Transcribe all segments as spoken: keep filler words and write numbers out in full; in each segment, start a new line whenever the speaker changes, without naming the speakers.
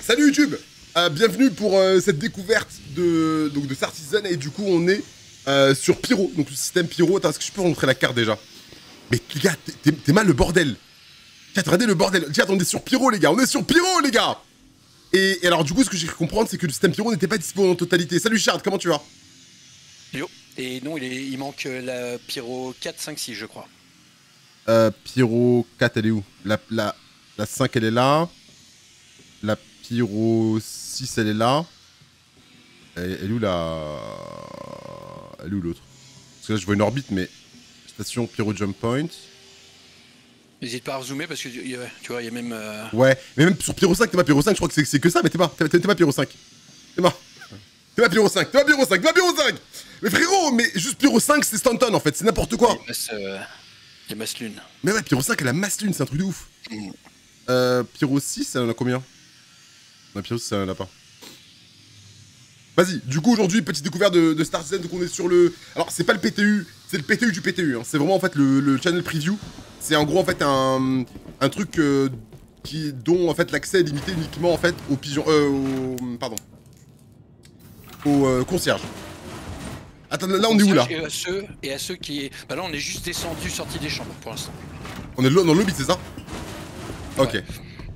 Salut YouTube, euh, bienvenue pour euh, cette découverte de, donc, de Star Citizen et du coup on est euh, sur Pyro, donc le système Pyro. Attends, est-ce que je peux vous montrer la carte déjà? Mais les gars, t'es mal le bordel. Tiens, regardez le bordel. Tiens, on est sur Pyro les gars, on est sur Pyro les gars. Et, et alors du coup, ce que j'ai cru comprendre, c'est que le système Pyro n'était pas disponible en totalité. Salut Shard, comment tu vas?
Yo. Et non, il, est, il manque la Pyro quatre, cinq, six je crois.
Euh, Pyro quatre, elle est où? La, la, la cinq, elle est là. La Pyro six, elle est là. Elle, elle est où la... Elle est où l'autre? Parce que là, je vois une orbite, mais... Station Pyro Jump Point.
N'hésite pas à zoomer parce que tu vois, il y a même... Euh...
Ouais, mais même sur Pyro cinq, t'es pas Pyro cinq, je crois que c'est que ça, mais t'es pas. T'es pas Pyro cinq. T'es pas. T'es pas Pyro cinq, t'es pas Pyro cinq, t'es pas Pyro cinq. Mais frérot, mais juste Pyro cinq, c'est Stanton en fait, c'est n'importe quoi.
Il masse, euh... il masse lune.
Mais ouais, Pyro cinq, elle a masse lune, c'est un truc de ouf. Mm. Euh, Pyro six, elle en a combien? Non, Pyro six, elle en a pas. Vas-y, du coup aujourd'hui, petite découverte de, de Star Citizen, donc on est sur le... Alors c'est pas le P T U, c'est le P T U du P T U, hein. C'est vraiment en fait le, le channel preview. C'est en gros en fait un, un truc euh, qui, dont en fait l'accès est limité uniquement en fait aux pigeons... Euh, aux... Pardon. Aux euh, concierges. Attends, là on est où là?
Et à ceux, et à ceux qui... Bah là on est juste descendu, sorti des chambres pour l'instant.
On est dans le lobby, c'est ça? Ok.
Ouais.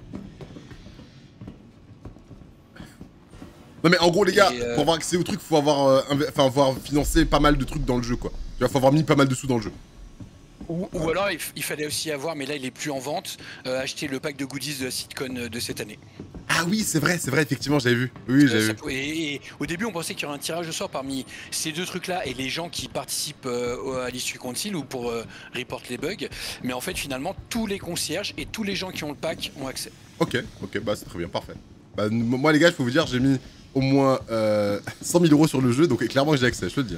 Non mais en gros les gars,
euh...
pour avoir accès au truc, faut avoir, euh, enfin, avoir financé pas mal de trucs dans le jeu quoi. Tu vois, faut avoir mis pas mal de sous dans le jeu.
Ou, ou alors il, il fallait aussi avoir, mais là il est plus en vente, euh, acheter le pack de goodies de la Sitcon de cette année.
Ah oui, c'est vrai, c'est vrai, effectivement, j'avais vu. Oui, j'avais vu.
Et, et au début, on pensait qu'il y aurait un tirage au sort parmi ces deux trucs-là et les gens qui participent euh, à l'issue concile ou pour euh, report les bugs. Mais en fait, finalement, tous les concierges et tous les gens qui ont le pack ont accès.
Ok, ok, bah c'est très bien, parfait. Bah, moi les gars, je peux vous dire, j'ai mis au moins euh, cent mille euros sur le jeu, donc clairement j'ai accès, je peux te dire.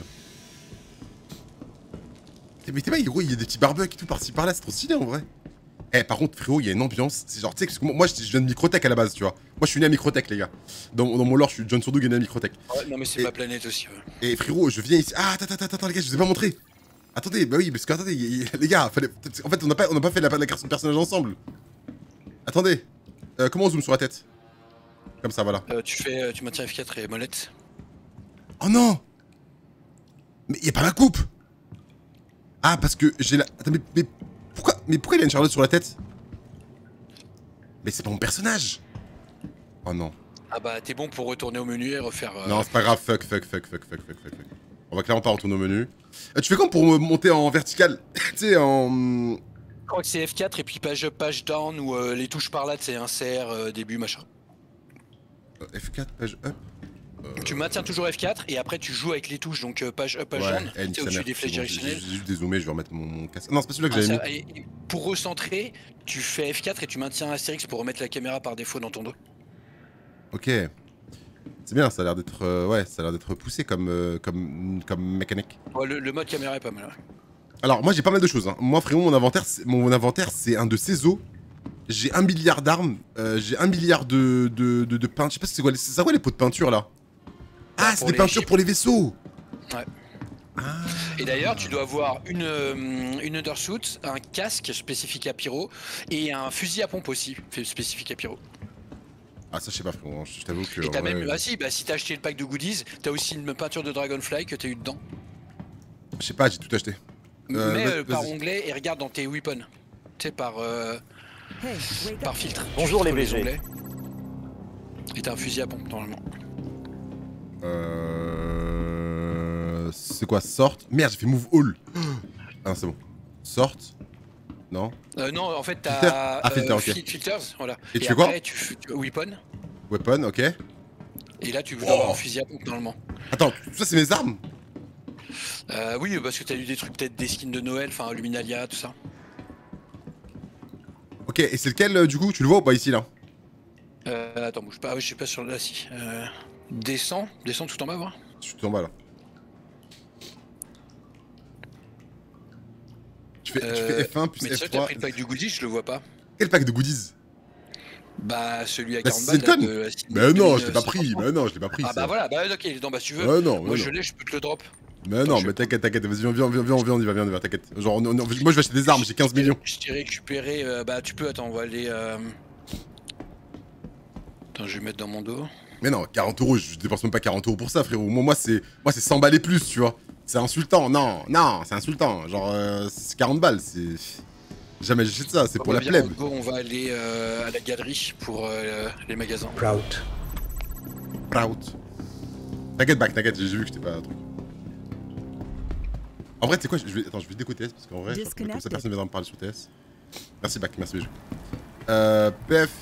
Mais t'es pas, gros, il y a des petits barbecues et tout par-ci par-là, c'est trop stylé en vrai. Eh, par contre, frérot, il y a une ambiance. C'est genre, tu sais, moi, je viens de Microtech à la base, tu vois. Moi, je suis né à Microtech, les gars. Dans, dans mon lore, je suis John Surdoug né à Microtech.
Ouais, non, mais c'est ma planète aussi. Ouais.
Et frérot, je viens ici. Ah, attends, attends, attends, les gars, je vous ai pas montré. Attendez, bah oui, parce que, attendez, les gars, fallait... en fait, on n'a pas, on a pas fait la, la création de personnage ensemble. Attendez, euh, comment on zoome sur la tête? Comme ça, voilà.
Euh, tu fais, tu maintiens F quatre et molette.
Oh non! Mais y a pas la coupe! Ah, parce que j'ai la. Attends, mais, mais pourquoi, mais pourquoi il a une Charlotte sur la tête? Mais c'est pas mon personnage! Oh non.
Ah bah, t'es bon pour retourner au menu et refaire. Euh...
Non, c'est pas grave, fuck, fuck, fuck, fuck, fuck, fuck, fuck. On va clairement pas retourner au menu. Euh, tu fais quand pour monter en vertical? Tu sais, en.
Je crois que c'est F quatre et puis page up, page down ou euh, les touches par là, c'est insert, euh, début, machin.
Euh, F quatre, page up. Euh...
Tu maintiens toujours F quatre et après tu joues avec les touches, donc euh, page up, page
ouais,
down.
Elle,
tu sais, au-dessus des flèches
bon,
directionnelles.
J'ai juste dézoomé, je vais remettre mon, mon casque. Non, c'est pas celui-là que
Ah,
j'avais
ça,
mis.
et, et pour recentrer, tu fais F quatre et tu maintiens Astérix pour remettre la caméra par défaut dans ton dos.
Ok. C'est bien, ça a l'air d'être euh, ouais, ça a l'air d'être poussé comme, euh, comme, comme mécanique.
Ouais, le, le mode caméra est pas mal. Ouais.
Alors moi j'ai pas mal de choses. Hein. Moi frérot, mon inventaire, mon inventaire c'est un de ces os. J'ai un milliard d'armes, euh, j'ai un milliard de, de, de, de peinture. Je sais pas si c'est quoi, c'est quoi les pots de peinture là? Ah, c'est des peintures
ships.
pour les vaisseaux.
Ouais.
Ah.
Et d'ailleurs, tu dois avoir une, une undersuit, un casque spécifique à pyro et un fusil à pompe aussi spécifique à pyro.
Ah ça je sais pas frérot, je t'avoue que...
Et t'as
ouais...
même... Ah si, bah si t'as acheté le pack de goodies, t'as aussi une peinture de Dragonfly que t'as eu dedans.
Je sais pas, j'ai tout acheté.
Euh, Mais euh, par onglet et regarde dans tes weapons. Tu sais, par... Euh, par filtre.
Bonjour les B G.
Et t'as un fusil à pompe normalement.
Euh... C'est quoi, sort? Merde, j'ai fait move all. Ah c'est bon. Sort. Non.
Euh, non, en fait, t'as
ah, filter,
euh,
okay.
filters, voilà.
Et, et tu
et
fais
après,
quoi
tu, tu weapon.
Weapon, ok.
Et là, tu veux oh. avoir un fusil à pompe normalement.
Attends, ça c'est mes armes?
euh, Oui, parce que t'as eu des trucs, peut-être des skins de Noël, enfin Luminalia, tout ça.
Ok, et c'est lequel euh, du coup? Tu le vois ou pas ici là?
Euh, attends, bouge pas, ah, oui, je suis pas sur là, si. Euh, descends, descends tout en bas, voir.
Je suis tout en bas là. Tu fais, euh, tu fais F un plus
mais
F trois.
Mais tu as pris le pack du goodies, je le vois pas.
Quel pack de goodies?
Bah celui à
bah,
quarante balles.
De mais non, je l'ai pas pris, mais non, je l'ai pas pris.
Ah bah voilà, bah ok, non bah si tu veux.
Ouais, non,
moi
ouais,
je l'ai, je peux te le drop.
Mais non, mais t'inquiète, t'inquiète, vas-y, viens, viens, viens, viens, viens, on y va, viens, on y va, t'inquiète. Genre, non, non, moi je vais acheter des armes, j'ai quinze millions.
Je t'ai récupéré, euh, bah tu peux, attends, on va aller... Euh... Attends, je vais mettre dans mon dos.
Mais non, quarante euros, je dépense même pas quarante euros pour ça, frérot. Moi, moi c'est moi, c'est cent balles et plus, tu vois. C'est insultant, non, non, c'est insultant. Genre, euh, c'est quarante balles, c'est... Jamais j'achète ça, c'est
Bon,
pour
bah,
la
viens,
plèbe.
go, on va aller euh, à la galerie pour euh, les magasins.
Proud.
Proud. T'inquiète, back, t'inquiète, j'ai vu que j'étais pas un truc. En vrai, tu sais quoi, je vais... Attends, je vais déco T S parce qu'en vrai, je crois que comme ça personne ne viendra me parler sur T S. Merci, back, merci, B G. Euh, P F.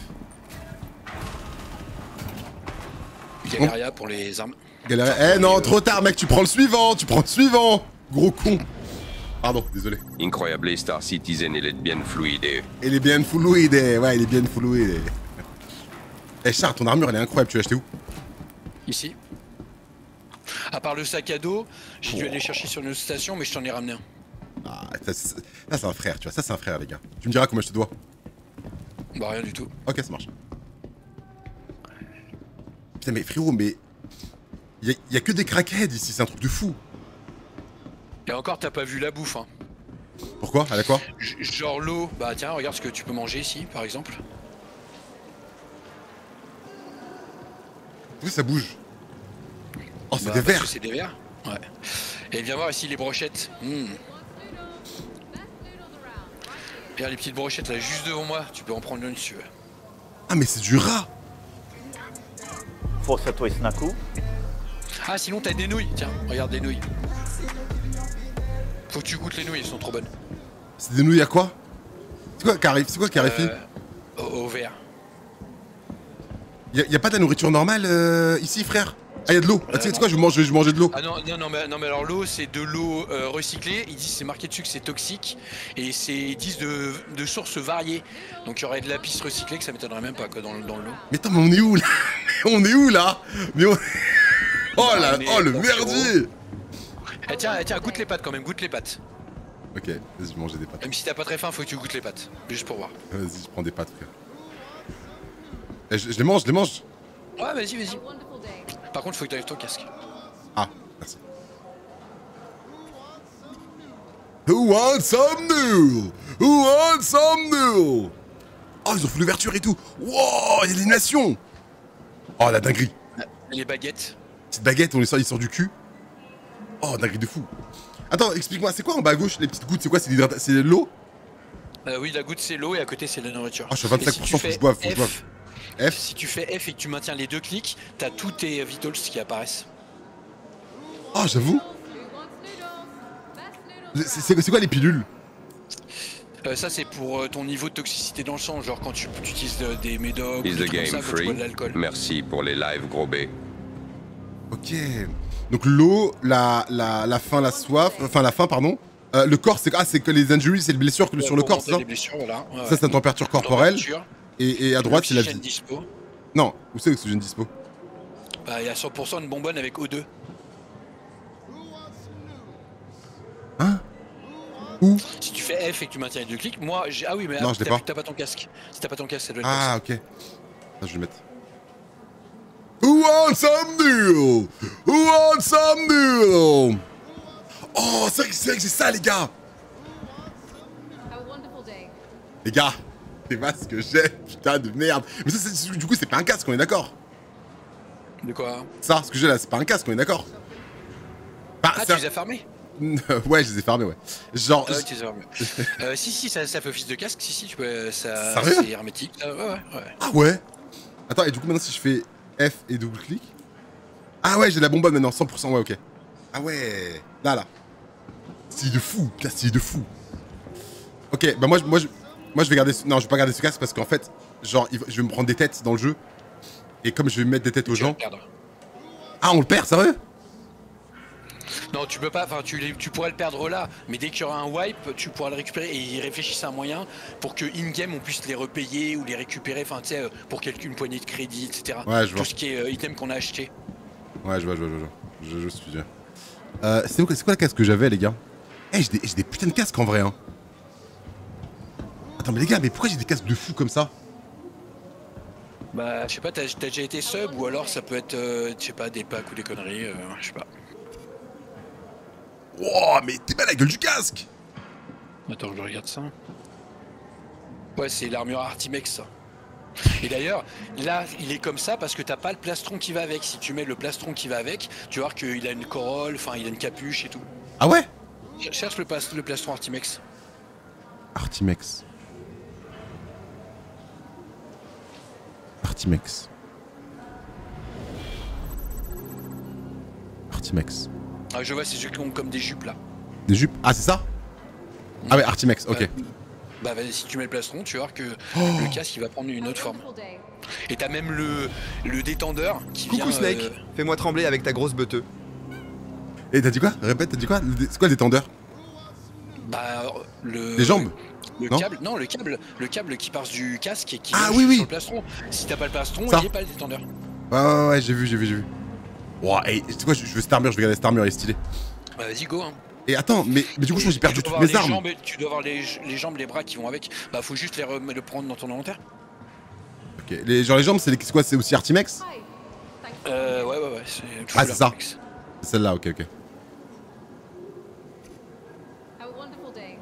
Galeria pour les armes.
Galeria. Eh non, trop tard, mec, tu prends le suivant, tu prends le suivant. Gros con. Pardon, désolé.
Incroyable Star Citizen, elle est bien fluide.
Il est bien fluide, ouais, il est bien fluide. Eh Char, ton armure elle est incroyable, tu l'as acheté où?
Ici. À part le sac à dos, j'ai dû aller chercher sur une station, mais je t'en ai ramené un.
Ah, ça, ça, ça, c'est un frère, tu vois, ça c'est un frère les gars. Tu me diras combien je te dois.
Bah rien du tout.
Ok, ça marche. Putain mais frérot, mais... Y'a y a que des crackheads ici, c'est un truc de fou.
Et encore, t'as pas vu la bouffe, hein.
Pourquoi? Elle a quoi?
J- Genre l'eau, bah tiens, regarde ce que tu peux manger ici, par exemple.
Oui, ça bouge. Oh, c'est
Bah,
des
parce que
verres.
C'est des verres. Ouais. Et viens voir ici les brochettes. Mmh. Regarde les petites brochettes là, juste devant moi. Tu peux en prendre une si tu veux.
Ah mais c'est du rat.
Força tua snaku.
Ah, sinon t'as des nouilles. Tiens, regarde des nouilles. Faut que tu goûtes les nouilles, elles sont trop bonnes.
C'est des nouilles à quoi? C'est quoi qui arrive? C'est quoi qui arrive?
Euh, au, au verre.
Y'a y a pas de la nourriture normale euh, ici, frère? Ah, y'a de l'eau. Ah, tu sais tu sais quoi, je vais manger, je vais manger de l'eau.
Ah non, non, non, mais, non, mais alors l'eau, c'est de l'eau euh, recyclée. Ils disent c'est marqué dessus que c'est toxique. Et c'est, ils disent de, de sources variées. Donc il y aurait de la pisse recyclée que ça m'étonnerait même pas quoi, dans, dans l'eau.
Mais attends, mais on est où là? On est où là? Mais on... Oh
Bah,
là,
on est
oh le
dans le
merdier.
Eh, tiens, eh, tiens, goûte les pâtes quand même, goûte les pâtes.
Ok, vas-y, je vais manger des pâtes.
Même si t'as pas très faim, faut que tu goûtes les pâtes. Juste pour voir.
Vas-y, je prends des pâtes, frère. Eh, je, je les mange, je les mange.
Ouais, vas-y, vas-y. Par contre, faut que t'ailles ton casque.
Ah, merci. Who wants some noodle? Who wants some noodle? Oh, ils ont fait l'ouverture et tout. Wow, il y a l'animation. Oh, la dinguerie.
Les baguettes.
Petite baguette, on les sort, ils sortent du cul. Oh, dinguerie de fou. Attends, explique-moi, c'est quoi en bas à gauche, les petites gouttes? C'est quoi? C'est l'hydrata- c'est l'eau?
Euh, oui, la goutte c'est l'eau et à côté c'est la nourriture.
Oh, je suis à
Et si
vingt-cinq pour cent,
tu
faut que je
fais
boive, faut que je
F,
boive. F.
Si tu fais F et que tu maintiens les deux clics, t'as tous tes vitals qui apparaissent.
Oh, j'avoue. C'est c'est- c'est quoi les pilules?
Euh, ça c'est pour euh, ton niveau de toxicité dans le sang, genre quand tu, tu utilises euh, des médocs ou
Is
des
the
trucs comme
game
ça, quand tu
free?
bois de l'alcool.
Merci pour les lives, gros B.
Ok. Donc l'eau, la, la, la faim, la soif, enfin la faim, pardon. Euh, le corps, c'est ah, c'est que les injuries, c'est les blessures que-
Ouais,
sur le
pour
corps,
monter
c'est ça?
les blessures, voilà. Ouais,
Ça,
ouais.
c'est la température corporelle.
Température,
Et, et à droite, c'est la
l'oxygène
vie.
dispo.
Non, où c'est l'oxygène dispo?
Bah, il y a cent pour cent une bonbonne avec O deux.
Hein? Où?
Si tu fais F et que tu maintiens les deux clics, moi j'ai. Ah oui, mais
Non,
ah,
je l'ai
t'as
pas.
t'as pas ton casque. Si t'as pas ton casque, ça doit être
Ah, ok. Ça, je vais le mettre. Who wants some noodle? Who wants some noodle? Oh, c'est vrai que c'est vrai que c'est ça, les gars!
Have a wonderful day.
Les gars, c'est pas ce que j'ai, putain de merde. Mais ça, c'est- du coup, c'est pas un casque, on est d'accord?
comme ça. De quoi?
Ça, ce que j'ai là, c'est pas un casque, on est d'accord? Bah,
Ah,
c'est
tu
un-
les as fermés?
Ouais, je les ai fermés, ouais. Genre.
Ah ouais, tu les as fermés. euh, si, si, ça, ça fait office de casque, si, si, tu peux. Ça,
Sérieux?
c'est hermétique. Ah, ouais, ouais, ouais.
Ah ouais? Attends, et du coup, maintenant, si je fais F et double-clic. Ah ouais, j'ai la bonbonne maintenant, cent pour cent, ouais, ok. Ah ouais, là, là. Style de fou, putain, style de fou. Ok, bah moi, je- moi, je, moi, je vais garder. ce- Non, je vais pas garder ce casque parce qu'en fait, genre, il va- je vais me prendre des têtes dans le jeu. Et comme je vais mettre des têtes aux
Tu vas
gens.
le perdre.
Ah, on le perd, sérieux?
Non, tu peux pas, enfin, tu, les- tu pourrais le perdre là, mais dès qu'il y aura un wipe, tu pourras le récupérer et ils réfléchissent à un moyen pour que in-game on puisse les repayer ou les récupérer, enfin, tu sais, euh, pour quelqu'un, une poignée de crédit, et cetera.
Ouais, je vois.
Tout ce qui est euh, item qu'on a acheté.
Ouais, je vois, je vois, je vois. Je, je suis bien. Euh, c'est quoi, c'est quoi le casque que j'avais, les gars? Eh, j'ai des, j'ai des putains de casques en vrai, hein. Attends, mais les gars, mais pourquoi j'ai des casques de fou comme ça?
Bah, je sais pas, t'as t'as déjà été sub ou alors ça peut être, euh, je sais pas, des packs ou des conneries, euh, je sais pas.
Wow, mais t'es pas la gueule du casque!
Attends, je regarde ça. Ouais, c'est l'armure Artimex, ça. Et d'ailleurs, là, il est comme ça parce que t'as pas le plastron qui va avec. Si tu mets le plastron qui va avec, tu vas voir qu'il a une corolle, enfin, il a une capuche et tout.
Ah ouais?
Cherche le, le plastron Artimex.
Artimex. Artimex. Artimex.
Ah, je vois, c'est ceux qui ont comme des jupes là.
Des jupes? Ah, c'est ça? Ah ouais, Artimex, ok.
Bah, bah vas-y, si tu mets le plastron, tu vas voir que
Oh.
le casque il va prendre une autre forme.
Wonderful day.
Et t'as même le, le détendeur qui
Coucou
vient.
Snake,
euh,
fais-moi trembler avec ta grosse beuteux.
Et t'as dit quoi? Répète, t'as dit quoi? Le dé- C'est quoi le détendeur?
bah, le.
Les jambes?
Le
Non
câble, non, le câble, le câble qui passe du casque et qui
Ah,
vient
oui,
sur
oui.
le plastron. Si t'as pas le plastron,
Ça.
il n'y a pas le détendeur.
Ouais, ouais, ouais, j'ai vu, j'ai vu, j'ai vu. Ouah, hey, c'est quoi? Je je veux cette armure, je vais regarder cette armure, elle est stylée.
Bah vas-y, go hein.
Et attends, mais, mais du coup, je crois que j'ai perdu
Tu dois
toutes
avoir
mes
les
armes.
jambes, tu dois avoir les, les jambes, les bras qui vont avec. Bah faut juste les rem- le prendre dans ton inventaire.
Ok, les, genre les jambes, c'est les- c'est quoi? C'est aussi Artimex?
Hi. Thank you.
Euh, ouais, ouais, ouais. C'est
Ah,
full
c'est ça.
Artimex.
C'est celle-là, ok, ok.
Have a wonderful day.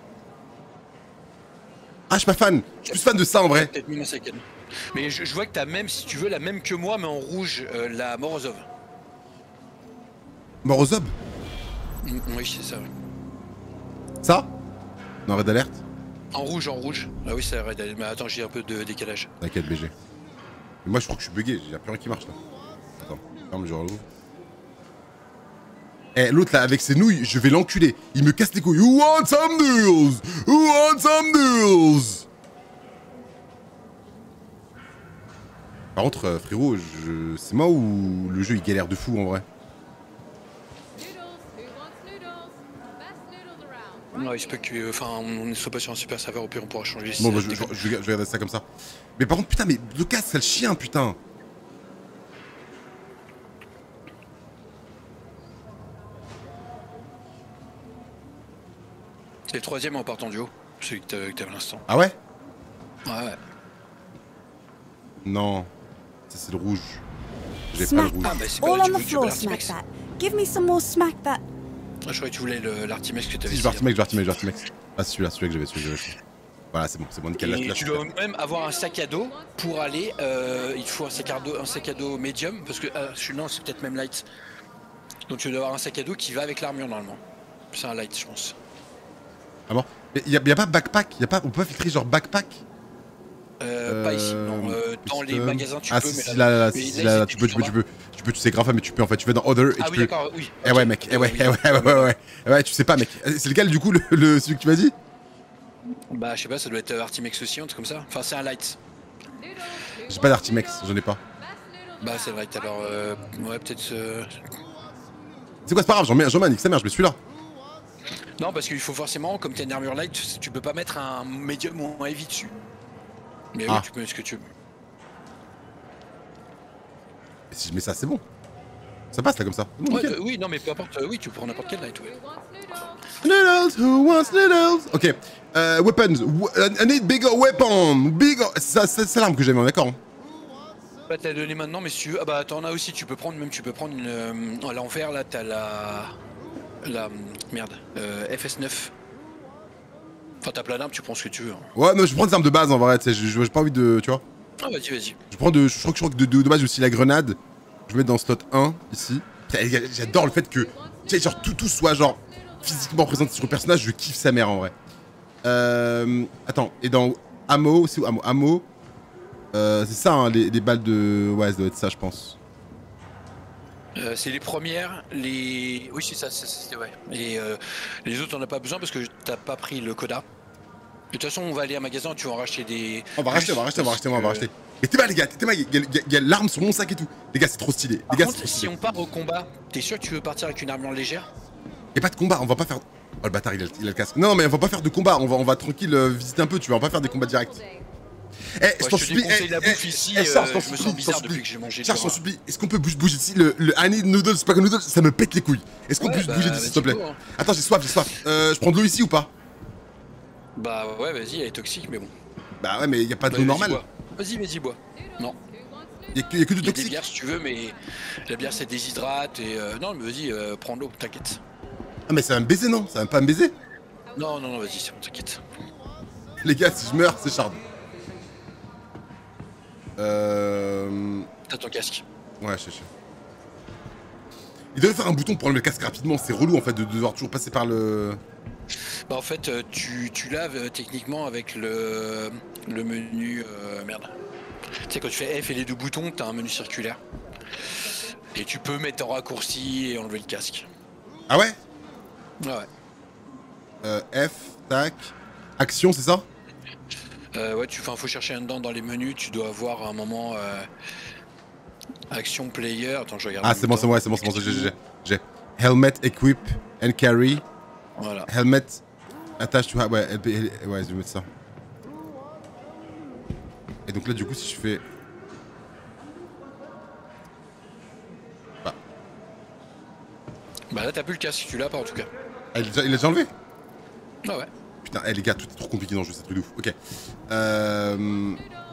Ah, je suis pas fan. Je suis plus fan de ça en vrai.
Peut-être mis ma saccade. Mais je, je vois que t'as même, si tu veux, la même que moi, mais en rouge, euh, la Morozov.
Morozov?
Mm, oui, c'est ça. ouais.
Ça? Non, Red Alert?
En rouge, en rouge. Ah oui, c'est vrai. Mais attends, j'ai un peu de décalage.
T'inquiète, B G. Mais moi, je crois que je suis bugué. J'ai plus rien qui marche là. Attends, ferme, je relouvre. Eh, l'autre là, avec ses nouilles, je vais l'enculer. Il me casse les couilles. You want some deals? You want some deals? Par contre, euh, frérot, je... c'est moi ou le jeu il galère de fou en vrai?
Noodles. Who wants noodles? Best noodles around.
Non,
Right
il se peut
here.
que, enfin, on ne soit pas sur un super serveur, au pire on pourra changer. si
Bon,
ça
bah,
se
je, je,
déconne.
je, je vais regarder ça comme ça. Mais par contre, putain, mais Lucas, c'est le chien, putain.
C'est le troisième en partant du haut, celui que t'as- que t'avais à l'instant.
Ah ouais?
Ouais, ouais.
Non. Ça, c'est le rouge. J'ai pas le
Smack
rouge.
Ah,
that.
bah, c'est pas
All
là,
on
tu
the
veux- tu veux
floor,
l'Artimex.
smack that. Give me some more smack that.
Ah, je croyais que tu voulais le- l'Artimex que t'avais.
Si, je vais Artimex, je vais Artimex, je vais Artimex. Ah, c'est celui-là, celui-là que j'avais, celui que j'avais. Voilà, c'est bon, c'est bon, nickel. Là,
Et
là,
tu
je
dois
suis
même avoir un sac à dos pour aller. Euh, il faut un sac à dos, un sac à dos médium parce que ah, je suis non, c'est peut-être même light. Donc tu dois avoir un sac à dos qui va avec l'armure normalement. C'est un light, je pense.
Ah bon? Mais y a, y a pas backpack? Y a pas, on peut pas filtrer genre backpack?
Euh, Pas ici, non. Euh, dans les
custom.
magasins, tu
ah,
peux.
si,
mais
si, là, là, là,
mais
si, si,
là,
là, là,
ils
tu
étaient
peux, tu peux,
mis
tu peux, tu peux, tu sais grave, mais tu peux en fait, tu vas dans Other et
Ah
tu
oui,
peux.
d'accord, oui.
Eh
Ok.
ouais, mec, eh ouais,
Oui.
eh ouais, eh ouais, ouais, ouais, eh ouais, tu sais pas, mec. C'est lequel du coup, le, le celui que tu m'as dit?
Bah, je sais pas, ça doit être euh, Artimex aussi, un truc comme ça. Enfin, c'est un light.
Noodles. Who
J'ai
wants
pas d'Artimex,
noodles?
j'en ai pas.
Best noodles
Bah, c'est le
around.
light, alors. Euh, ouais, peut-être. euh,
C'est quoi, c'est pas grave, j'en mets, j'en mets un nique sa mère, je mets celui-là.
Non, parce qu'il faut forcément, comme t'as une armure light, tu peux pas mettre un médium ou un heavy dessus. Mais
Ah.
oui, tu peux mettre ce que tu veux.
Et si je mets ça, c'est bon. Ça passe là comme ça. Bon,
Ouais,
nickel.
euh, oui, non, mais peu importe. euh, oui, tu prends n'importe quel light. Ouais.
Who wants
Noodles,
noodles?
who wants noodles? Ok. Euh, weapons. W- I need bigger weapon. Bigger. Ça, ça, c'est l'arme que j'avais, d'accord. Hein.
Bah, t'as donné maintenant, mais si tu veux. Ah, bah, t'en as aussi, tu peux prendre, même tu peux prendre une. euh, à l'envers, là, t'as la. La. Merde. Euh, F S neuf. Enfin, t'as plein d'armes, tu prends ce que tu veux. hein.
Ouais, mais je prends des armes de base en vrai, tu sais, j'ai j'ai pas envie de. Tu vois.
Ah, vas-y, vas-y.
Je prends de. Je crois que, je crois que de, de, de base, j'ai aussi la grenade. Je vais mettre dans slot un, ici. Putain, les gars, j'adore le fait que. Tu sais, genre, tout, tout soit genre. Physiquement présenté sur le personnage, je kiffe sa mère en vrai. Euh. Attends, et dans Ammo, c'est où Ammo, Ammo. Euh, c'est ça, hein, les, les balles de. Ouais, ça doit être ça, je pense.
Euh, c'est les premières, les. Oui, c'est ça, c'est- c'est ouais. Et euh, les autres, on a pas besoin parce que t'as pas pris le coda. De toute façon, on va aller à un magasin, tu vas en racheter des.
On va racheter, on va racheter, on va
Parce
racheter, on va
que-
racheter. Mais t'es mal, les gars, t'es mal, il y a, il y a- il y a l'arme sur mon sac et tout. Les gars, c'est trop stylé.
Par
Les gars, c'est
contre,
trop
si
stylé.
on part au combat, t'es sûr que tu veux partir avec une armure légère?
Y'a pas de combat, on va pas faire. Oh le bâtard, il a, le- il a le casque. Non, mais on va pas faire de combat, on va, on va tranquille euh, visiter un peu, tu vois, on va pas faire des combats directs. Eh, je
Ouais,
t'en
je te
supplie.
déconseille
eh,
la
eh,
bouffe ici,
eh, Charles,
euh,
je t'en
je me
supplie,
sens
je
bizarre
t'en
depuis
supplie.
que j'ai mangé.
Charles, je t'en
du
supplie, est-ce qu'on peut bouger, bouger ici le, le I need noodles, pas que noodles, ça me pète les couilles. Est-ce qu'on
Ouais,
peut juste
bah,
bouger d'ici, s'il te
vas-y,
plaît?
go, hein.
Attends, j'ai soif, j'ai soif. Euh, je prends de l'eau ici ou pas?
Bah ouais, vas-y, elle est toxique, mais bon.
Bah ouais, mais y a pas de
Bah,
l'eau
vas-y,
normale.
bois. Vas-y, vas-y, bois. Non.
Y'a que, y a que du
Il y a des
toxique.
bières si tu veux, mais la bière ça déshydrate et. euh, Non, mais vas-y, euh, prends de l'eau, t'inquiète.
Ah, mais ça va me baiser, non? Ça va pas me baiser?
Non, non, non, vas-y, c'est bon, t'inquiète.
Les gars, si je meurs, c'est Charles. Euh...
T'as ton casque.
Ouais, je sais, je sais. Il devait faire un bouton pour enlever le casque rapidement, c'est relou en fait de devoir toujours passer par le...
Bah en fait, euh, tu, tu laves euh, techniquement avec le, le menu... euh, merde. Tu sais, quand tu fais F et les deux boutons, t'as un menu circulaire. Et tu peux mettre en raccourci et enlever le casque.
Ah ouais?
Ouais, ouais.
euh, F, tac... Action, c'est ça?
Euh, ouais, tu, faut chercher un dedans dans les menus, tu dois avoir à un moment... Euh, action player... Attends, je regarde.
Ah,
en
c'est
même
bon,
temps.
c'est bon, ouais, c'est bon, c'est bon, j'ai, j'ai, j'ai. Helmet, equip, and carry.
Voilà.
Helmet, attach to... Ouais, L P, ouais, je vais mettre ça. Et donc là, du coup, si je fais... Bah...
Bah là, t'as plus le casque, tu l'as pas en tout cas.
Ah, il, a déjà, il a déjà enlevé?
Ah ouais.
Putain, eh, les gars, tout est trop compliqué dans le jeu, c'est un truc de ouf. Ok. Euh...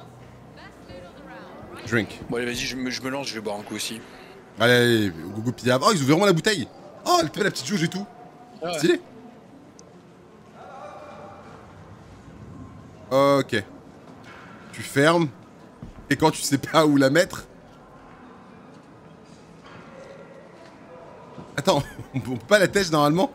Drink.
Bon allez, vas-y, je me, je me lance, je vais boire un coup aussi.
Allez, allez, go go pillable. Oh, ils ouvrent vraiment la bouteille. Oh, elle fait la petite jauge et tout.
Ah ouais.
Stylé. Ok. Tu fermes. Et quand tu sais pas où la mettre... Attends, on peut pas la tèche normalement?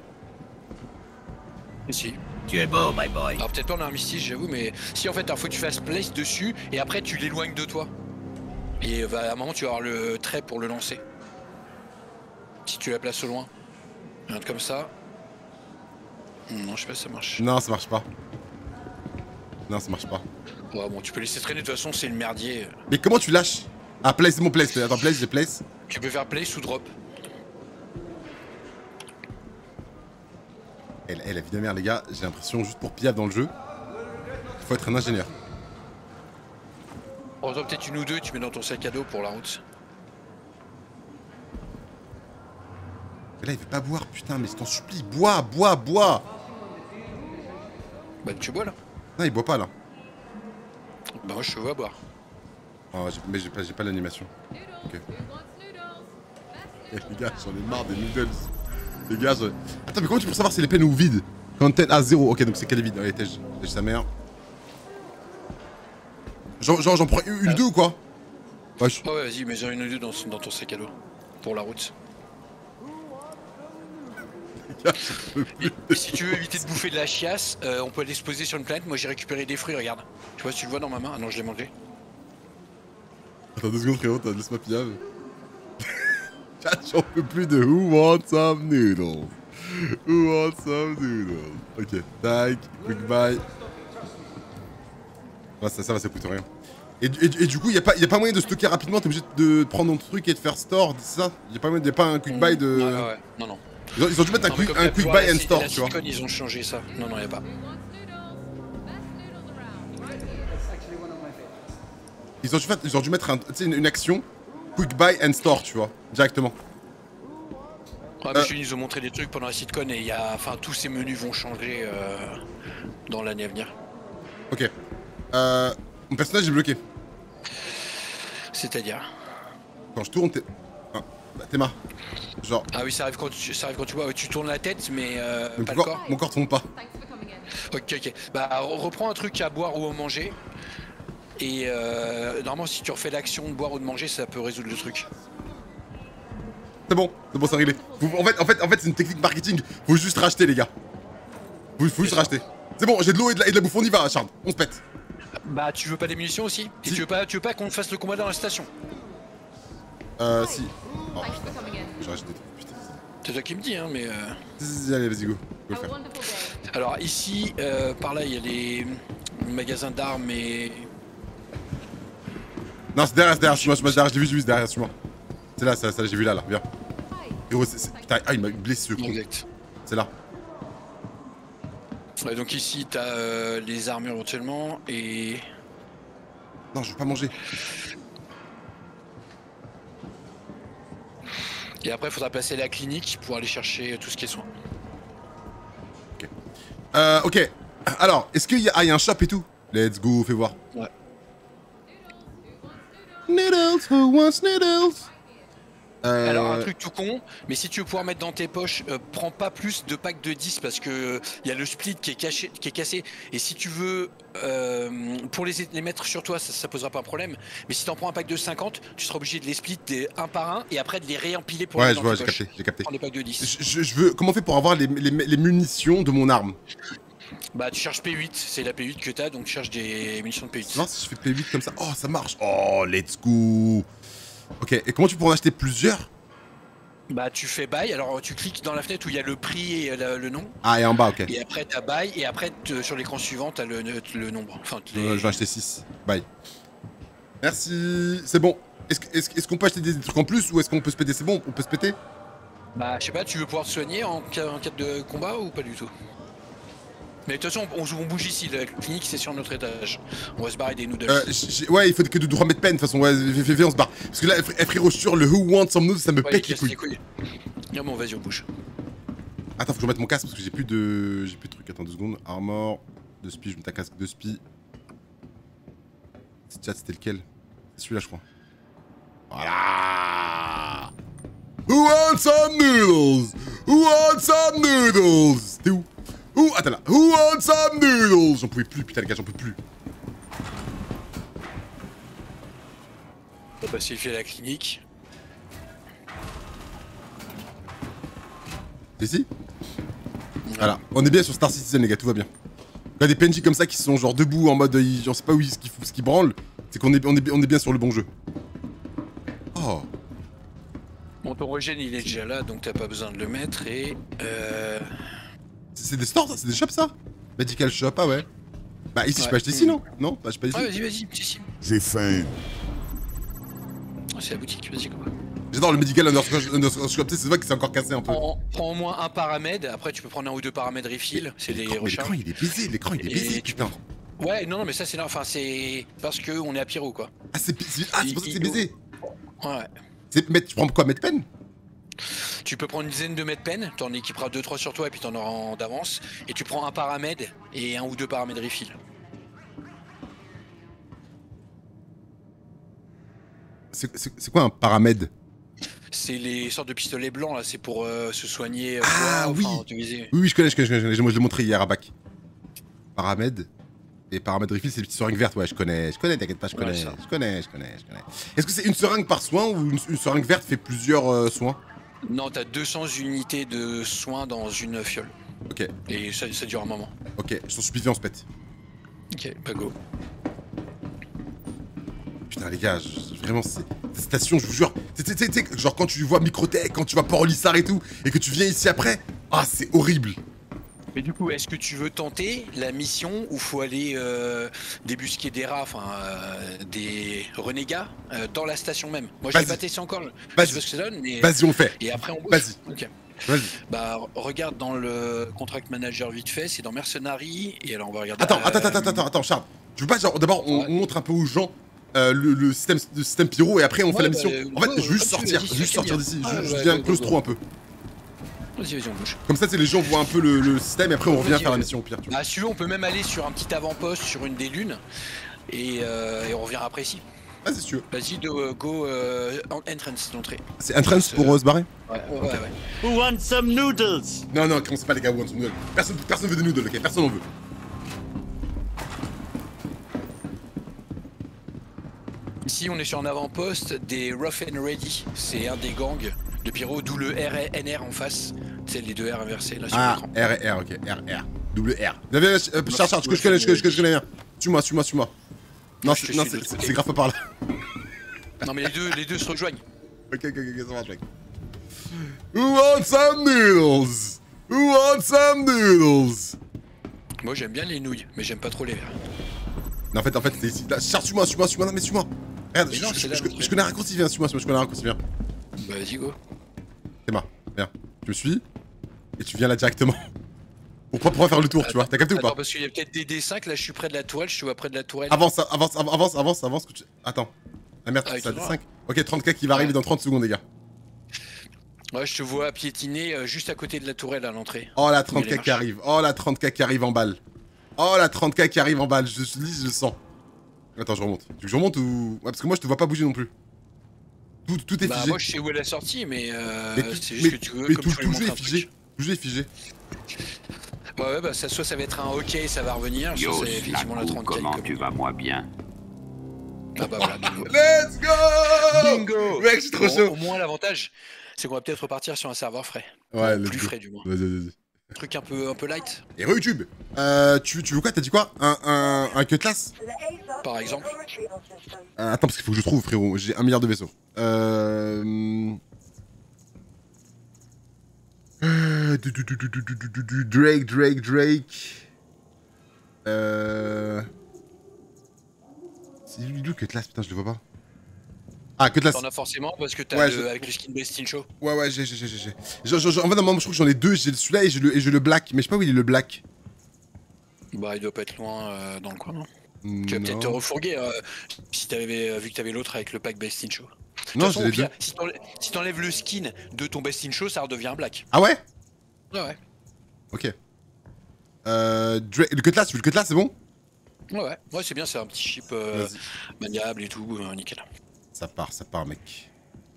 Si.
Tu es beau, my boy.
Alors peut-être pas en armistice, j'avoue, mais si en fait, alors faut que tu fasses place dessus et après tu l'éloignes de toi. Et bah, à un moment, tu vas avoir le trait pour le lancer. Si tu la places au loin. Regarde comme ça. Non, je sais pas si ça marche.
Non, ça marche pas. Non, ça marche pas.
Ouais, bon, tu peux laisser traîner, de toute façon, c'est le merdier.
Mais comment tu lâches? Ah, place, c'est mon place. Attends, place, j'ai place.
Tu peux faire place ou drop.
Elle, elle, la vie de merde, les gars, j'ai l'impression, juste pour pillave dans le jeu, il faut être un ingénieur.
En faisant peut-être une ou deux, tu mets dans ton sac à dos pour la route.
Et là, il veut pas boire, putain, mais je t'en supplie, bois, bois, bois.
Bah, tu bois là.
Non, il boit pas, là.
Bah, moi, je te vois boire.
Oh, j'ai- mais j'ai pas, j'ai pas l'animation. Ok. Eh, les gars, j'en ai marre des noodles. Les gars, je... Attends, mais comment tu peux savoir si elle est pleine ou vide? Content à zéro. Ok, donc c'est qu'elle est vide. Allez, tèche, tèche sa mère. Genre, genre, j'en prends une, une, deux ou quoi? Wesh.
Ouais, ouais, vas-y, mets-en une ou deux dans, dans ton sac à dos. Pour la route.
Les gars, j'en peux plus.
Et si tu veux éviter de bouffer de la chiasse, euh, on peut aller se poser sur une planète. Moi, j'ai récupéré des fruits, regarde. Tu vois, si tu le vois dans ma main. Ah non, je l'ai mangé.
Attends deux secondes, frérot, laisse-moi pillave. J'en peux plus de Who wants some noodles? Who wants some noodles? Ok, tac, quick buy. Ah, ça, ça va, ça coûte rien. Et, et, et du coup, y'a pas, y a pas moyen de stocker rapidement, t'es obligé de prendre ton truc et de faire store, c'est ça? Y'a pas moyen, y a pas un quick buy de.
Ouais, ouais, ouais. Non, non.
Ils ont, ils ont dû mettre un
Non, mais
quick,
comme
un
t'as
quick
pu voir,
buy
la
and
Sil-
store,
la
tu vois.
Silicon, ils ont changé ça. Non, non, y'a pas.
Ils ont dû, fait- ils ont dû mettre un, une, une action, quick buy and store, tu vois, directement.
Ouais, mais
Euh.
je te dis, ils ont montré des trucs pendant la sitcon et il y a. Enfin, tous ces menus vont changer euh, dans l'année à venir.
Ok. Euh, mon personnage est bloqué.
C'est-à-dire.
Quand je tourne, t'es. Ah, bah, t'es marre. Genre,
Ah oui, ça arrive quand tu, ça arrive quand tu vois. Ouais, tu tournes la tête, mais euh,
mais
pas
pourquoi
le corps.
mon corps tourne pas?
Thanks for coming in.
Ok, ok. Bah, re- reprends un truc à boire ou à manger. Et euh, normalement, si tu refais l'action de boire ou de manger, ça peut résoudre le truc.
C'est bon, c'est bon, c'est réglé. Vous- en fait, en fait, en fait c'est une technique marketing. Faut juste racheter, les gars. Faut, faut juste racheter. C'est bon, j'ai de l'eau et, de la- et de la bouffe, on y va, Charles. On se pète.
Bah, tu veux pas des munitions aussi? Et
Si.
tu veux pas, tu veux pas qu'on fasse le combat dans la station?
Euh, si. Oh,
Thanks for coming in.
j'ai racheté des trucs, putain.
C'est toi qui me dis, hein, mais. Euh...
Si, si, si, allez, vas-y, go. Go le
Have a
faire.
wonderful day.
Alors ici, euh, par là, il y a les magasins d'armes et.
Non, c'est derrière, c'est derrière, suis-moi, suis-moi, c'est derrière, je l'ai vu, je l'ai vu, c'est derrière, suis-moi. C'est là, ça, ça, j'ai vu là, là, viens. Héros, c'est. c'est- Putain, ah, il m'a blessé ce con.
Exact.
C'est là.
Ouais, donc ici, t'as euh, les armures éventuellement et.
Non, je veux pas manger.
Et après, il faudra passer à la clinique pour aller chercher tout ce qui est soin.
Euh, ok. Alors, est-ce qu'il y a. Ah, il y a un shop et tout? Let's go, fais voir.
Ouais.
Noodles, who wants noodles? Euh...
Alors un truc tout con, mais si tu veux pouvoir mettre dans tes poches, euh, prends pas plus de packs de dix parce que il y a le split qui est caché, qui est cassé. Et si tu veux, euh, pour les, les mettre sur toi, ça, ça posera pas un problème. Mais si t'en prends un pack de cinquante, tu seras obligé de les split des, un par un et après de les réempiler pour
Ouais,
les
je
mettre
vois,
dans
j'ai
tes poches.
capté, j'ai capté.
Prends des packs de dix.
Je, je, je veux... Comment on fait pour avoir les, les, les munitions de mon arme?
Bah tu cherches P huit, c'est la P huit que t'as, donc tu cherches des munitions de P huit.
Non, si je fais P huit comme ça... Oh, ça marche. Oh, let's go. Ok, et comment tu peux en acheter plusieurs?
Bah tu fais buy, alors tu cliques dans la fenêtre où il y a le prix et le, le nom.
Ah, et en bas, ok.
Et après t'as buy, et après te- sur l'écran suivant t'as le, le nombre. Enfin, les...
Euh, je vais acheter six. Bye. Merci. C'est bon. Est-ce qu'on est est qu'on peut acheter des trucs en plus ou est-ce qu'on peut se péter? C'est bon, on peut se péter?
Bah je sais pas, tu veux pouvoir te soigner en cas, en cas de combat ou pas du tout? Mais de toute façon on, on bouge ici, la clinique c'est sur notre étage. On va se barrer des noodles.
Euh, j'ai- ouais, il faut que de trois mètres peine, de toute façon, ouais, fais, fais, fais, on se barre. Parce que là, fr- frérot, sur le Who Wants Some Noodles, ça me
Ouais,
pète
il
les
casse
couilles.
Non bon vas-y on bouge.
Attends, faut que je remette mon casque parce que j'ai plus de. J'ai plus de trucs. Attends deux secondes. Armor, de spi, je mets un casque de spi. Ce chat, c'était lequel? C'est celui-là, je crois. Voilà. Who wants some noodles? Who wants some noodles? T'es où? Où? Attends là. Who wants some noodles? J'en pouvais plus, putain, les gars, j'en peux plus.
On va passer à la clinique.
C'est ici? Voilà. On est bien sur Star Citizen, les gars, tout va bien. Il y a des P N J comme ça qui sont genre debout en mode. Ils, on sait pas où ils, ce qu'ils foutent, ce qu'ils branlent. C'est qu'on est, on est, on est bien sur le bon jeu. Oh.
Bon ton régène il est déjà là donc t'as pas besoin de le mettre et euh...
C'est des stores, ça? C'est des shops, ça? Medical shop, ah ouais. Bah, ici, je
Ouais.
peux acheter ici, non? Non? Bah, je peux
Ouais
ici.
vas-y vas-y, si si.
J'ai faim.
Oh, c'est la boutique, vas-y quoi.
J'adore le medical underscore underscore shop, tu sais, c'est vrai que c'est encore cassé un peu.
Prends, prends au moins un paramède, après tu peux prendre un ou deux paramèdes refill, c'est des
L'écran, mais l'écran,
recharges.
il est baisé, l'écran, il est
Et
baisé,
tu
putain.
Ouais non non mais ça c'est là, enfin c'est parce que on est à Pyro quoi.
Ah, c'est c'est- ah, c'est pour ça que c'est
Il-
baisé.
Ouais.
C'est- mais tu prends quoi, mettre peine?
Tu peux prendre une dizaine de mètres peine, t'en équiperas deux trois sur toi et puis t'en auras en d'avance. Et tu prends un paramède et un ou deux paramèdes refill.
C'est c'est- c'est quoi un paramède?
C'est les sortes de pistolets blancs là, c'est pour euh, se soigner. euh,
Ah,
toi,
oui.
enfin, te viser.
Oui, oui, je connais, je connais, je connais, je connais. Moi, je l'ai montré hier à Bac. Paramède. Et paramède refill, c'est les petites seringues vertes. Ouais, je connais, je connais, t'inquiète pas, je
Ouais,
connais,
ça.
je connais, je connais, je connais. Est-ce que c'est une seringue par soin ou une, une seringue verte fait plusieurs euh, soins?
Non, t'as deux cents unités de soins dans une fiole.
Ok,
Et ça, ça dure un moment.
ok, je t'en supplie, viens, on se pète.
Ok, pas go.
Putain, les gars, je- vraiment, c'est- cette station, je vous jure. Tu sais, tu sais, tu sais, genre quand tu vois Microtech, quand tu vas Port-Lissard et tout, et que tu viens ici après, ah, c'est horrible.
Mais du coup, est-ce que tu veux tenter la mission où faut aller euh, débusquer des rats, enfin euh, des renégats euh, dans la station même? Moi, je l'ai
Vas-y.
pas testé encore. Je
Vas-y.
sais pas ce que ça donne, mais
Vas-y, on le fait.
et après on bouge.
Vas-y.
Ok.
Vas-y.
Bah regarde dans le contract manager vite fait, c'est dans Mercenary et alors on va regarder.
Attends,
euh,
attends, attends, attends, attends, attends, Charles. Tu veux pas, genre, d'abord, on,
Ouais.
on montre un peu aux gens euh, le, le système, le système pyro et après on fait
Ouais,
la
bah,
mission.
euh,
en fait,
go,
je veux juste
comme tu
sortir,
veux,
je veux juste
vas-y,
sortir
c'est
d'ici.
bien.
Je,
Ah,
je
ouais,
viens
go, go,
claustro
go.
un peu.
Vas-y, vas-y, on bouge.
Comme ça, c'est les gens voient un peu le, le système et après on revient
Vas-y,
faire la
ouais.
mission au pire. Tu vois.
Ah, si tu veux, on peut même aller sur un petit avant-poste sur une des lunes et, euh, et on revient après ici.
Vas-y, si tu veux.
Vas-y, de, go euh, en- entrance d'entrée.
C'est entrance pour euh, se barrer?
Ouais, ouais, ouais, ouais.
Who wants some noodles?
Non, non, commencez pas les gars, one noodles. Personne, personne veut des noodles, ok? Personne en veut.
Ici, on est sur un avant-poste des Rough and Ready. C'est un des gangs de Pyro, d'où le R N R en face. C'est les deux R inversés là sur
Ah,
l'écran.
R et R, ok. R, R. Double R. Viens, viens, euh, Charles, Charles, que je connais, je connais, je connais, je connais bien. Suis-moi, suis-moi, suis-moi. Non,
Je te
c'est non,
suis de
c'est-
l'autre
c'est
côté.
c'est grave pas par là.
Non, mais les deux, les deux se rejoignent.
Ok, ok, ok, ça marche, mec. Who wants some noodles? Who wants some noodles?
Moi, j'aime bien les nouilles, mais j'aime pas trop les verts.
Non, en fait, en fait, c'est ici. Là, Charles, suis-moi, suis-moi, suis-moi, non, mais suis-moi. Regarde,
Mais
je,
non,
je-
c'est
je-
là,
je-
donc,
je connais un raccourci, viens, suis-moi, suis-moi, je connais un raccourci, viens.
Bah, vas-y, go.
C'est ma, viens. Tu me suis et tu viens là directement. Pour pas pouvoir faire le tour, tu vois. T'as capté ou
Attends,
pas?
parce qu'il y a peut-être des D cinq, là, je suis près de la tourelle, je te vois près de la tourelle.
Avance, avance, av- avance, avance, avance. que tu- Attends. Ah merde,
Ah,
c'est
il
à
te voit.
D cinq. Ok, trente K qui va arriver dans trente secondes, les gars.
Ouais, je te vois piétiner euh, juste à côté de la tourelle à l'entrée.
Oh la
Il
trente
y a
K
les
qui arrive. Oh la trente K qui arrive en balle. Oh la trente K qui arrive en balle. Je te dis, je le sens. Attends, je remonte. Tu veux que je remonte ou. Ouais, parce que moi je te vois pas bouger non plus. Tout, tout est
Bah,
figé.
moi, je sais où est la sortie, mais, euh,
mais tout,
c'est
mais-
juste que tu veux,
mais
comme
tout,
tu voulais
tout le jeu
montrer
est
un
figé.
truc.
Tout le jeu est figé.
Ouais, ouais, bah, ça, soit ça va être un OK, ça va revenir, soit
Yo,
c'est effectivement la
Snaku,
trente
comment
comme-
tu vas moins bien?
Ah bah voilà, bingo.
Let's go
Bingo.
Mec, je suis trop
Bon,
chaud.
au moins, l'avantage, c'est qu'on va peut-être repartir sur un serveur frais.
Ouais,
Enfin,
let's
plus
go.
frais, du moins.
Vas-y, vas-y.
Un truc un peu, un peu light,
Et re-YouTube euh, tu, tu veux quoi? T'as dit quoi? Un, un, un cutlass?
par exemple.
Euh, Attends, parce qu'il faut que je trouve, frérot. J'ai un milliard de vaisseaux. Euh... euh, du- du- du- du- du- du- du- du- du- Drake, Drake, Drake. Euh... C'est lui, lui, Cutlass, putain, je le vois pas. Ah, Cutlass.
T'en as forcément, parce que t'as
Ouais,
le,
je-
avec le skin Best in Show.
Ouais, ouais, j'ai, j'ai, j'ai, j'ai. Genre, genre, en fait, non, moi, je trouve que j'en ai deux. J'ai celui-là et j'ai le, et j'ai le black. Mais je sais pas où il est le black.
Bah, il doit pas être loin euh, dans le coin, non?
Non,
Tu vas peut-être te refourguer euh, si t'avais euh, vu que t'avais l'autre avec le pack Best in Show. De
non
toute façon,
j'ai
au
les deux.
pire, si t'enlè- si t'enlèves le skin de ton Best in Show, ça redevient un black.
Ah ouais?
Ouais, ouais.
Ok. Euh, Drake, le Cutlass, tu veux le Cutlass, c'est bon?
Ouais, ouais. Ouais, c'est bien, c'est un petit chip euh,
Vas-y.
maniable et tout, euh, nickel.
Ça part, ça part, mec.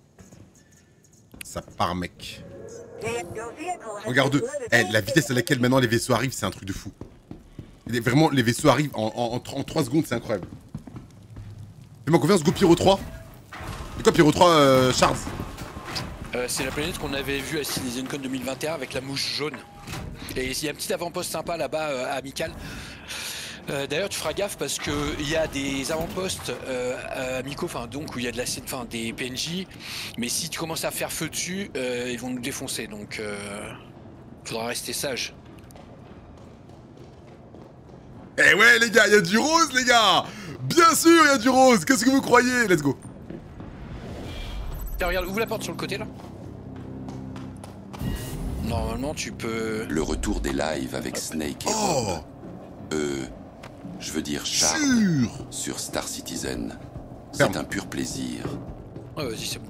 Ça part, mec. Regarde, eh, la vitesse à laquelle maintenant les vaisseaux arrivent, c'est un truc de fou. Il est- Vraiment, les vaisseaux arrivent en, en, en, tr- en trois secondes, c'est incroyable. Fais-moi confiance, go Pyro trois. C'est quoi Pyro trois, euh, Charles?
Euh, c'est la planète qu'on avait vue à CitizenCon deux mille vingt et un avec la mouche jaune. Et il y a un petit avant-poste sympa là-bas, euh, à amical. Euh, D'ailleurs, tu feras gaffe parce que il y a des avant-postes euh, euh, amicaux, enfin donc où il y a de la, enfin des P N J. Mais si tu commences à faire feu dessus, euh, ils vont nous défoncer. Donc, euh, faudra rester sage.
Eh ouais, les gars, il y a du rose, les gars. Bien sûr, il y a du rose. Qu'est-ce que vous croyez? Let's go.
Tiens, regarde, ouvre la porte sur le côté là. Normalement, tu peux.
Le retour des lives avec Snake et
Oh,
Rob. Euh, je veux dire Charles
sûr.
sur Star Citizen.
Ferme.
C'est un pur plaisir.
Ouais, vas-y, c'est bon.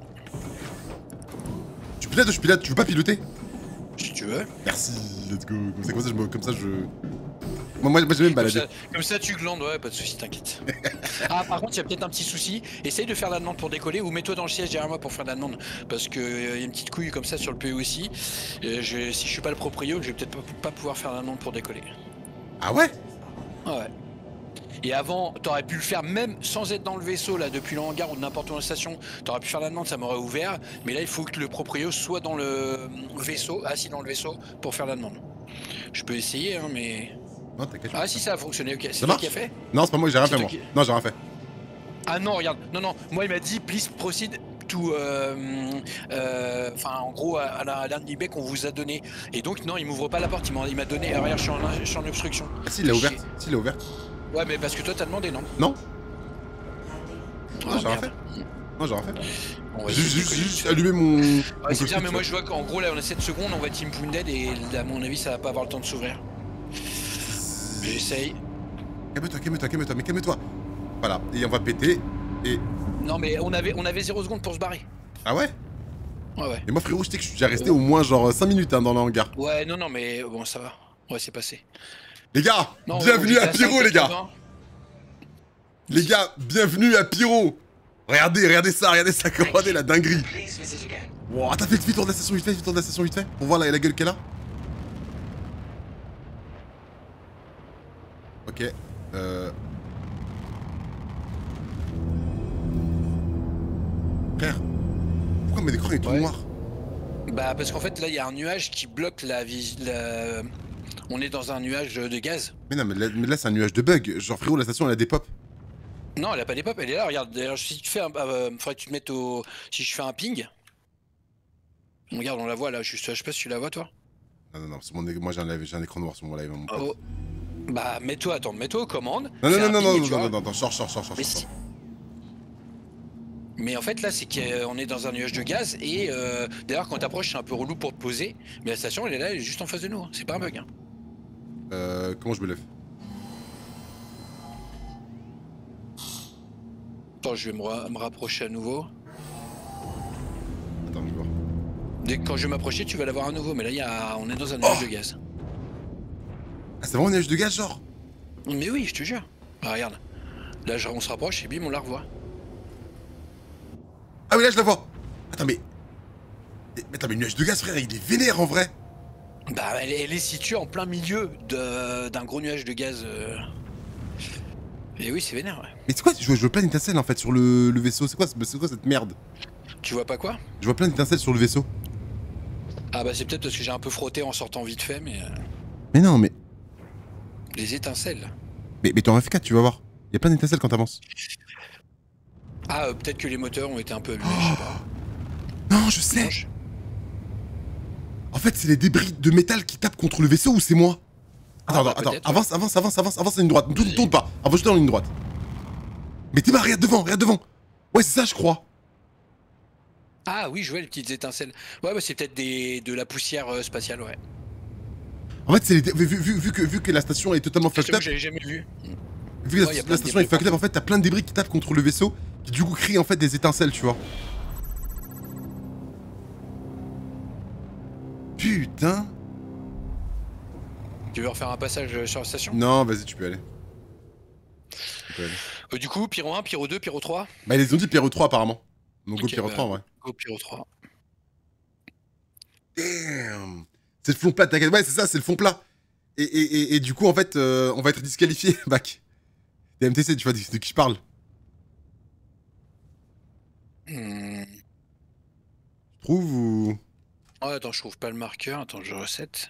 Tu pilotes ou je pilote? Tu veux pas piloter?
Si tu veux.
Merci, let's go. Comme ça, comme ça, je, me- comme ça, je... Moi, moi, moi j'aime me
Comme
balader.
ça, comme ça, tu glandes, ouais, pas de soucis, t'inquiète. Ah, par contre, il y a peut-être un petit souci. Essaye de faire la demande pour décoller ou mets-toi dans le siège derrière moi pour faire la demande. Parce qu'il y a une petite couille comme ça sur le P O aussi. Et je, si je suis pas le proprio, je vais peut-être pas, pas pouvoir faire la demande pour décoller.
Ah ouais?
Ah ouais. Et avant, t'aurais pu le faire même sans être dans le vaisseau, là, depuis le hangar ou de n'importe où dans la station. T'aurais pu faire la demande, ça m'aurait ouvert. Mais là, il faut que le proprio soit dans le vaisseau, assis dans le vaisseau, pour faire la demande. Je peux essayer, hein, mais.
Non, t'inquiète.
Ah, si ça a fonctionné, ok. C'est
Ça
toi
marche?
qui a fait?
Non, c'est pas moi, j'ai rien
C'est
fait,
toi
moi.
qui-
Non, j'ai rien fait.
Ah non, regarde, non, non, moi il m'a dit please proceed to. euh, euh, Enfin, en gros, à, à la à l'un qu'on vous a donné. Et donc, non, il m'ouvre pas la porte, il m'a il m'a donné. Ah, regarde, je suis en, je suis en obstruction.
Ah, si, il l'a
Chier.
ouverte. Si, il l'a ouverte.
Ouais, mais parce que toi t'as demandé, non?
Non?
Ah,
Non, j'ai rien
merde.
fait. Non, j'ai rien fait.
On va
J'ai
essayer
juste,
de
j'ai
décoller.
juste allumé mon.
Ouais,
mon
c'est
cockpit,
bien, mais
tu
moi
vois.
je vois qu'en gros là on a sept secondes, on va team wounded et à mon avis ça va pas avoir le temps de s'ouvrir. J'essaye.
Calme-toi, calme-toi, calme-toi, mais calme-toi. Voilà, et on va péter. Et.
Non mais on avait on avait zéro secondes pour se barrer.
Ah ouais?
Ouais ouais.
Et moi, frérot, je sais que je suis déjà resté au moins genre cinq minutes hein, dans le hangar.
Ouais non non mais bon ça va. Ouais c'est passé.
Les gars,
Non,
bienvenue
j'étais
à Pyro,
cinq
les gars.
quatre-vingts.
Les gars, bienvenue à Pyro. Regardez, regardez ça, regardez ça, regardez la dinguerie. Wow, t'as fait vite, tour de la station vite fait, vite tour de la station vite fait, pour voir la, la gueule qu'elle a. Ok, euh... Frère, pourquoi mes écrans est tout
Ouais.
noir?
Bah parce qu'en fait là il y a un nuage qui bloque la vie. La... On est dans un nuage de gaz.
Mais non, mais là, mais là, c'est un nuage de bug. Genre, frérot, la station elle a des pops.
Non elle a pas des pop, elle est là, regarde. D'ailleurs si tu fais un. Euh, faudrait que tu te mettes au. Si je fais un ping. Regarde on la voit là, juste, je sais pas si tu la vois toi.
Non, non, non, c'est mon é- moi j'ai un, live- j'ai un écran noir sur mon live. Mon pote.
Oh. Bah mets-toi, attends, mets-toi aux commandes.
non,
fais
non,
un
non,
ping
non,
et
non,
tu
non,
vois.
non, non, non, sors, sors, sors, sors,
Mais
sors.
si. Mais en fait là c'est qu'on est dans un nuage de gaz et euh, d'ailleurs quand t'approches c'est un peu relou pour te poser. Mais la station elle est là, elle est juste en face de nous, hein. C'est pas un bug. Hein.
Euh, comment je me lève?
Attends, je vais me, ra- me rapprocher à nouveau.
Attends, je vais voir.
Dès que quand je vais m'approcher, tu vas l'avoir à nouveau. Mais là, il y a... on est dans un nuage de gaz.
Ah, c'est vraiment un nuage de gaz, genre?
Mais oui, je te jure. Ah, regarde. Là, je- on se rapproche et bim, on la revoit.
Ah oui, là, je la vois. Attends, mais... mais... Attends, mais le nuage de gaz, frère, il est vénère, en vrai.
Bah, elle, elle est située en plein milieu de- d'un gros nuage de gaz. euh. Et oui, c'est vénère, ouais.
Mais c'est quoi? Je vois, je vois plein d'étincelles, en fait, sur le, le vaisseau. C'est quoi, ce- c'est quoi cette merde?
Tu vois pas quoi?
Je vois plein d'étincelles sur le vaisseau.
Ah bah c'est peut-être parce que j'ai un peu frotté en sortant vite fait, mais... euh,
Mais non, mais...
les étincelles.
Mais, mais t'es en F quatre, tu vas voir. Il y a plein d'étincelles quand t'avances.
Ah, euh, peut-être que les moteurs ont été un peu abîmés, je sais pas.
Non, je sais.
Non, je-
En fait, c'est les débris de métal qui tapent contre le vaisseau ou c'est moi? Attends,
Ah, bah,
attends,
peut-être,
avance, avance, avance, avance, avance en ligne droite. Ne tourne, tourne pas. Avance juste en ligne droite. Mais t'es pas, regarde devant, regarde devant. Ouais, c'est ça, je crois.
Ah oui, je vois les petites étincelles. Ouais, bah c'est peut-être des... de la poussière euh, spatiale, ouais.
En fait, c'est les dé- vu, vu, vu que, vu que la station est totalement
C'est
fucked
que
up,
j'avais jamais vu.
vu que la,
Ouais, y a
la
plein de
station est
débris
fucked up, en fait, t'as plein de débris qui tapent contre le vaisseau, qui du coup créent en fait des étincelles, tu vois. Putain.
Tu veux refaire un passage euh, sur la station?
Non, vas-y, tu peux aller. Tu peux aller.
Euh, Du coup, Pyro un, Pyro deux, Pyro trois.
Bah, ils ont dit Pyro trois apparemment. Donc go
Ok,
Pyro
bah,
trois, ouais.
Go Pyro trois.
Damn. C'est le fond plat, t'inquiète. Ouais, c'est ça, c'est le fond plat. Et, et, et, et du coup, en fait, euh, on va être disqualifié, bac. Des M T C, tu vois, de, de qui je parle.
Hmm.
Tu trouves ou...
Oh, attends, je trouve pas le marqueur. Attends, je recette.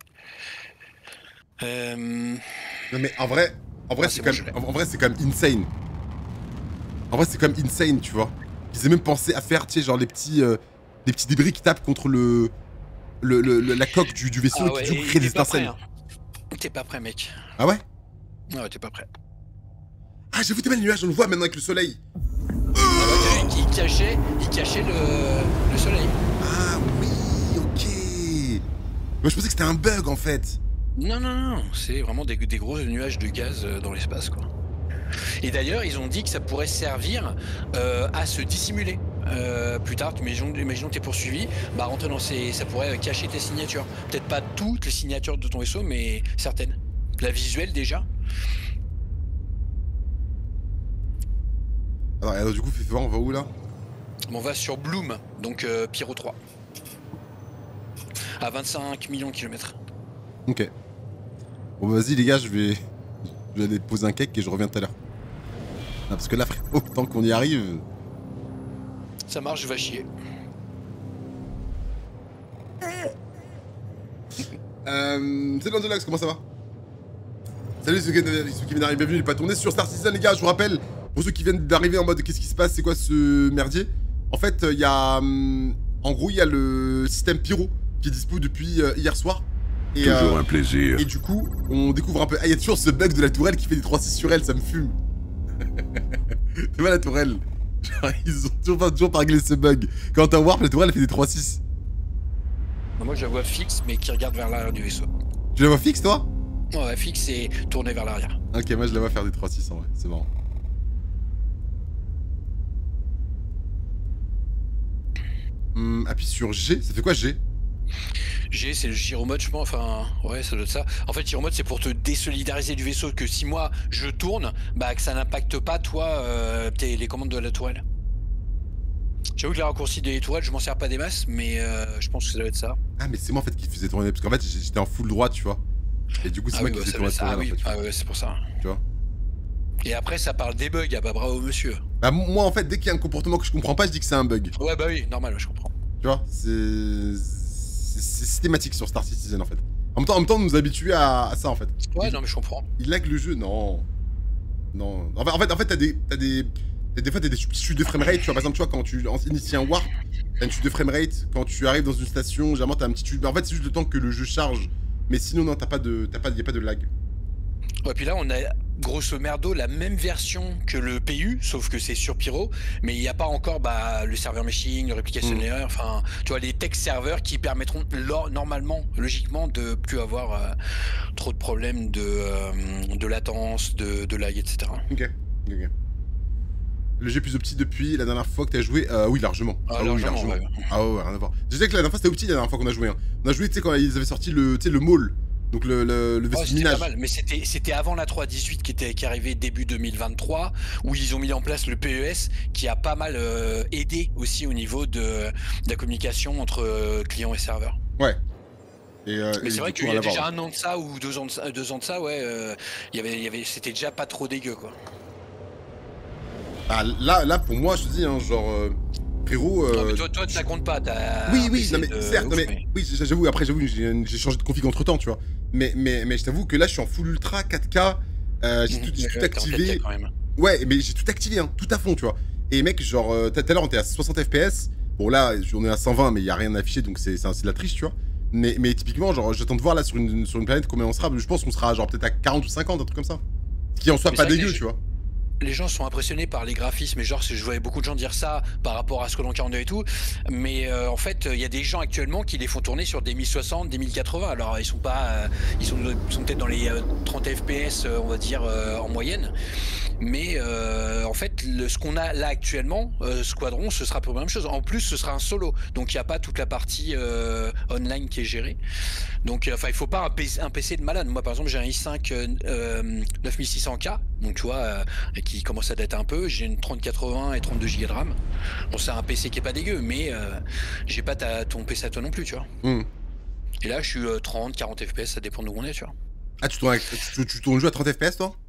Euh...
Non mais en vrai, en vrai
Ah,
c'est
c'est
quand
bon,
même, en en vrai c'est quand même insane. En vrai c'est quand même insane, tu vois. Ils aient même pensé à faire, tu sais, genre les petits, euh, les petits débris qui tapent contre le, le, le- le- la coque du, du vaisseau
Ah
et
ouais,
qui du coup
et
créent
t'es
des
pas prêt,
étincelles.
hein. T'es pas prêt, mec.
Ah ouais?
Ah ouais, t'es pas prêt.
Ah j'ai vu tes belles nuages, on le voit maintenant avec le soleil.
Ah bah, t'as vu, il cachait, il cachait le, le soleil.
Ah oui, ok. Moi je pensais que c'était un bug en fait.
Non, non, non, c'est vraiment des, des gros nuages de gaz euh, dans l'espace, quoi. Et d'ailleurs, ils ont dit que ça pourrait servir euh, à se dissimuler. Euh, plus tard, imaginons, imaginons que t'es poursuivi, bah rentrer dans ces, ça pourrait cacher tes signatures. Peut-être pas toutes les signatures de ton vaisseau, mais certaines. La visuelle déjà.
Alors, alors, du coup, fais voir, on va où là?
On va sur Bloom, donc euh, Pyro trois. À vingt-cinq millions de kilomètres.
Ok. Bon bah vas-y les gars, je vais... je vais aller poser un cake et je reviens tout à l'heure. Ah, parce que là frérot, tant qu'on y arrive...
Ça marche, va chier.
Euh... Salut Andelax, comment ça va? Salut ceux qui viennent ceux qui viennent d'arriver, bienvenue les patons. On est sur Star Citizen les gars, je vous rappelle, pour ceux qui viennent d'arriver en mode qu'est-ce qui se passe, c'est quoi ce merdier? En fait, il y a... hum, En gros, il y a le système Pyro qui est dispo depuis euh, hier soir. Et,
Toujours
euh,
un plaisir.
et du coup, on découvre un peu... Ah, il y a toujours ce bug de la tourelle qui fait des trois six sur elle, ça me fume. C'est pas la tourelle. Genre, ils ont toujours pas, toujours pas réglé ce bug. Quand t'as Warp, la tourelle elle fait des trois six.
Moi, je la vois fixe, mais qui regarde vers l'arrière du vaisseau.
Tu la vois fixe toi?
Ouais, fixe et tournée vers l'arrière.
Ok, moi je la vois faire des trois six en vrai, c'est marrant. Hum, appuie sur G, ça fait quoi G?
G, c'est le gyromode, je pense. Enfin, ouais, ça doit être ça. En fait, gyromode, c'est pour te désolidariser du vaisseau. Que si moi je tourne, bah que ça n'impacte pas toi euh, tes- les commandes de la tourelle. J'avoue que les raccourcis des tourelles, je m'en sers pas des masses, mais euh, je pense que ça doit être ça.
Ah mais c'est moi en fait qui faisait tourner, parce qu'en fait j'étais en full droite tu vois. Et du coup c'est
Ah
moi
oui,
qui
bah,
faisais
ça doit
tourner
être
la
ça.
tourelle
Ah
en fait.
oui, ah ouais, c'est pour ça.
Tu vois.
Et après, ça parle des bugs. Ah bah bravo, monsieur.
Bah moi en fait dès qu'il y a un comportement que je comprends pas, je dis que c'est un bug.
Ouais, bah oui, normal, ouais, je comprends.
Tu vois, c'est... c'est c'est systématique sur Star Citizen en fait. En même temps, en même temps on nous habitue à, à ça en fait.
Ouais,
Il-
non, mais je comprends.
Il lag le jeu, non. Non. En fait, en fait, en fait t'as des, t'as des, t'as des fois t'as des chutes de framerate. Tu vois, par exemple, tu vois quand tu inities un warp, t'as une chute de framerate. Quand tu arrives dans une station, généralement t'as un petit chute. En fait, c'est juste le temps que le jeu charge. Mais sinon, non, t'as pas de, t'as pas, y a pas de lag.
Ouais, puis là, on a grosso merdo la même version que le P U, sauf que c'est sur Pyro, mais il n'y a pas encore bah, le serveur machine, le replication
Mm.
layer, enfin, tu vois, les text serveurs qui permettront lo- normalement, logiquement, de plus avoir euh, trop de problèmes de, euh, de latence, de, de lag, et cetera.
Ok. Ok. ok. Le jeu est plus opti depuis la dernière fois que t'as joué. Euh, oui, largement.
Ah,
oui,
largement, ouais.
Ah ouais, ouais, rien à voir. Je disais que la dernière fois c'était opti la dernière fois qu'on a joué. Hein. On a joué, tu sais, quand ils avaient sorti le, tu sais, le mall. Donc le, le, le vaisseau
Ouais,
de
c'était
minage.
pas mal, mais c'était c'était avant la trois dix-huit qui était qui est arrivée début deux mille vingt-trois, où ils ont mis en place le P E S qui a pas mal euh, aidé aussi au niveau de, de la communication entre euh, clients et serveurs.
Ouais. Et, euh,
Mais
et
c'est vrai
du
qu'il
coup,
y a
rien à
déjà
voir.
un an de ça ou deux ans de ça, deux ans de ça, ouais, euh, il y avait, il y avait, c'était déjà pas trop dégueu quoi.
Ah, là, là, pour moi, je te dis, hein, genre, euh, frérot.
Non, mais
Euh...
toi, toi, ça compte pas. T'as
Oui,
un
oui,
P C
non, mais
de
certes, non,
ouf,
mais, oui, j'avoue, après, j'avoue, j'ai j'ai changé de config entre temps, tu vois. Mais, mais, mais je t'avoue que là, je suis en full ultra quatre K, euh, j'ai
Mhm,
tout, j'ai
mais
tout
ouais, t'es en quatre K
activé.
quand même.
Ouais, mais j'ai tout activé, hein, tout à fond, tu vois. Et mec, genre, euh, tout à l'heure, on était à soixante F P S. Bon, là, on est à cent vingt, mais il y a rien affiché, donc c'est c'est de la triche, tu vois. Mais, mais typiquement, genre, j'attends de voir là sur une, sur une planète combien on sera. Je pense qu'on sera, genre, peut-être à quarante ou cinquante, un truc comme ça. Ce qui en soit
Mais
pas
c'est vrai que
dégueu,
les-
tu vois.
Les gens sont impressionnés par les graphismes, et genre je voyais beaucoup de gens dire ça par rapport à Squadron quarante-deux et tout, mais euh, en fait il y a des gens actuellement qui les font tourner sur des mille soixante, des mille quatre-vingts, alors ils sont pas, euh, ils sont, ils sont peut-être dans les euh, trente F P S euh, on va dire euh, en moyenne, mais euh, en fait le, ce qu'on a là actuellement, euh, Squadron, ce sera pour la même chose, en plus ce sera un solo, donc il n'y a pas toute la partie euh, online qui est gérée, donc enfin il faut pas un P C, un P C de malade. Moi par exemple j'ai un i cinq euh, euh, neuf mille six cents K, donc tu vois euh, qui commence à dater un peu, j'ai une trente quatre-vingts et trente-deux giga de RAM. Bon c'est un P C qui est pas dégueu, mais euh, j'ai pas ta, ton P C à toi non plus, tu vois.
Hmm.
Et là je suis euh, trente, quarante F P S, ça dépend d'où on est, tu vois.
Ah, tu tournes, avec- tu, tu tournes le jeu à trente F P S, toi?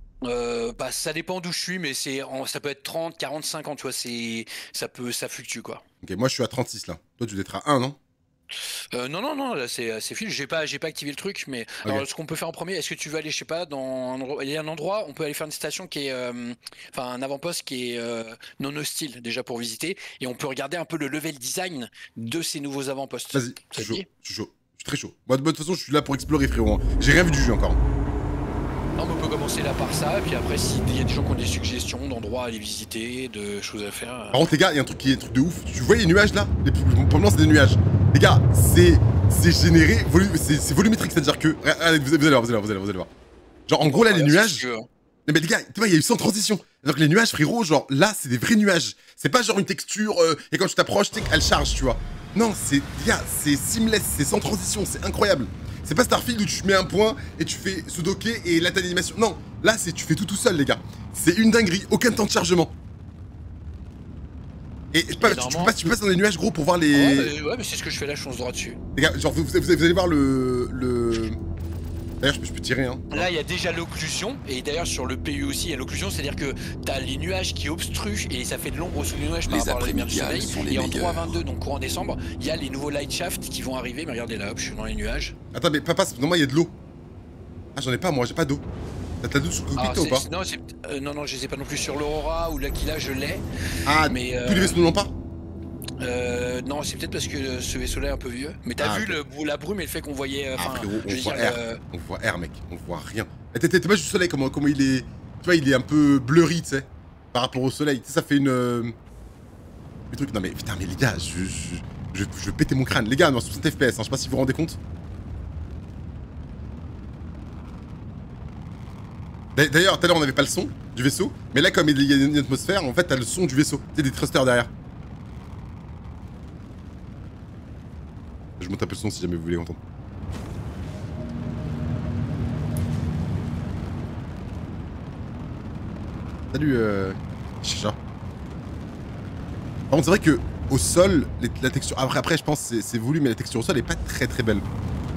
Euh, bah ça dépend d'où je suis, mais c'est en- ça peut être trente, quarante, cinquante, tu vois, c'est ça peut ça fluctue quoi.
Ok, moi, je suis à trente-six, là. Toi, tu dois être à un, non?
Euh, non non non, là c'est c'est fil, j'ai pas j'ai pas activé le truc, mais
Ok.
alors ce qu'on peut faire en premier, est-ce que tu veux aller, je sais pas, dans un endroit- il y a un endroit, on peut aller faire une station qui est euh, enfin un avant-poste qui est euh, non hostile déjà pour visiter, et on peut regarder un peu le level design de ces nouveaux avant-postes.
Vas-y,
Ça
je suis
te
chaud.
dit
Je suis chaud. Je suis très chaud. Moi, de toute façon, je suis là pour explorer, frérot. hein. J'ai rien vu du jeu encore.
Non, mais on peut commencer là par ça, et puis après s'il y a des gens qui ont des suggestions d'endroits à aller visiter, de choses à faire.
Par contre, les gars, il y a un truc qui est un truc de ouf. Tu vois les nuages là? Les Pour le moment, c'est des nuages. Les gars, c'est c'est généré, volu- c'est c'est volumétrique, c'est-à-dire que. Regardez, vous, vous allez voir, vous allez voir, vous allez voir, vous allez voir. Genre, en gros, là, les
Voilà,
nuages.
si tu veux.
Non, mais les gars, tu vois, il y a eu sans transition. Alors que les nuages, frérot, genre, là, c'est des vrais nuages. C'est pas genre une texture, euh, et quand tu t'approches, tu sais qu'elle charge, tu vois. Non, c'est. Les gars, c'est seamless, c'est sans transition, c'est incroyable. C'est pas Starfield où tu mets un point et tu fais sudoku et là t'as l'animation. Non, là, c'est tu fais tout tout seul, les gars. C'est une dinguerie, aucun temps de chargement. Et je sais pas, tu, tu,
normalement-
passes, tu passes dans les nuages, gros, pour voir les.
Ouais, mais, ouais, mais c'est ce que je fais là, je fonce droit dessus.
Les gars, genre, vous, vous, vous allez voir le. le... D'ailleurs, je peux, je peux tirer, hein.
Là, il y a déjà l'occlusion, et d'ailleurs sur le P U aussi, il y a l'occlusion, c'est-à-dire que t'as les nuages qui obstruent et ça fait de l'ombre sous les nuages par
Les
rapport à la lumière du
après-midi
soleil.
sont les
Et en trois
meilleurs.
vingt-deux, donc courant décembre, il y a les nouveaux light shafts qui vont arriver. Mais regardez là, hop, je suis dans les nuages.
Attends, mais papa, non, moi, il y a de l'eau. Ah, j'en ai pas, moi, j'ai pas d'eau. T'as de l'eau sur le cockpit,
Ah,
toi, ou
c'est-
pas?
c'est- non, c'est- euh, non, non, je les ai pas non plus sur l'Aurora ou l'Aquila, je l'ai.
Ah,
mais,
tous
euh,
les vaisseaux ne l'ont pas?
Euh, non, c'est peut-être parce que euh, ce vaisseau-là est un peu vieux. Mais t'as
Ah,
vu
ok.
le, la brume et le fait qu'on voyait. euh,
Ah,
enfin,
frérot,
je
on
veux
voit
dire,
R.
euh,
On voit R, mec. On voit rien. Eh, T'es t'es pas juste du soleil, comment, comment il est. Tu vois, il est un peu blurry, tu sais. Par rapport au soleil. Tu sais, ça fait une. Euh... Le truc. Non, mais putain, mais les gars, je. Je, je, je vais péter mon crâne. Les gars, on est en soixante F P S, hein, je sais pas si vous vous rendez compte. D'a- D'ailleurs, tout à l'heure, on avait pas le son du vaisseau. Mais là, comme il y a une atmosphère, en fait, t'as le son du vaisseau. Tu sais, des thrusters derrière. Je monte un peu le son si jamais vous voulez entendre. Salut, euh... Chicha. Par contre, c'est vrai que au sol, les- la texture... Après, après, je pense que c'est- c'est voulu, mais la texture au sol est pas très très belle.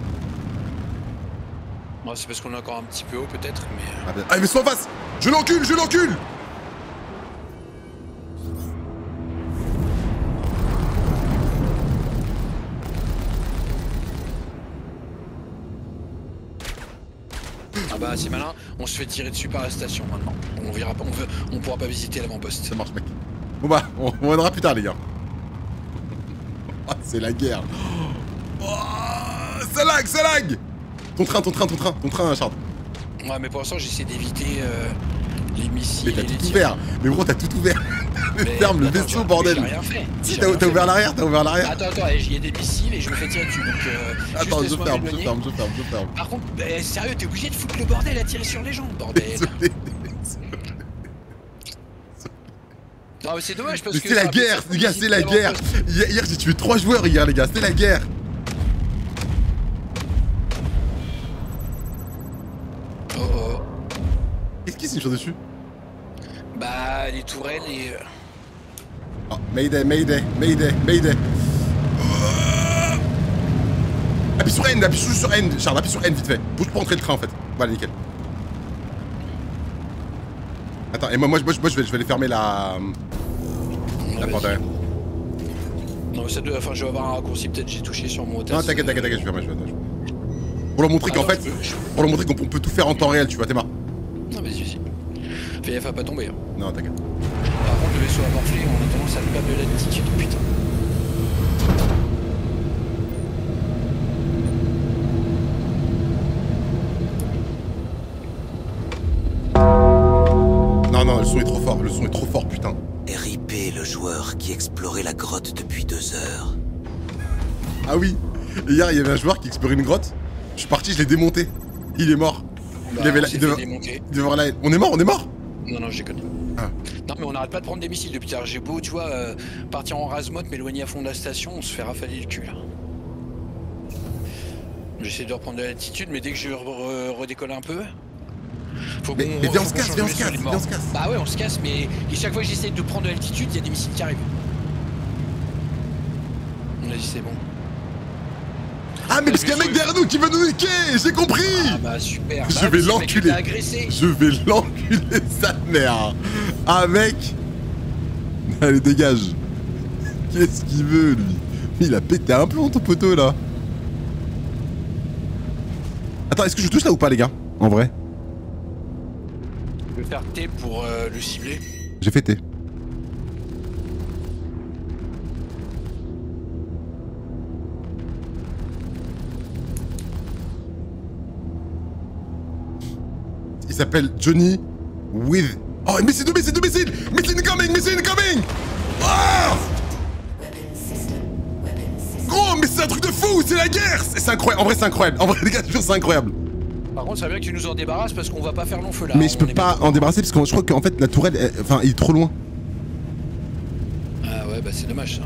bon, c'est parce qu'on est encore un petit peu haut peut-être, mais. euh,
Ah, ben- ah, mais soit en face. Je l'encule, je l'encule.
Ah bah c'est malin, on se fait tirer dessus par la station maintenant. On verra pas, on, veut, on pourra pas visiter l'avant-poste.
Ça marche, mec. Bon bah, on, on reviendra plus tard, les gars. Ah, c'est la guerre. Oh, ça lag, ça lag. Ton train, ton train, ton train, ton train, Charles.
Ouais, mais pour l'instant j'essaie d'éviter euh, les missiles.
Mais t'as
et les
tout
tirs.
ouvert. Mais gros, t'as tout ouvert.
Mais-
Ferme le
attends,
vaisseau,
j'ai-
bordel.
J'ai rien fait.
Si,
J'ai
t'as
rien
t'as
fait.
ouvert l'arrière, t'as ouvert l'arrière.
Attends, attends, il y a des missiles et je me fais tirer dessus. Donc, euh,
Attends,
juste
je
laisse-moi
ferme, je
m'éloigner.
ferme, je ferme, je ferme.
Par contre, eh, sérieux, t'es obligé de foutre le bordel à tirer sur les gens, bordel.
Désolé.
Non, mais c'est dommage parce
Mais
que.
c'est la
ça-
guerre,
ça-
les gars, c'est la
ça-
guerre. Hier, hier, j'ai tué trois joueurs hier, les gars, c'est la guerre. s'ils sont dessus?
Bah, les tourelles et. euh,
Oh, Mayday, Mayday, Mayday, Mayday. Oh. Appuie sur N, appuie juste sur N, Charles, appuie sur N vite fait. Bouge pour entrer le train en fait. Voilà, nickel. Attends, et moi, moi, moi, moi je, vais, je vais aller fermer la.
ah,
La
vas-y.
porte derrière.
Non, ça doit. Enfin, je vais avoir un raccourci, peut-être j'ai touché sur mon hôtel.
Non, t'inquiète, t'inquiète, t'inquiète, je vais fermer, je vais fermer. Pour leur montrer
Ah,
qu'en
non,
fait.
je peux- je-
Pour leur montrer qu'on on peut tout faire en temps réel, tu vois, t'es marre.
Non, vas-y, vas-y. Fais gaffe à pas tomber. hein.
Non, t'inquiète.
Par contre, le vaisseau a morflé, on a tendance à le perdre de l'altitude, putain.
Non, non, le son est trop fort, le son est trop fort, putain.
R I P le joueur qui explorait la grotte depuis deux heures.
Ah oui, et hier il y avait un joueur qui explorait une grotte. Je suis parti, je l'ai démonté. Il est mort.
Bah,
il avait la.
on s'est
Il
fait
devait,
démonter.
il devait avoir la. On est mort, on est mort.
Non, non, j'ai connu.
Ah.
Non, mais on n'arrête pas de prendre des missiles depuis tard. J'ai beau, tu vois, euh, partir en rasemote, m'éloigner à fond de la station, on se fait rafaler le cul là. J'essaie de reprendre de l'altitude, mais dès que je re- re- redécolle un peu. Faut
Mais-
qu'on-
mais viens, on
faut
se
qu'on
casse,
change
viens, on
le
se
vaisseau,
casse,
il est
viens,
mort.
on se casse.
Bah ouais, on se casse, mais et chaque fois que j'essaie de prendre de l'altitude, il y a des missiles qui arrivent. Vas-y, c'est bon.
Ah, mais parce qu'il y a un mec derrière nous qui veut nous niquer. J'ai compris.
Ah bah super.
Je
Bah,
vais
c'est le mec qui
l'enculer.
t'a agressé.
Je vais l'enculer, sa mère. Ah, mec. Allez, dégage. Qu'est-ce qu'il veut, lui? Il a pété un plomb, ton poteau, là. Attends, est-ce que je touche là ou pas, les gars? En vrai.
Je vais faire T pour euh, le cibler.
J'ai fait T. Il s'appelle Johnny with... Oh, missile, deux missiles, deux missiles! Missile incoming, missile incoming! Oh! Gros, mais c'est un truc de fou, c'est la guerre! C'est c'est incroyable, en vrai c'est incroyable, en vrai les gars, je te jure c'est incroyable.
Par contre, ça veut bien que tu nous en débarrasses parce qu'on va pas faire long feu là.
Mais je
On
peux
est
pas
bien-
en débarrasser parce que je crois qu'en fait la tourelle, elle- enfin il est trop loin.
Ah ouais, bah c'est dommage ça.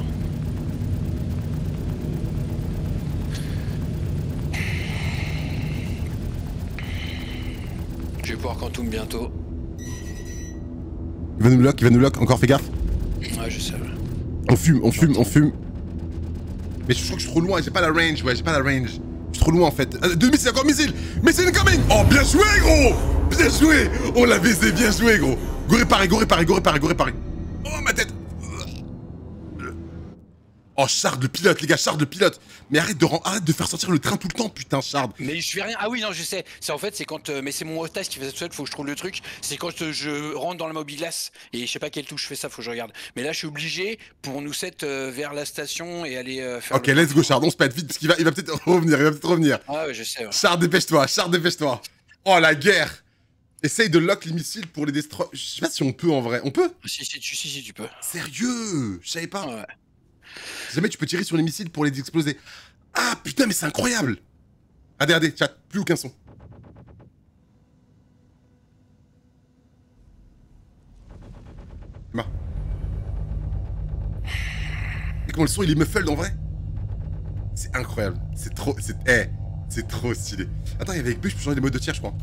Je vais pouvoir Quantum bientôt.
Il va nous lock, il va nous lock, encore fais gaffe.
Ouais, je sais. ouais.
On fume, on fume, on fume. Mais je crois que je suis trop loin, j'ai pas la range, ouais, j'ai pas la range. Je suis trop loin en fait. Euh, Deux missiles, encore missile! Missile incoming! Oh, bien joué, gros! Bien joué! On l'a baisé, bien joué, gros! Go réparé, go réparé, go réparé, go réparé. Oh, ma tête! Oh, Shard le pilote, les gars, Shard le pilote! Mais arrête de, ren- arrête de faire sortir le train tout le temps, putain, Shard!
Mais je fais rien. Ah oui, non, je sais. C'est en fait, c'est quand. euh, mais c'est mon hostess qui fait ça tout seul, faut que je trouve le truc. C'est quand euh, je rentre dans la mobilace et je sais pas quelle touche je fais ça, faut que je regarde. Mais là, je suis obligé pour nous set euh, vers la station et aller euh, faire.
Ok,
le-
let's go, Shard, on se pète vite, parce qu'il va, il va peut-être revenir, il va peut-être revenir.
Ah ouais, je sais. ouais.
Shard, dépêche-toi, Shard, dépêche-toi. Oh, la guerre! Essaye de lock les missiles pour les destroy. Je sais pas si on peut en vrai. On peut?
Si, si, tu, si, si, tu peux.
Sérieux? Je savais pas.
Ouais.
Si jamais tu peux tirer sur les missiles pour les exploser. Ah putain, mais c'est incroyable! Regardez, regardez, chat, plus aucun son. Ma. Et comment le son il est muffled en vrai? C'est incroyable. C'est trop. C'est. Eh, c'est trop stylé. Attends, il y avait avec B, je peux changer les modes de tir, je crois.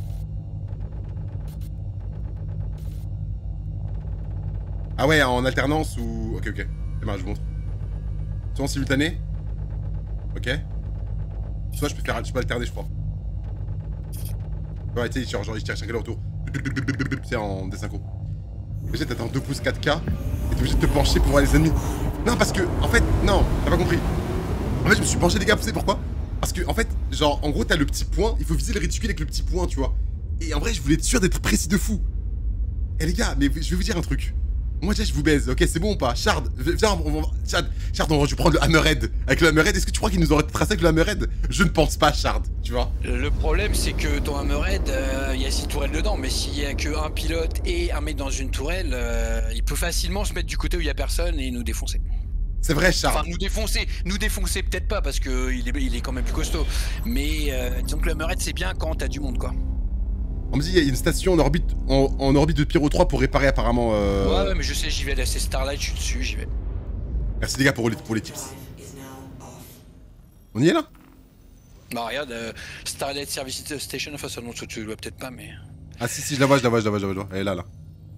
Ah ouais, en alternance ou. Ok, ok. C'est marrant, je vous montre. Soit en simultané. Ok. Soit je peux faire. Je peux alterner, je crois. Ouais, tu sais, genre, genre, il tire chacun leur tour. C'est en désynchro. Obligé d'être en deux pouces quatre K. Et t'es obligé de te pencher pour voir les ennemis. Non, parce que, en fait, non, t'as pas compris. En fait, je me suis penché, les gars, vous savez pourquoi? Parce que, en fait, genre, en gros, t'as le petit point. Il faut viser le réticule avec le petit point, tu vois. Et en vrai, je voulais être sûr d'être précis de fou. Eh les gars, mais je vais vous dire un truc. Moi déjà je vous baise, ok, c'est bon ou pas? Shard, viens, on va... Shard, Shard, on va prendre le Hammerhead. Avec le Hammerhead, est-ce que tu crois qu'il nous aurait tracé avec le Hammerhead? Je ne pense pas, Shard, tu vois.
Le problème, c'est que ton Hammerhead, euh, il y a six tourelles dedans, mais s'il y a que un pilote et un mec dans une tourelle, euh, il peut facilement se mettre du côté où il y a personne et nous défoncer.
C'est vrai, Shard.
Enfin, nous défoncer, nous défoncer peut-être pas parce que il est, il est quand même plus costaud. Mais euh, disons que le Hammerhead, c'est bien quand t'as du monde, quoi.
On me dit il y a une station en orbite, en, en orbite de Pyro trois pour réparer apparemment. Euh...
Ouais, ouais, mais je sais, j'y vais là, c'est Starlight, je suis dessus, j'y vais.
Merci les gars pour les, pour les tips. On y est là?
Bah regarde, euh, Starlight Service Station, enfin ça non, tu le vois peut-être pas, mais
Ah si, si, je la vois, je la vois, je la vois, je la vois. Elle est là, là.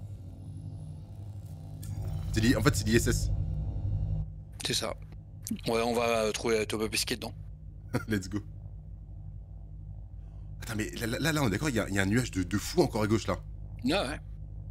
C'est l'I- En fait, c'est l'I S S.
C'est ça. Ouais, on va euh, trouver Toba Pesquet dedans.
Let's go. Attends, mais là, là, là on est d'accord, il y, a- il y a un nuage de, de fou encore à gauche, là.
Ah ouais.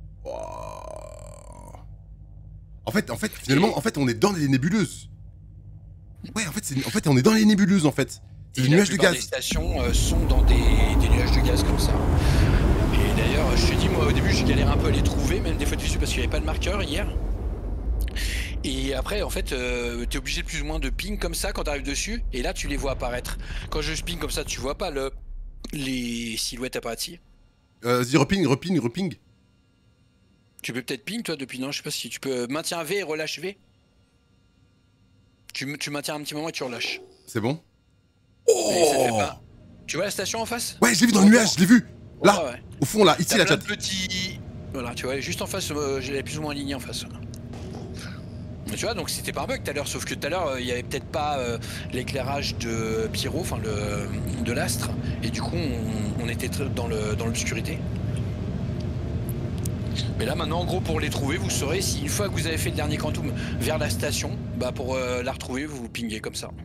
Wow. En fait, en fait, finalement, en fait, on est dans les nébuleuses. Ouais, en fait, c'est- en fait, on est dans les nébuleuses, en fait. C'est
Et
des
la
nuages de
plupart
gaz.
des stations euh, sont dans des, des nuages de gaz comme ça. Et d'ailleurs, je te dis, moi au début, j'ai galéré un peu à les trouver, même des fois dessus parce qu'il n'y avait pas de marqueur hier. Et après, en fait, euh, t'es obligé de plus ou moins de ping comme ça quand t'arrives dessus, et là tu les vois apparaître. Quand je ping comme ça, tu vois pas le les silhouettes apparaître ici.
Euh, Vas-y, reping, reping, reping.
Tu peux peut-être ping toi depuis, non, je sais pas si tu peux maintiens V et relâche V. Tu, tu maintiens un petit moment et tu relâches.
C'est bon.
Et ça te fait
Oh
pas. Tu vois la station en face?
Ouais, je l'ai vu dans le nuage, je l'ai vu. Là,
Ouais, ouais.
au fond, là, ici,
T'as
la
plein
chat.
de petits. Voilà, tu vois, juste en face, euh, j'ai plus ou moins aligné en face. Mais tu vois, donc c'était pas un bug tout à l'heure, sauf que tout à l'heure, euh, il y avait peut-être pas euh, l'éclairage de Pyro, enfin le de l'astre, et du coup, on, on était tr- dans le dans l'obscurité. Mais là, maintenant, en gros, pour les trouver, vous saurez si une fois que vous avez fait le dernier quantum vers la station, bah pour euh, la retrouver, vous vous pingez comme ça.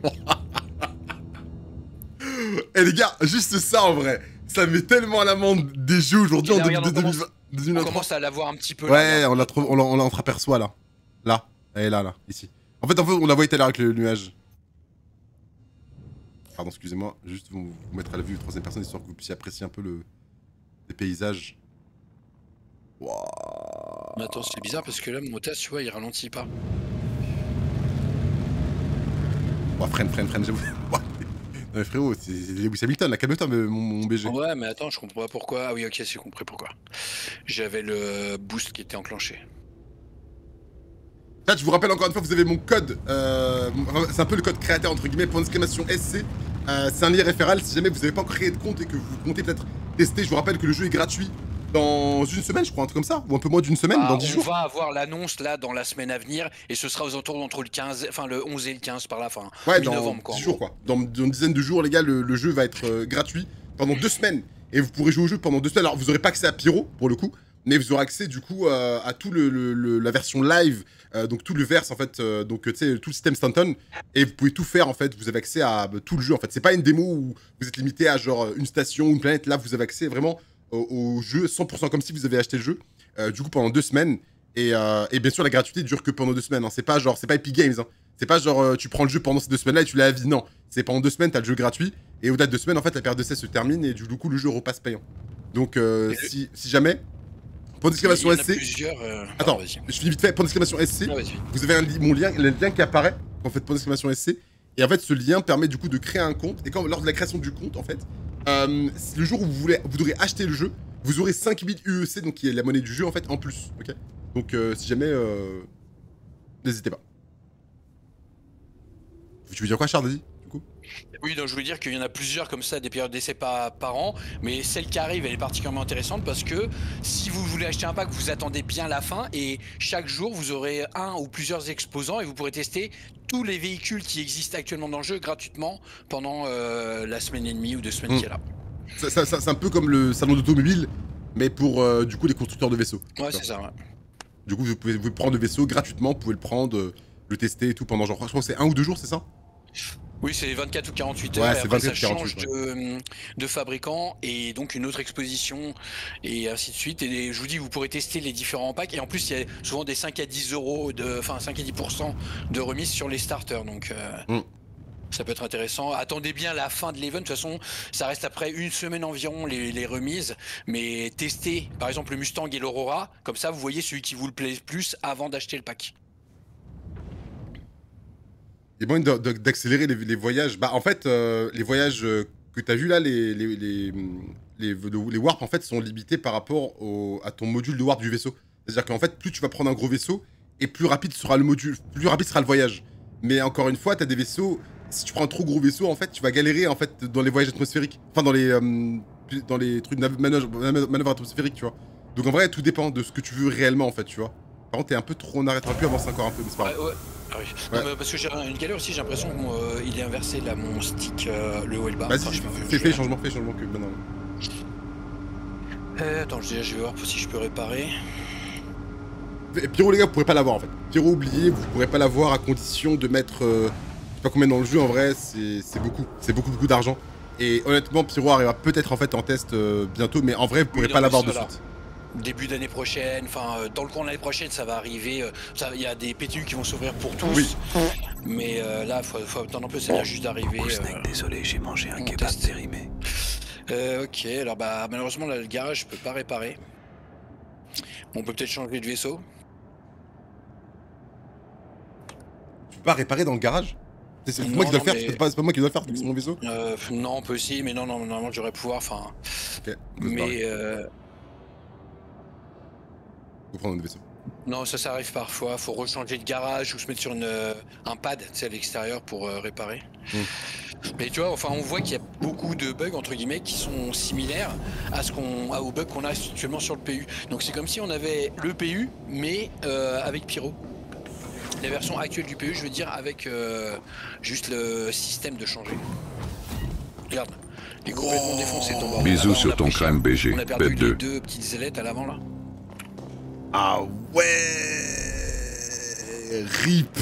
Eh les gars, juste ça en vrai. Ça met tellement à l'amende des jeux aujourd'hui
Et
en
là, regarde, on
deux mille
commence-
deux mille
On
vingt-trois.
commence à la voir un petit peu.
Ouais,
là,
on la trouve, on la- on l'entreaperçoit là. Là. Elle est là, là, ici. En fait, en fait, on la voyait tout à l'heure avec le nuage. Pardon, excusez-moi. Juste vous, vous mettre à la vue de troisième personne histoire que vous puissiez apprécier un peu le... les paysages. Waouh.
Mais attends, c'est bizarre parce que là, mon test, tu vois, il ralentit pas.
Oh, freine, freine, freine, j'avoue. Ouais. Non mais frérot, c'est Lewis Hamilton, la calme-toi mon, mon B G.
Ouais, mais attends, je comprends pas pourquoi. Ah oui, ok, j'ai compris pourquoi. J'avais le boost qui était enclenché.
Là, je vous rappelle encore une fois, vous avez mon code. Euh, c'est un peu le code créateur, entre guillemets, point d'exclamation S C. Euh, c'est un lien référal. Si jamais vous n'avez pas encore créé de compte et que vous comptez peut-être tester, je vous rappelle que le jeu est gratuit dans une semaine, je crois, un truc comme ça. Ou un peu moins d'une semaine,
Ah,
dans dix
on
jours.
va avoir l'annonce là dans la semaine à venir et ce sera aux alentours entre le quinze, enfin le onze et le quinze par là, enfin
Ouais, dans
mi-novembre quoi. en
dix jours,
gros.
quoi. Dans, dans une dizaine de jours, les gars, le, le jeu va être euh, gratuit pendant deux semaines. Et vous pourrez jouer au jeu pendant deux semaines. Alors, vous n'aurez pas accès à Pyro, pour le coup. Mais vous aurez accès, du coup, euh, à tout le, le- le- la version live. euh, donc, tout le verse, en fait. euh, donc, tu sais, tout le système Stanton. Et vous pouvez tout faire, en fait. Vous avez accès à euh, tout le jeu, en fait. C'est pas une démo où vous êtes limité à, genre, une station ou une planète. Là, vous avez accès vraiment au, au jeu cent pour cent comme si vous avez acheté le jeu. Euh, du coup, pendant deux semaines. Et, euh, et bien sûr, la gratuité dure que pendant deux semaines. Hein. C'est pas genre, c'est pas Epic Games. Hein. C'est pas genre, euh, tu prends le jeu pendant ces deux semaines-là et tu l'as à vie. Non. C'est pendant deux semaines, t'as le jeu gratuit. Et au-delà de deux semaines, en fait, la période d'essai se termine et du coup, le jeu repasse payant. Donc, euh,
Et le-
si, si jamais, point d'exclamation
Il y en a
S C.
plusieurs. euh,
Attends,
ah, vas-y.
je finis vite fait. Point d'exclamation S C.
Ah, vas-y.
Vous avez un li- mon lien, le lien qui apparaît. En fait, point d'exclamation S C. Et en fait, ce lien permet du coup de créer un compte. Et quand lors de la création du compte, en fait, euh, le jour où vous voulez, vous devrez acheter le jeu, vous aurez cinq bits U E C, donc qui est la monnaie du jeu en fait, en plus. Ok. Donc, euh, si jamais, euh, n'hésitez pas. Tu veux dire quoi, Charles, vas-y, du coup?
Oui, donc je voulais dire qu'il y en a plusieurs comme ça, des périodes d'essai par, par an, mais celle qui arrive, elle est particulièrement intéressante parce que si vous voulez acheter un pack, vous attendez bien la fin et chaque jour, vous aurez un ou plusieurs exposants et vous pourrez tester tous les véhicules qui existent actuellement dans le jeu gratuitement pendant euh, la semaine et demie ou deux semaines
Mm.
qu'il y a là.
Ça- ça- ça- C'est un peu comme le salon d'automobile, mais pour euh, du coup les constructeurs de vaisseaux.
Ouais, c'est ça, ouais.
Du coup, vous pouvez, vous pouvez prendre le vaisseau gratuitement, vous pouvez le prendre, euh, le tester et tout pendant genre, je crois que c'est un ou deux jours, c'est ça?
Oui, c'est vingt-quatre ou quarante-huit
Ouais,
heures, et
c'est
après
vingt-quatre,
ça change
quarante-huit,
de, de fabricant et donc une autre exposition et ainsi de suite. Et je vous dis, vous pourrez tester les différents packs et en plus, il y a souvent des cinq à dix euros, de, enfin cinq à dix pour cent de remise sur les starters, donc euh,
Mm.
ça peut être intéressant. Attendez bien la fin de l'event, de toute façon, ça reste après une semaine environ les, les remises, mais testez par exemple le Mustang et l'Aurora, comme ça vous voyez celui qui vous le plaît le plus avant d'acheter le pack.
Il y a moyen de- de- d'accélérer les, les voyages. Bah, en fait, euh, les voyages euh, que tu as vus là, les, les, les, les, les warps, en fait, sont limités par rapport au, à ton module de warp du vaisseau. C'est-à-dire qu'en fait, plus tu vas prendre un gros vaisseau, et plus rapide sera le module, plus rapide sera le voyage. Mais encore une fois, tu as des vaisseaux. Si tu prends un trop gros vaisseau, en fait, tu vas galérer en fait dans les voyages atmosphériques. Enfin, dans les, euh, dans les trucs de manœuvres, manœuvres atmosphériques, tu vois. Donc en vrai, tout dépend de ce que tu veux réellement, en fait, tu vois. Par contre, t'es un peu trop en arrêt, t'aurais pu avancer encore un peu, mais c'est pas grave.
Ouais, ouais. Ah oui.
Ouais.
Non, mais parce que j'ai une galère aussi, j'ai l'impression qu'il est inversé là, mon stick, euh, le haut et le bas.
Vas-y,
Enfin, je-
fais,
je-
fais les changements, fais les changements que maintenant.
Euh, attends, je, je vais voir si je peux réparer.
Et Pyro, les gars, vous pourrez pas l'avoir en fait. Pyro, oubliez, vous pourrez pas l'avoir à condition de mettre. Euh, je sais pas combien dans le jeu en vrai, c'est beaucoup. C'est beaucoup, beaucoup d'argent. Et honnêtement, Pyro arrivera peut-être en fait en test euh, bientôt, mais en vrai, vous pourrez
Oui,
pas
non,
l'avoir
mais
de
ça,
suite.
Début d'année prochaine, enfin euh, dans le cours de l'année prochaine ça va arriver, euh, ça- il y a des P T U qui vont s'ouvrir pour tous,
Oui.
mais euh, là faut, faut attendre un peu, ça vient juste d'arriver.
Coucou
euh,
Snake, désolé, j'ai mangé un
on
kebab
teste.
périmé.
euh, ok, alors bah malheureusement là, le garage je peux pas réparer. On peut peut-être changer de vaisseau.
Tu peux pas réparer dans le garage? C'est
Non,
moi qui dois
non,
le faire,
mais-
c'est pas, c'est pas moi qui dois le faire, c'est mon vaisseau.
Euh, non on peut aussi, mais non non normalement j'aurais pouvoir, enfin.
Ok, on peut se barrer.
Mais euh,
Faut prendre un vaisseau.
non ça ça arrive parfois, faut rechanger de garage ou se mettre sur une, euh, un pad, tu sais, à l'extérieur pour euh, réparer.
Mm.
Mais tu vois, enfin on voit qu'il y a beaucoup de bugs entre guillemets qui sont similaires à ce qu'on, à- aux bugs qu'on a actuellement sur le P U. Donc c'est comme si on avait le P U mais euh, avec Pyro. La version actuelle du P U, je veux dire, avec euh, juste le système de changer. Regarde, il est complètement défoncé ton bordel.
Bisous
Là-bas, on
sur
a
ton
pris cher.
crème B G,
On a perdu
bête
les
deux.
deux petites ailettes à l'avant là.
Ah ouais. Rip.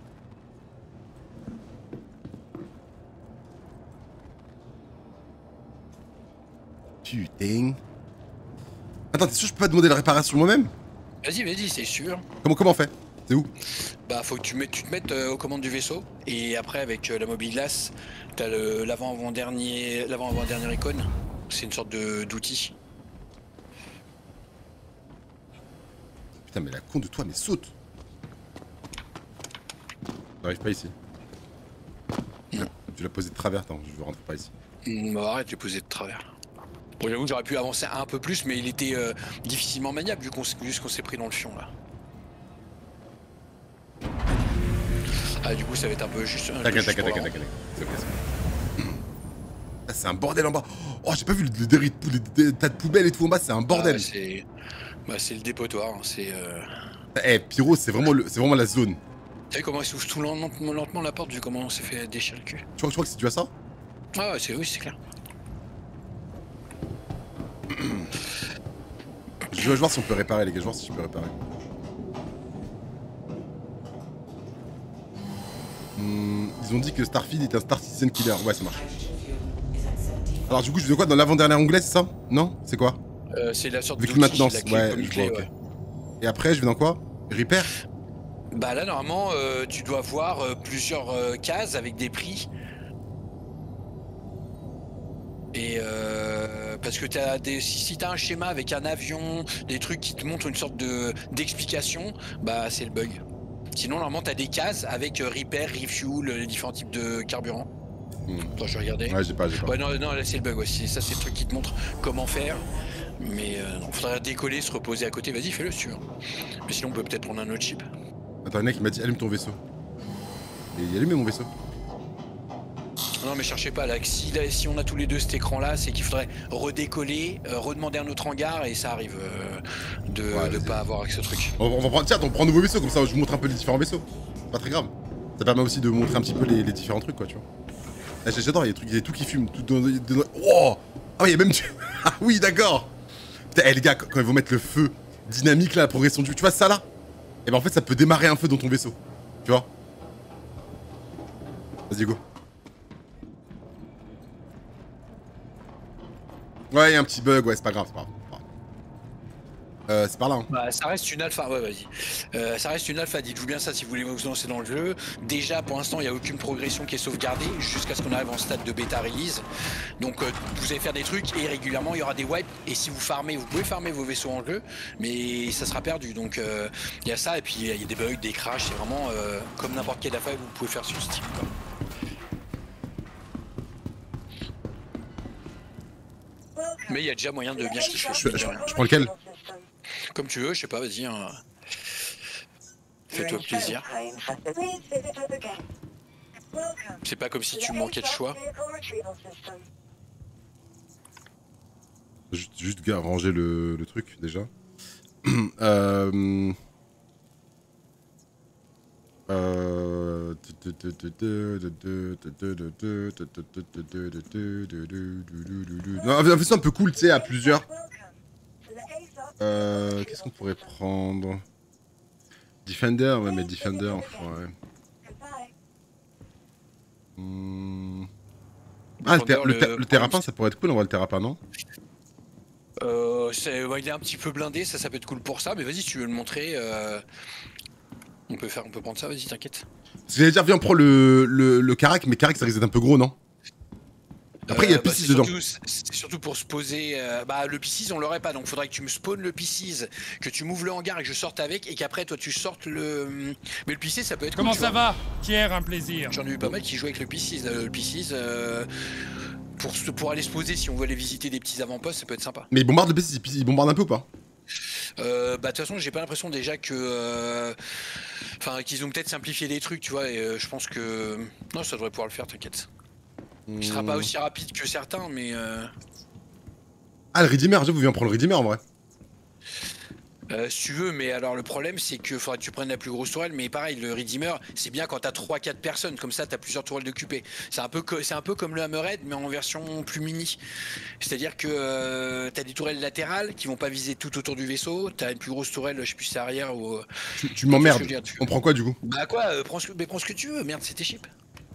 Putain. Attends, t'es sûr que je peux pas demander la réparation moi-même?
Vas-y, vas-y, c'est sûr.
Comment, comment on fait? C'est où?
Bah faut que tu, mets- tu te mettes euh, aux commandes du vaisseau et après avec euh, la mobile glace, t'as le- l'avant-avant-dernier l'avant-avant-dernière icône. C'est une sorte de d'outil.
Putain, mais la con de toi, mais saute. J'arrive pas ici.
Non.
Tu l'as posé de travers, attends, je veux rentrer pas ici.
Mmh, bah arrête de poser de travers. Bon, j'avoue que j'aurais pu avancer un peu plus, mais il était euh, difficilement maniable vu qu'on s- vu ce qu'on s'est pris dans le fion là. Ah du coup ça va être un peu juste. un peu
T'inquiète,
juste
t'inquiète,
pour
t'inquiète,
l'avant.
t'inquiète. C'est ok, c'est bon. Ah, c'est un bordel en bas. Oh, j'ai pas vu le, le, derrière- les, les tas de poubelles et tout en bas, c'est un
Ah,
bordel.
ouais, c'est bah, c'est le dépotoir, hein, c'est. Euh...
Eh, Pyro, c'est vraiment, le- c'est vraiment la zone.
Vous savez comment il s'ouvre tout lentement, lentement la porte vu comment on s'est fait déchirer le cul.
Tu crois, tu crois que c'est dû à ça?
Ah ouais, c'est oui, c'est clair.
Je veux voir si on peut réparer, les gars, je veux voir si je peux réparer. Hmm, ils ont dit que Starfield est un Star Citizen Killer. Ouais, ça marche. Alors, du coup, je fais quoi dans l'avant-dernier onglet, c'est ça? Non? C'est quoi?
Euh, c'est la sorte
Véhicule
d'outil,
maintenance,
la clé,
ouais,
comme une
je
clé,
vois, ok.
ouais.
Et après, je vais dans quoi? Repair?
Bah là normalement euh, tu dois voir euh, plusieurs euh, cases avec des prix. Et euh, parce que t'as des, si, si t'as un schéma avec un avion, des trucs qui te montrent une sorte de d'explication, bah c'est le bug. Sinon normalement t'as des cases avec euh, repair, refuel, les différents types de carburant.
Hmm.
Attends, je vais regarder.
Ouais, j'ai pas, j'ai pas.
Ouais non, non là c'est le bug aussi. Ça c'est le truc qui te montre comment faire. Mais euh, non, faudrait décoller, se reposer à côté. Vas-y fais-le si tu veux. Mais sinon on peut peut-être prendre un autre chip.
Attends, un mec, il m'a dit allume ton vaisseau. Et il allumé mon vaisseau.
Non mais cherchez pas là, si, là, si on a tous les deux cet écran là, c'est qu'il faudrait redécoller, euh, redemander un autre hangar et ça arrive euh, de,
Ouais,
de
vas-y.
pas avoir avec ce truc.
On, on va prendre, tiens, on prend un nouveau vaisseau, comme ça je vous montre un peu les différents vaisseaux. C'est pas très grave. Ça permet aussi de montrer un petit peu les, les différents trucs, quoi, tu vois. Ah, j'adore, il y a des trucs, il y a tout qui fume. Tout dans, dans- oh ah oui, il y a même du... Ah oui, d'accord. Putain, eh, les gars, quand quand ils vont mettre le feu dynamique, là, la progression du... Tu vois ça, là? Et ben en fait, ça peut démarrer un feu dans ton vaisseau. Tu vois? Vas-y, go. Ouais, il y a un petit bug, ouais, c'est pas grave, c'est pas grave. c'est pas grave. Euh, c'est par là, hein.
Bah, ça reste une alpha, ouais vas-y. Euh, ça reste une alpha, dites-vous bien ça si vous voulez vous lancer dans le jeu. Déjà pour l'instant il n'y a aucune progression qui est sauvegardée jusqu'à ce qu'on arrive en stade de bêta release. Donc euh, vous allez faire des trucs et régulièrement il y aura des wipes. Et si vous farmez, vous pouvez farmer vos vaisseaux en jeu, mais ça sera perdu. Donc euh, il y a ça et puis il y a des bugs, des crashs, c'est vraiment euh, comme n'importe quelle alpha que vous pouvez faire sur Steam, quoi. Mais il y a déjà moyen de bien kiffer.
Je, je- je prends lequel?
Comme tu veux, je sais pas, vas-y. Hein. Fais-toi plaisir. C'est pas comme si tu manquais de choix.
Juste, juste gars, ranger le, le truc, déjà. euh... Euh... Non, un vaisseau un peu cool, tu sais, à plusieurs. Euh, Qu'est-ce qu'on pourrait prendre? Defender, ouais, mais Defender, ouais. Hmm. Ah, le, ter le, ter le Thérapin, ça pourrait être cool, on va le Thérapin, non?
Euh, ouais, il est un petit peu blindé, ça, ça peut être cool pour ça, mais vas-y, si tu veux le montrer, euh... on peut faire, on peut prendre ça, vas-y, t'inquiète.
J'allais dire, viens, on prend le, le, le Carac, mais Carac, ça risque d'être un peu gros, non? Après, il euh, y a
bah,
P six dedans.
C'est surtout pour se poser. Euh, bah, le P six, on l'aurait pas, donc faudrait que tu me spawns le P six, que tu m'ouvres le hangar et que je sorte avec, et qu'après, toi, tu sortes le. Mais le P six, ça peut être
Comment
cool,
ça va Pierre, un plaisir.
J'en ai eu pas mal qui jouaient avec le P six. Le P six, euh, pour, pour aller se poser, si on veut aller visiter des petits avant-postes, ça peut être sympa.
Mais il bombarde le P six, il bombarde un peu ou pas?
Euh, bah de toute façon j'ai pas l'impression déjà que enfin euh, qu'ils ont peut-être simplifié des trucs tu vois et euh, je pense que non ça devrait pouvoir le faire t'inquiète. Mmh. Il sera pas aussi rapide que certains mais euh...
Ah le Redeemer, je vous viens prendre le Redeemer en vrai.
Euh, si tu veux, mais alors le problème c'est que faudrait que tu prennes la plus grosse tourelle, mais pareil, le Redeemer, c'est bien quand t'as trois quatre personnes, comme ça t'as plusieurs tourelles d'occupées. C'est un peu c'est un peu comme le Hammerhead, mais en version plus mini. C'est-à-dire que euh, t'as des tourelles latérales qui vont pas viser tout autour du vaisseau, t'as une plus grosse tourelle, je sais plus si c'est arrière ou...
Tu, tu m'emmerdes, on prend quoi du coup?
Bah quoi, euh, prends, ce, mais prends ce que tu veux, merde c'était cheap.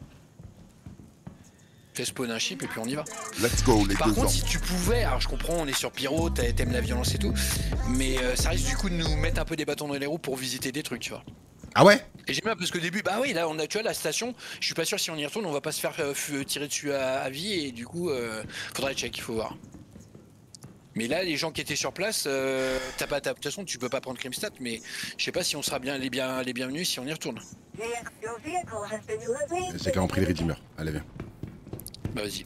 Fais spawn un chip et puis on y va.
Let's go, les
Par
deux
contre,
ans.
si tu pouvais, alors je comprends, on est sur Pyro, t'aimes la violence et tout, mais euh, ça risque du coup de nous mettre un peu des bâtons dans les roues pour visiter des trucs, tu vois.
Ah ouais?
Et j'aime bien parce qu'au début, bah oui, là, on a, tu vois, la station, je suis pas sûr si on y retourne, on va pas se faire euh, tirer dessus à, à vie et du coup, euh, faudrait check, il faut voir. Mais là, les gens qui étaient sur place, euh, t'as pas, de toute façon, tu peux pas prendre Crimstat, mais je sais pas si on sera bien les, bien les bienvenus si on y retourne.
J'ai quand même pris le Redeemer, allez viens.
Bah vas-y.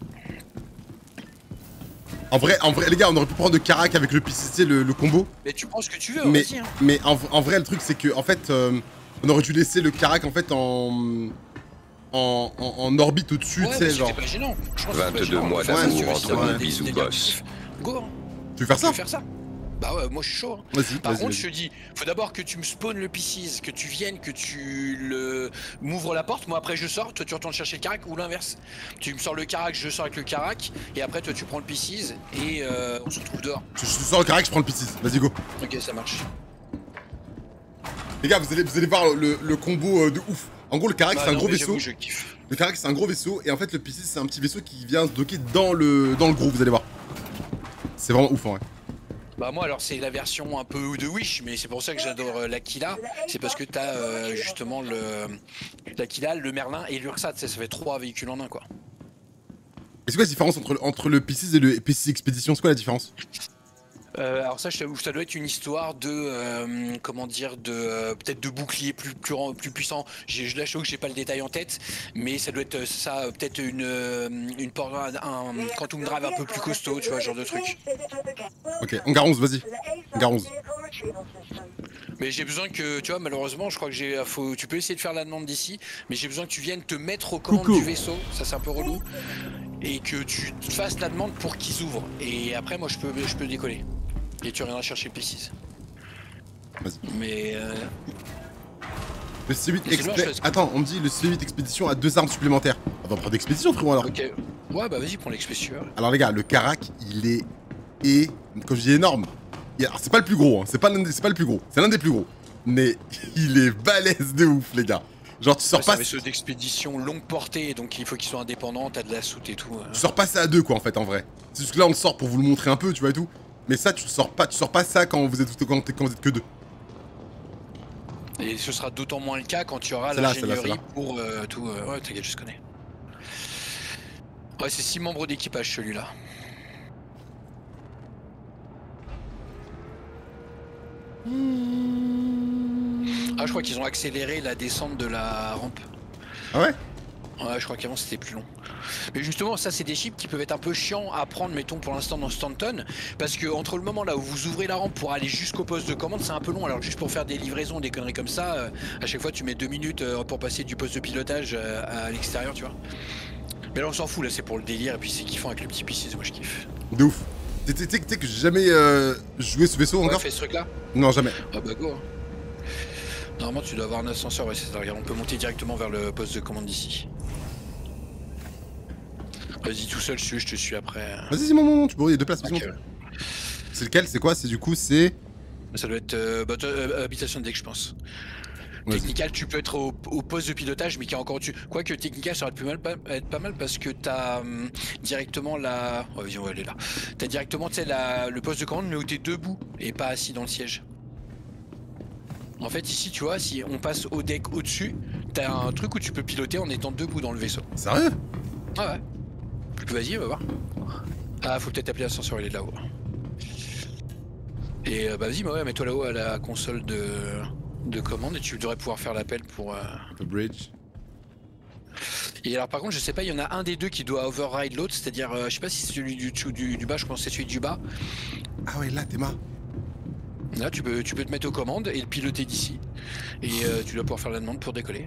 En vrai, en vrai, les gars, on aurait pu prendre de Carac avec le P C, le, le combo.
Mais tu prends ce que tu veux,
mais,
vas-y. Hein.
Mais en, en vrai, le truc, c'est que, en fait, euh, on aurait dû laisser le Carac en fait en. En, en, en orbite au-dessus,
ouais,
tu sais, genre.
Pas gênant.
vingt-deux mois d'amour entre nous, bisous boss.
Go, hein.
Tu veux faire ça?
Tu veux faire ça? Bah ouais, moi je suis chaud. Hein.
Vas-y,
Par
vas-y,
contre,
vas-y.
je te dis, faut d'abord que tu me spawns le P six, que tu viennes, que tu le m'ouvres la porte. Moi après je sors, toi tu retournes chercher le Carac ou l'inverse. Tu me sors le Carac, je sors avec le Carac, et après toi tu prends le P six et euh, on se retrouve dehors.
Je, je sors le Carac, je prends le P six. Vas-y, go.
Ok, ça marche.
Les gars, vous allez, vous allez voir le, le combo euh, de ouf. En gros, le Carac,
Bah,
c'est un
non,
gros
mais
vaisseau.
Je kiffe.
Le Carac, c'est un gros vaisseau, et en fait, le P six, c'est un petit vaisseau qui vient se docker dans le, dans le gros, vous allez voir. C'est vraiment ouf, en vrai.
Bah moi alors c'est la version un peu de Wish, mais c'est pour ça que j'adore euh, l'Aquila, c'est parce que t'as euh, justement le l'Aquila, le Merlin et l'Ursat, ça fait trois véhicules en un quoi.
Et c'est quoi la différence entre, entre le P six et le P six Expédition? C'est quoi la différence?
Euh, alors ça, je t'avoue, ça doit être une histoire de, euh, comment dire, de euh, peut-être de boucliers plus plus plus puissants. J'ai, je lâche que j'ai pas le détail en tête, mais ça doit être ça, peut-être une une porte, un, un Quantum Drive un peu plus costaud, tu vois, ce genre de truc.
Ok, Hangar onze, vas-y. Hangar onze.
Mais j'ai besoin que, tu vois, malheureusement, je crois que j'ai, faut, tu peux essayer de faire la demande d'ici, mais j'ai besoin que tu viennes te mettre aux commandes
Coucou.
du vaisseau, ça c'est un peu relou, et que tu fasses la demande pour qu'ils ouvrent. Et après, moi, je peux, je peux décoller. Et tu reviendras chercher le P six.
Vas-y.
Mais euh...
Le C huit
C'est
Expé...
dommage, parce que-
Attends, on me dit le C huit Expédition a deux armes supplémentaires. On va prendre d'expédition, frérot, alors.
Ok. Ouais, bah vas-y, prends l'expédition.
Alors, les gars, le Carac, il est. Et. Quand je dis énorme. il- Alors, c'est pas le plus gros, hein. C'est pas, l'un des- c'est pas le plus gros. C'est l'un des plus gros. Mais il est balèze de ouf, les gars. Genre, tu sors
Ouais, c'est un
pas.
vaisseau d'expédition longue portée, donc il faut qu'ils soient indépendants, t'as de la soute et tout. euh.
Tu sors pas ça à deux, quoi, en fait, en vrai. C'est juste que là, on le sort pour vous le montrer un peu, tu vois, et tout. Mais ça, tu sors pas, tu sors pas ça quand vous êtes, quand, quand vous êtes que deux.
Et ce sera d'autant moins le cas quand tu auras
C'est là, c'est là,
l'ingénierie
c'est là.
pour euh, tout. euh, Ouais, t'inquiète, je connais. Ouais, c'est six membres d'équipage celui-là. Ah, je crois qu'ils ont accéléré la descente de la rampe.
Ah ouais?
Ouais, je crois qu'avant c'était plus long. Mais justement, ça c'est des chips qui peuvent être un peu chiants à prendre, mettons pour l'instant dans Stanton, parce que entre le moment là où vous ouvrez la rampe pour aller jusqu'au poste de commande, c'est un peu long. Alors juste pour faire des livraisons, des conneries comme ça, euh, à chaque fois tu mets deux minutes euh, pour passer du poste de pilotage euh, à l'extérieur, tu vois. Mais là on s'en fout, là c'est pour le délire et puis c'est kiffant avec le petit P six, moi je kiffe.
De ouf. Tu sais tu sais que j'ai jamais euh, joué ce vaisseau
Ouais,
encore?
fait ce truc là.
Non, jamais.
Ah bah go. Normalement tu dois avoir un ascenseur, ouais c'est ça, regarde, on peut monter directement vers le poste de commande d'ici. Vas-y tout seul, je te suis après.
Vas-y, dis-moi, mon, tu peux, il y a deux places.
Ok.
vas-y, monte. C'est lequel? C'est quoi? C'est du coup, c'est.
Ça doit être euh, bah, euh, habitation de deck, je pense. Technical, tu peux être au, au poste de pilotage, mais qui est encore au-dessus. Quoique Technical, ça aurait pu mal, pas, être pas mal parce que t'as hum, directement la. Oh, vas-y, on va aller là. T'as directement la, le poste de commande, mais où t'es debout et pas assis dans le siège. En fait, ici, tu vois, si on passe au deck au-dessus, t'as un truc où tu peux piloter en étant debout dans le vaisseau.
Sérieux?
Ah ouais. Vas-y, on va voir. Ah, faut peut-être appeler l'ascenseur, il est là-haut. Et euh, bah vas-y, bah ouais, mets-toi là-haut à la console de. de commande et tu devrais pouvoir faire l'appel pour... Euh...
Le bridge.
Et alors par contre je sais pas, il y en a un des deux qui doit override l'autre, c'est-à-dire euh, je sais pas si c'est celui du, du, du bas, je pense que c'est celui du bas.
Ah ouais, là t'es marre.
Là tu peux, tu peux te mettre aux commandes et le piloter d'ici. Et euh, tu dois pouvoir faire la demande pour décoller.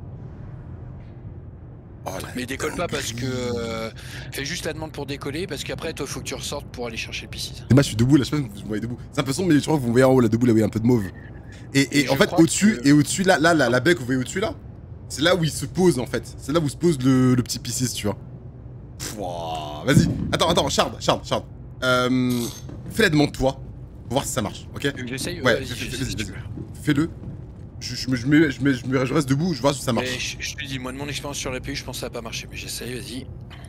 Oh, là,
mais décolle pas parce que... Euh, fais juste la demande pour décoller parce qu'après toi faut que tu ressortes pour aller chercher le P six.
Et moi je suis debout là, je sais pas si vous me voyez debout. C'est un peu sombre mais je crois que vous me voyez en haut là debout là où il y a un peu de mauve. Et, et, et en fait au-dessus, que... et au-dessus là, là, là, la bec que vous voyez au-dessus là, c'est là où il se pose en fait. C'est là où se pose le, le petit P six, tu vois. Vas-y, attends, attends, Shard, Shard, Shard. Euh, fais la demande toi, pour voir si ça marche, ok?
J'essaye,
ouais,
vas-y,
vas-y, vas-y. Fais-le. Je, je, me, je, me, je, me, je, me, je reste debout, je vois si ça marche.
Mais je, je te dis, moi de mon expérience sur la P U, je pense que ça va pas marcher, mais j'essaye, vas-y.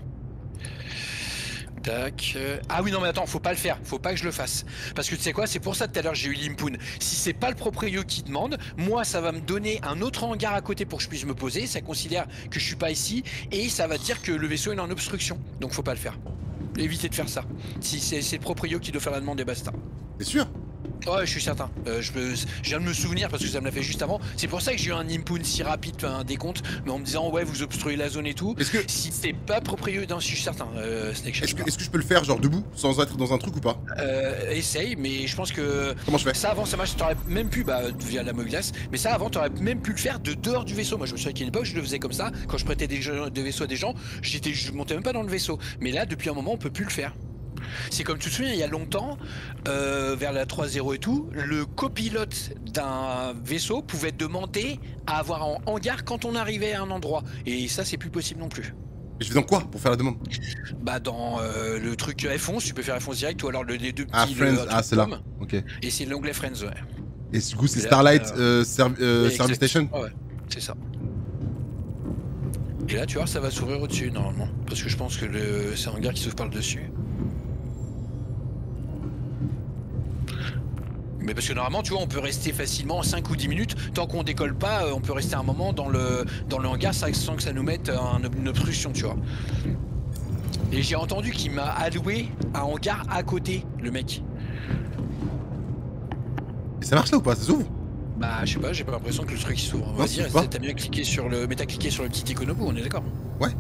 Tac. Ah oui non mais attends, faut pas le faire, faut pas que je le fasse. Parce que tu sais quoi, c'est pour ça tout à l'heure j'ai eu l'impoun. Si c'est pas le proprio qui demande, moi ça va me donner un autre hangar à côté pour que je puisse me poser, ça considère que je suis pas ici, et ça va dire que le vaisseau est en obstruction. Donc faut pas le faire. Évitez de faire ça. Si c'est le proprio qui doit faire la demande et basta.
T'es sûr?
Ouais, je suis certain. Euh, je, peux, je viens de me souvenir parce que ça me l'a fait juste avant. C'est pour ça que j'ai eu un impoun si rapide, un décompte, mais en me disant ouais, vous obstruez la zone et tout. Est-ce que si c'est pas proprio, non, je suis certain. Euh,
Est-ce que, est que je peux le faire genre debout, sans être dans un truc ou pas?
euh, Essaye, mais je pense que.
Comment je fais?
Ça avant, ça marche. T'aurais même pu, bah, via la Moglace, mais ça avant, t'aurais même pu le faire de dehors du vaisseau. Moi, je me souviens qu'à une époque, je le faisais comme ça. Quand je prêtais des, des vaisseaux à des gens, j'étais, je montais même pas dans le vaisseau. Mais là, depuis un moment, on peut plus le faire. C'est comme tu te souviens, il y a longtemps, euh, vers la trois zéro et tout, le copilote d'un vaisseau pouvait demander à avoir un hangar quand on arrivait à un endroit. Et ça, c'est plus possible non plus.
Et je vais dans quoi pour faire la demande?
Bah dans euh, le truc F onze, tu peux faire F onze direct ou alors le, les deux petits...
Ah, Friends,
le,
ah c'est là, ok.
Et c'est l'onglet Friends, ouais.
Et du coup, c'est Starlight euh, serv euh, Service Station?
Ah ouais, c'est ça. Et là, tu vois, ça va s'ouvrir au-dessus, normalement. Parce que je pense que c'est un hangar qui s'ouvre par le dessus. Mais parce que normalement, tu vois, on peut rester facilement cinq ou dix minutes. Tant qu'on décolle pas, on peut rester un moment dans le, dans le hangar sans que ça nous mette un, une obstruction, tu vois. Et j'ai entendu qu'il m'a alloué un hangar à côté, le mec.
Et ça marche là ou pas? Ça s'ouvre?
Bah, je sais pas, j'ai pas l'impression que le truc s'ouvre. On va dire, t'as bien cliqué sur le. Mais t'as cliqué sur le petit Econobo, on est d'accord?
Ouais.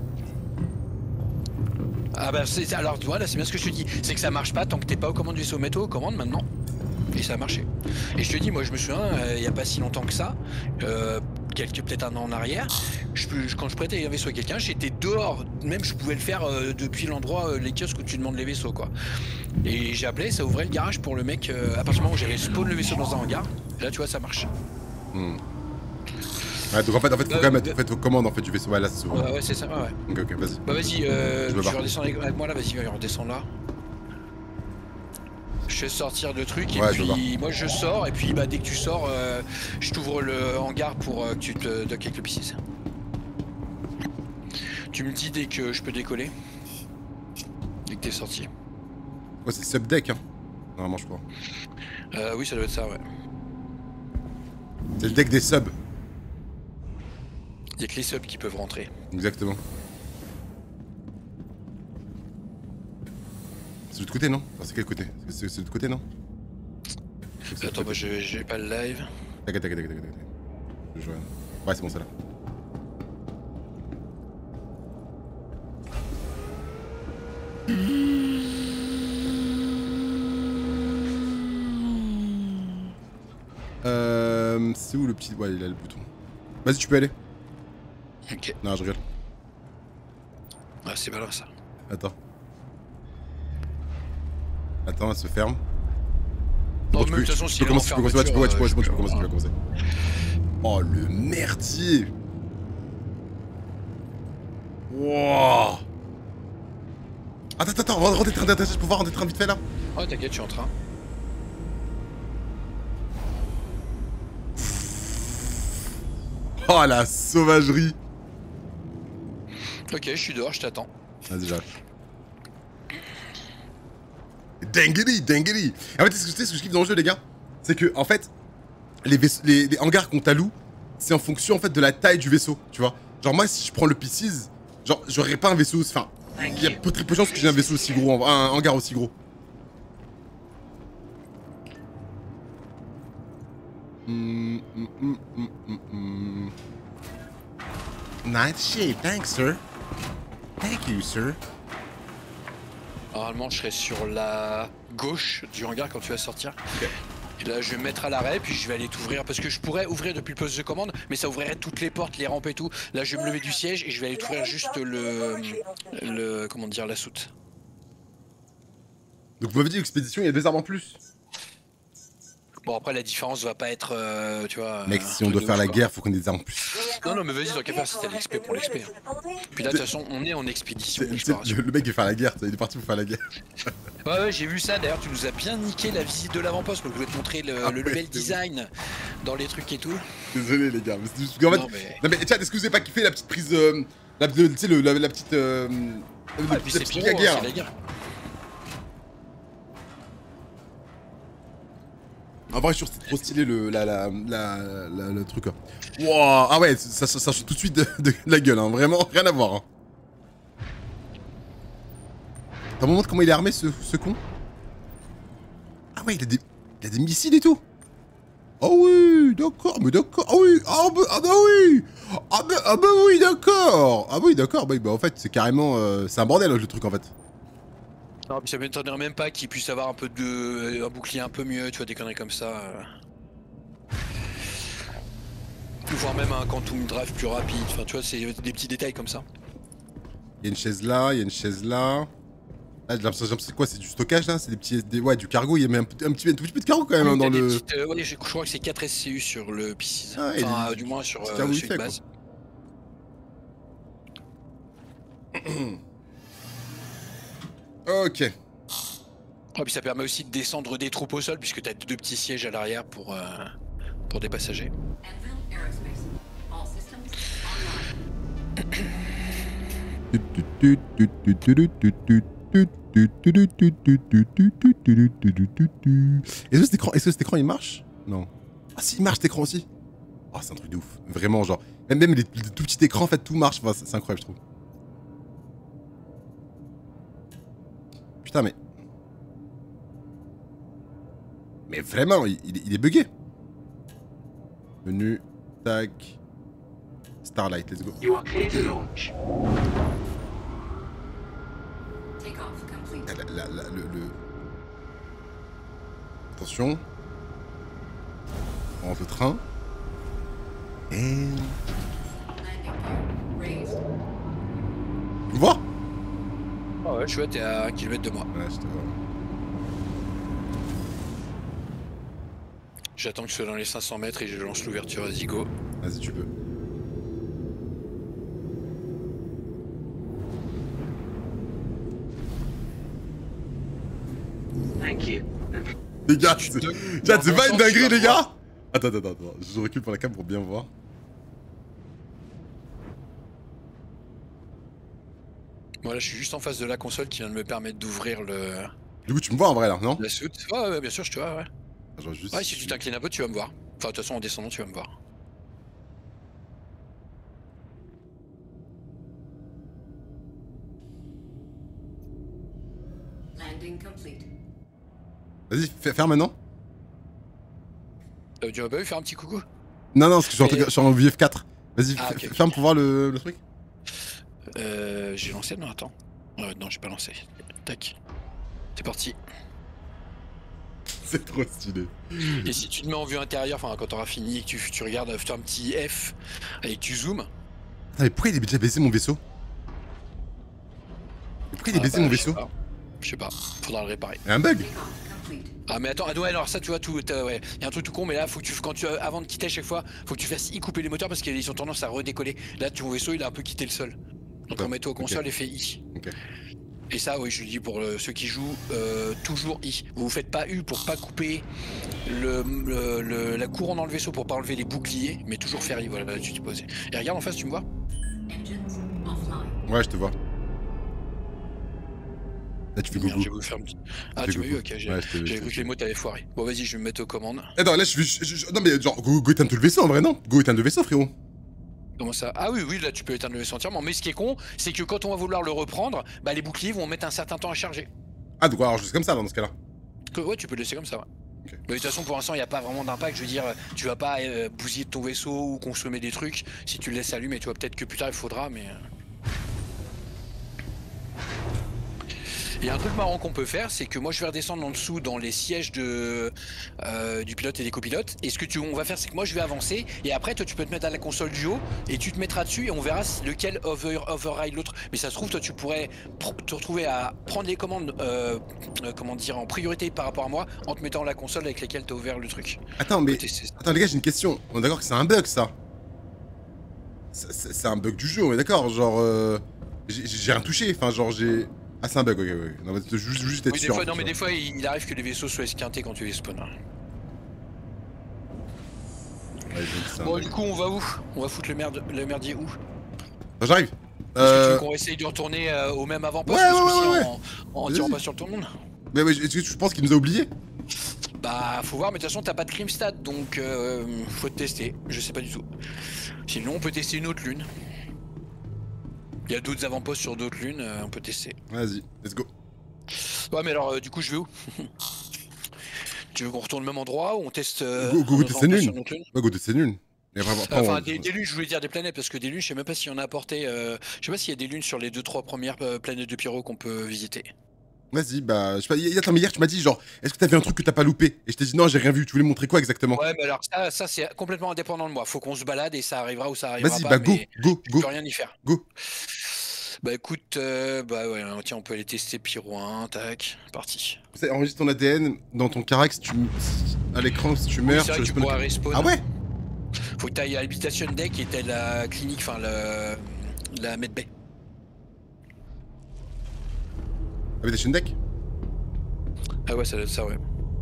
Ah bah, c'est alors, voilà, c'est bien ce que je te dis. C'est que ça marche pas tant que t'es pas aux commandes du vaisseau. Mets-toi aux commandes maintenant. Et ça a marché. Et je te dis, moi je me souviens, euh, il n'y a pas si longtemps que ça, euh, quelques peut-être un an en arrière, je, je, quand je prêtais un vaisseau à quelqu'un, j'étais dehors, même je pouvais le faire euh, depuis l'endroit, euh, les kiosques où tu demandes les vaisseaux quoi. Et j'ai appelé, ça ouvrait le garage pour le mec, euh, à partir du moment où j'avais spawn le vaisseau dans un hangar, là tu vois ça marche.
Hmm. Ouais, donc en fait, en fait faut euh, quand même être fait aux commandes en fait du vaisseau, ouais là c'est
ouais, ouais c'est ça, ouais.
Ok, ok, vas-y.
Bah vas-y, euh, tu vas redescendre avec moi là, vas-y, viens, redescends là. Je vais sortir le truc et
ouais,
puis moi je sors et puis bah dès que tu sors euh, je t'ouvre le hangar pour euh, que tu te docks avec le P six. Tu me dis dès que je peux décoller. Dès que t'es sorti.
Ouais c'est subdeck hein. Normalement je crois.
Euh, oui ça doit être ça ouais.
C'est le deck des subs.
Y'a que les subs qui peuvent rentrer.
Exactement. C'est de l'autre côté, non? Enfin, c'est quel côté? C'est de l'autre côté, non?
Attends, moi j'ai pas le live.
T'inquiète, t'inquiète, t'inquiète, t'inquiète. Je joue. Ouais, c'est bon, c'est là. Euh. C'est où le petit. Ouais, il a le bouton. Vas-y, tu peux aller.
Ok.
Non, je rigole.
Ah, c'est malin ça.
Attends. Attends, elle se ferme.
Non, mais de toute façon, si
tu peux commencer, tu peux commencer, tu peux commencer, tu peux commencer, tu peux commencer. Oh le merdier. Wouah. Attends, attends, attends, rentre en train d'attacher, je peux voir en train vite fait là.
Oh, t'inquiète, je suis en train.
Oh la sauvagerie.
Ok, je suis dehors, je t'attends.
Vas-y, j'arrive. Dengeli, dengeli. En fait, ce que, ce que je kiffe dans le jeu, les gars, c'est que, en fait, les, les, les hangars qu'on t'alloue, c'est en fonction, en fait, de la taille du vaisseau, tu vois. Genre, moi, si je prends le P six, genre, j'aurais pas un vaisseau, enfin, il y a peu très peu de chances que j'ai un vaisseau aussi gros, un hangar aussi gros. Mm, mm, mm, mm, mm, mm. Nice shape, thanks, sir. Thank you, sir.
Normalement, je serai sur la gauche du hangar quand tu vas sortir.
Okay.
Et là, je vais me mettre à l'arrêt, puis je vais aller t'ouvrir. Parce que je pourrais ouvrir depuis le poste de commande, mais ça ouvrirait toutes les portes, les rampes et tout. Là, je vais me lever du siège et je vais aller t'ouvrir juste le. le. comment dire, la soute.
Donc, vous m'avez dit expédition, il y a deux armes en plus.
Bon, après, la différence va pas être. Euh, tu vois.
Mec, si on doit faire la guerre, faut qu'on ait des armes en plus.
Non, non, mais vas-y, tant qu'à faire, si t'as l'X P, prends l'X P. Puis là, de toute façon, on est en expédition.
Le, le mec veut faire la guerre, il est parti pour faire la guerre.
Ouais, ouais, j'ai vu ça. D'ailleurs, tu nous as bien niqué la visite de l'avant-poste. Je voulais te montrer le, ah, le level design dans les trucs et tout.
Désolé, les gars. Mais c'est juste qu'en fait. Non, mais, non, mais tiens, est-ce que vous avez pas kiffé la petite prise. Euh, la, tu sais, la, la petite. Euh,
ah,
la,
puis
la
petite
Pyro, guerre.
La guerre.
En vrai, je suis trop stylé le, la, la, la, la, le truc. Wouah. Ah ouais, ça, ça, ça change tout de suite de, de, de la gueule, hein. Vraiment, rien à voir. Hein. T'as un moment comment il est armé, ce, ce con? Ah ouais, il a, des, il a des missiles et tout. Oh oui, d'accord, mais d'accord. Ah oui, ah bah, ah bah oui. Ah bah, ah bah oui, d'accord. Ah oui, d'accord. Bah, bah en fait, c'est carrément... Euh, c'est un bordel, le truc, en fait.
Non, puis ça m'étonnerait même pas qu'il puisse avoir un peu de... un bouclier un peu mieux, tu vois, des conneries comme ça. Voire même un quantum drive plus rapide, enfin tu vois, c'est des petits détails comme ça.
Il y a une chaise là, il y a une chaise là. Là, j'ai l'impression que c'est quoi? C'est du stockage là? C'est des petits... Des, ouais, du cargo, il y a même un, petit, un, petit, un tout petit peu de cargo quand même oui, hein, dans le...
Petites, euh, ouais, je, je crois que c'est quatre S C U sur le P six. Ah, enfin, euh, du moins sur, euh, sur une base.
Ok.
Oh, puis ça permet aussi de descendre des troupes au sol puisque t'as deux petits sièges à l'arrière pour, euh, pour des passagers. Est-ce que cet écran, est-ce que cet écran il marche? Non. Ah si, il marche cet écran aussi. Oh, c'est un truc de ouf. Vraiment, genre. Même, même les, les tout petits écrans, en fait, tout marche. Enfin, c'est incroyable, je trouve. Putain, mais... Mais vraiment, il, il est bugué. Menu, tac... Starlight, let's go. You are clear to launch. La, la, la, le, le... Attention. On rentre le train. Et... Tu vois? Oh ouais, je vois, t'es à un kilomètre de moi.
Ouais, je te vois.
J'attends que je sois dans les cinq cents mètres et je lance l'ouverture à Zigo.
Vas-y, tu peux. Les gars, c'est pas une dinguerie, les gars! Attends, attends, attends, je recule pour la cam pour bien voir.
Bon, là, je suis juste en face de la console qui vient de me permettre d'ouvrir le.
Du coup, tu me vois en vrai là, non?
La soute. Ouais, ouais, bien sûr, je te vois, ouais.
Genre juste...
Ouais, si tu t'inclines un peu, tu vas me voir. Enfin, de toute façon, en descendant, tu vas me voir.
Vas-y, ferme maintenant.
Euh, tu vas pas vu faire un petit coucou?
Non, non, parce que je suis, en, je suis en V F quatre. Vas-y, ah, okay, ferme okay. pour voir le, le truc.
Euh, j'ai lancé? Non, attends. Euh, non, j'ai pas lancé. Tac. C'est parti.
C'est trop stylé.
Et si tu te mets en vue intérieure, enfin quand t'auras fini et que tu, tu regardes, fais un petit F et que tu zoomes.
Ah, mais pourquoi il est déjà baissé mon vaisseau? Pourquoi il est
ah,
baissé
bah,
mon vaisseau?
Je sais pas, faudra le réparer.
Il y a un bug?
Ah mais attends, ouais, alors ça tu vois tout, ouais, il y a un truc tout con, mais là faut que tu, quand tu, avant de quitter à chaque fois, faut que tu fasses y couper les moteurs parce qu'ils ont tendance à redécoller. Là ton vaisseau il a un peu quitté le sol. Donc remets-toi au console okay. et fais I.
Ok.
Et ça, oui, je le dis pour euh, ceux qui jouent, euh, toujours I. Vous vous faites pas U pour pas couper le, le, le- la couronne dans le vaisseau pour pas enlever les boucliers, mais toujours faire I. Voilà, là, tu t'es posé. Et regarde en face, tu me vois?
Ouais, je te vois. Là, tu fais
Merde,
gogo.
j'ai voulu faire un petit- Ah,
fais
tu m'as
gogo.
vu? Ok, j'ai
Ouais, je t'ai vu, je
j'avais
t'ai
cru
vu.
que les mots t'avaient foiré. Bon, vas-y, je vais me mettre aux commandes.
Attends, là, je vais. je- je- Non, mais genre, go, go éteindre tout le vaisseau en vrai, non? Go éteindre le vaisseau, frérot.
Comment ça? Ah oui, oui, là, tu peux éteindre le vaisseau entièrement. Mais ce qui est con, c'est que quand on va vouloir le reprendre, bah, les boucliers vont mettre un certain temps à charger.
Ah, donc alors, juste comme ça, dans ce cas-là.
Que, ouais, tu peux le laisser comme ça, ouais.
Ok.
Mais de toute façon, pour l'instant, il n'y a pas vraiment d'impact. Je veux dire, tu vas pas euh, bousiller ton vaisseau ou consommer des trucs si tu le laisses allumer. Tu vois, peut-être que plus tard il faudra, mais. euh. Il y a un truc marrant qu'on peut faire, c'est que moi je vais redescendre en dessous dans les sièges de, euh, du pilote et des copilotes. Et ce que tu, on va faire, c'est que moi je vais avancer et après toi tu peux te mettre à la console du haut et tu te mettras dessus et on verra si- lequel over, override l'autre. Mais ça se trouve, toi tu pourrais pr- te retrouver à prendre les commandes, euh, euh, comment dire, en priorité par rapport à moi en te mettant la console avec laquelle tu as ouvert le truc.
Attends,
On
mais.
peut tester ça.
Attends, les gars, j'ai une question. On est d'accord que c'est un bug, ça? C'est- C'est c'est un bug du jeu, on est d'accord? Genre. Euh... J'ai j'ai rien touché, enfin, genre, j'ai. Ah, c'est un bug, ok, ok. Non, mais juste, juste être
Oui, des
sûr.
fois,
en
non,
fait,
mais des
genre.
fois il il arrive que les vaisseaux soient esquintés quand tu les spawns.
Ouais, donc c'est un
Bon,
bug.
du coup, on va où? On va foutre le, merde, le merdier où?
Ah, j'arrive.
Est-ce que tu
Euh.
veux qu'on essaye de retourner euh, au même avant-poste
Ouais,
ce
ouais,
coup-ci
ouais, ouais.
en, en
Vas-y.
tirant pas sur tout le monde?
Mais ouais, est-ce que tu penses qu'il nous a oubliés?
Bah, faut voir, mais de toute façon, t'as pas de Crimstad, donc euh, faut te tester. Je sais pas du tout. Sinon, on peut tester une autre lune. Il y a d'autres avant-postes sur d'autres lunes, euh, on peut tester.
Vas-y, let's go.
Ouais, mais alors, euh, du coup, je vais où? Tu veux qu'on retourne au même endroit ou on teste euh,
Go- go-
un
go
autre
tester une
avant-poste
lune.
sur notre lune?
Ouais, go, c'est nul. Et après, après,
Enfin,
on-
des, des lunes, je voulais dire des planètes, parce que des lunes, je sais même pas si on a apporté. Euh, je sais pas s'il y a des lunes sur les deux trois premières euh, planètes de Pyro qu'on peut visiter.
Vas-y, bah, je sais pas. y- Attends, mais hier, tu m'as dit, genre, est-ce que t'as vu un truc que t'as pas loupé? Et je t'ai dit, non, j'ai rien vu. Tu voulais montrer quoi exactement?
Ouais, mais alors ça, ça c'est complètement indépendant de moi. Faut qu'on se balade et ça arrivera ou ça arrivera
Vas-y,
pas.
bah, go,
mais
go,
je
go,
peux rien y faire.
go.
Bah écoute, euh, bah ouais, tiens, on peut aller tester Pyro un, tac, parti.
Tu sais, enregistre ton A D N dans ton carax, tu... à l'écran, si tu
Oui,
meurs,
c'est vrai que
tu
tu pourras respawn.
Ah ouais?
Faut que t'ailles à l'habitation deck et t'ailles à la clinique, enfin le... la medbay.
Habitation deck?
Ah ouais, ça doit être ça, ouais.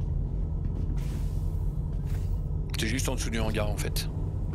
T'es juste en dessous du hangar en fait.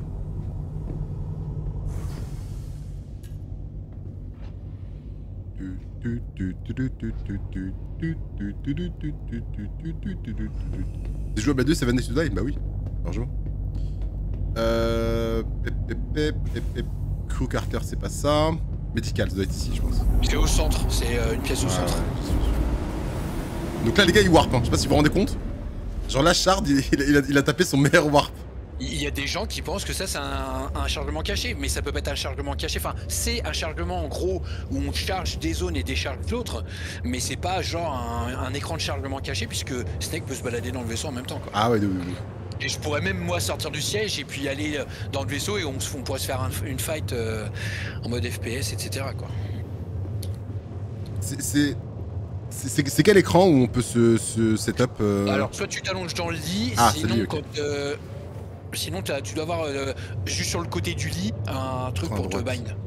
T'es joué à B deux, Seven Days to Die? Bah oui, largement. Euh... Pep, pep, pep, pep, pep. Crew Carter, c'est pas ça. Médical, ça doit être ici, je pense.
C'est au centre, c'est euh, une pièce au
Ouais,
centre.
ouais. Donc là, les gars, ils warpent, hein. Je sais pas si vous vous rendez compte. Genre là, Shard, il, il a, il a- il a tapé son meilleur warp.
Il y a des gens qui pensent que ça c'est un, un chargement caché, mais ça peut pas être un chargement caché. Enfin, c'est un chargement en gros où on charge des zones et décharge d'autres, mais c'est pas genre un, un écran de chargement caché puisque Snake peut se balader dans le vaisseau en même temps, quoi.
Ah ouais, de, de- de-
Et je pourrais même moi sortir du siège et puis aller euh, dans le vaisseau et on, se- on pourrait se faire un- une fight euh, en mode F P S, et cetera quoi.
C'est... c'est- C'est c'est quel écran où on peut se, se setup euh...
Alors, soit tu t'allonges dans le lit,
Ah, c'est
sinon,
lui, ok.
quand, euh, sinon t'as- tu dois avoir euh, juste sur le côté du lit un truc
Écran à
pour te
droite.
bind.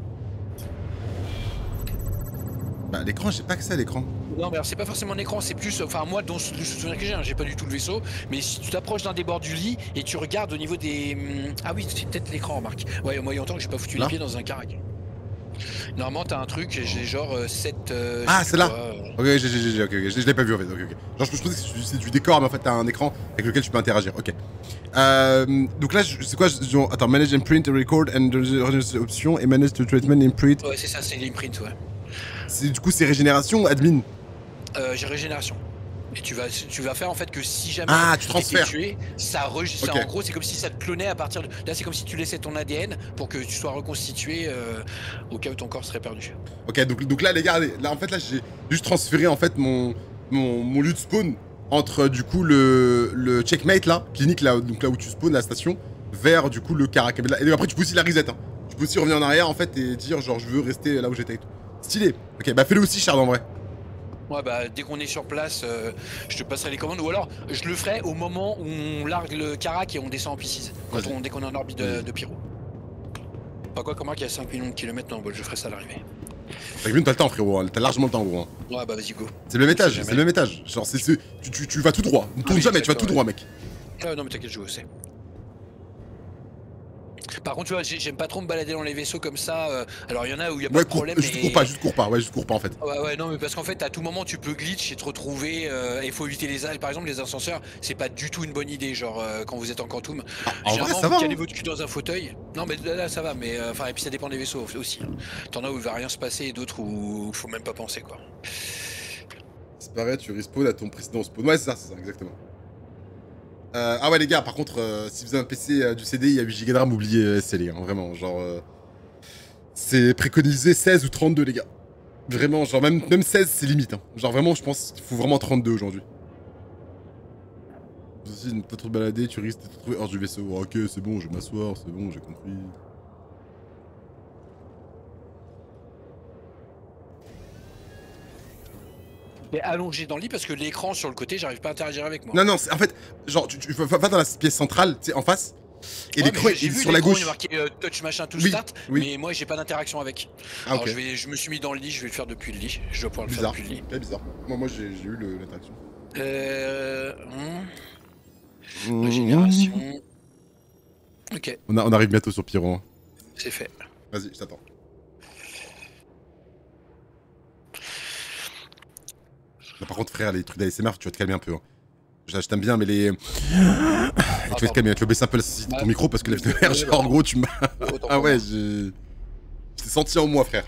Bah l'écran, j'ai pas accès à l'écran.
Non, mais alors c'est pas forcément un écran, c'est plus. Enfin, moi, dans ce le souvenir que j'ai, hein, j'ai pas du tout le vaisseau, mais si tu t'approches d'un des bords du lit et tu regardes au niveau des. hum, Ah oui, c'est peut-être l'écran, remarque. Ouais, moi, il y a longtemps que j'ai pas foutu
Là
les pieds dans un carac. Normalement, t'as un truc, j'ai genre sept.
Ah, c'est là. Ok, j'ai, j'ai, j'ai, ok, ok, je, je l'ai pas vu en fait. Ok, ok. Genre, je, je pensais que c'est du- c'est du décor, mais en fait, t'as un écran avec lequel tu peux interagir. Ok. Euh, donc là, je- c'est quoi je- genre, attends, manage and print, record and option et manage the treatment and print.
Ouais, c'est ça, c'est l'imprint, ouais.
C'est, du coup, c'est régénération ou admin?
Euh, j'ai régénération. Et tu vas, tu vas faire en fait que si jamais
Ah, tu
t'étais
transfères.
tué, ça, re- ça,
Ok.
en gros c'est comme si ça te clonait à partir de. Là c'est comme si tu laissais ton A D N pour que tu sois reconstitué euh, au cas où ton corps serait perdu.
Ok, donc, donc là, les gars, là, en fait, là, j'ai juste transféré en fait mon, mon, mon lieu de spawn entre du coup le, le checkmate là, clinique là, donc là où tu spawns la station, vers du coup le carac. Et là- et après, tu peux aussi la reset. Hein. Tu peux aussi revenir en arrière en fait et dire genre je veux rester là où j'étais et tout. Stylé. Ok, bah fais-le aussi, Shard en vrai.
Ouais bah dès qu'on est sur place, euh, je te passerai les commandes ou alors je le ferai au moment où on largue le carac et on descend en P six. Quand
Vas-y.
on, dès qu'on est en orbite de, de pyro. Pas quoi, comment qu'il y a cinq millions de kilomètres, non, bon, je ferai ça à l'arrivée.
T'as vu, t'as le temps, frérot. hein. T'as largement le temps, gros. hein.
Ouais, bah vas-y, go.
C'est le même étage,
jamais.
c'est le même étage. Genre, c'est, c'est- tu, tu, tu vas tout droit. Ne tourne
oui,
jamais, tu vas
exactement,
tout droit, mec.
Ah non, mais t'inquiète, je sais. Par contre, tu vois, j'ai- j'aime pas trop me balader dans les vaisseaux comme ça. euh, Alors, il y en a où il y a pas
Ouais,
de
cours,
problème.
juste
mais-
cours pas, juste cours pas. Ouais, juste cours pas, en fait.
Ouais, ouais, non, mais parce qu'en fait, à tout moment, tu peux glitch et te retrouver. euh, Il faut éviter les as. Par exemple, les ascenseurs, c'est pas du tout une bonne idée. Genre, euh, quand vous êtes en quantum,
En vrai,
généralement,
ça
vous
va.
calez
hein.
votre cul dans un fauteuil. Non, mais là, là, ça va. Mais euh, enfin, et puis ça dépend des vaisseaux aussi. hein. T'en as où il va rien se passer et d'autres où faut même pas penser, quoi.
Disparaît, tu respawn à ton précédent spawn. Ouais, c'est ça, c'est ça, exactement. Euh, ah ouais, les gars, par contre, euh, si vous avez un P C euh, du C D I à huit giga de RAM, oubliez euh, S L, les gars. Vraiment, genre. euh, c'est préconisé seize ou trente-deux, les gars. Vraiment, genre, même, même seize, c'est limite. Hein. Genre, vraiment, je pense qu'il faut vraiment trente-deux aujourd'hui. Vous aussi, ne pas trop te balader, tu risques de te retrouver hors du vaisseau. Oh, ok, c'est bon, je vais m'asseoir, c'est bon, j'ai compris.
Et allongé dans le lit parce que l'écran sur le côté, j'arrive pas à interagir avec moi.
Non, non, c'est en fait, genre, tu, tu vas, va dans la pièce centrale, tu sais, en face, et
Ouais,
l'écran
mais
est
j'ai vu
sur la
l'écran,
gauche.
Il y a marqué euh, touch machin to
Oui,
start,
oui.
mais moi j'ai pas d'interaction avec.
Ah,
Alors
ok.
je, vais, je me suis mis dans le lit, je vais le faire depuis le lit. Je dois pouvoir le
Bizarre.
faire depuis le lit.
Ouais, bizarre. Moi, moi j'ai j'ai eu le- l'interaction.
Euh. hum, Régénération. Ok,
On, a- on arrive bientôt sur Pyro. hein.
c'est fait.
Vas-y, je t'attends. Non, par contre, frère, les trucs d'A S M R, tu vas te calmer un peu. Hein. Je, je t'aime bien, mais les. tu vas te
pardon.
calmer, tu vas baisser un peu la sensibilité de ton
Ah.
micro parce que la F D R,
Ouais,
genre,
bah,
en gros, tu m'as.
Autant
Ah
pour
ouais,
moi.
j'ai. Je t'ai senti en moi, frère.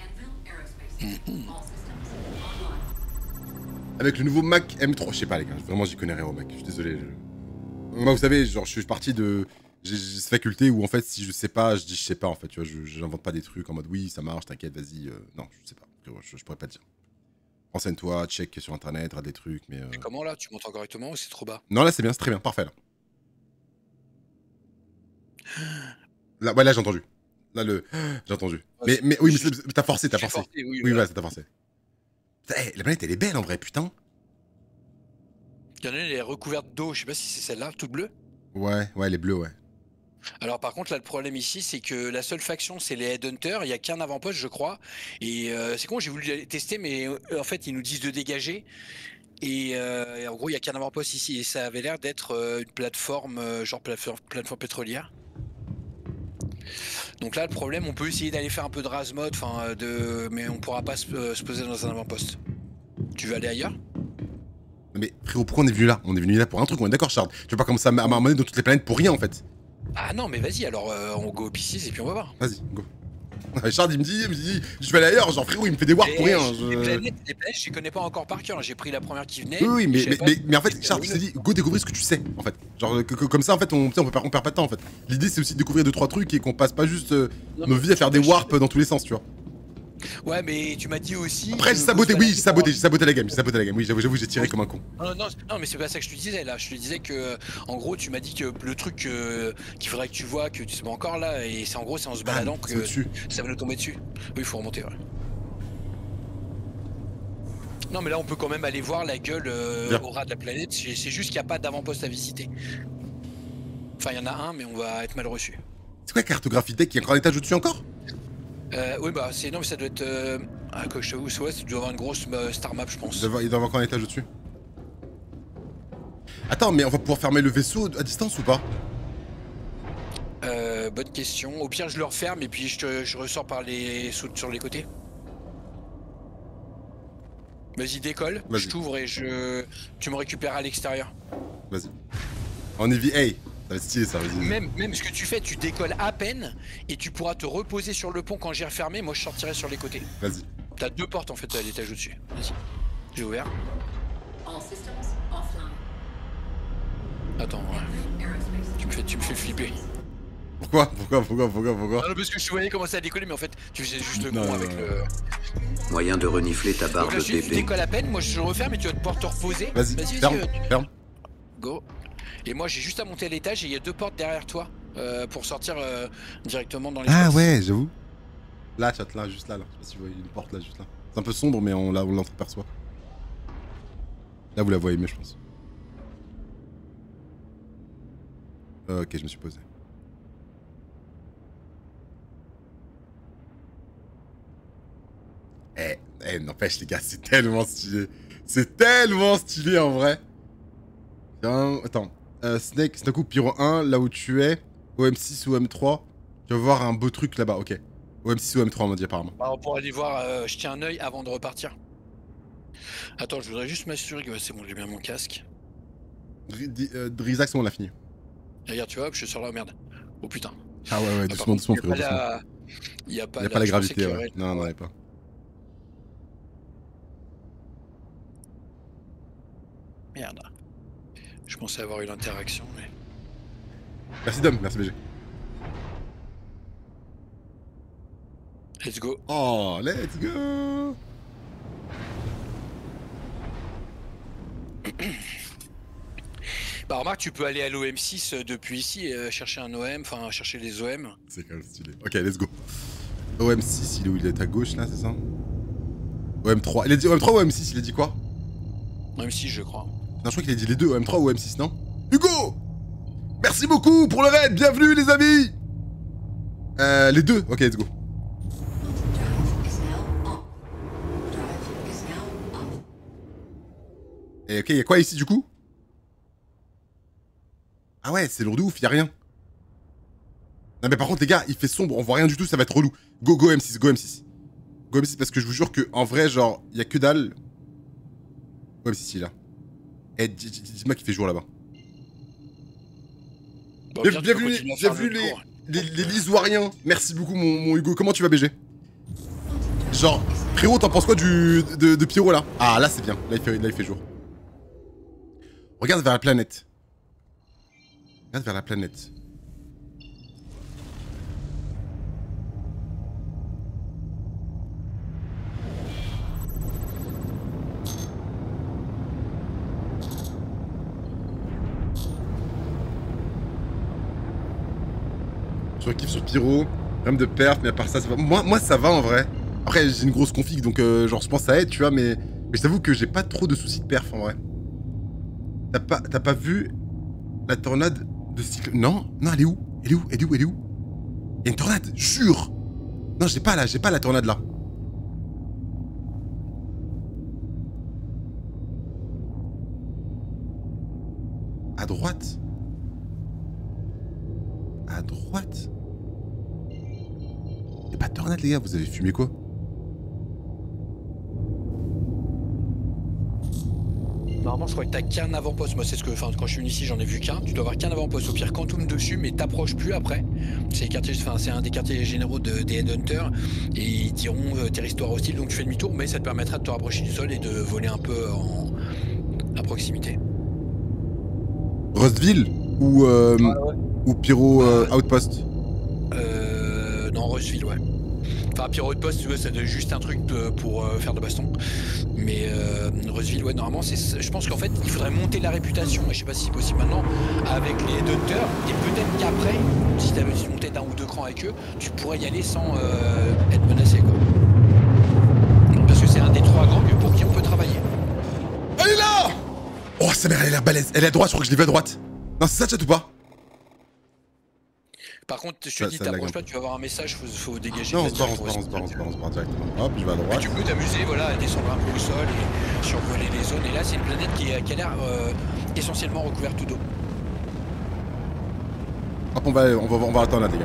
Avec le nouveau Mac M trois, je sais pas, les gars, vraiment, j'y connais rien au Mac, je suis désolé. je- Moi, vous savez, genre, je suis parti de. J'ai j'ai cette faculté où, en fait, si je sais pas, je dis je sais pas, en fait, tu vois, je j'invente pas des trucs en mode oui, ça marche, t'inquiète, vas-y. euh, Non, je sais pas, frérot, je, je pourrais pas te dire. Renseigne-toi, check sur internet, regarde des trucs, mais. euh,
Mais comment là, tu m'entends correctement ou c'est trop bas?
Non, là, c'est bien, c'est très bien, parfait, là. Là, ouais, là, j'ai entendu. Là, le. J'ai entendu.
Ouais,
Mais,
c'est-
mais oui, mais
je-
c'est- t'as forcé, t'as
J'ai
forcé.
forcé, oui,
Oui,
voilà.
ouais, t'as forcé. Putain, hey, la planète, elle est belle en vrai, putain.
Il y en a une, elle est recouverte d'eau, je sais pas si c'est celle-là, toute bleue.
Ouais, ouais, elle est bleue, ouais.
Alors par contre là le problème ici c'est que la seule faction c'est les Headhunters, il y a qu'un avant-poste je crois et euh, c'est con j'ai voulu tester mais euh, en fait ils nous disent de dégager et, euh, et en gros il y a qu'un avant-poste ici et ça avait l'air d'être euh, une plateforme euh, genre plateforme, plateforme pétrolière. Donc là le problème on peut essayer d'aller faire un peu de rasmod enfin euh, de mais on pourra pas se, euh, se poser dans un avant-poste. Tu veux aller ailleurs?
Mais frérot, pourquoi on est venu là? On est venu là pour un truc, on est d'accord, Shard. Tu veux pas commencer à m'amener dans toutes les planètes pour rien en fait.
Ah non mais vas-y alors euh, on go au P six et puis on va voir.
Vas-y, go. Shard, il me dit, il me dit, je vais aller ailleurs, genre frérot, il me fait des warps pour
Et
rien.
Les
je-
planètes, les planètes, je les connais pas encore par cœur. J'ai pris la première qui venait.
Oui, oui, mais,
je savais
mais,
pas
mais,
si
mais en fait,
c'était
Shard,
une
je t'ai dit, go découvrir ce que tu sais, en fait. Genre, que, que- comme ça, en fait, on, tu sais, on, peut pas, on perd pas de temps, en fait. L'idée, c'est aussi de découvrir deux trois trucs et qu'on passe pas juste euh,
Non,
nos
mais
vies à faire des
je-
warps dans tous les sens, tu vois.
Ouais, mais tu m'as dit aussi.
Après,
que
j'ai saboté,
Ghost
oui,
Galaxy
j'ai saboté,
pourra-
j'ai saboté la game, j'ai saboté la game. Oui, j'avoue, j'avoue, j'ai tiré comme un con.
Non, non, non, mais c'est pas ça que je te disais là. Je te disais que, en gros, tu m'as dit que le truc euh, qu'il faudrait que tu vois, que tu sais pas encore là, et c'est en gros, c'est en se baladant
Ah, c'est
que
au-dessus.
ça va nous tomber dessus. Oui, il faut remonter, ouais. Non, mais là, on peut quand même aller voir la gueule euh,
Bien.
au ras de la planète. C'est c'est juste qu'il n'y a pas d'avant-poste à visiter. Enfin, il y en a un, mais on va être mal reçu.
C'est quoi, cartographie deck? Il y a encore un étage au-dessus encore?
Euh, oui, bah, c'est non, mais ça doit être. Euh... Ah, quoi, je t'avoue, ouais, ça doit avoir une grosse euh, star map, je
Il
pense.
doit, avoir- il doit avoir encore un étage au-dessus. Attends, mais on va pouvoir fermer le vaisseau à distance ou pas?
Euh, bonne question. Au pire, je le referme et puis je, te- je ressors par les sautes sur les côtés. Vas-y, décolle.
Vas-y.
Je t'ouvre et je. Tu me récupères à l'extérieur.
Vas-y. On est vie. Hey, ça va être stylé ça, vas-y.
Même, même ce que tu fais, tu décolles à peine et tu pourras te reposer sur le pont quand j'ai refermé. Moi, je sortirai sur les côtés.
Vas-y.
T'as deux portes en fait à l'étage au-dessus. Vas-y. J'ai ouvert. Attends, ouais. Tu me fais, tu me fais flipper.
Pourquoi Pourquoi Pourquoi Pourquoi Pourquoi
Ah non, parce que je te voyais commencer à décoller, mais en fait, tu faisais juste le
Non,
con
non,
avec
non.
le.
Moyen de renifler ta barre
Donc là,
de
je tu
bébé.
décolles à peine, moi je le referme et tu vas pouvoir te reposer.
Vas-y,
vas-y,
ferme,
euh,
ferme.
go. Et moi j'ai juste à monter à l'étage et il y a deux portes derrière toi euh, pour sortir euh, directement dans l'espace.
Ah ouais, j'avoue. Là, chat, là, juste là, là. Je sais pas si vous voyez une porte là, juste là. C'est un peu sombre, mais on, là, on l'entreperçoit. Là, vous la voyez mieux, je pense. Euh, ok, je me suis posé. Eh, eh, n'empêche les gars, c'est tellement stylé. C'est tellement stylé en vrai. Tiens, attends. Euh, Snake, c'est un coup Pyro un, là où tu es, O M six ou O M trois. Tu vas voir un beau truc là-bas, ok. O M six ou O M trois on m'a dit apparemment.
Bah, on pourra aller voir, euh, je tiens un œil avant de repartir. Attends, je voudrais juste m'assurer que ouais, c'est bon, j'ai bien mon casque.
Dri- euh, Drizax, on l'a fini.
Et regarde, tu vois, je suis sur la merde. Oh putain.
Ah ouais, ouais,
Ah, par
doucement,
contre,
doucement,
y a
frérot,
pas
doucement.
la... Y a pas,
Il n'y a pas la
je pensais
gravité,
qu'il y
ouais.
aurait-
Non, non, il n'y a pas.
Merde. Je pensais avoir une interaction, mais...
Merci Dom, merci B G.
Let's go.
Oh, let's go.
Bah remarque, tu peux aller à l'O M six euh, depuis ici et euh, chercher un O M, enfin chercher les O M.
C'est quand même stylé. Ok, let's go. O M six, il est où? Il est à gauche là, c'est ça? O M trois. Il a dit O M trois ou O M six? Il a dit quoi?
O M six, je crois.
Non, je crois qu'il a dit les deux, O M trois ou O M six, non? Hugo! Merci beaucoup pour le raid, bienvenue les amis! Euh, les deux, ok, let's go. Et ok, y'a quoi ici du coup? Ah ouais, c'est lourd de ouf, y'a rien. Non mais par contre les gars, il fait sombre, on voit rien du tout, ça va être relou. Go, go M six, go M six. Go M six parce que je vous jure que en vrai, genre, y'a que dalle. Go M six, il est là. Eh, dis-moi qu'il fait jour là-bas.
Bah,
Bien-
bien, tu peux
bienvenue
continuer à faire
bienvenue
le
les,
tour.
les, les Lisoiriens. Merci beaucoup mon, mon Hugo. Comment tu vas B G? Genre, frérot, t'en penses quoi du, de, de Pyro là? Ah là c'est bien, là il, fait, là il fait jour. Regarde vers la planète. Regarde vers la planète. Je kiffe sur Pyro, problème de perf, mais à part ça, ça va. Moi, moi ça va en vrai. Après, j'ai une grosse config, donc euh, genre je pense que ça aide, tu vois, mais, mais je t'avoue que j'ai pas trop de soucis de perf en vrai. T'as pas, t'as pas vu la tornade de cycle? Non, non, elle est où? Elle est où? Elle est où? Elle est où? Il y a une tornade, jure! Non, j'ai pas là, j'ai pas la tornade là. À droite? À droite? Y'a pas de tornade les gars, vous avez fumé quoi?
Normalement, je crois que t'as qu'un avant-poste. Moi, c'est ce que, enfin, quand je suis venu ici, j'en ai vu qu'un. Tu dois avoir qu'un avant-poste. Au pire, quantum dessus, mais t'approches plus après. C'est les quartiers, enfin, c'est un des quartiers généraux de, des Headhunters. Et ils diront euh, territoire hostile, donc tu fais demi-tour, mais ça te permettra de te rapprocher du sol et de voler un peu en à proximité.
Rustville ou, euh,
Ah ouais.
ou Pyro euh, Outpost?
Euh, non, Rushville, ouais. Enfin, Pyro Outpost, tu vois, c'est juste un truc de- pour euh, faire de baston. Mais euh, Rushville, ouais, normalement, c'est. Je pense qu'en fait, il faudrait monter la réputation, et je sais pas si c'est possible maintenant, avec les Headhunters. Et peut-être qu'après, si tu avais monté d'un ou deux crans avec eux, tu pourrais y aller sans euh, être menacé, quoi. Parce que c'est un des trois gangs pour qui on peut travailler.
Elle est là! Oh, sa mère, elle a l'air balèze. Elle est à droite, je crois que je l'ai vu à droite. Non, c'est ça, chat ou pas?
Par contre, je te
Ça-
dis,
ça lag
t'approches
un
pas,
peu.
tu vas avoir un message, faut, faut dégager.
Non, on
la
se barre, on
zone
se
pour
barre, on se barre, on se
essayer
barre, on se barre directement. Hop, je vais à
de-
droite.
Tu peux t'amuser, voilà, à descendre un peu au sol et survoler les zones. Et là, c'est une planète qui, est- qui a l'air euh, essentiellement recouverte d'eau.
Hop, on va, on va, on va attendre là, les gars.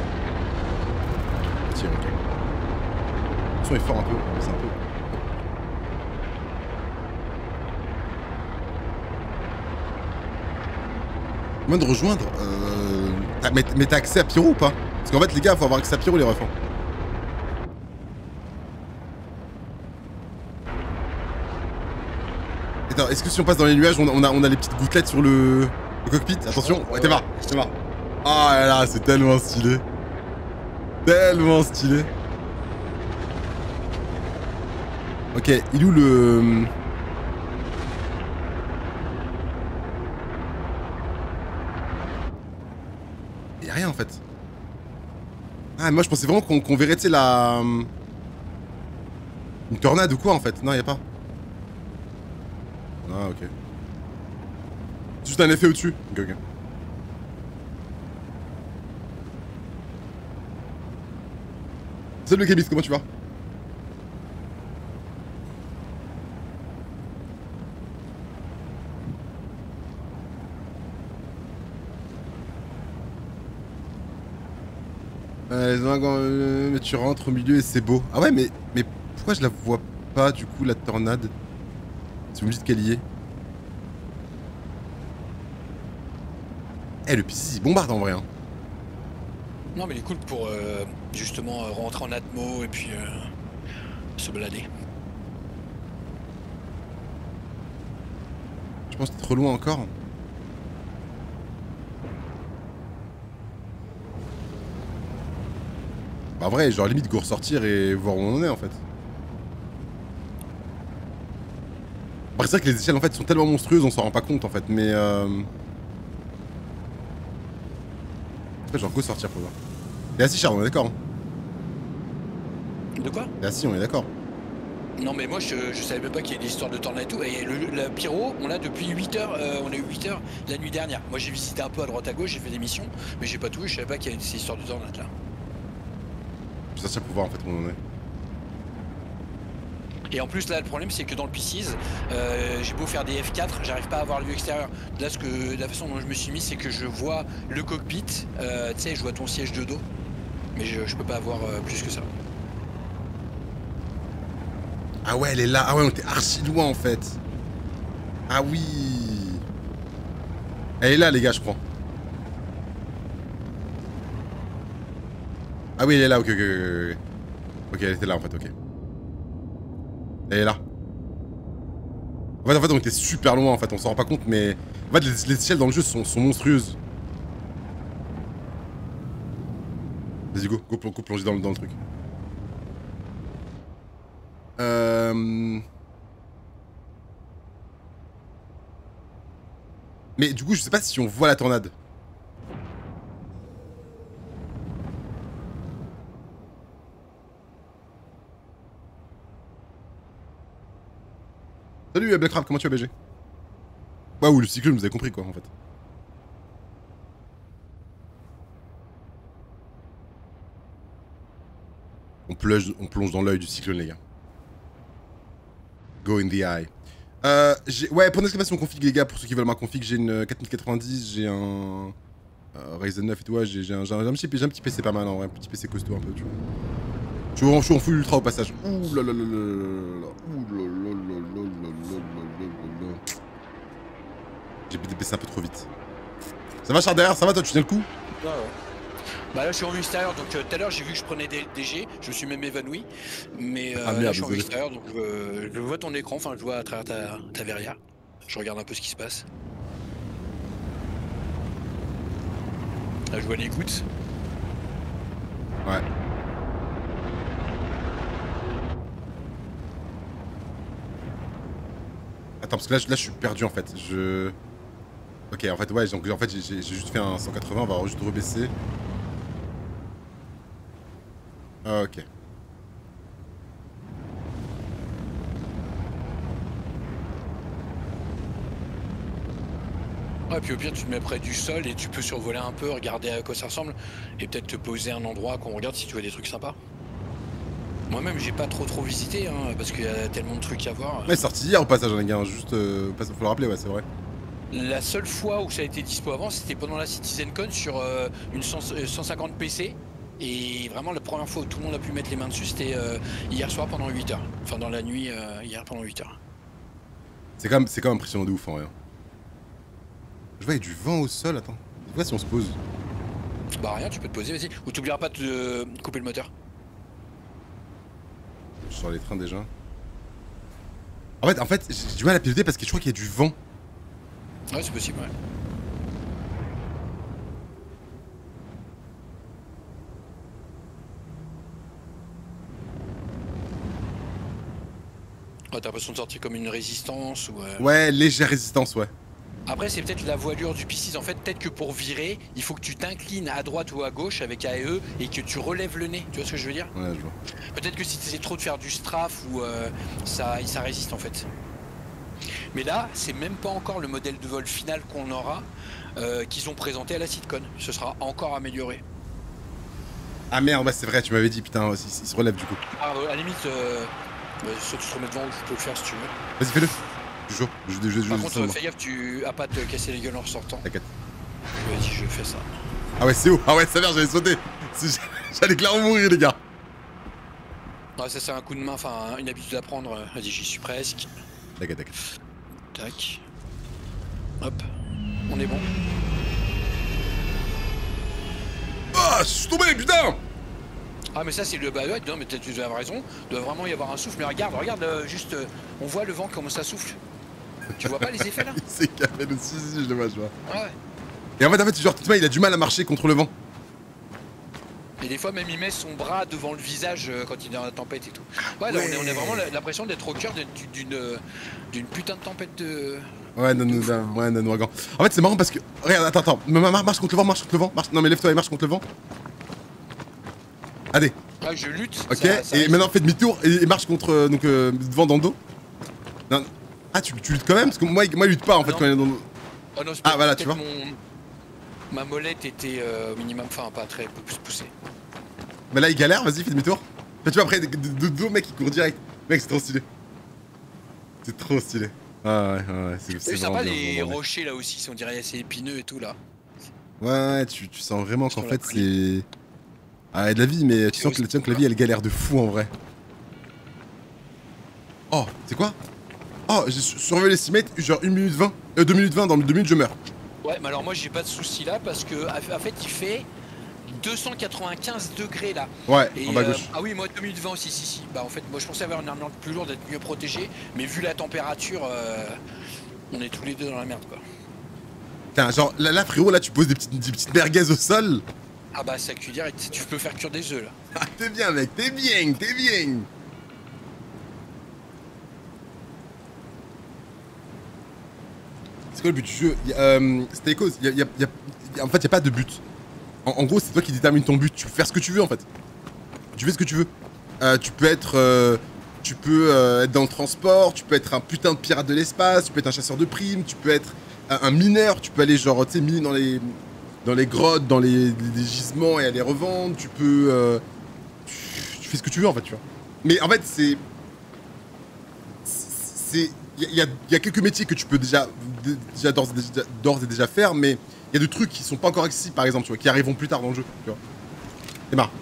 Tiens, ok. Le son est fort un peu, c'est un peu. Moi de rejoindre, euh... t'as- mais, mais t'as accès à Pyro ou pas? Parce qu'en fait les gars, faut avoir accès à Pyro les refs. hein. Attends, est-ce que si on passe dans les nuages, on a, on a, on a les petites gouttelettes sur le, le cockpit? Attention, ouais, t'es marre, t'es marre. Ah là là, c'est tellement stylé. Tellement stylé. Ok, il est où le... Il y a rien en fait. Ah, moi je pensais vraiment qu'on qu'on verrait, tu sais, la... Une tornade ou quoi en fait. Non, y a pas. Ah, ok. C'est juste un effet au-dessus. Ok, ok. Salut Gabis, comment tu vas? Euh, les oingans, euh, mais tu rentres au milieu et c'est beau. Ah ouais, mais, mais pourquoi je la vois pas du coup, la tornade? Si vous me dites qu'elle y est. Eh, le Piscis il bombarde en vrai. Hein.
Non, mais il est cool pour euh, justement euh, rentrer en atmo et puis euh, se balader.
Je pense que t'es trop loin encore. Bah, en vrai, genre limite go ressortir et voir où on en est en fait. Après, c'est vrai que les échelles en fait sont tellement monstrueuses, on s'en rend pas compte en fait, mais euh. Après, genre go sortir pour voir. T'es assis, Charles, on est d'accord. Hein.
De quoi?
T'es assis, on est d'accord.
Non, mais moi je, je savais même pas qu'il y avait l'histoire de tornade et tout. Et le, le pyro, on l'a depuis huit heures, euh, on a eu huit heures la nuit dernière. Moi j'ai visité un peu à droite à gauche, j'ai fait des missions, mais j'ai pas tout, je savais pas qu'il y avait ces histoires de tornade là.
Je vais sortir pour voir en fait où on en est.
Et en plus là le problème c'est que dans le P six, euh, j'ai beau faire des F quatre, j'arrive pas à voir le vue extérieur. Là ce que la façon dont je me suis mis c'est que je vois le cockpit, euh, tu sais je vois ton siège de dos, mais je, je peux pas avoir euh, plus que ça.
Ah ouais, elle est là. Ah ouais, on était archi loin en fait. Ah oui. Elle est là les gars, je crois. Ah oui, elle est là, ok, ok, ok, ok. Ok, elle était là en fait, ok. Elle est là. En fait, en fait, on était super loin en fait, on s'en rend pas compte, mais... En fait, les, les échelles dans le jeu sont, sont monstrueuses. Vas-y, go, go, go plonger dans, le- dans le truc. Euh... Mais du coup, je sais pas si on voit la tornade. Salut Black Crab, comment tu vas B G? Ouais, ou le cyclone, vous avez compris quoi en fait. On plonge, on plonge dans l'œil du cyclone les gars. Go in the eye. Euh, ouais, pour l'exclamation config les gars, pour ceux qui veulent ma config, j'ai une quatre mille quatre-vingt-dix, j'ai un euh, Ryzen neuf et tout, ouais, j'ai un, un, un, petit, un petit P C pas mal en vrai, un petit P C costaud un peu, tu vois. Je suis, en, je suis en full ultra au passage. Ouh là là là là là. Ouh là là là là là là là là. J'ai dépassé un peu trop vite. Ça va Charles derrière, ça va toi, tu tiens le coup?
Ouais, ouais. Bah là je suis en vue extérieure, donc euh, tout à l'heure j'ai vu que je prenais des D G, je me suis même évanoui. Mais euh,
ah, merde,
là je suis en vue
désolé.
extérieure, donc euh, je vois ton écran, enfin je vois à travers ta, ta verrière. Je regarde un peu ce qui se passe. Là je vois les gouttes.
Ouais. Attends, parce que là, je- là je suis perdu en fait. Je... Ok, en fait, ouais, donc en fait j'ai juste fait un cent quatre-vingts, on va juste rebaisser. Ah, ok.
Ouais, puis au pire tu te mets près du sol et tu peux survoler un peu, regarder à quoi ça ressemble et peut-être te poser un endroit qu'on regarde si tu vois des trucs sympas. Moi-même j'ai pas trop trop visité hein, parce qu'il y a tellement de trucs à voir.
Ouais, sorti hier au passage, les gars, juste... Euh, faut le rappeler, ouais, c'est vrai.
La seule fois où ça a été dispo avant, c'était pendant la CitizenCon sur euh, une cent, euh, cent cinquante P C. Et vraiment, la première fois où tout le monde a pu mettre les mains dessus, c'était euh, hier soir pendant huit heures. Enfin, dans la nuit, euh, hier pendant huit heures.
C'est quand, quand même impressionnant de ouf en vrai. Je vois, il y a du vent au sol, attends. C'est quoi si on se pose?
Bah, rien, tu peux te poser, vas-y. Ou t'oublieras pas de euh, couper le moteur.
Je suis sur les trains déjà. En fait, en fait j'ai du mal à piloter parce que je crois qu'il y a du vent.
Ouais, c'est possible, ouais. Ouais, t'as l'impression de sortir comme une résistance ou... Euh...
Ouais, légère résistance, ouais.
Après, c'est peut-être la voilure du P six. En fait, peut-être que pour virer, il faut que tu t'inclines à droite ou à gauche avec A E et que tu relèves le nez. Tu vois ce que je veux dire?
Ouais, je vois.
Peut-être que si tu essaies trop de faire du strafe ou euh, ça, ça résiste en fait. Mais là, c'est même pas encore le modèle de vol final qu'on aura euh, qu'ils ont présenté à la CitiCon. Ce sera encore amélioré.
Ah merde, ouais, c'est vrai, tu m'avais dit, putain, il, il se relève du coup.
Ah, à la limite, euh, bah, soit tu te remets devant ou je peux le faire si tu veux.
Vas-y, fais-le. Je joue. Je, je, je,
Par
je,
contre, euh, fais gaffe, tu as pas te casser les gueules en ressortant.
T'inquiète.
Vas-y, je fais ça.
Ah ouais, c'est haut. Ah ouais, ça merde, j'avais sauté. J'allais clairement mourir, les gars.
Ouais, ça c'est un coup de main, enfin une habitude à prendre. Vas-y, j'y suis presque.
D'accord, d'accord.
Tac. Hop. On est bon.
Ah, je suis tombé, putain.
Ah mais ça c'est le... Bah ouais, non mais peut-être tu as raison. Il doit vraiment y avoir un souffle. Mais regarde, regarde, euh, juste... euh, on voit le vent comment ça souffle. Tu vois pas les effets là?
C'est Kamel aussi, si, je le vois, je vois.
Ouais.
Et en fait, en fait, genre, Titma, il a du mal à marcher contre le vent.
Et des fois même il met son bras devant le visage euh, quand il est dans la tempête et tout. Ouais, là,
Ouais.
On, est, on a vraiment l'impression d'être au cœur d'une- d'une d'une putain de tempête de...
Ouais, non, non, non, ouais, non, non, ouragan. En fait, c'est marrant parce que. Regarde, attends, attends. Ma- ma- Marche contre le vent, marche contre le vent. Marche... Non, mais lève-toi et marche contre le vent. Allez,
Ah je lutte.
ok.
ça- ça
et
reste-
maintenant, fais demi-tour et, et marche contre. euh, donc, euh, vent dans le dos. Non. Ah, tu, tu luttes quand même? Parce que moi, il- moi il lutte pas en fait
Non.
quand il est dans le dos.
Oh, non, c'est
Ah,
peut-être-
voilà, tu
peut-être
vois.
mon... Ma molette était euh, au minimum, enfin pas très pou- poussée.
Mais là, il galère, vas-y, fais demi-tour. Là, tu vois, après, de, de, de dos, mec, il court direct. Mec, c'est trop stylé. C'est trop stylé. Ah, ouais, ouais, ouais, c'est
C'est
c'est
sympa
vraiment bien,
les
vraiment bien.
rochers là aussi, on dirait assez épineux et tout là.
Ouais, ouais, tu, tu sens vraiment qu'en
Sur la
fait,
colline.
c'est. Ah, il y a de la vie, mais tu
C'est
sens que,
aussi-
tu sens que la vie, elle galère de fou en vrai. Oh, c'est quoi? Oh, j'ai su- surveillé l'estimate, genre une minute vingt. Euh, deux minutes vingt, dans deux minutes, je meurs.
Ouais, mais alors moi j'ai pas de souci là parce que en fait il fait deux cent quatre-vingt-quinze degrés là.
Ouais,
Et,
en bas à
euh,
gauche.
ah oui, moi deux minutes vingt aussi, si, si. Bah en fait, moi je pensais avoir une armure plus lourde, être mieux protégé, mais vu la température, euh, on est tous les deux dans la merde quoi.
Putain, genre là, là, frérot, là, tu poses des petites, des petites merguez au sol.
Ah bah ça cuit direct, tu peux faire cuire des œufs là.
Ah, t'es bien, mec, t'es bien, t'es bien. C'est quoi le but du jeu? Y a, euh, C'était cause. Y a, y a- y a- y a- en fait, y a pas de but. En, en gros, c'est toi qui détermine ton but. Tu peux faire ce que tu veux en fait. Tu fais ce que tu veux. Euh, tu peux être, euh, tu peux euh, être dans le transport. Tu peux être un putain de pirate de l'espace. Tu peux être un chasseur de primes. Tu peux être un, un mineur. Tu peux aller genre, tu sais, miner dans les, dans les grottes, dans les, les gisements et aller revendre. Tu peux, euh, tu, tu fais ce que tu veux en fait, tu vois. Mais en fait, c'est, c'est, il y, a- y a quelques métiers que tu peux déjà, déjà d'ores et déjà, d'ores et déjà faire, mais il y a des trucs qui sont pas encore accessibles, par exemple, tu vois, qui arriveront plus tard dans le jeu, tu vois. C'est marrant.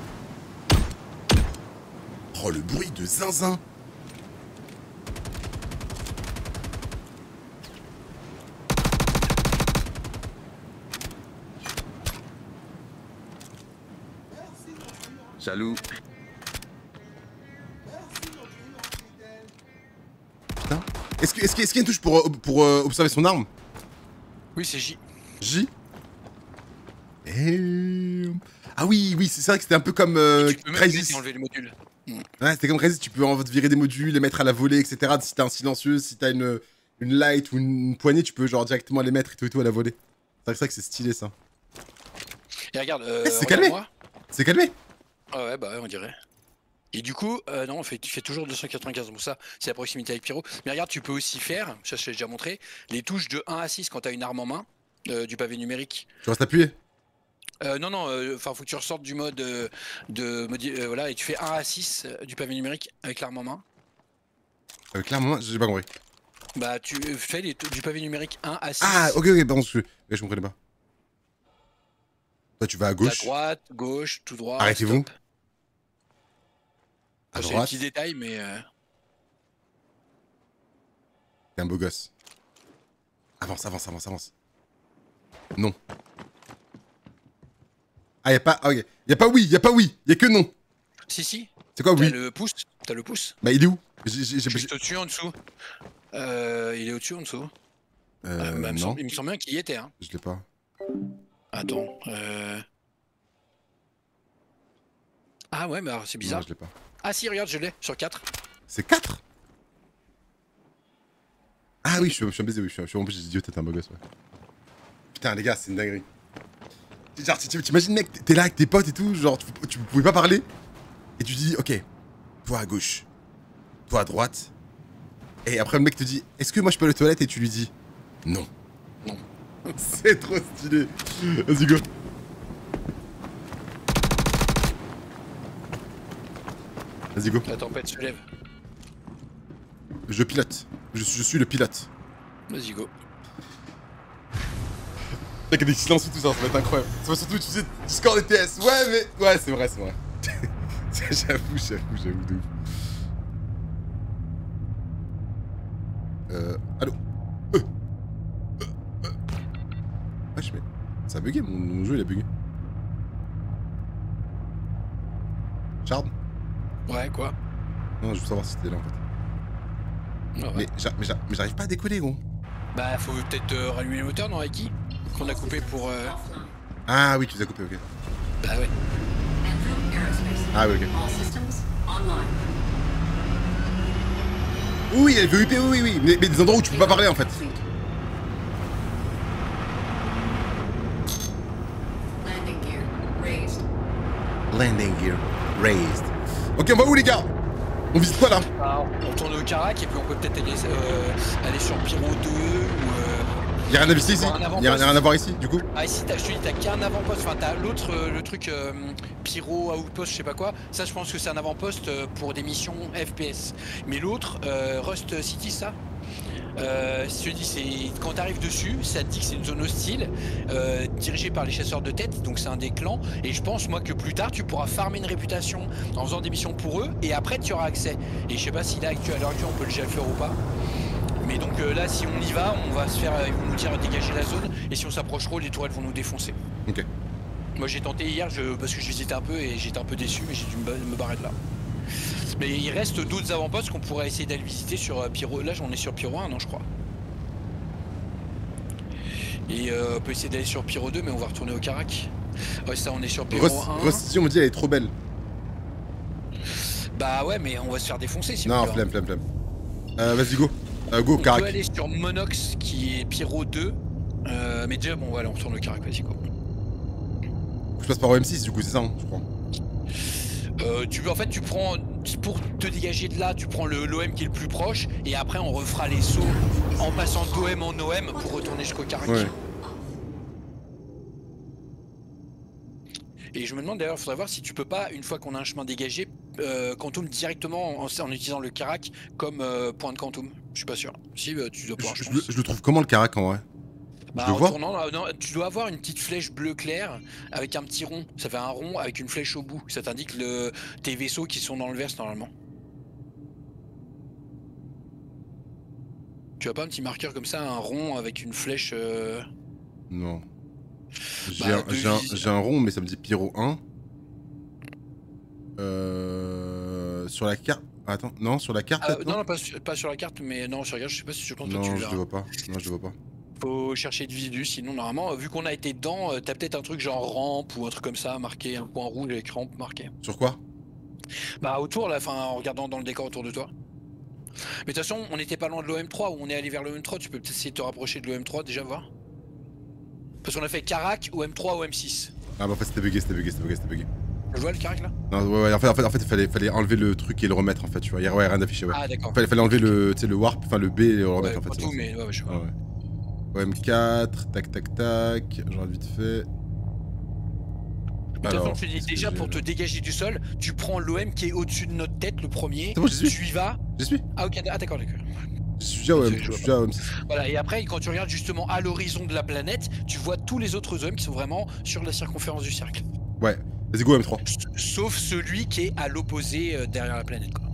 Oh, le bruit de zinzin.
Salut.
Putain. Est-ce que- est-ce qu'il y, a- est-ce qu'il y a une touche pour, euh, pour euh, observer son arme?
Oui, c'est J.
J. Et... Ah oui, oui, c'est vrai que c'était un peu comme euh,
Tu peux même
Crysis.
et enlever les modules.
Ouais, c'était comme Crysis, tu peux en fait virer des modules, les mettre à la volée, et cetera. Si t'as un silencieux, si t'as une, une light ou une poignée, tu peux genre directement les mettre et tout et tout à la volée. C'est vrai que c'est stylé ça.
Et regarde, euh,
Eh, c'est
regarde
calmé.
moi.
C'est calmé.
Ah ouais, bah ouais, on dirait. Et du coup, euh, non, on fait, tu fais toujours deux cent quatre-vingt-quinze, bon ça, c'est la proximité avec Pyro. Mais regarde, tu peux aussi faire, ça je t'ai déjà montré, les touches de un à six quand t'as une arme en main, euh, du pavé numérique.
Tu restes appuyé.
Euh, non, non, enfin faut que tu ressortes du mode euh, de modi- euh, voilà, et tu fais un à six euh, du pavé numérique avec l'arme en main.
Euh, clairement, j'ai pas compris.
Bah tu euh, fais les tou- du pavé numérique un à six.
Ah, ok, ok, pardon, je, ouais, je comprenais pas. Toi, tu vas à
À
gauche,
droite, gauche, tout droit.
Arrêtez-vous.
stop.
à
C'est des
droite.
petits détails, mais euh,
T'es un beau gosse. Avance, avance, avance, avance. Non. Ah, y'a pas. Ah, ok. Y'a pas oui, y'a pas oui, y'a que non.
si si.
C'est quoi
T'as
oui?
le pouce, t'as le pouce.
Bah, il est où? J'ai- j'ai- j'ai-
Juste au-dessus, en dessous. Euh, il est au-dessus, en dessous.
Euh,
Euh, bah, il, me
non,
semble, il me semble bien qu'il y était. Hein.
je l'ai pas.
Attends. Euh... Ah ouais, mais alors, c'est bizarre.
Non, je l'ai pas.
Ah si, regarde, je l'ai, sur quatre.
C'est quatre? Ah oui, je suis, je suis un baiser, oui, je suis, je suis en plus, j'ai dit, oh, t'es un beau gosse, ouais. Putain, les gars, c'est une dinguerie. Genre, tu- tu- t'imagines, mec, t'es là avec tes potes et tout, genre, tu, tu pouvais pas parler, et tu dis, ok, toi à gauche, toi à droite, et après le mec te dit, est-ce que moi je peux aller aux toilettes, et tu lui dis, non.
Non.
C'est trop stylé. Vas-y, go. Vas-y, go.
La tempête se lève.
Je pilote. Je, suis- je suis le pilote.
Vas-y, go.
Avec des silences et tout ça, ça va être incroyable. Ça va surtout utiliser Discord et T S. Ouais, mais. Ouais, c'est vrai, c'est vrai. J'avoue, j'avoue, j'avoue de ouf. Euh. Allô euh. Euh. Euh. Wesh, mais. Ça a bugué, mon, mon jeu il a bugué. Shard?
Ouais, quoi?
Non, je veux savoir si c'était là en fait.
Ah ouais.
Mais j'a- mais j'a- mais j'arrive pas à décoller, gros.
Bah, faut peut-être euh, rallumer le moteur dans Reiki qu'on a coupé pour. Euh...
Ah oui, tu les as coupés, ok.
Bah ouais.
Ah oui, ok. Oui, elle veut U P, oui, oui, oui. Mais, mais des endroits où tu peux pas parler en fait. Landing gear raised. Ok, on va où les gars? On visite quoi là?
Bah, on tourne au Carac et puis on peut peut-être aller, euh, aller sur Pyro deux ou. Euh...
Y'a rien à visiter ici?
Un avant-poste.
Y'a rien à voir ici du coup?
Ah ici t'as, je te dis t'as qu'un avant-poste, enfin t'as l'autre, euh, le truc euh, Pyro, Outpost, je sais pas quoi, ça je pense que c'est un avant-poste euh, pour des missions F P S. Mais l'autre, euh, Rust City ça, euh, je te dis c'est quand t'arrives dessus, ça te dit que c'est une zone hostile, euh, dirigée par les chasseurs de tête, donc c'est un des clans, et je pense moi que plus tard tu pourras farmer une réputation en faisant des missions pour eux, et après tu auras accès. Et je sais pas si là à l'heure actuelle on peut déjà le faire ou pas. Mais donc euh, là, si on y va, on va se faire, ils vont nous dire dégager la zone, et si on s'approche trop, les tourelles vont nous défoncer.
Ok.
Moi j'ai tenté hier je, parce que je visitais un peu et j'étais un peu déçu, mais j'ai dû me, me barrer de là. Mais il reste d'autres avant-postes qu'on pourrait essayer d'aller visiter sur euh, Pyro. Là j'en ai sur Pyro un, non je crois. Et euh, on peut essayer d'aller sur Pyro deux, mais on va retourner au Carac. Ouais, ça on est sur Pyro
Rust,
un.
Rust, si on me dit elle est trop belle.
Bah ouais, mais on va se faire défoncer si
Non,
on
flemme, flemme, flemme. Euh, vas-y, go. Euh, go,
On
Carac.
peut aller sur Monox qui est Pyro deux. Euh, mais déjà, bon, voilà, on retourne au Carac, vas-y, go.
Je passe par O M six, du coup, c'est ça, hein, je crois.
Euh, tu, en fait, tu prends, pour te dégager de là, tu prends le l'O M qui est le plus proche, et après, on refera les sauts en passant d'O M en O M pour retourner jusqu'au Carac.
Ouais.
Et je me demande d'ailleurs, il faudrait voir si tu peux pas, une fois qu'on a un chemin dégagé, euh, Quantum directement en, en utilisant le Carac comme euh, point de Quantum. Je suis pas sûr. Si, bah, tu dois pouvoir,
Je,
je,
je
pense.
le- je le trouve comment le Carac en vrai?
Bah,
je le
en
vois
tournant, là, non, tu dois avoir une petite flèche bleu clair avec un petit rond. Ça fait un rond avec une flèche au bout. Ça t'indique le, tes vaisseaux qui sont dans le verse normalement. Tu as pas un petit marqueur comme ça, un rond avec une flèche euh...
Non. J'ai
Bah,
un, j'ai un-
devise.
j'ai un rond, mais ça me dit Pyro un. Euh, sur la carte. Attends, non, sur la carte
Ah,
peut-être,
non, non, pas, sur- pas sur la carte, mais non, je regarde, je sais pas si je pense que
Non,
tu
je
verras.
le vois pas. Non, je le vois pas.
Faut chercher de visu, sinon normalement, vu qu'on a été dedans, euh, t'as peut-être un truc genre rampe ou un truc comme ça, marqué, un point rouge avec rampe marqué.
Sur quoi?
Bah autour là, enfin en regardant dans le décor autour de toi. Mais de toute façon, on n'était pas loin de l'O M trois, où on est allé vers l'O M trois, tu peux peut-être essayer de te rapprocher de l'O M trois déjà voir. Parce qu'on a fait Carac, O M trois, O M six.
Ah bah en fait c'était bugué, c'était bugué, c'était bugué, c'était bugué.
Je vois le Carac là?
Non, ouais, ouais, en fait, en fait, en fait il fallait, fallait enlever le truc et le remettre en fait, tu vois. Il y a ouais, rien d'affiché, ouais.
Ah d'accord.
Fallait, fallait enlever le, tu sais, le warp, enfin le B et le remettre
Ouais,
en fait.
pas
c'est
tout,
bon.
mais ouais, ouais, je vois.
Ah ouais. O M quatre, tac tac tac, je regarde vite fait.
De toute façon, je te dis
qu'est-ce que
déjà
j'ai,
pour te
là
dégager du sol, tu prends l'O M qui est au-dessus de notre tête, le premier,
C'est bon, j'y suis.
tu y vas.
J'y suis.
Ah ok, ah d'accord, d'accord.
Je suis déjà O M,
Je
je
vois
suis déjà O M six.
Voilà, et après, quand tu regardes justement à l'horizon de la planète, tu vois tous les autres O M qui sont vraiment sur la circonférence du cercle.
Ouais, vas-y go O M trois.
S- Sauf celui qui est à l'opposé euh, derrière la planète, quoi.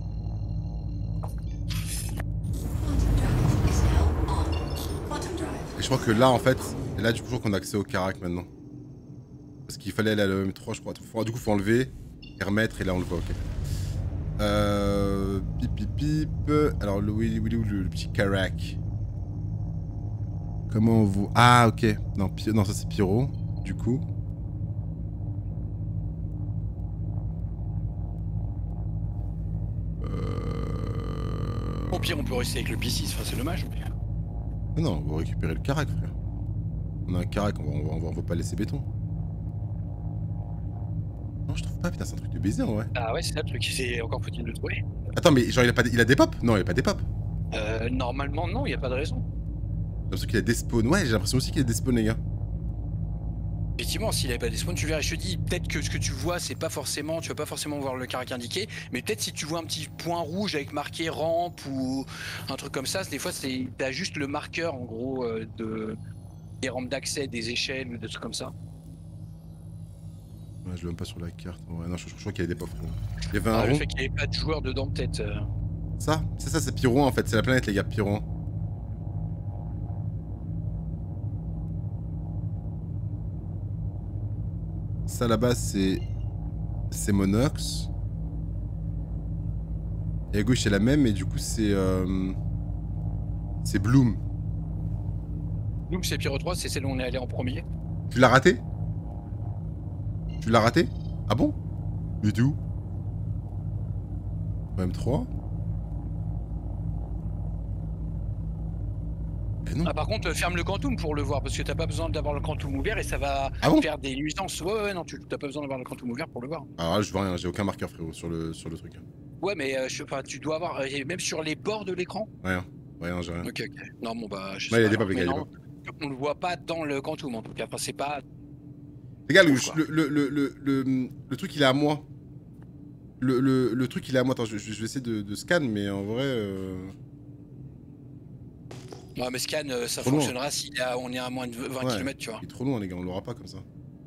Et je crois que là en fait, et là du coup qu'on a accès au Carac maintenant. Parce qu'il fallait aller à l'O M trois je crois. Faut- Du coup faut enlever et remettre et là on le voit, ok. Euh... Pip pip pip. Alors le, oui, oui, le, le petit Carac. Comment on vous... Ah ok. Non, Pi- non ça c'est Pyro. Du coup. Euh...
Au pire, on peut rester avec le P six, enfin, c'est dommage. mais-
Mais non, on va récupérer le Carac frère. On a un Carac, on va, on va, on va, on va pas laisser béton. Non je trouve pas, putain c'est un truc de baiser en vrai.
Ah ouais, c'est ça le truc, c'est encore faut-il le trouver.
Attends mais genre il a, pas, il a des pop? Non il a pas des pop.
Euh, normalement, non, il n'y a pas de raison.
J'ai l'impression qu'il a des spawns. Ouais, j'ai l'impression aussi qu'il a des spawns, les gars.
Effectivement, s'il avait pas des spawns, tu verrais, je te dis, peut-être que ce que tu vois, c'est pas forcément, tu vas pas forcément voir le Carac indiqué, mais peut-être si tu vois un petit point rouge avec marqué rampe ou un truc comme ça, des fois, c'est, t'as juste le marqueur, en gros, euh, de, des rampes d'accès, des échelles ou des trucs comme ça.
Ouais, je l'ai même pas sur la carte. Ouais, non, je, je crois qu'il y avait des pauvres. Il y avait un
Ah, le
rond.
fait qu'il n'y avait pas de joueurs dedans, peut-être. euh.
Ça, c'est ça, c'est Pyro en fait. C'est la planète, les gars, Pyro. Ça là-bas, c'est. C'est Monox. Et à gauche, c'est la même, et du coup, c'est. Euh... C'est Bloom.
Nous, c'est Pyro trois, c'est celle où on est allé en premier.
Tu l'as raté? Tu l'as raté? Ah bon? Il était où? M trois? Eh non.
Ah, par contre, ferme le quantum pour le voir, parce que t'as pas besoin d'avoir le quantum ouvert et ça va
Ah bon?
faire des nuisances. Ouais, ouais, non, tu t'as pas besoin d'avoir le quantum ouvert pour le voir.
Alors là, je vois rien, j'ai aucun marqueur, frérot, sur le, sur le truc.
Ouais, mais euh, je sais pas, tu dois avoir, euh, même sur les bords de l'écran.
Rien, rien, j'ai rien.
Ok, ok. Non, bon, bah, je sais
Ouais, il y a
pas,
des
alors,
pop, les gars,
mais
il y a
non,
des
on le voit pas dans le quantum en tout cas. Enfin, c'est pas.
Les gars, le,
Quoi.
le, le, le, le, le, le truc, il est à moi. Le, le, le truc, il est à moi. Attends, je, je vais essayer de, de scan, mais en vrai... Euh...
Ouais, mais scan, euh, ça
Trop loin.
fonctionnera si là, on est à moins de vingt
Ouais.
kilomètres, tu vois.
Il est trop loin, les gars, on l'aura pas comme ça.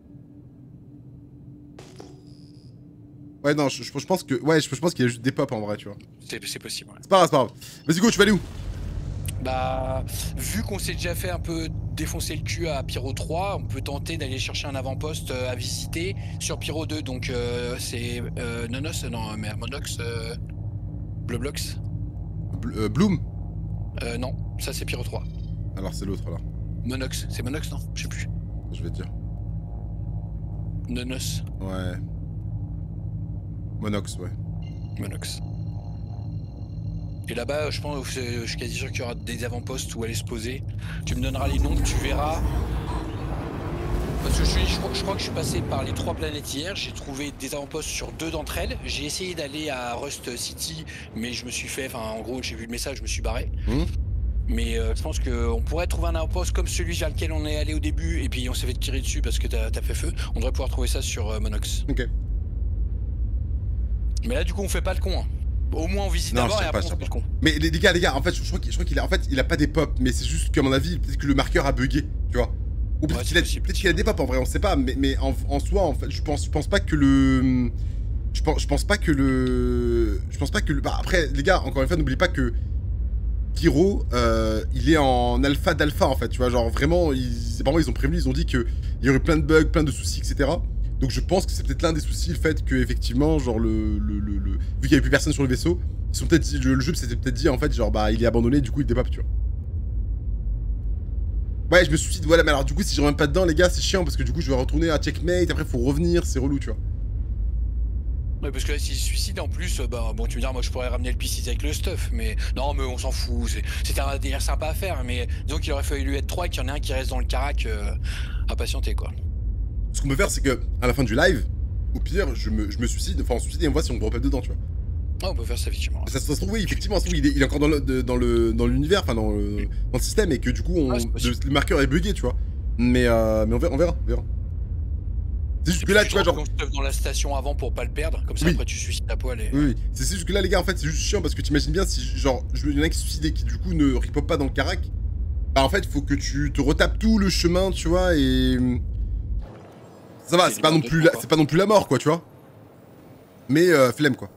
Ouais, non, je, je, je pense que... Ouais, je, je pense qu'il y a juste des pop en vrai, tu vois.
C'est c'est possible, ouais.
C'est pas grave, c'est pas grave. Vas-y, go, tu vas aller où?
Bah, vu qu'on s'est déjà fait un peu défoncer le cul à Pyro trois, on peut tenter d'aller chercher un avant-poste euh, à visiter sur Pyro deux. Donc, euh, c'est euh, Nonos, non, mais Monox, euh, Bloblox.
Bl- euh, Bloom?
Euh, non, ça c'est Pyro trois.
Alors, c'est l'autre, là.
Monox, c'est Monox, non? Je sais plus.
Je vais te dire.
Nonos,
Ouais. Monox, ouais.
Monox. Et là-bas, je pense, je suis quasi sûr qu'il y aura des avant-postes où aller se poser. Tu me donneras les noms, tu verras. Parce que je, suis, je, crois, je crois que je suis passé par les trois planètes hier, j'ai trouvé des avant-postes sur deux d'entre elles. J'ai essayé d'aller à Rust City, mais je me suis fait, enfin en gros j'ai vu le message, je me suis barré.
Mmh.
Mais euh, je pense qu'on pourrait trouver un avant-poste comme celui vers lequel on est allé au début, et puis on s'est fait tirer dessus parce que t'as as fait feu. On devrait pouvoir trouver ça sur euh, Monox.
Ok.
Mais là du coup on fait pas le con. Hein. Au moins on visite
Non,
d'abord
je
et
sais pas,
après
je
on
sais
fait le con.
Mais les, les gars, les gars, en fait, je, je crois qu'il je crois qu'il a, en fait, il a pas des pop, mais c'est juste qu'à mon avis, peut-être que le marqueur a bugué, tu vois. Ou peut-être
Ouais,
qu'il a,
c'est possible.
peut-être qu'il a des pop en vrai, on sait pas, mais, mais en, en soi, en fait, je pense, je pense pas que le, je pense, je pense pas que le, je pense pas que le, bah après, les gars, encore une fois, n'oublie pas que Pyro, euh, il est en alpha d'alpha en fait, tu vois, genre vraiment, ils, apparemment ils ont prévenu, ils ont dit qu'il y aurait plein de bugs, plein de soucis, et cetera. Donc je pense que c'est peut-être l'un des soucis, le fait que effectivement, genre le, le, le, le- vu qu'il y avait plus personne sur le vaisseau, ils sont peut-être, le, le jeu s'était peut-être dit en fait, genre bah il est abandonné, du coup il dépape, tu vois. Ouais, je me suis dit, voilà, mais alors du coup si je reviens pas dedans, les gars, c'est chiant parce que du coup je vais retourner à checkmate, après faut revenir, c'est relou, tu vois.
Ouais, parce que là, s'il se suicide en plus, euh, bah bon, tu me diras, moi je pourrais ramener le P six avec le stuff, mais non, mais on s'en fout, c'est- c'était un délire sympa à faire, mais disons qu'il aurait fallu lui être trois et qu'il y en ait un qui reste dans le carac euh, à patienter, quoi.
Ce qu'on peut faire, c'est que à la fin du live, au pire, je me, je me suicide, enfin on se suicide et on voit si on drop up dedans, tu vois.
Ah, on peut faire ça, effectivement.
Ça, ça se trouve, oui, effectivement, ça se trouve, il est, il est encore dans le, de- dans le, dans l'univers, enfin dans le, dans le système, et que du coup, on,
Ah, c'est possible.
le, le marqueur est bugué, tu vois. Mais, euh, mais on verra, on verra, on verra. C'est juste que là, tu vois, genre.
Ton stuff dans la station avant pour pas le perdre, comme ça
Oui.
après tu suicides ta poêle et...
Oui, oui. C'est c'est juste que là, les gars, en fait, c'est juste chiant parce que t'imagines bien si, genre, je- il y en a qui se suicident et qui, du coup, ne ripop pas dans le carac. Bah, en fait, faut que tu te retapes tout le chemin, tu vois, et. Ça va,
C'est
c'est pas,
une
non
bande de
plus
cons,
la-
quoi.
c'est pas non plus la mort, quoi, tu vois. Mais, euh, flemme, quoi.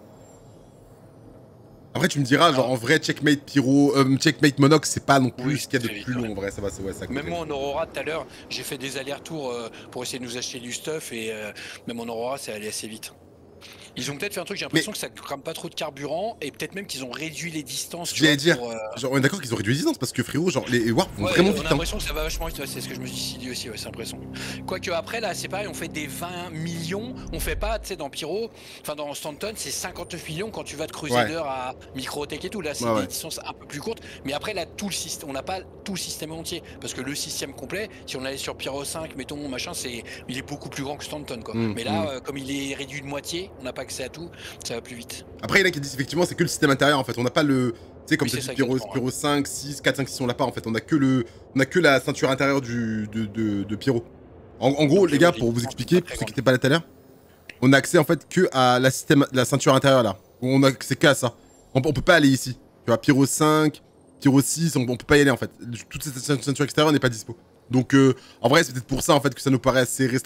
Après, tu me diras, genre, en vrai, checkmate Pyro, euh, checkmate Monox, c'est pas non plus
Oui,
ce qu'il y a
c'est
de
vite,
plus
ouais.
long, en vrai, ça va, c'est ouais, ça.
Même moi en Aurora tout à l'heure, j'ai fait des allers-retours euh, pour essayer de nous acheter du stuff et euh, même en Aurora c'est allé assez vite. Ils ont peut-être fait un truc, j'ai l'impression que ça crame pas trop de carburant et peut-être même qu'ils ont réduit les distances. tu
J'allais
vois,
dire,
pour, euh,
genre, on est d'accord qu'ils ont réduit les distances parce que frérot, genre, les warp vont
ouais,
vraiment
on
vite.
a
Hein.
l'impression que ça va vachement vite, ouais, c'est ce que je me suis dit aussi, ouais, c'est l'impression. Quoique après là, c'est pareil, on fait des vingt millions, on fait pas, tu sais, dans Pyro, enfin dans Stanton, c'est cinquanteneuf millions quand tu vas de Crusader
Ouais.
à Microtech et tout, là c'est
Ouais,
des
ouais.
distances un peu plus courtes, mais après là, tout le système, on n'a pas tout le système entier, parce que le système complet, si on allait sur Pyro cinq, mettons, machin, c'est, il est beaucoup plus grand que Stanton, quoi.
Mm,
mais là,
mm.
euh, comme il est réduit de moitié, on n'a pas accès à tout, ça va plus vite.
Après, il y en a qui disent effectivement, c'est que le système intérieur en fait. On n'a pas le. Tu sais, comme
Oui,
tu
c'est
dit,
ça,
Pyro,
exactement,
Pyro cinq, six, quatre, cinq, six, on l'a pas en fait. On a que le. On a que la ceinture intérieure du, de, de, de Pyro. En, en gros,
Donc,
les gars,
les
pour vous
distances
expliquer,
sont pas
pour
très
ceux qui n'étaient pas là tout à l'heure, on a accès en fait que à la, système, la ceinture intérieure là. On a c'est qu'à ça. On, on peut pas aller ici. Tu vois, Pyro cinq, Pyro six, on, on peut pas y aller en fait. Toute cette ceinture extérieure n'est pas dispo. Donc, euh, en vrai, c'est peut-être pour ça en fait que ça nous paraît assez restreint.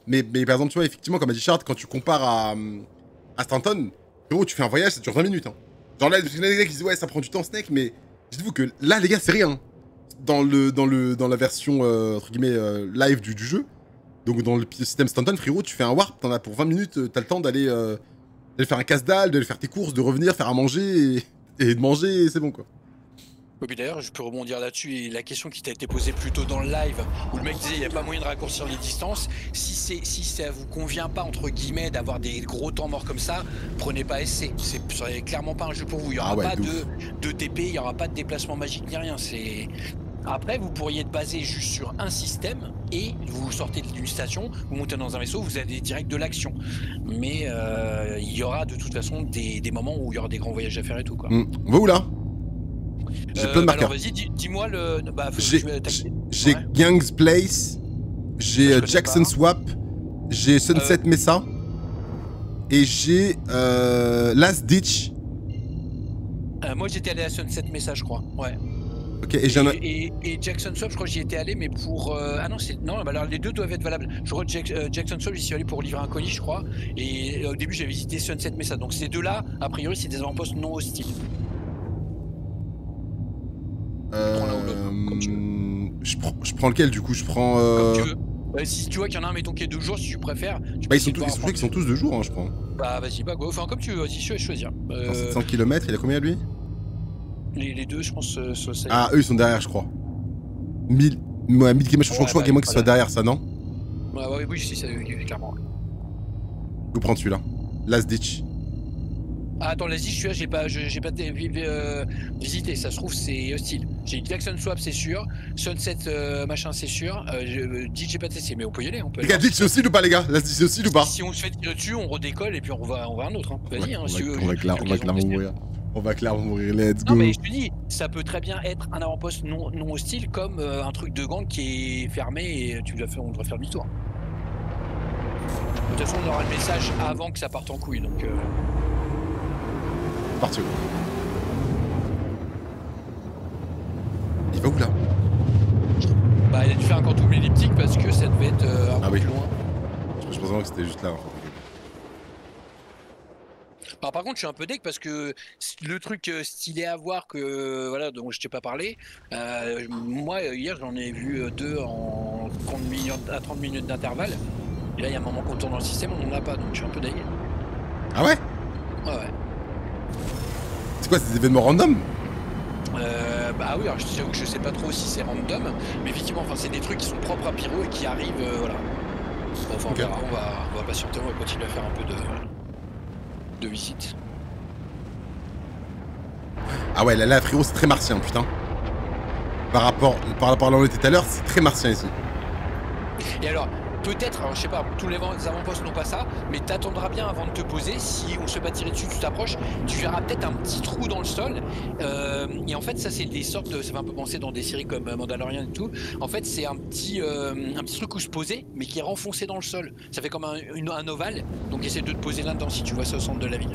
Mais, mais par exemple, tu vois, effectivement, comme a dit Shard, quand tu compares à, à Stanton, frérot, tu fais un voyage, ça dure vingt minutes. Hein. Genre là, les gars qui disent ouais, ça prend du temps, Snake, mais dites-vous que là, les gars, c'est rien. Dans, le, dans, le, dans la version, euh, entre guillemets, euh, live du, du jeu, donc dans le système Stanton, frérot, tu fais un warp, t'en as pour vingt minutes, t'as le temps d'aller euh, faire un casse-dalle, d'aller faire tes courses, de revenir, faire à manger, et, et de manger, et c'est bon, quoi.
Et puis d'ailleurs, je peux rebondir là-dessus, et la question qui t'a été posée plus tôt dans le live, où le mec disait il n'y a pas moyen de raccourcir les distances, si, c'est, si ça vous convient pas, entre guillemets, d'avoir des gros temps morts comme ça, prenez pas S C, c'est, c'est clairement pas un jeu pour vous, il n'y aura
Ah ouais,
pas
de
de, de T P, il n'y aura pas de déplacement magique ni rien, c'est... Après, vous pourriez être basé juste sur un système et vous sortez d'une station, vous montez dans un vaisseau, vous avez direct de l'action. Mais euh, il y aura de toute façon des, des moments où il y aura des grands voyages à faire et tout, quoi.
Mmh. On va où là? J'ai
Euh,
plein de marqueurs.
Alors vas-y, dis, dis-moi le. Bah, faut que
J'ai
tu attaques.
j'ai
Ouais.
Gang's Place, j'ai
Ça, je
euh,
connais
Jackson
pas.
Swap, j'ai Sunset Mesa, et j'ai euh, Last Ditch.
Euh, moi j'étais allé à Sunset Mesa, je crois. Ouais.
Ok, et
Et,
j'en ai...
et, et Jackson Swap, je crois que j'y étais allé, mais pour. euh, Ah non, c'est non. Bah alors les deux doivent être valables. Je crois que Jack- euh, Jackson Swap, j'y suis allé pour livrer un colis, je crois. Et euh, au début, j'avais visité Sunset Mesa. Donc ces deux-là, a priori, c'est des avant-postes non hostiles. prends l'un ou l'autre, comme tu
Euh, je, prends, je prends lequel du coup? Je prends. Euh...
Comme tu veux. Euh, si tu vois qu'il y en a un, mettons qui est deux jours, si tu préfères. Tu peux
Bah, ils sont,
essayer de
tous,
voir
ils sont,
après.
ils sont tous deux jours, hein, je crois.
Bah vas-y, bah go. Enfin comme tu veux, vas-y, je vais choisir. Euh,
Dans sept cents kilomètres, il a combien lui?
les, les deux, je pense, euh, ça, ça-
Ah, eux ils sont derrière, je crois. mille. Ouais, mille kilomètres, je crois
Ouais,
qu'il y a
bah,
moi qui soit
voilà.
derrière ça, non?
Ouais, ouais, oui, si, ça, euh, clairement.
Je vais prendre celui-là. Last Ditch.
Ah, attends, l'Asie, celui-là, j'ai pas, je- j'ai pas dé- vi- euh, visité, ça se trouve, c'est hostile. J'ai Jackson Swap, c'est sûr. Sunset, euh, machin, c'est sûr. Euh, je- euh, Ditch, j'ai pas testé, mais on peut y aller. On peut
Les
aller
gars,
voir.
Ditch c'est hostile ou pas, les gars? Last Ditch c'est hostile ou pas?
Si on se fait tirer dessus, on redécolle et puis on va, on va à un autre. Hein. Vas-y,
Ouais,
hein,
on,
si tu
va,
veux.
on, va
j'ai-
clair-
j'ai
on va
l'occasion de
clairement
tester.
mourir. On va clairement mourir, let's go.
Non, mais je te dis, ça peut très bien être un avant-poste non, non hostile comme euh, un truc de gang qui est fermé et tu dois faire, on doit faire demi-tour. De toute façon, on aura le message avant que ça parte en couille, donc. Euh...
Parti. Il va où là?
Bah, il a dû faire un quantum elliptique parce que ça devait être euh, un
Ah
peu
oui.
plus loin.
Je pense vraiment que c'était juste là. En fait.
Alors, par contre, je suis un peu deck parce que le truc euh, stylé à voir que voilà dont je t'ai pas parlé, euh, moi hier j'en ai vu euh, deux en trente minutes, à trente minutes d'intervalle. Et là, il y a un moment qu'on tourne dans le système, on n'en a pas, donc je suis un peu deck.
Ah ouais?
Ouais, ouais.
C'est quoi, c'est des événements random?
Euh, bah oui, alors je t'avoue que je sais pas trop si c'est random, mais effectivement, enfin, c'est des trucs qui sont propres à Pyro et qui arrivent, euh, voilà. Bon, enfin, on
Ok.
verra, on va, on va patienter, on va continuer à faire un peu de, de visite.
Ah ouais, là, là frérot, c'est très martien, putain. Par rapport, par rapport à là où on était tout à l'heure, c'est très martien ici.
Et alors, peut-être, alors je sais pas, tous les avant- les avant-postes n'ont pas ça, mais t'attendras bien avant de te poser. Si on se fait pas tirer dessus, tu t'approches, tu verras peut-être un petit trou dans le sol. Euh, et en fait, ça, c'est des sortes de. Ça fait un peu penser dans des séries comme euh, Mandalorian et tout. En fait, c'est un petit, euh, un petit truc où se poser, mais qui est renfoncé dans le sol. Ça fait comme un, une- un ovale. Donc, essaie de te poser là-dedans si tu vois ça au centre de la ville.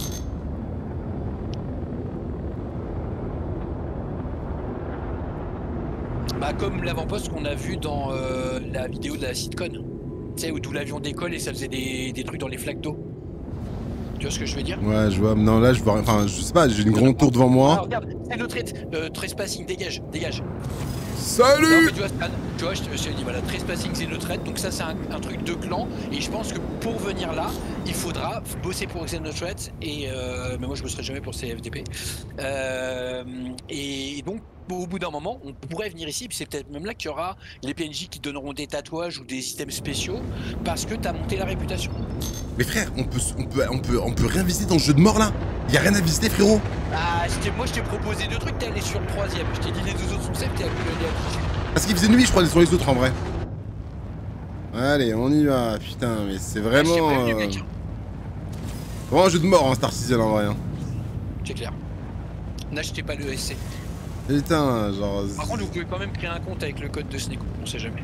Bah, comme l'avant-poste qu'on a vu dans euh, la vidéo de la Sitcon. Tu sais, où d'où l'avion décolle et ça faisait des, des trucs dans les flaques d'eau. Tu vois ce que je veux dire?
Ouais, je vois. Non, là, je vois. Enfin, je sais pas, j'ai une grande tour devant
Ah,
moi.
regarde, c'est le trait, euh, trespassing, dégage, dégage. Non,
Salut!
mais tu vois, Stan, tu vois, je te je te dis, voilà, trespassing, c'est le trait, donc ça, c'est un, un truc de clan, et je pense que pour venir là, il faudra bosser pour Xenothreat, et euh, mais moi, je bosserai jamais pour C F D P. Euh, et donc, au bout d'un moment, on pourrait venir ici, puis c'est peut-être même là qu'il y aura les P N J qui donneront des tatouages ou des systèmes spéciaux, parce que t'as monté la réputation.
Mais frère, on peut, on peut, on peut, on peut rien visiter dans le jeu de mort là. Y a rien à visiter, frérot.
Ah, je t'ai- moi, je t'ai proposé deux trucs, t'es allé sur le troisième. Je t'ai dit les deux autres sont safe, t'es allé à
Parce qu'il faisait nuit, je crois, sur les autres en vrai. Allez, on y va. Putain, mais c'est vraiment.
Je t'ai prévenu,
euh,
mec.
Vraiment un jeu de mort, hein, Star Citizen en vrai. hein.
C'est clair. N'achetez pas le S C.
Putain, genre.
Par contre, vous pouvez quand même créer un compte avec le code de Sneko, on sait jamais.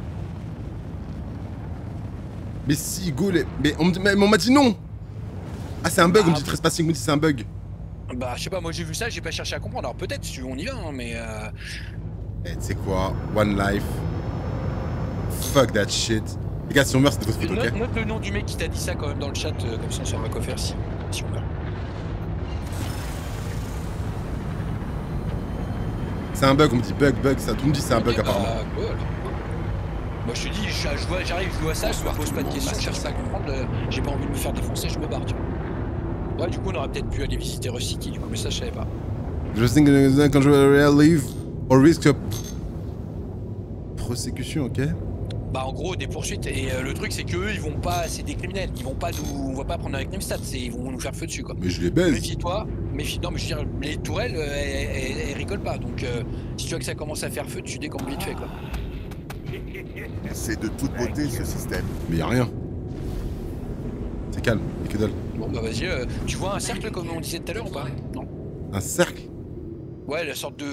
Mais si, go, les... mais on me dit- mais on m'a dit non. Ah, c'est un bug,
Ah,
on me dit trespassing, on me dit c'est un bug.
Bah, je sais pas, moi j'ai vu ça, j'ai pas cherché à comprendre. Alors peut-être, si on y va, hein, mais. Euh...
Eh, tu sais quoi? One life. Fuck that shit. Les gars, si on meurt, c'est de votre faute,
Note,
ok?
note le nom du mec qui t'a dit ça quand même dans le chat, euh, comme ça on saura quoi faire si, si on meurt.
C'est un bug, on me dit bug, bug, ça. Tout le monde dit c'est un bug
Ok,
apparemment.
bah, go, alors. Moi je te dis, je, je vois- j'arrive, je vois ça, je me pose pas de questions, je cherche pas à comprendre, euh, j'ai pas envie de me faire défoncer, je me barre, tu vois. Ouais, du coup on aurait peut-être pu aller visiter Rust City, du coup, mais ça je savais pas.
Je think that control area leave or risk of prosecution, ok?
Bah en gros des poursuites, et euh, le truc c'est qu'eux ils vont pas, c'est des criminels, ils vont pas nous, on va pas prendre avec Nemstat, c'est ils vont nous faire feu dessus quoi.
Mais je les baise.
Méfie-toi, méfie, non mais je veux dire, les tourelles, euh, elles, elles- elles rigolent pas, donc euh, si tu vois que ça commence à faire feu, tu décomptes vite fait quoi.
C'est de toute beauté ce système.
Mais y'a rien. C'est calme, y'a que dalle.
Bon bah vas-y, euh, tu vois un cercle comme on disait tout à l'heure ou pas? Non.
Un cercle?
Ouais, la sorte de...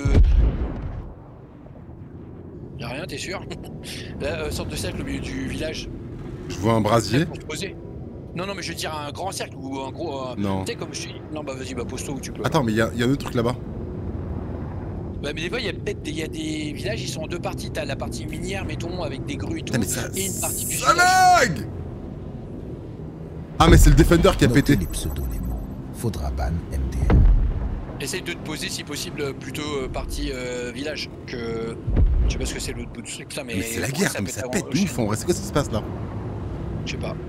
Y'a rien, t'es sûr? La euh, sorte de cercle au milieu du village.
Je vois un brasier.
Pour se poser. Non, non, mais je veux dire un grand cercle ou un gros... euh,
Non.
Tu sais comme je suis... Non bah vas-y, bah pose-toi où tu peux.
Attends, mais y'a y a un autre truc là-bas.
Bah mais des fois, il y a peut-être des, il y a des villages, ils sont en deux parties. T'as la partie minière, mettons, avec des grues et tout,
Putain, mais ça.
et une partie du
Ça
village.
lag. Ah, mais c'est le Defender qui a pété.
Les pseudonymes. Faudra ban M T L.
Essaye de te poser si possible plutôt euh, partie euh, village que... Je sais pas ce que c'est l'autre bout du truc là, mais...
Mais c'est la
pour
guerre,
moi,
mais ça
avant-
pète de ouf en vrai. C'est quoi ce qui se passe là?
Je sais pas.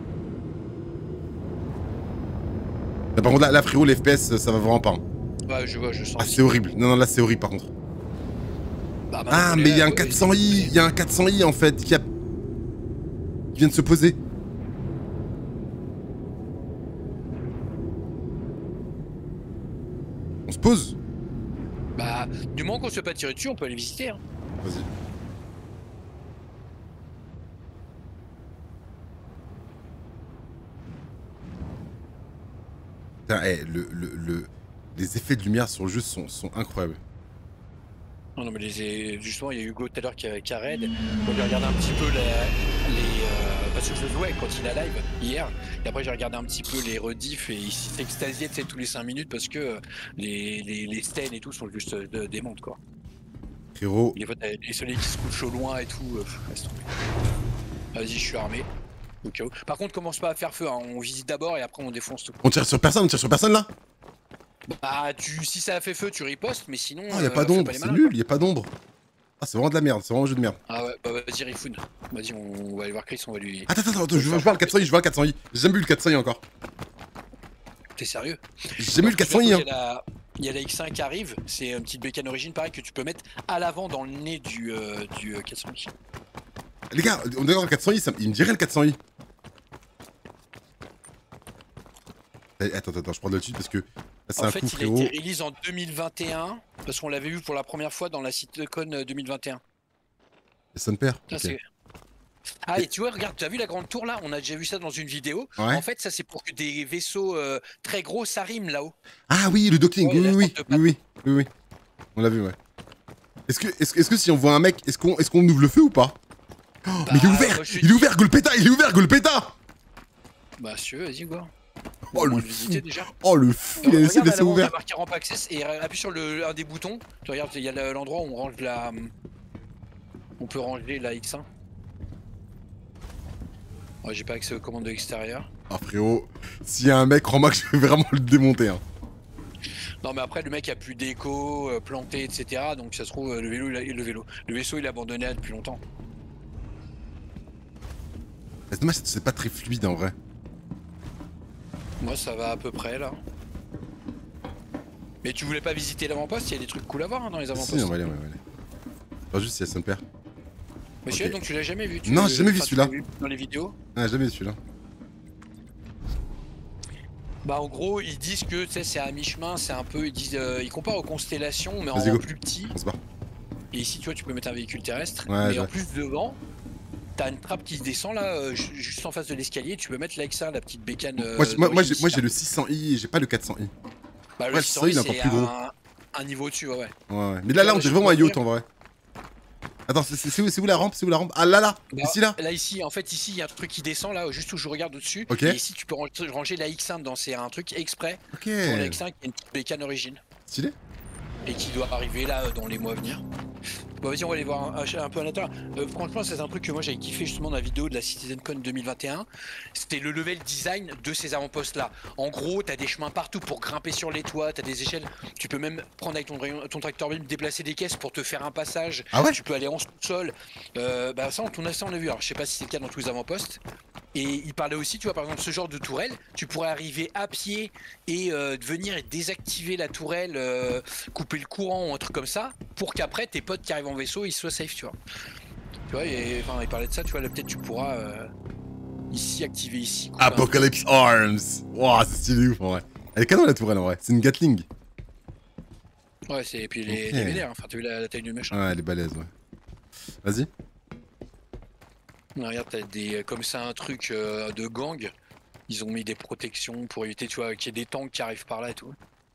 Là, par contre, là, là, frérot, les F P S, ça va vraiment pas. hein.
Ouais, je vois, je sens.
Ah, c'est horrible. Non, non, là, c'est horrible par contre.
Bah, bah,
Ah,
on est
mais
là,
il y a un
ouais,
quatre cents i. Il y a un quatre cents i en fait qui a. qui vient de se poser. On se pose?
Bah, du moment qu'on se fait pas tirer dessus, on peut aller visiter. Hein.
Vas-y. Putain, eh, le, le, le- les effets de lumière sur le jeu sont, sont incroyables.
Non, non, mais les, justement, il y a Hugo tout à l'heure qui a, qui a raid. Moi, j'ai regardé un petit peu la- les. euh, parce que je jouais quand il a live hier. Et après, j'ai regardé un petit peu les rediffs et il s'extasiait tous les cinq minutes parce que euh, les, les, les stèles et tout sont juste euh, démontes quoi.
Frérot,
Des fois, t'as les soleils qui se couchent au loin et tout. euh, laisse tomber. Vas-y, je suis armé. Au cas où. Par contre, commence pas à faire feu. Hein. On visite d'abord et après, on défonce tout.
on tire sur personne, on tire sur personne là?
Bah, tu, si ça a fait feu, tu ripostes, mais sinon.
Ah, y'a
euh,
pas
fais
d'ombre,
les
c'est
malins,
nul,
quoi.
y'a pas d'ombre. Ah, c'est vraiment de la merde, c'est vraiment un jeu de merde.
Ah ouais, bah vas-y, Rifoun. Vas-y, on va aller voir Chris, on va lui.
Attends, attends, attends, je vois je vois le quatre cents i, je vois le quatre cents i. J'ai jamais vu le quatre cents i encore.
T'es sérieux?
J'ai jamais vu le quatre cents i. Hein.
Il y a la- il y a la X un qui arrive, c'est une petite bécane origine pareil que tu peux mettre à l'avant dans le nez du, euh, du euh, quatre cents i.
Les gars, on est dans le quatre cents i, ça- il me dirait le quatre cents i. Eh, Attends, attends, je prends le dessus parce que là, c'est
En
un
fait,
coup,
il a
frérot.
été release en deux mille vingt et un, parce qu'on l'avait vu pour la première fois dans la CiteCon deux mille vingt et un.
Et son père.
Ça,
Ok.
c'est- Ah, et tu vois, regarde, tu as vu la grande tour là? On a déjà vu ça dans une vidéo.
Ouais.
En fait, ça, c'est pour que des vaisseaux euh, très gros s'arriment là-haut.
Ah oui, le docking,
Ouais,
oui,
la
oui, oui,
sorte de
oui, oui, oui, oui. On l'a vu, ouais. Est-ce que, est-ce, que- est-ce que si on voit un mec, est-ce qu'on, est-ce qu'on ouvre le feu ou pas? Oh,
Bah,
mais il est ouvert,
moi, je te
il est
dis-
ouvert, Golpeta, il est ouvert, Golpeta.
Bah, si tu veux, vas-y, quoi.
Oh
On
le
va
fou,
visiter, déjà.
oh le fou, il a laissé
Regarde,
laisser
à l'avant, on a
ouvert.
marqué ramp access et appuie sur le, un des boutons. Tu regardes, il y a le- l'endroit où on range la. On peut ranger la X un. Ouais, j'ai pas accès aux commandes de l'extérieur.
Ah frérot, s'il y a un mec, crois-moi que je vais vraiment le démonter. Hein.
Non, mais après, le mec a plus d'écho, euh, planté, et cetera. Donc ça se trouve, euh, le vélo, il a- le vélo, le vaisseau, il est abandonné là depuis longtemps.
C'est dommage, c'est pas très fluide en vrai.
Moi, ça va à peu près là. Mais tu voulais pas visiter l'avant-poste? Il y a des trucs cool à voir hein, dans les
Si,
avant-postes.
on va aller, on va aller. Enfin, juste s'il y a son père.
Mais
Ok.
celui-là, donc tu l'as jamais vu? Tu
Non,
le-
j'ai jamais vu
enfin, tu
celui-là.
l'as vu dans les vidéos?
Ah, jamais vu celui-là.
Bah en gros ils disent que tu sais c'est à mi-chemin, c'est un peu, ils disent, euh, ils comparent aux constellations mais
Vas-y,
en
go.
plus petit.
On se bat.
Et ici tu vois tu peux mettre un véhicule terrestre.
Ouais,
mais
je
en
vois.
plus devant, t'as une trappe qui se descend là, euh, ju- juste en face de l'escalier. Tu peux mettre la X un, la petite bécane. euh,
Moi, j'ai- moi, moi, j'ai,
d'origine
moi,
ici,
j'ai
là.
le six cents i et j'ai pas le quatre cents i.
Bah,
ouais,
le
le
six
six
cents
cents i,
i
il est encore
c'est
plus gros.
un, un niveau dessus, ouais ouais.
Ouais, ouais. Mais là, là, on dirait vraiment un yacht en vrai. Attends, c'est, c'est, c'est où, c'est où la rampe? C'est où la rampe? Ah là, là.
Bah,
Ici, là.
Là ici, en fait ici il y a un truc qui descend là, juste où je regarde au-dessus.
Ok.
Et ici tu peux ran- ranger la X un dans, c'est un truc exprès
Ok.
pour la X un qui est une petite bécane origine.
Stylé.
Et qui doit arriver là euh, dans les mois à venir. Bon, vas-y, on va aller voir un, un peu à l'intérieur. Euh, franchement, c'est un truc que moi j'avais kiffé justement dans la vidéo de la CitizenCon deux mille vingt et un. C'était le level design de ces avant-postes-là. En gros, t'as des chemins partout pour grimper sur les toits, t'as des échelles. Tu peux même prendre avec ton, rayon, ton tracteur beam, déplacer des caisses pour te faire un passage.
Ah ouais?
Tu peux aller en sol. Euh, bah ça, on a ça, on a vu. Alors, je sais pas si c'est le cas dans tous les avant-postes. Et il parlait aussi, tu vois, par exemple, ce genre de tourelle, tu pourrais arriver à pied et euh, venir et désactiver la tourelle, euh, couper le courant ou un truc comme ça, pour qu'après tes potes qui arrivent en vaisseau ils soient safe, tu vois. Tu vois, et enfin, il parlait de ça, tu vois, là peut-être tu pourras euh, ici activer ici.
Apocalypse Arms. Waouh, c'est stylé ouf en vrai. Elle est canon la tourelle en vrai, c'est une Gatling.
Ouais, c'est et puis les,
okay.
les V D R, enfin, t'as vu la, la taille du machin.
Ouais, elle est balèze, ouais. Vas-y.
Regarde, t'as des comme ça un truc euh, de gang. Ils ont mis des protections pour éviter, tu vois, qu'il y ait des tanks qui arrivent par là et tout.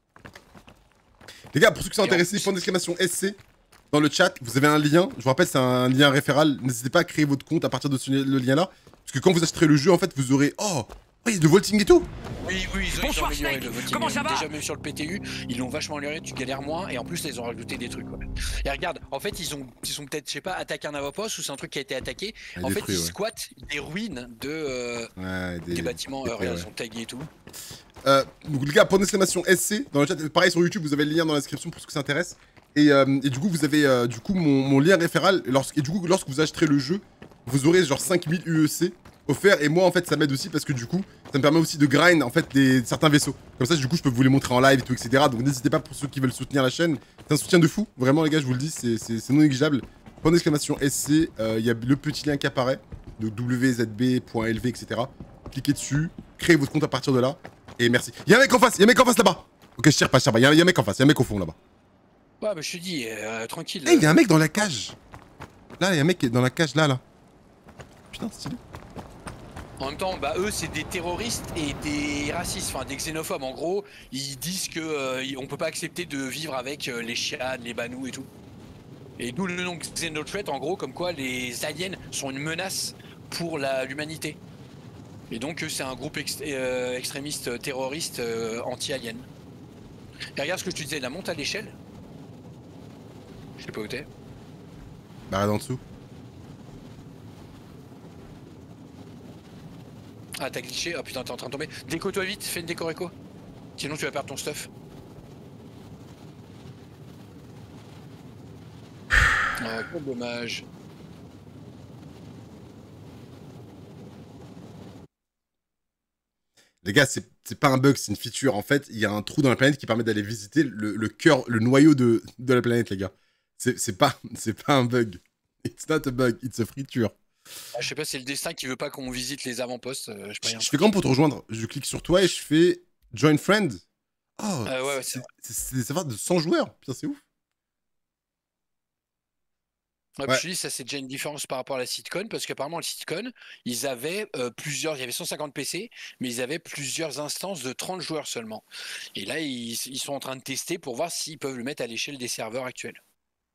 Les gars, pour ceux qui sont et intéressés, point d'exclamation S C dans le chat, vous avez un lien. Je vous rappelle, c'est un lien référal. N'hésitez pas à créer votre compte à partir de ce le lien là, parce que quand vous achèterez le jeu, en fait, vous aurez oh, oui, le vaulting et tout.
Oui, oui, ils ont, ils ont amélioré le voting.
Comment ça va?
Déjà même sur le P T U, ils l'ont vachement amélioré, tu galères moins et en plus ils ont rajouté des trucs. Ouais. Et regarde, en fait ils ont, ils sont peut-être, je sais pas, attaqué un avant-poste ou c'est un truc qui a été attaqué.
Ah,
en fait
détruit,
ils
ouais.
squattent des ruines de euh,
ouais, des,
des bâtiments,
des
euh,
prés,
ils
ouais.
sont tagués et tout.
Euh, donc les gars, point d'exclamation S C dans le chat. Pareil sur YouTube, vous avez le lien dans la description pour ceux qui s'intéressent. Et, euh, et du coup, vous avez euh, du coup mon, mon lien référal. Lorsque, et du coup, lorsque vous achèterez le jeu, vous aurez genre cinq mille U E C offert. Et moi, en fait, ça m'aide aussi parce que du coup, ça me permet aussi de grind en fait des, certains vaisseaux. Comme ça, du coup, je peux vous les montrer en live et tout, et cetera. Donc n'hésitez pas pour ceux qui veulent soutenir la chaîne. C'est un soutien de fou. Vraiment, les gars, je vous le dis, c'est non négligeable. Point d'exclamation S C, il euh, y a le petit lien qui apparaît de w z b point l v, et cetera. Cliquez dessus, créez votre compte à partir de là. Et merci. Il y a un mec en face, il y a un mec en face là-bas. Ok, je tire pas, je tire pas. Il y, a un mec en face, il y a un mec au fond là-bas.
Ouais, bah je te dis, euh, tranquille.
Eh, hey, il y a un mec dans la cage. Là, il y a un mec dans la cage là, là. Putain, c'est stylé.
En même temps, bah eux c'est des terroristes et des racistes, enfin des xénophobes. En gros, ils disent que euh, on peut pas accepter de vivre avec euh, les chianes, les banous et tout. Et d'où le nom Xenothreat, en gros, comme quoi les aliens sont une menace pour l'humanité. Et donc c'est un groupe ext euh, extrémiste terroriste euh, anti-alien. Et regarde ce que je te disais, la monte à l'échelle. Je sais pas où t'es.
Bah, regarde en dessous.
Ah, t'as glitché. Oh putain, t'es en train de tomber. Déco-toi vite, fais une déco réco. Sinon tu vas perdre ton stuff. Oh, quel dommage.
Les gars, c'est pas un bug, c'est une feature. En fait, il y a un trou dans la planète qui permet d'aller visiter le, le cœur, le noyau de, de la planète, les gars. C'est pas, pas un bug. It's not a bug, it's a feature.
Ah, je sais pas, c'est le destin qui veut pas qu'on visite les avant-postes. Euh, je,
je, je fais comment pour te rejoindre? Je clique sur toi et je fais Join Friend. Oh,
euh, ouais, ouais,
c'est des serveurs de cent joueurs. Putain, c'est ouf.
Ouais, ouais. Je te dis, ça c'est déjà une différence par rapport à la Sitcon, parce qu'apparemment la Sitcon, ils avaient euh, plusieurs, il y avait cent cinquante P C, mais ils avaient plusieurs instances de trente joueurs seulement. Et là, ils, ils sont en train de tester pour voir s'ils peuvent le mettre à l'échelle des serveurs actuels.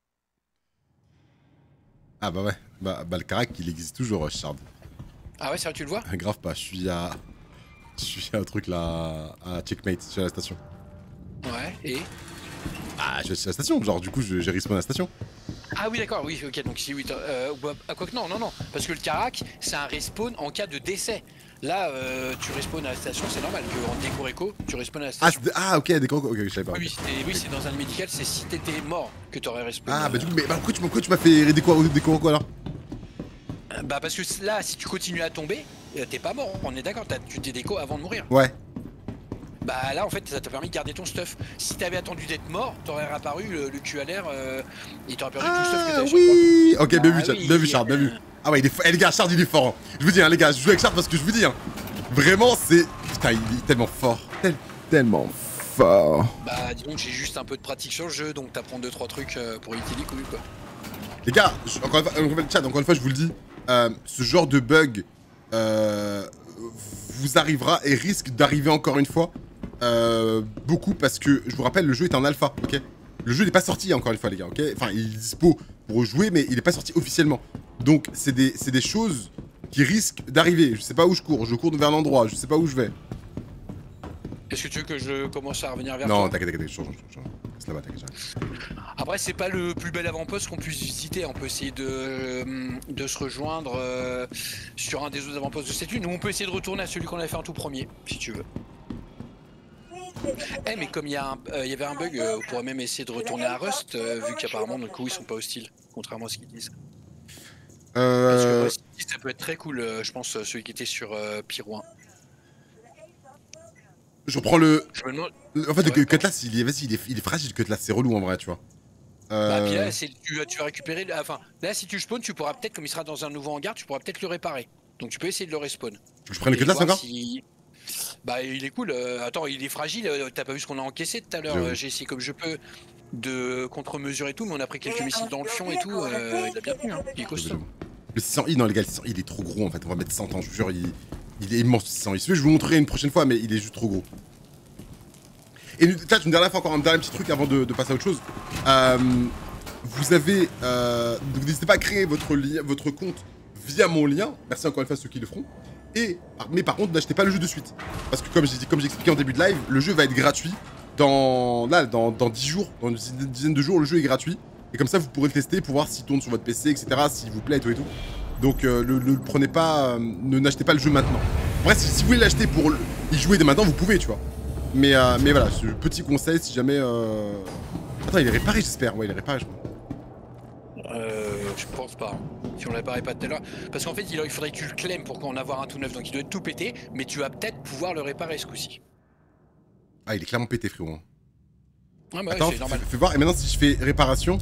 Ah bah ouais, bah, bah le carac il existe toujours, Shard.
Ah ouais, c'est vrai, tu le vois?
Grave pas, je suis à... Je suis à un truc là, à Checkmate, je suis à la station.
Ouais, et?
Ah, je suis à la station, genre du coup j'ai respawn à la station.
Ah oui d'accord, oui, ok, donc si oui, euh, à quoi que non, non, non, parce que le carac, c'est un respawn en cas de décès. Là, euh, tu respawns à la station, c'est normal qu'en déco réco, tu respawns à la station.
Ah, ah ok, déco réco, ok, je savais pas.
Oui, oui c'est dans un médical, c'est si t'étais mort que t'aurais respawn.
Ah, bah du coup, mais bah, pourquoi tu, pourquoi tu m'as fait déco, déco réco alors?
Bah parce que là, si tu continues à tomber, t'es pas mort, on est d'accord, tu t'es déco avant de mourir.
Ouais.
Bah là en fait ça t'a permis de garder ton stuff. Si t'avais attendu d'être mort, t'aurais réapparu le, le cul à l'air euh, et t'aurais perdu
ah,
tout le stuff que t'avais
oui.
sur toi.
Ok, bien
bah,
vu, Chard,
oui,
bien vu, Chard, bien vu. Ah ouais, il est fort. Eh les gars, Chard il est fort. Hein. Je vous dis, hein, les gars, je joue avec Chard parce que je vous dis, hein, vraiment c'est... Putain, il est tellement fort. Tel... Tellement fort.
Bah dis donc, j'ai juste un peu de pratique sur le jeu, donc t'apprends deux trois trucs euh, pour utiliser ou quoi.
Les gars, je, encore, une fois, encore, une fois, encore une fois, je vous le dis, euh, ce genre de bug euh, vous arrivera et risque d'arriver encore une fois. Euh, beaucoup parce que je vous rappelle le jeu est en alpha, ok. Le jeu n'est pas sorti encore une fois les gars, ok. Enfin il est dispo pour jouer mais il n'est pas sorti officiellement. Donc c'est des, des choses qui risquent d'arriver. Je sais pas où je cours, je cours vers l'endroit, je sais pas où je vais.
Est-ce que tu veux que je commence à revenir vers
Non,
toi?
t'inquiète, t'inquiète, change, change, change. Reste là-bas, t'inquiète.
Après, c'est pas le plus bel avant-poste qu'on puisse visiter. On peut essayer de, de se rejoindre euh, sur un des autres avant-postes de cette lune. Ou on peut essayer de retourner à celui qu'on avait fait en tout premier, si tu veux. Eh, mais comme il y, a un- euh, il y avait un bug, euh, on pourrait même essayer de retourner à Rust, euh, vu qu'apparemment, du coup, ils sont pas hostiles, contrairement à ce qu'ils disent. Parce que
Euh...
Rust, ça peut être très cool, euh, je pense, euh, celui qui était sur euh, Pyro un.
Je reprends le...
Je me demande...
le- En fait,
Ouais.
le Cutlass, il est... Vas-y, il est... il est fragile, Cutlass, c'est relou en vrai, tu vois.
Bah, puis
Euh...
là, c'est- tu, vas- tu vas récupérer. le- Enfin, là, si tu le spawns, tu pourras peut-être, comme il sera dans un nouveau hangar, tu pourras peut-être le réparer. Donc, tu peux essayer de le respawn.
Tu veux que je prenne le
Et
Cutlass
voir
encore
si- Bah, il est cool. euh, Attends, il est fragile. euh, T'as pas vu ce qu'on a encaissé tout à l'heure?
J'avoue.
euh, J'ai essayé comme je peux de contre-mesure et tout, mais on a pris quelques missiles dans le fion et tout. euh, il a bien tenu, hein. Il est costaud.
Le six cents i, non les gars, le six cents i il est trop gros en fait, on va mettre cent ans, je vous jure, il, il est immense le six cents i. Si tu veux, je vous montrerai une prochaine fois, mais il est juste trop gros. Et une, là, une dernière fois encore, un dernier petit truc avant de, de passer à autre chose. Euh, vous avez, euh, donc n'hésitez pas à créer votre, lien, votre compte via mon lien, merci encore une fois à ceux qui le feront. Et, mais par contre, n'achetez pas le jeu de suite. Parce que comme j'ai dit, comme j'ai expliqué en début de live, le jeu va être gratuit dans, là, dans, dans dix jours, dans une dizaine de jours, le jeu est gratuit. Et comme ça, vous pourrez le tester pour voir s'il tourne sur votre P C, et cetera, s'il vous plaît et tout et tout. Donc, euh, le, le prenez pas, euh, ne n'achetez pas le jeu maintenant. En vrai, si, si vous voulez l'acheter pour le, y jouer dès maintenant, vous pouvez, tu vois. Mais, euh, mais voilà, ce petit conseil, si jamais... Euh... Attends, il est réparé, j'espère. Ouais, il est réparé, je crois.
Euh, je pense pas. hein. Si on l'apparaît pas tout à l'heure. Parce qu'en fait, il il faudrait que tu le clemmes pour en avoir un tout neuf. Donc, il doit être tout pété. Mais tu vas peut-être pouvoir le réparer ce coup-ci.
Ah, il est clairement pété, frérot. hein.
Ouais, bah,
Attends,
c'est normal.
fais, fais voir. Et maintenant, si je fais réparation...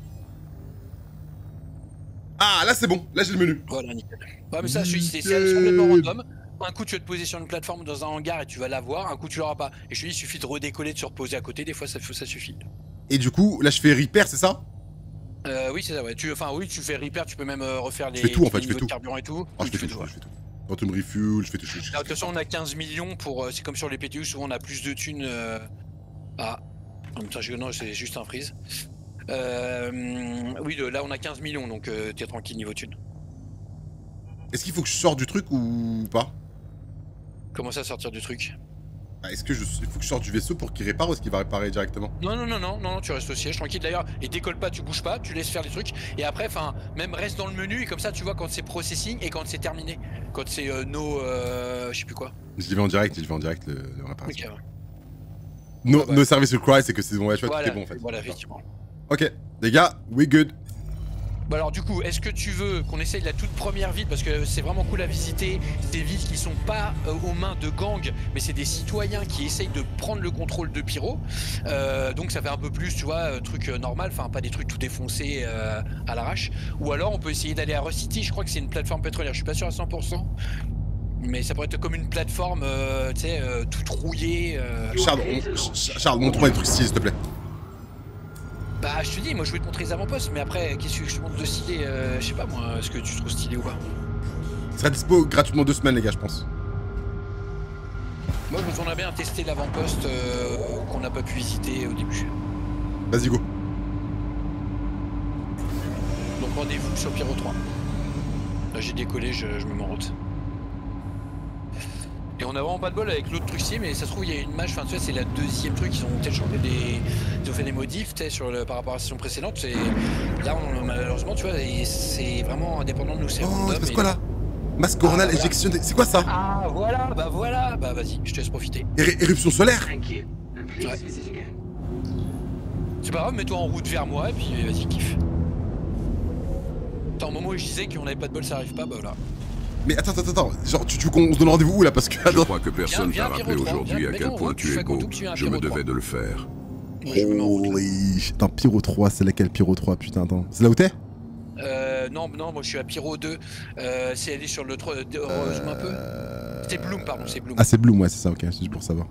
Ah, là, c'est bon. Là, j'ai le menu.
Voilà, nickel. Ouais, mais ça, c'est c'est-
Nickel.
c'est complètement random. Un coup, tu vas te poser sur une plateforme dans un hangar et tu vas l'avoir. Un coup, tu l'auras pas. Et je te dis, il suffit de redécoller, de se reposer à côté. Des fois, ça, ça suffit.
Et du coup, là, je fais repair, c'est ça?
Euh, oui, c'est ça, ouais. Tu, enfin, oui, tu fais repair, tu peux même euh, refaire les,
Je fais tout, en
les
fait, je
niveaux
fais
de
tout.
carburant et tout.
Ah,
Oui,
je
tu
fais
fais
tout,
tout,
je fais tout. Quantum Refuel, je fais tout. je- je-
Alors, de toute façon, on a quinze millions pour. euh, c'est comme sur les P T U, souvent on a plus de thunes. Euh... Ah, en même temps, je... non, c'est juste un freeze. Euh... Oui, de- là on a quinze millions, donc euh, t'es tranquille niveau thunes.
Est-ce qu'il faut que je sorte du truc ou pas?
Comment ça sortir du truc?
Ah, Est-ce que je... il faut que je sorte du vaisseau pour qu'il répare ou est-ce qu'il va réparer directement?
Non, non, non, non, non, non, tu restes au siège, tranquille d'ailleurs, et décolle pas, tu bouges pas, tu laisses faire les trucs, et après, enfin, même reste dans le menu, et comme ça tu vois quand c'est processing et quand c'est terminé. Quand c'est euh, no. Euh, je sais plus quoi.
Je vais en direct, je vais en direct le, le réparation.
Ok, ouais.
No,
Ah bah.
no service required, c'est que c'est bon, ouais, tu vois,
Voilà,
tout est bon en fait.
voilà, effectivement.
Ok, les gars, we good.
Bah alors du coup, est-ce que tu veux qu'on essaye la toute première ville, parce que c'est vraiment cool à visiter, des villes qui sont pas euh, aux mains de gangs, mais c'est des citoyens qui essayent de prendre le contrôle de Pyro, euh, donc ça fait un peu plus, tu vois, euh, truc euh, normal, enfin pas des trucs tout défoncés euh, à l'arrache, ou alors on peut essayer d'aller à Rust City, je crois que c'est une plateforme pétrolière, je suis pas sûr à cent pour cent, mais ça pourrait être comme une plateforme, euh, tu sais, euh, toute rouillée. Euh...
Charles, on- Ch- Charles, montre-moi des trucs stylés s'il te plaît.
Bah je te dis, moi je voulais te montrer les avant-postes, mais après, qu'est-ce que je te montre de stylé, euh, je sais pas moi, est-ce que tu trouves stylé ou pas?
Il sera dispo gratuitement deux semaines, les gars, je pense.
Moi, je voudrais bien tester l'avant-poste euh, qu'on n'a pas pu visiter au début.
Vas-y, go.
Donc rendez-vous sur Pyro trois. Là, j'ai décollé, je, je me mets en route. Et on a vraiment pas de bol avec l'autre truc-ci, mais ça se trouve, il y a une match, enfin, tu vois, c'est la deuxième truc, ils ont peut-être changé des... Ils ont fait des modifs, tu sais, sur le... par rapport à la saison précédente. Et là, on... malheureusement, tu vois, et c'est vraiment indépendant de nous, c'est
Oh,
random.
c'est parce
et-
quoi là Masque coronal,
Ah, voilà.
éjection. des- C'est quoi ça?
Ah, voilà, bah voilà, bah vas-y, je te laisse profiter.
Éré- Éruption solaire?
Ouais. C'est pas grave, mets-toi en route vers moi et puis vas-y, kiffe. Attends, au moment où je disais qu'on avait pas de bol, ça arrive pas, bah voilà.
Mais attends, attends, attends. Genre, tu, tu veux qu'on se donne rendez-vous où là? Parce que.
Je
Attends.
crois que personne
Viens,
t'a
viens,
rappelé
Pyro trois,
aujourd'hui
viens,
à
mets-toi
quel
en
point
route,
tu
fais
es
comme
beau.
tout que tu viens à
Je me
Pyro
devais
trois.
de le faire.
Moi, je me mets en route.
Holy. Attends, Pyro trois, c'est laquelle Pyro trois? Putain, attends. C'est là où t'es?
Euh, non, non, moi je suis à Pyro deux. Euh, c'est aller sur le trois. Euh, rejoins un peu. C'est Bloom, pardon, c'est Bloom.
Ah, c'est Bloom, ouais, c'est ça, ok, c'est juste pour savoir.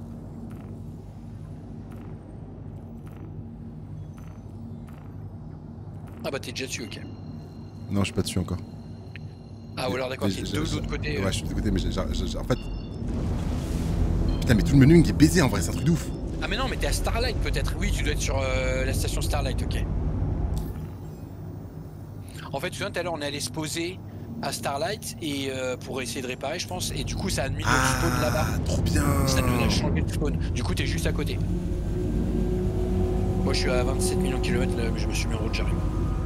Ah bah t'es déjà dessus, ok.
Non, je suis pas dessus encore.
Ah, ou alors d'accord,
Mais
t'es
j'ai-
deux de
j'ai-
l'autre côté.
Ouais, je suis de côté, mais j'ai. j'ai- j'ai- En fait. Putain, mais tout le menu il est baisé en vrai, c'est un truc de ouf.
Ah, mais non, mais t'es à Starlight peut-être. Oui, tu dois être sur euh, la station Starlight, ok. En fait, tu vois, tout à l'heure, on est allé se poser à Starlight et euh, pour essayer de réparer, je pense. Et du coup, ça a mis le
Ah,
spawn là-bas.
trop bien.
Ça nous a changé de spawn. Du coup, t'es juste à côté. Moi, je suis à vingt-sept millions de kilomètres, là, je me suis mis en route, j'arrive.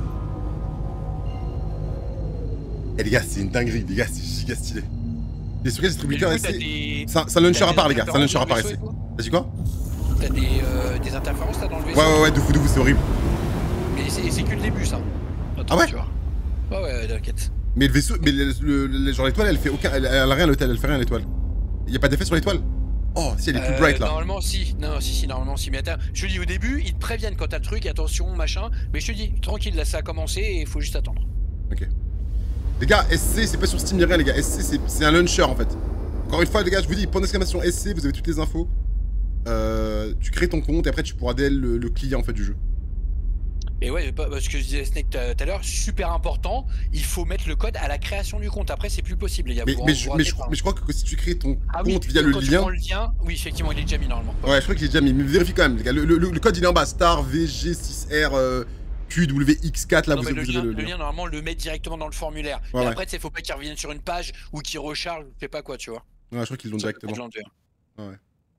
Eh les gars, c'est une dinguerie, les gars, c'est giga stylé. Les sur quel distributeur
Et du coup,
S
t'as
C
des-
C'est un- c'est un launcher
t'as
à
des
part, les gars, c'est un launcher à part
interférences
S C.
dans le vaisseau et
T'as dit quoi?
T'as des, euh, des interférences là dans le vaisseau.
Ouais, ouais, ouais, de fou, de fou, c'est horrible.
Mais c'est c'est que le début, ça. Attends,
Ah ouais
tu vois. Ouais, ouais, t'inquiète.
Mais le vaisseau, mais le, le- le- genre l'étoile, elle fait aucun. Elle, elle a rien à l'hôtel, elle fait rien à l'étoile. Y'a pas d'effet sur l'étoile? Oh, si, elle est plus
Euh,
bright là.
Normalement, si. Non, si, si, normalement, si. Mais attends, je te dis au début, ils te préviennent quand t'as le truc, attention, machin. Mais je te dis, tranquille, là, ça a commencé et il faut juste attendre.
Ok. Les gars, S C, c'est pas sur Steam ni rien, les gars. S C, c'est- c'est un launcher en fait. Encore une fois, les gars, je vous dis, point d'exclamation S C, vous avez toutes les infos. Euh, tu crées ton compte et après tu pourras D L le, le client en fait du jeu.
Et ouais, bah, parce que je disais Snake tout à l'heure, super important, il faut mettre le code à la création du compte. Après, c'est plus possible, les gars.
Mais,
Vous
mais,
vous
je,
ratez
mais, je,
pas.
mais je crois que si tu crées ton
Ah
compte
oui,
via le
quand tu
lien.
prends le lien, oui, effectivement, il est déjà mis normalement.
Ouais, je crois qu'il est déjà mis. Mais vérifie quand même, les gars. Le, le- le code il est en bas. Star V G six R euh, Q W X quatre. Là,
Non,
vous,
mais
vous
le,
avez
lien,
le
le
lien.
lien, normalement, le met directement dans le formulaire.
Ouais,
et
ouais.
après, il faut pas qu'il revienne sur une page ou qu'il recharge, je sais pas quoi, tu vois.
Ouais, je crois qu'ils l'ont
Ça peut
directement.
être l'enlever.
Ouais.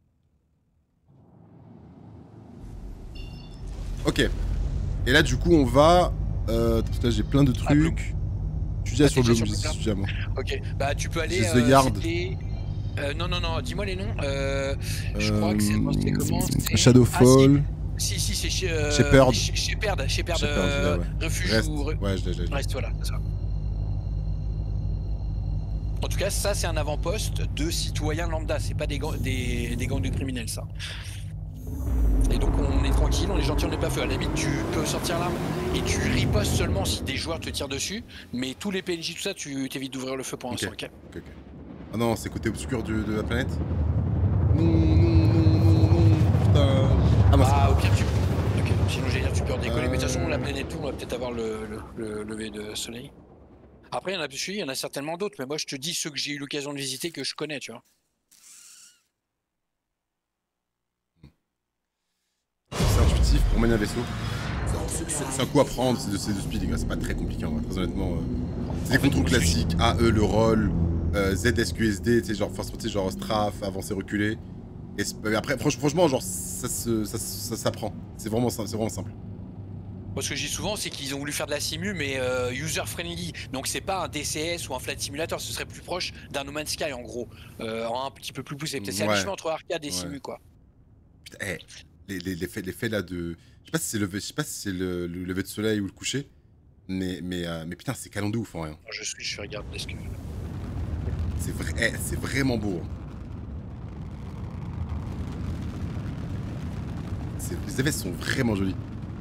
Ok. Et là, du coup, on va. Euh, parce que là, j'ai plein de
Ah, Blue.
trucs. Tu dis
Ah,
sur
t'es
le
déjà
bleu,
sur le
si jamais.
Ok, bah tu peux aller.
J'ai The
euh,
Yard.
c'était- euh, non, non, non, dis-moi les noms. Euh, je crois que c'est attends, c'était comment c'est-
Shadowfall.
Ah, si, si, si, c'est chez. Euh,
Shepherd.
chez- Shepherd, Shepherd,
Shepherd,
euh,
ouais, ouais.
refuge
Reste.
ou. re-
Ouais, je l'ai, je l'ai.
Reste, voilà, c'est ça. En tout cas, ça, c'est un avant-poste de citoyens lambda. C'est pas des, gangs- des, des gangs de criminels, ça. Et donc, on est tranquille, on est gentil, on n'est pas feu. À la limite, tu peux sortir l'arme et tu ripostes seulement si des joueurs te tirent dessus. Mais tous les P N J, tout ça, tu t'évites d'ouvrir le feu pour
Ok.
l'instant, ok?
Ok, ok. Ah non, c'est côté obscur du- de la planète. Non, non, non, non, non, putain. Ah, moi,
Ah, au pire, tu peux. Ok, sinon, j'allais dire, tu peux redécoller.
Euh.
Mais de toute façon, la planète tout, on va peut-être avoir le, le, le lever de soleil. Après, il y en a, il y en a certainement d'autres. Mais moi, je te dis ceux que j'ai eu l'occasion de visiter que je connais, tu vois.
c'est intuitif pour mener un vaisseau. C'est- C'est c'est un coup à prendre, c'est de, c'est de speed, les gars. C'est pas très compliqué, en vrai, très honnêtement. euh. C'est des contrôles classiques. A E, le roll. Euh, Z S Q S D, tu sais, genre, force, tu sais, genre strafe, avancer, reculer. Et c'est- mais après, franch- franchement, genre, ça se- ça ça s'apprend. C'est vraiment, sim- c'est vraiment simple.
Moi, ce que je dis souvent, c'est qu'ils ont voulu faire de la simu, mais euh, user-friendly. Donc, c'est pas un D C S ou un flight simulator. Ce serait plus proche d'un No Man's Sky, en gros. Euh, en un petit peu plus poussé. Peut-être c'est
Ouais.
un chemin entre arcade et
Ouais.
simu, quoi.
Putain, eh, les, les, les faits, les faits là de. Je sais pas si c'est le, je sais pas si c'est le, le lever de soleil ou le coucher. Mais, mais, euh, mais putain, c'est canon de ouf en rien.
Je suis, je regarde. Est-ce que...
C'est vrai, eh, c'est vraiment beau. hein. C'est- Les effets sont vraiment jolis.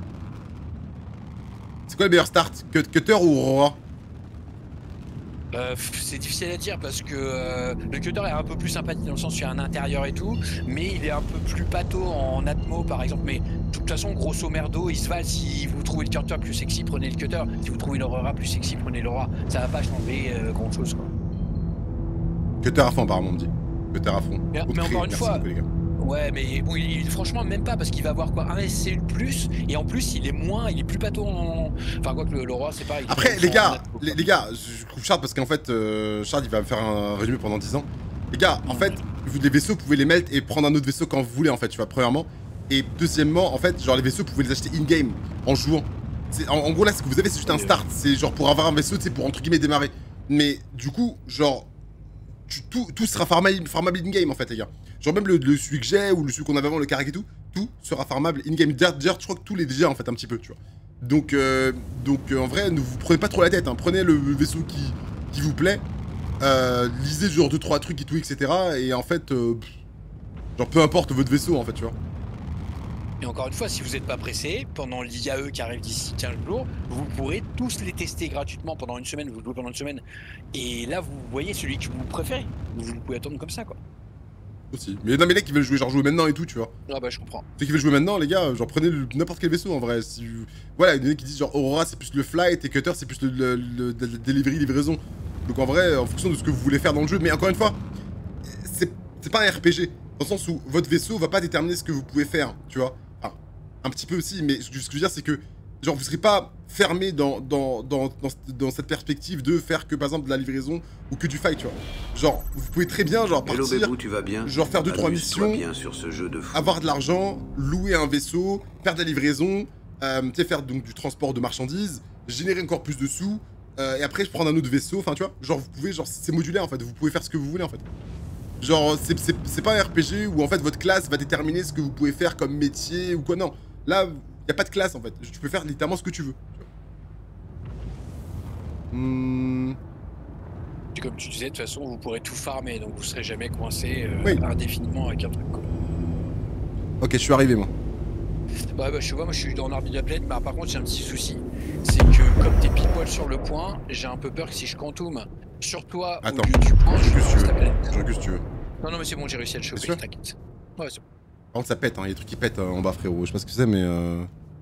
C'est quoi le meilleur start? Cut- Cutter ou Aurora?
Euh, pff, c'est difficile à dire parce que euh, le cutter est un peu plus sympathique dans le sens où il y a un intérieur et tout, mais il est un peu plus pâteau en atmo par exemple. Mais de toute façon, grosso merdo, il se valent. Si vous trouvez le cutter plus sexy, prenez le cutter. Si vous trouvez l'Aurora plus sexy, prenez l'Aurora. Ça va pas changer euh, grand chose, quoi.
Cutter à fond, apparemment, on me dit. Cutter à fond.
Mais-
Haute
mais
cré,
encore une
merci
fois-
beaucoup, les gars.
Ouais, mais bon, il, il- franchement, même pas parce qu'il va avoir quoi, un S C U de plus et en plus, il est moins, il est plus pâteau en. Enfin, quoi que le- l'Aurora, c'est pareil.
Après,
il est
les
en
gars,
atmo,
les,
quoi.
les gars, je coupe Chard parce qu'en fait, euh, Chard il va me faire un résumé pendant dix ans. Les gars, en fait, vous, les vaisseaux, vous pouvez les mettre et prendre un autre vaisseau quand vous voulez, en fait, tu vois, premièrement. Et deuxièmement, en fait, genre, les vaisseaux, vous pouvez les acheter in-game, en jouant. C'est- En, en gros, là, ce que vous avez, c'est juste un start. C'est genre pour avoir un vaisseau, c'est pour entre guillemets démarrer. Mais du coup, genre, tu- tout, tout sera farmable, farmable in-game, en fait, les gars. Genre, même le, le celui que j'ai ou le celui qu'on avait avant, le Karak et tout, tout sera farmable in-game. Dirt, Dirt, je crois que tous les déjà, en fait, un petit peu, tu vois. Donc, euh, donc euh, en vrai, ne vous prenez pas trop la tête. Hein. Prenez le vaisseau qui, qui vous plaît. Euh, lisez genre deux trois trucs et tout, et cetera. Et en fait, euh, pff, genre peu importe votre vaisseau, en fait, tu vois.
Et encore une fois, si vous n'êtes pas pressé, pendant l'I A E qui arrive d'ici quinze jours, vous pourrez tous les tester gratuitement pendant une semaine. Vous jouez pendant une semaine. Et là, vous voyez celui que vous préférez. Vous pouvez attendre comme ça, quoi.
Aussi. Mais non, mais les qui veulent jouer, genre jouer maintenant et tout, tu vois.
Ah bah, je comprends.
Ceux qui veulent jouer maintenant, les gars, genre prenez le- n'importe quel vaisseau en vrai. Si vous- Voilà, il y en a qui disent genre Aurora c'est plus le flight et Cutter c'est plus le, le, le- le- le delivery, livraison. Donc en vrai, en fonction de ce que vous voulez faire dans le jeu. Mais encore une fois, c'est c'est pas un R P G. Dans le sens où votre vaisseau va pas déterminer ce que vous pouvez faire, tu vois. Enfin, un petit peu aussi, mais ce que ce que je veux dire c'est que genre, vous serez pas fermé dans, dans, dans, dans, dans cette perspective de faire que, par exemple, de la livraison ou que du fight, tu vois. Genre, vous pouvez très bien, genre,
Hello,
partir,
Bébou, tu vas bien
genre, faire deux trois
Amuse-toi
missions,
bien sur ce jeu de fou.
avoir de l'argent, louer un vaisseau, faire de la livraison, euh, tu sais, faire donc du transport de marchandises, générer encore plus de sous, euh, et après, prendre un autre vaisseau, enfin, tu vois. Genre, vous pouvez, genre, c'est modulaire, en fait, vous pouvez faire ce que vous voulez, en fait. Genre, c'est pas un R P G où, en fait, votre classe va déterminer ce que vous pouvez faire comme métier ou quoi, non. Là, y a pas de classe, en fait. Tu peux faire littéralement ce que tu veux. Hmm.
Comme tu disais, de toute façon, vous pourrez tout farmer, donc vous serez jamais coincé euh,
Oui.
indéfiniment avec un truc. Quoi.
Ok, je suis arrivé, moi.
Ouais, bah, je vois, moi je suis dans l'orbite de la planète, mais par contre, j'ai un petit souci. C'est que, comme t'es pile poil sur le point, j'ai un peu peur que si je quantum sur toi
Attends,
au lieu du point,
je
je
que si tu
lance
veux.
ta planète.
Je que si tu veux.
Non, non, mais c'est bon, j'ai réussi à le choper,
sûr
t'inquiète. Ouais, c'est bon.
Par contre, ça pète, hein. Il y a des trucs qui pètent euh, en bas, frérot. Je sais pas ce que c'est, mais. Euh...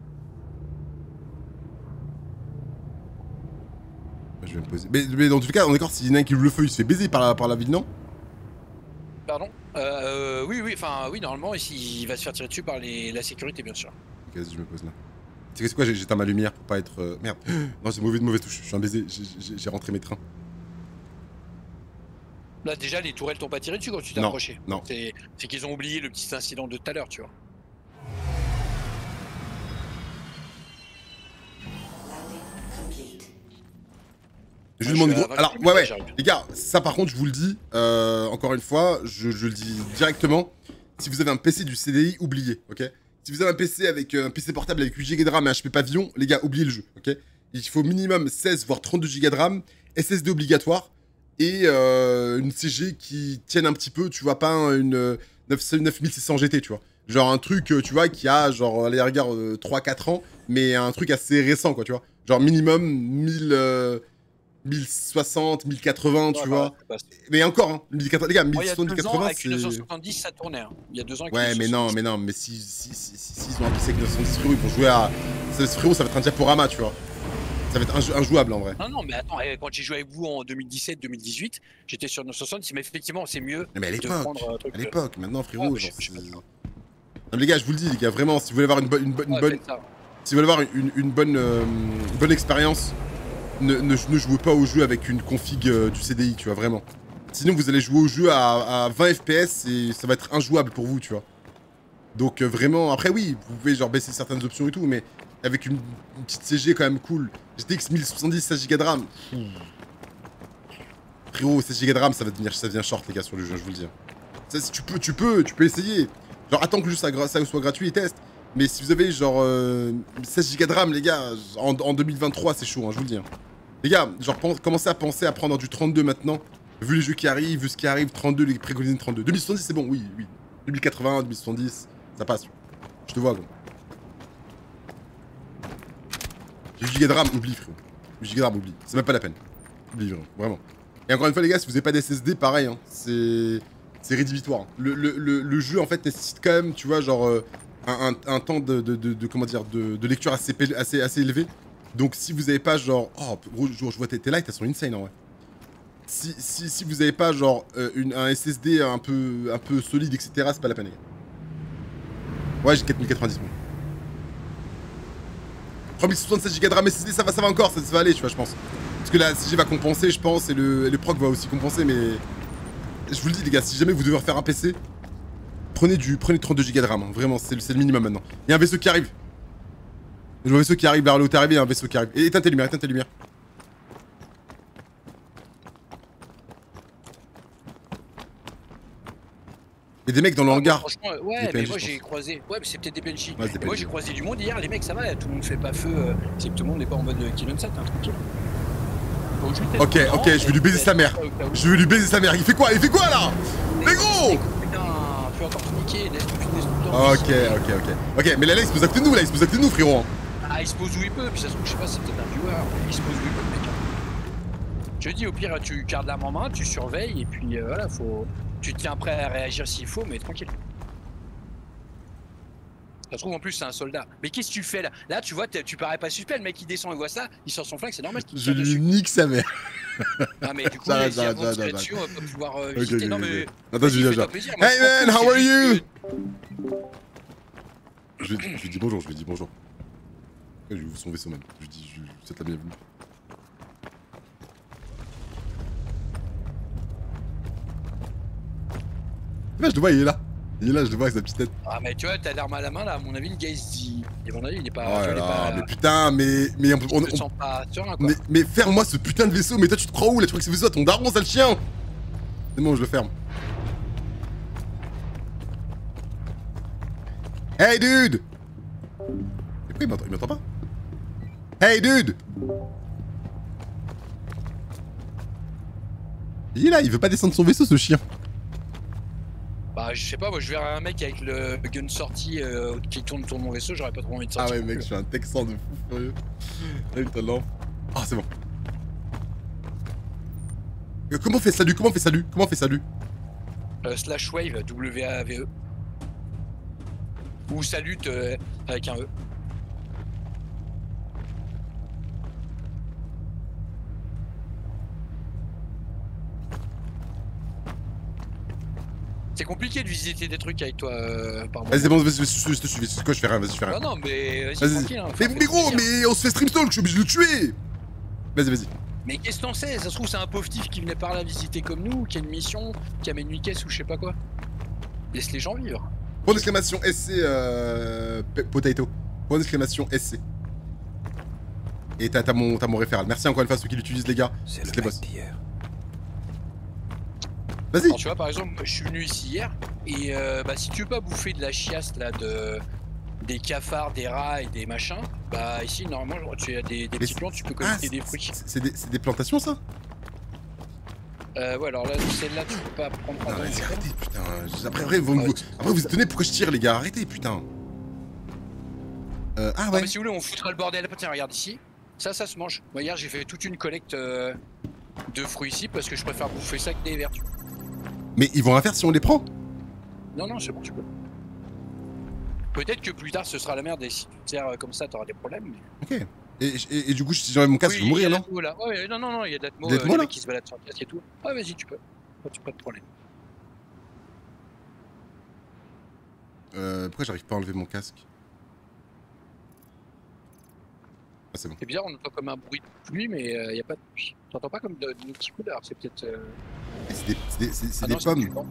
Je vais me poser. Mais, mais dans tout cas, on est d'accord, s'il y en a un qui ouvre le feu, il se fait baiser par la, par la ville, non?
Pardon euh, Oui, oui, enfin, oui, normalement, ici, il va se faire tirer dessus par les, la sécurité, bien sûr.
Ok, vas-y, je me pose là. Tu sais c'est quoi, j'éteins ma lumière pour pas être. Euh... Merde. Non, c'est mauvais de mauvaise touche. Je suis un baiser. J'ai rentré mes trains.
Là, déjà, les tourelles t'ont pas tiré dessus quand tu t'es
Non,
approché.
non.
C'est qu'ils ont oublié le petit incident de tout à l'heure, tu vois.
Je
Moi,
lui demande
je
gros.
suis à
Alors,
vingt
ouais, ouais.
j'arrive.
Les gars, ça par contre, je vous le dis, euh, encore une fois, je, je le dis directement. Si vous avez un P C du C D I, oubliez, ok? Si vous avez un P C avec euh, un P C portable avec huit giga de RAM et un H P pavillon, les gars, oubliez le jeu, ok? Il faut minimum seize voire trente-deux giga de RAM, S S D obligatoire et euh, une C G qui tienne un petit peu, tu vois, pas une euh, neuf mille six cents G T, tu vois. Genre un truc, euh, tu vois, qui a genre, allez, regarde, euh, trois quatre ans, mais un truc assez récent, quoi, tu vois. Genre minimum mille, euh, mille soixante, mille quatre-vingts, tu
Ouais,
vois.
bah, c'est-
Mais encore, hein, mille quatre-vingts, les gars,
Moi, il y a
mille soixante, mille
deux ans,
quatre-vingts,
avec une neuf cent
c'est...
soixante-dix, ça tournait. Hein. Il y a deux ans avec
Ouais,
une
mais
neuf cent
non,
soixante-dix.
mais non, mais si, si, si, si, s'ils ont un P C avec neuf cent dix, frérot, ils vont jouer à... Ce frérot, ça va être un diaporama, tu vois. Ça va être injou- injouable, en vrai.
Non, non, mais attends, eh, quand j'ai joué avec vous en deux mille dix-sept deux mille dix-huit, j'étais sur neuf cent soixante, mais effectivement, c'est mieux
Mais à
de
l'époque,
prendre un truc.
à l'époque, maintenant, frérot,
Ouais,
genre,
je- je-
c'est... Non, mais les gars, je vous le dis, les gars, vraiment, si vous voulez avoir une, bo- une, bo- une
Ouais,
bonne...
faites ça.
Si vous voulez avoir une, une bonne, euh, une bonne expérience, ne, ne, ne jouez pas au jeu avec une config euh, du C D I, tu vois, vraiment. Sinon, vous allez jouer au jeu à, à vingt F P S et ça va être injouable pour vous, tu vois. Donc, euh, vraiment, après, oui, vous pouvez genre baisser certaines options et tout, mais avec une, une petite C G quand même cool. G T X mille soixante-dix, seize giga de RAM. Pfff. Frérot, seize giga de RAM, ça va devenir, ça devient short, les gars, sur le jeu, je vous le dis. Ça, si tu peux, tu peux, tu peux essayer. Genre, attends que juste ça, gra- ça soit gratuit et teste. Mais si vous avez genre euh, seize giga de RAM, les gars, en, en deux mille vingt-trois, c'est chaud, hein, je vous le dis. Hein. Les gars, genre, pense- commencez à penser à prendre du trente-deux maintenant. Vu les jeux qui arrivent, vu ce qui arrive, trente-deux, les préconisés trente-deux. deux mille soixante-dix, c'est bon, oui, oui. deux mille quatre-vingts, deux mille soixante-dix, ça passe. Je te vois, gros. huit giga de RAM, oublie, frérot. huit giga de RAM, oublie. C'est même pas la peine. Oublie, vraiment. vraiment. Et encore une fois, les gars, si vous avez pas d'S S D, pareil, hein, c'est... C'est rédhibitoire. Hein. Le, le, le, le jeu, en fait, nécessite quand même, tu vois, genre... Euh, Un, un, un temps de, de, de, de comment dire de, de lecture assez, assez, assez élevé. Donc si vous avez pas genre... Oh, gros, je, je vois tes, tes lights, elles sont insane en vrai. Si, si, si vous avez pas genre euh, une, un S S D un peu, un peu solide, et cetera, c'est pas la peine, les gars. Ouais, j'ai quatre mille quatre-vingt-dix, bon. trois mille soixante-sept giga de RAM S S D, ça va, ça va encore, ça, ça va aller, tu vois, je pense. Parce que la C G va compenser, je pense, et le, et le proc va aussi compenser, mais... Je vous le dis, les gars, si jamais vous devez refaire un P C... Prenez du prenez trente-deux giga de RAM, hein. Vraiment, c'est le, le minimum maintenant. Il y a un vaisseau qui arrive. Je vois un vaisseau qui arrive vers là où t'es arrivé, il y a un vaisseau qui arrive. Et éteins tes lumières, éteins tes lumières. Il y a des mecs dans le
Ah,
hangar.
Franchement, euh, ouais,
Des
mais
P N J,
moi
je
j'ai
pense.
croisé. Ouais, mais c'est peut-être des P N J.
Ouais, c'est des
Et moi
P N J.
j'ai croisé du monde hier, les mecs, ça va, tout le monde fait pas feu. euh, C'est que tout le monde n'est pas en mode Kill sept, hein, tranquille. Faut juste être
Ok,
prudent,
ok, je vais lui baiser
et
sa mère.
au cas où.
Je vais lui baiser sa mère. Il fait quoi Il fait quoi là Mais gros
Putain, tu vas encore te niquer, laisse-le finir tout le temps.
Ok, ok, ok. Ok, mais là, là, il se pose à côté de nous, là, il se pose à côté de nous, frérot. hein.
Ah, il se pose où il peut, puis ça se trouve, je sais pas, c'est peut-être un viewer, mais il se pose où il peut, le mec. Je te dis, au pire, tu gardes l'arme en main, tu surveilles, et puis euh, voilà, faut. Tu te tiens prêt à réagir s'il faut, mais tranquille. Ça se trouve, en plus, c'est un soldat. Mais qu'est-ce que tu fais là? Là, tu vois, t'es- tu parais pas suspect, le mec il descend, il voit ça, il sort son flingue, c'est normal qu'il
Je
tire
lui
dessus.
nique sa mère.
Non, mais du coup,
J'arrête,
il y a
j'arrête,
avant de tirer
j'arrête,
dessus, on va pas pouvoir euh,
Ok,
visiter.
ok,
Non,
ok.
mais.
Attends, je
vas-y,
lui dis
fais-toi
déjà.
plaisir, moi,
Hey
je m'en
man,
fous,
how
c'est
are
juste
you
que-
je, lui- je lui dis bonjour, je lui dis bonjour. Ouais, je ouvre son vaisseau même. Je dis, je lui souhaite la bienvenue. Là, je le vois, il est là. Il est là, je le vois avec sa petite tête.
Ah, mais tu vois, t'as l'arme à la main là, à mon avis, le gars il se dit. Et à mon avis, il est pas.
Oh
tu
là
vois, il est
là,
pas.
mais putain, mais. Mais on, on,
Il se
on-
sent pas serein, quoi.
mais, mais ferme-moi ce putain de vaisseau. Mais toi, tu te crois où là? Tu crois que c'est vaisseau à ton daron, sale chien? C'est bon, je le ferme. Hey dude! Et pourquoi il m'entend, il m'entend pas? Hey dude! Il est là, il veut pas descendre son vaisseau, ce chien.
Bah, je sais pas, moi je verrais un mec avec le gun sorti euh, qui tourne autour de mon vaisseau, j'aurais pas trop envie de
Ah
sortir.
ouais, mec, je suis un texan de fou furieux. Là, il te lampe. Ah, c'est bon. Euh, comment on fait salut? Comment on fait salut? Comment on fait salut?
Euh, slash wave, W A V E. Ou salute euh, avec un E. C'est compliqué de visiter des trucs avec toi, euh, par
Vas-y, c'est bon, vas-y, je te suis, c'est quoi, je fais rien, vas-y, je fais rien.
Non, non, mais vas-y,
Vas-y.
tranquille. Hein,
Mais, mais gros, mais on se fait stream stalk, je suis obligé de le tuer. Vas-y, vas-y.
Mais qu'est-ce que t'en sais? Ça se trouve, c'est un pauvre tif qui venait par là visiter comme nous, qui a une mission, qui amène une caisse ou je sais pas quoi. Laisse les gens vivre.
Point d'exclamation S C, euh, pe- potato. Point d'exclamation S C. Et t'as t'as mon, t'as mon référal. Merci encore une fois à ceux qui l'utilisent, les gars.
C'est
Laisse
le
les
mec
boss.
d'hier.
Vas-y.
Alors, tu vois, par exemple, je suis venu ici hier, et euh, bah, si tu veux pas bouffer de la chiasse là, de... des cafards, des rats et des machins, bah ici, normalement, genre, tu as des, des
Mais
petites
c'est-
plantes, tu peux
Ah,
collecter
c'est-
des fruits.
c'est c'est des, c'est des plantations, ça?
Euh, ouais, alors là, celle-là, tu peux pas prendre.
Ah,
pardon,
vas-y,
c'est pas.
arrêtez, putain. Je- Après, après, vous,
Ouais,
vous-
c'est-
après, vous étonnez pourquoi je tire, les gars. Arrêtez, putain. Euh, ah
Ah,
ouais.
bah, si vous voulez, on foutra le bordel. Tiens, regarde ici. Ça, ça se mange. Moi, hier, j'ai fait toute une collecte euh, de fruits ici parce que je préfère bouffer ça que des vertus.
Mais ils vont rien faire si on les prend.
Non, non, c'est bon, tu peux. Peut-être que plus tard, ce sera la merde et si tu te sers euh, comme ça, t'auras des problèmes. Mais...
Ok. Et, et, et du coup, si j'enlève mon casque,
Oui,
je vais mourir,
il y a
non?
l'atmo, là. Ouais, non, non, non, il y a de l'atmo,
Des
euh,
atmos,
les
là
mecs qui se baladent sur le casque et tout. Ah, vas-y, tu peux. Pas, pas de problème.
Euh, pourquoi j'arrive pas à enlever mon casque? Ah, c'est bon.
C'est bizarre, on entend comme un bruit de pluie, mais il n'y a pas de pluie. T'entends pas comme de, de petits couleurs, c'est peut-être. Euh...
Et C'est des, c'est des, c'est- c'est
Ah
des
non, c'est
pommes.
du vent.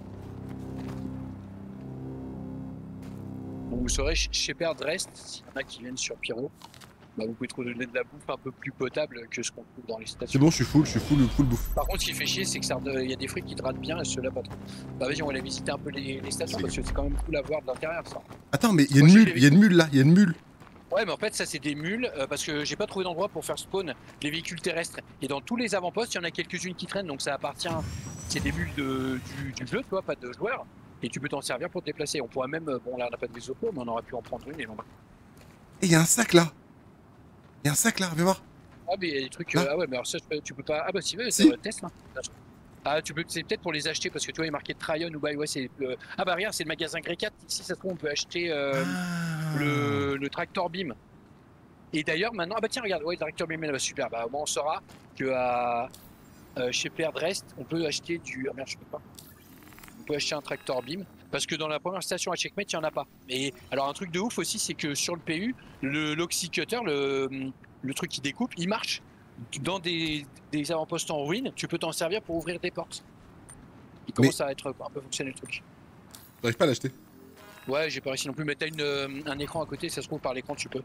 Donc vous saurez, chez chez Père Drest, s'il y en a qui viennent sur Pyro, bah vous pouvez trouver de la bouffe un peu plus potable que ce qu'on trouve dans les
C'est
stations.
bon, je suis full, je suis full, full bouffe.
Par contre, ce qui fait chier, c'est que ça redonne- il y a des fruits qui te ratent bien et ceux-là pas trop. Bah vas-y, on va aller visiter un peu les, les stations
C'est
parce que c'est quand même cool à voir de l'intérieur ça.
Attends, mais il y a
Moi,
une
j'ai
mule,
les-
il y a une mule là, il y a une mule.
Ouais, mais en fait, ça c'est des mules euh, parce que j'ai pas trouvé d'endroit pour faire spawn les véhicules terrestres. Et dans tous les avant-postes, il y en a quelques-unes qui traînent donc ça appartient. C'est des mules de, du, du jeu, tu vois, pas de joueurs. Et tu peux t'en servir pour te déplacer. On pourrait même, euh, bon là on n'a pas de vaisseau, mais on aurait pu en prendre une et l'en
Et il y a un sac là. Il y a un sac là, viens voir.
Ah, mais il y a des trucs.
Ah.
euh, ah ouais, mais alors ça, tu peux- tu peux pas. Ah bah si, ouais,
Si.
c'est Tesla. Ah, tu peux. C'est peut-être pour les acheter parce que tu vois, il est marqué Tryon ou Buy. Ouais, c'est. euh, Ah bah regarde, c'est le magasin Grey quatre. Ici, ça se trouve, on peut acheter euh,
Ah.
le, le tractor beam. Et d'ailleurs, maintenant, ah bah tiens, regarde, ouais, le tractor beam, là, bah, super. Bah au moins, on saura que à, euh, chez Plaire Drest, on peut acheter du. Ah merde, je peux pas. On peut acheter un tractor beam parce que dans la première station à Checkmate, il y en a pas. Et alors, un truc de ouf aussi, c'est que sur le P U, le l'oxycutter, le, le truc qui découpe, il marche. Dans des, des avant-postes en ruine, tu peux t'en servir pour ouvrir des portes. Il commence à être un peu fonctionné le truc.
J'arrive pas à l'acheter.
Ouais, j'ai pas réussi non plus, mais t'as une, euh, un écran à côté, ça se trouve par l'écran tu peux.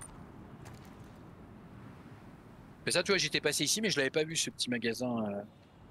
Mais ça, tu vois, j'étais passé ici, mais je l'avais pas vu ce petit magasin. euh.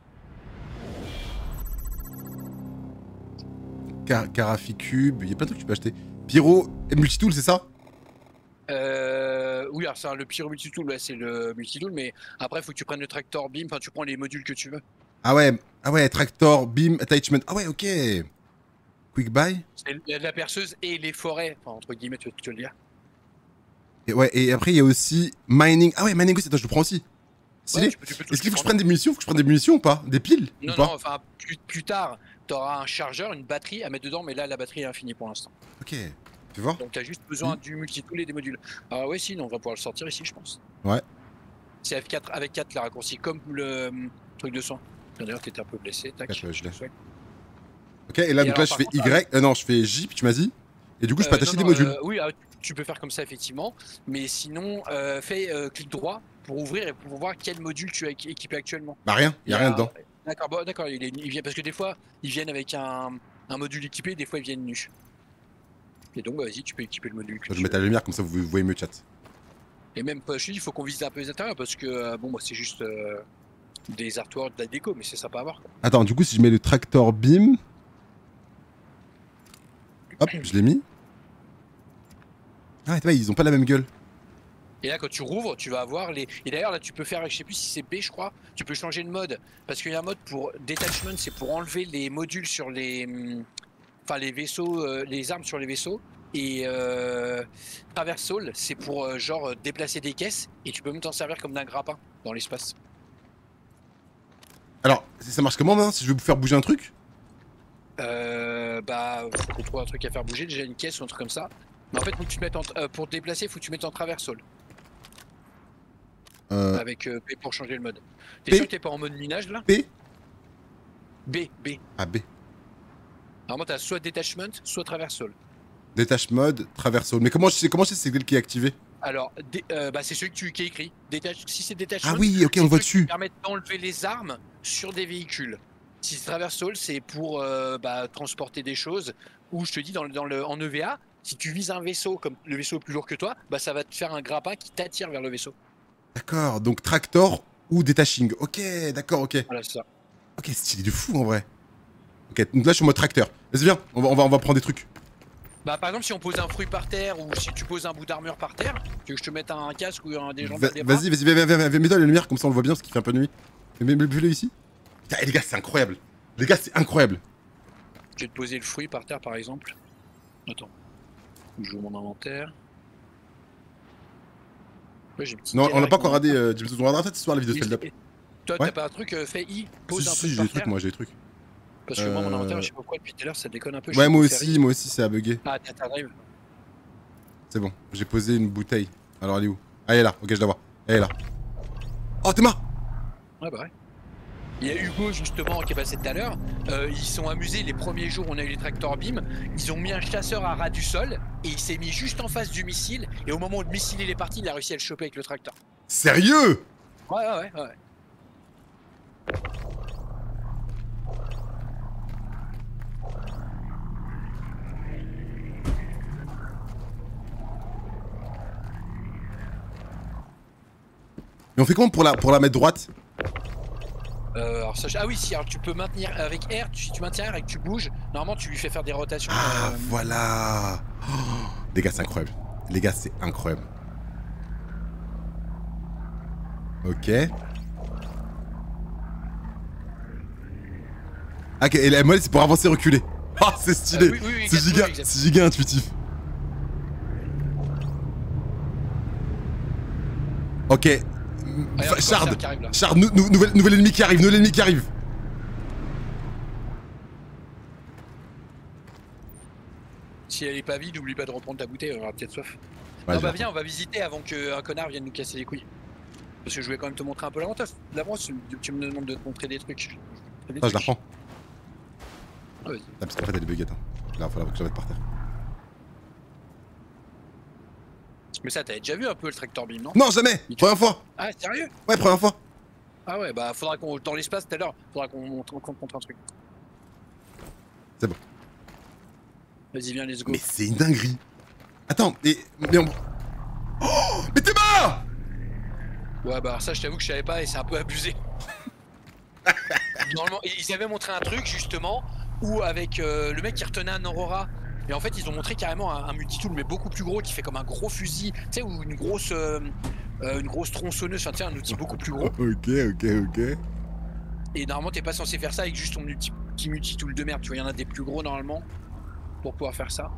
Car Caraficube, il y a plein de trucs que tu peux acheter. Pyro et multitool, c'est ça?
Euh, oui, alors c'est un- le Pyro Multitool, ouais, c'est le Multitool, mais après, faut que tu prennes le Tractor Beam, enfin, tu prends les modules que tu veux.
Ah ouais, ah ouais, tractor, beam, attachment. Ah ouais, ok. Quick buy.
C'est la, la perceuse et les forêts, enfin, entre guillemets, tu veux, tu veux le dire.
Et ouais, et après il y a aussi mining. Ah ouais, mining aussi, attends, je le prends aussi. Stylé.
Ouais, tu peux- tu peux tout
Est-ce qu'il faut que je
prendre.
prenne des munitions? Faut que je prenne des munitions ou pas? Des piles
Non,
ou pas?
non, enfin, plus, plus tard, t'auras un chargeur, une batterie à mettre dedans, mais là, la batterie est infinie pour l'instant.
Ok. Tu vois?
Donc t'as juste besoin du multitool et des modules. Ah ouais, si, on va pouvoir le sortir ici, je pense.
Ouais.
C'est F quatre avec quatre la raccourci, comme le hum, truc de soin. D'ailleurs, t'étais un peu blessé. Tac.
Quatre, ouais, je l'ai.
Ouais.
Ok, et là,
Et
donc
alors,
là, je
par
fais
contre,
Y. Euh, non, je fais J, puis tu m'as dit? Et du coup, je peux
Euh,
attacher
non,
des
non,
modules.
euh, oui, ah, tu peux faire comme ça effectivement, mais sinon, euh, fais euh, clic droit pour ouvrir et pour voir quel module tu as équi- équipé actuellement.
Bah rien, y a rien dedans.
D'accord, bon, d'accord, il, est- il vient parce que des fois ils viennent avec un, un module équipé, des fois ils viennent nus. Et donc bah, vas-y, tu peux équiper le module. que
Je vais
tu
mettre la
veux.
lumière comme ça vous, vous voyez mieux chat.
Et même, je te dis, il faut qu'on visite un peu les intérieurs parce que euh, bon, bah, c'est juste euh, des artworks, de la déco, mais c'est sympa à voir. Quoi.
Attends, du coup, si je mets le tractor beam. Hop, je l'ai mis. Ah, ouais, ils ont pas la même gueule.
Et là, quand tu rouvres, tu vas avoir les. Et d'ailleurs, là, tu peux faire, je sais plus si c'est B, je crois. Tu peux changer de mode parce qu'il y a un mode pour detachment, c'est pour enlever les modules sur les, hum, enfin les vaisseaux, euh, les armes sur les vaisseaux. Et euh, traversal, c'est pour euh, genre euh, déplacer des caisses. Et tu peux même t'en servir comme d'un grappin dans l'espace.
Alors, ça marche comment, hein, si je veux vous faire bouger un truc?
Euh, bah, faut qu'on trouve un truc à faire bouger, déjà une caisse ou un truc comme ça. Mais en fait, faut que tu te mettes en, euh, pour te déplacer, faut que tu mettes en traversal.
Euh,
Avec euh, P pour changer le mode. T'es
P
sûr que t'es pas en mode minage là?
P
B, B.
Ah, B.
Normalement, t'as soit detachment, soit traversal.
Détache mode, traversal. Mais comment je sais, comment je sais c'est lequel qui est activé?
Alors, dé- euh, bah, c'est celui que tu, qui est écrit. Détache, si c'est detachment,
Ah oui, ok, on le voit dessus.
Ça permet d'enlever les armes sur des véhicules. Si c'est traversal, c'est pour euh, bah, transporter des choses. Ou je te dis, dans le, dans le, en E V A, si tu vises un vaisseau comme le vaisseau est plus lourd que toi, bah, ça va te faire un grappin qui t'attire vers le vaisseau.
D'accord, donc tractor ou detaching. Ok, d'accord, ok.
Voilà, c'est ça.
Ok, stylé de fou en vrai. Ok, donc là je suis en mode tracteur. Vas-y, viens, on va, on, va, on va prendre des trucs.
Bah, par exemple, si on pose un fruit par terre ou si tu poses un bout d'armure par terre, tu veux que je te mette un casque ou un des jambes
Va-
des bras?
Vas-y, vas-y, viens, viens, viens, viens, mets-toi la lumière, comme ça on le voit bien parce qu'il fait un peu nuit. Mais mets-le ici. Putain, eh, les gars, c'est incroyable. Les gars, c'est incroyable.
Je vais te poser le fruit par terre, par exemple. Attends. Je joue mon inventaire. Ouais, j'ai une petite
Non, on
galère
n'a pas
avec
encore
mon-
regardé euh, James Bond. On regardera peut-être ce soir la vidéo de
Oui,
stand-up.
c'est- Toi,
Ouais.
t'as pas un truc, euh, fais I, pose
Si,
un
si,
peu
j'ai
par
des trucs,
terre.
moi, j'ai des trucs.
Parce que moi, mon
Euh,
inventaire, je sais pas pourquoi, depuis tout à l'heure, ça déconne un peu. je
Ouais,
sais
moi
pas faire
aussi,
I.
moi aussi, ça a bugué.
Ah, t'as- t'arrives.
C'est bon, j'ai posé une bouteille. Alors, elle est où? Ah, elle est là, ok, je la vois. Elle est là. Oh, t'es mort!
Ouais, bah ouais. Il y a Hugo, justement, qui est passé tout à l'heure. Euh, ils sont amusés les premiers jours où on a eu les tracteurs beam. Ils ont mis un chasseur à ras du sol et il s'est mis juste en face du missile. Et au moment où le missile il est parti, il a réussi à le choper avec le tracteur.
Sérieux?
Ouais, ouais, ouais. ouais.
Mais on fait comment pour la, pour la mettre droite?
Euh, alors ça, ah oui, si alors tu peux maintenir avec R, tu- si tu maintiens R et que tu bouges, normalement tu lui fais faire des rotations.
Ah,
euh,
voilà. Oh, les gars, c'est incroyable. Les gars, c'est incroyable. Ok. Ah, ok, et la molette, c'est pour avancer et reculer. Ah, c'est stylé.
Euh, oui, oui, oui,
c'est
exactement,
giga,
exactement.
c'est giga intuitif. Ok.
Ah,
Fa-
il y a un
Shard,
corsaire qui arrive, là.
Shard, nou- nou- nouvel, nouvel ennemi qui arrive, nouvel ennemi qui arrive.
Si elle est pas vide, n'oublie pas de reprendre ta bouteille, on aura peut-être soif.
Ouais,
non,
je
bah
vais
viens, on va visiter avant qu'un connard vienne nous casser les couilles. Parce que je voulais quand même te montrer un peu l'avantage. D'abord, tu tu me demandes de te montrer des trucs. Je- je- des
Ah, je la
trucs.
reprends.
Ah, vas-y.
Ah, parce qu'en fait, elle est buggette. Hein. Là, il faut que je la mette par terre.
Mais ça, t'avais déjà vu un peu le tractor beam, non?
Non, jamais. Première fois.
Ah, sérieux?
Ouais, première fois.
Ah ouais, bah faudra qu'on, dans l'espace tout à l'heure, faudra qu'on montre, qu'on te montre un truc.
C'est bon.
Vas-y, viens, let's go.
Mais c'est une dinguerie. Attends, mais, mais on... Oh, mais t'es mort!
Ouais, bah alors ça, je t'avoue que je savais pas et c'est un peu abusé. Normalement, ils avaient montré un truc justement où avec euh, le mec qui retenait un Aurora. Et en fait, ils ont montré carrément un, un multitool, mais beaucoup plus gros, qui fait comme un gros fusil, tu sais, ou une grosse, euh, euh, une grosse tronçonneuse, enfin, tu sais, un outil beaucoup plus gros.
Ok, ok, ok.
Et normalement, t'es pas censé faire ça avec juste ton multi, petit multitool de merde. Tu vois, il y en a des plus gros normalement pour pouvoir faire ça.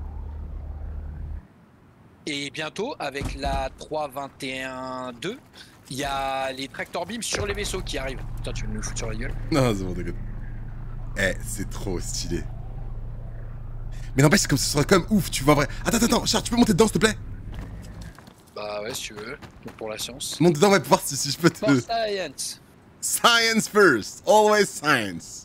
Et bientôt, avec la trois vingt et un deux, il y a les tractor beams sur les vaisseaux qui arrivent. Putain, tu veux me le foutre sur la gueule?
Non, c'est bon, t'inquiète. Eh, c'est trop stylé. Mais n'empêche, c'est comme ce serait quand même ouf, tu vois, vrai. Attends, attends, attends, Charles, tu peux monter dedans, s'il te plaît?
Bah ouais, si tu veux. Donc pour la science.
Monte dedans, ouais, pour voir si, si je peux te...
For science.
Science first, always science.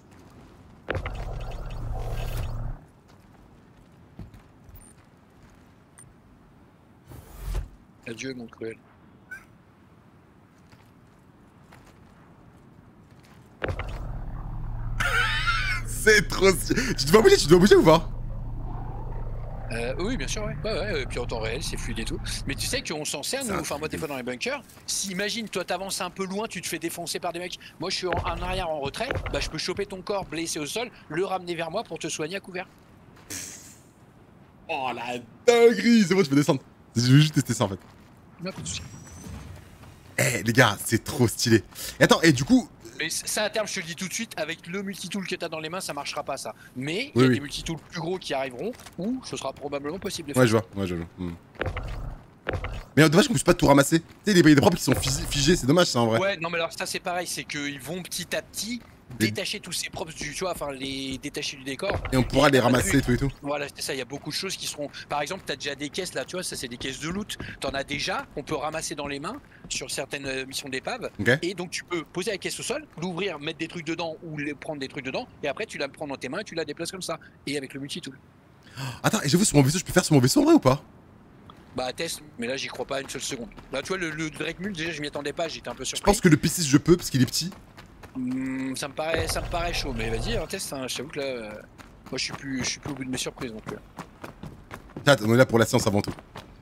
Adieu, mon cruel.
C'est trop stylé. Tu dois bouger, tu dois bouger ou pas?
Euh, oui, bien sûr, ouais. Ouais, ouais, et puis en temps réel, c'est fluide et tout. Mais tu sais qu'on s'en sert, nous, enfin, moi, des fois dans les bunkers. Si, imagine, toi, t'avances un peu loin, tu te fais défoncer par des mecs. Moi, je suis en, en arrière, en retrait, bah, je peux choper ton corps blessé au sol, le ramener vers moi pour te soigner à couvert.
Oh la dinguerie. C'est bon, je peux descendre. Je veux juste tester ça en fait.
Non, pas de soucis.
Eh, les gars, c'est trop stylé. Et attends, et du coup.
Mais ça, à terme, je te le dis tout de suite, avec le multitool que t'as dans les mains, ça marchera pas, ça. Mais il
Oui,
y a
oui.
des multitools plus gros qui arriveront, où ce sera probablement possible de faire.
Ouais, je vois, ouais, je vois. Hmm. Mais dommage qu'on puisse pas tout ramasser. Tu sais, il y a des propres qui sont figés, figés, c'est dommage ça en vrai.
Ouais, non, mais alors ça, c'est pareil, c'est qu'ils vont petit à petit détacher tous ces props du, tu vois, enfin, les détacher du décor.
Et on pourra les ramasser, tout et tout.
Voilà, c'est ça, il y a beaucoup de choses qui seront. Par exemple, t'as déjà des caisses là, tu vois, ça c'est des caisses de loot. T'en as déjà, qu'on peut ramasser dans les mains sur certaines euh, missions d'épave.
Ok.
Et donc tu peux poser la caisse au sol, l'ouvrir, mettre des trucs dedans ou les, prendre des trucs dedans. Et après, tu la prends dans tes mains et tu la déplaces comme ça. Et avec le multitool.
Attends, et j'avoue, sur mon vaisseau, je peux faire sur mon vaisseau en vrai ou pas?
Bah, test, mais là j'y crois pas une seule seconde. Là, tu vois, le, le Drake Mule, déjà je m'y attendais pas, j'étais un peu
Je
surpris.
pense que le P six, je peux parce qu'il est petit.
Mmh, ça me paraît, ça me paraît chaud, mais vas-y, un test. Hein, je t'avoue que là, euh, moi je suis plus, je suis plus au bout de mes surprises donc. Euh.
Attends, on est là pour la science avant tout.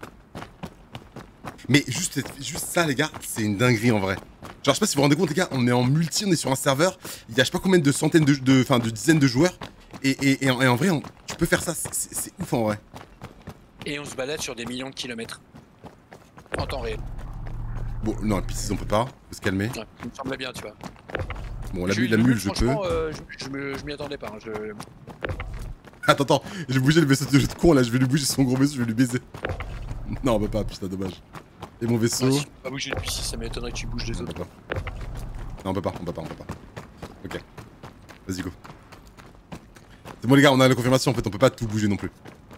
Mais juste, juste ça, les gars, c'est une dinguerie en vrai. Genre, je sais pas si vous vous rendez compte, les gars, on est en multi, on est sur un serveur. Il y a je sais pas combien de centaines de, de, enfin, de dizaines de joueurs. Et, et, et, en, et en vrai, on, tu peux faire ça, c'est ouf en vrai.
Et on se balade sur des millions de kilomètres en temps réel.
Bon, non, le P six, on peut pas, faut se calmer.
Ouais, ça me semblait bien, tu vois.
Bon, la,
Je-
mule, la
le
mule, je peux.
franchement, euh, je, je me- je m'y attendais pas. Hein, je...
Attends, attends, j'ai bougé le vaisseau de jeu de con là, je vais lui bouger son gros vaisseau, je vais lui baiser. Non, on peut pas, putain, dommage. Et mon vaisseau.
Ouais, si tu peux pas bouger depuis si ça m'étonnerait que tu bouges des
Non, on
autres.
peut pas. Non, on peut pas, on peut pas, on peut pas. Ok. Vas-y, go. C'est bon, les gars, on a la confirmation, en fait, on peut pas tout bouger non plus.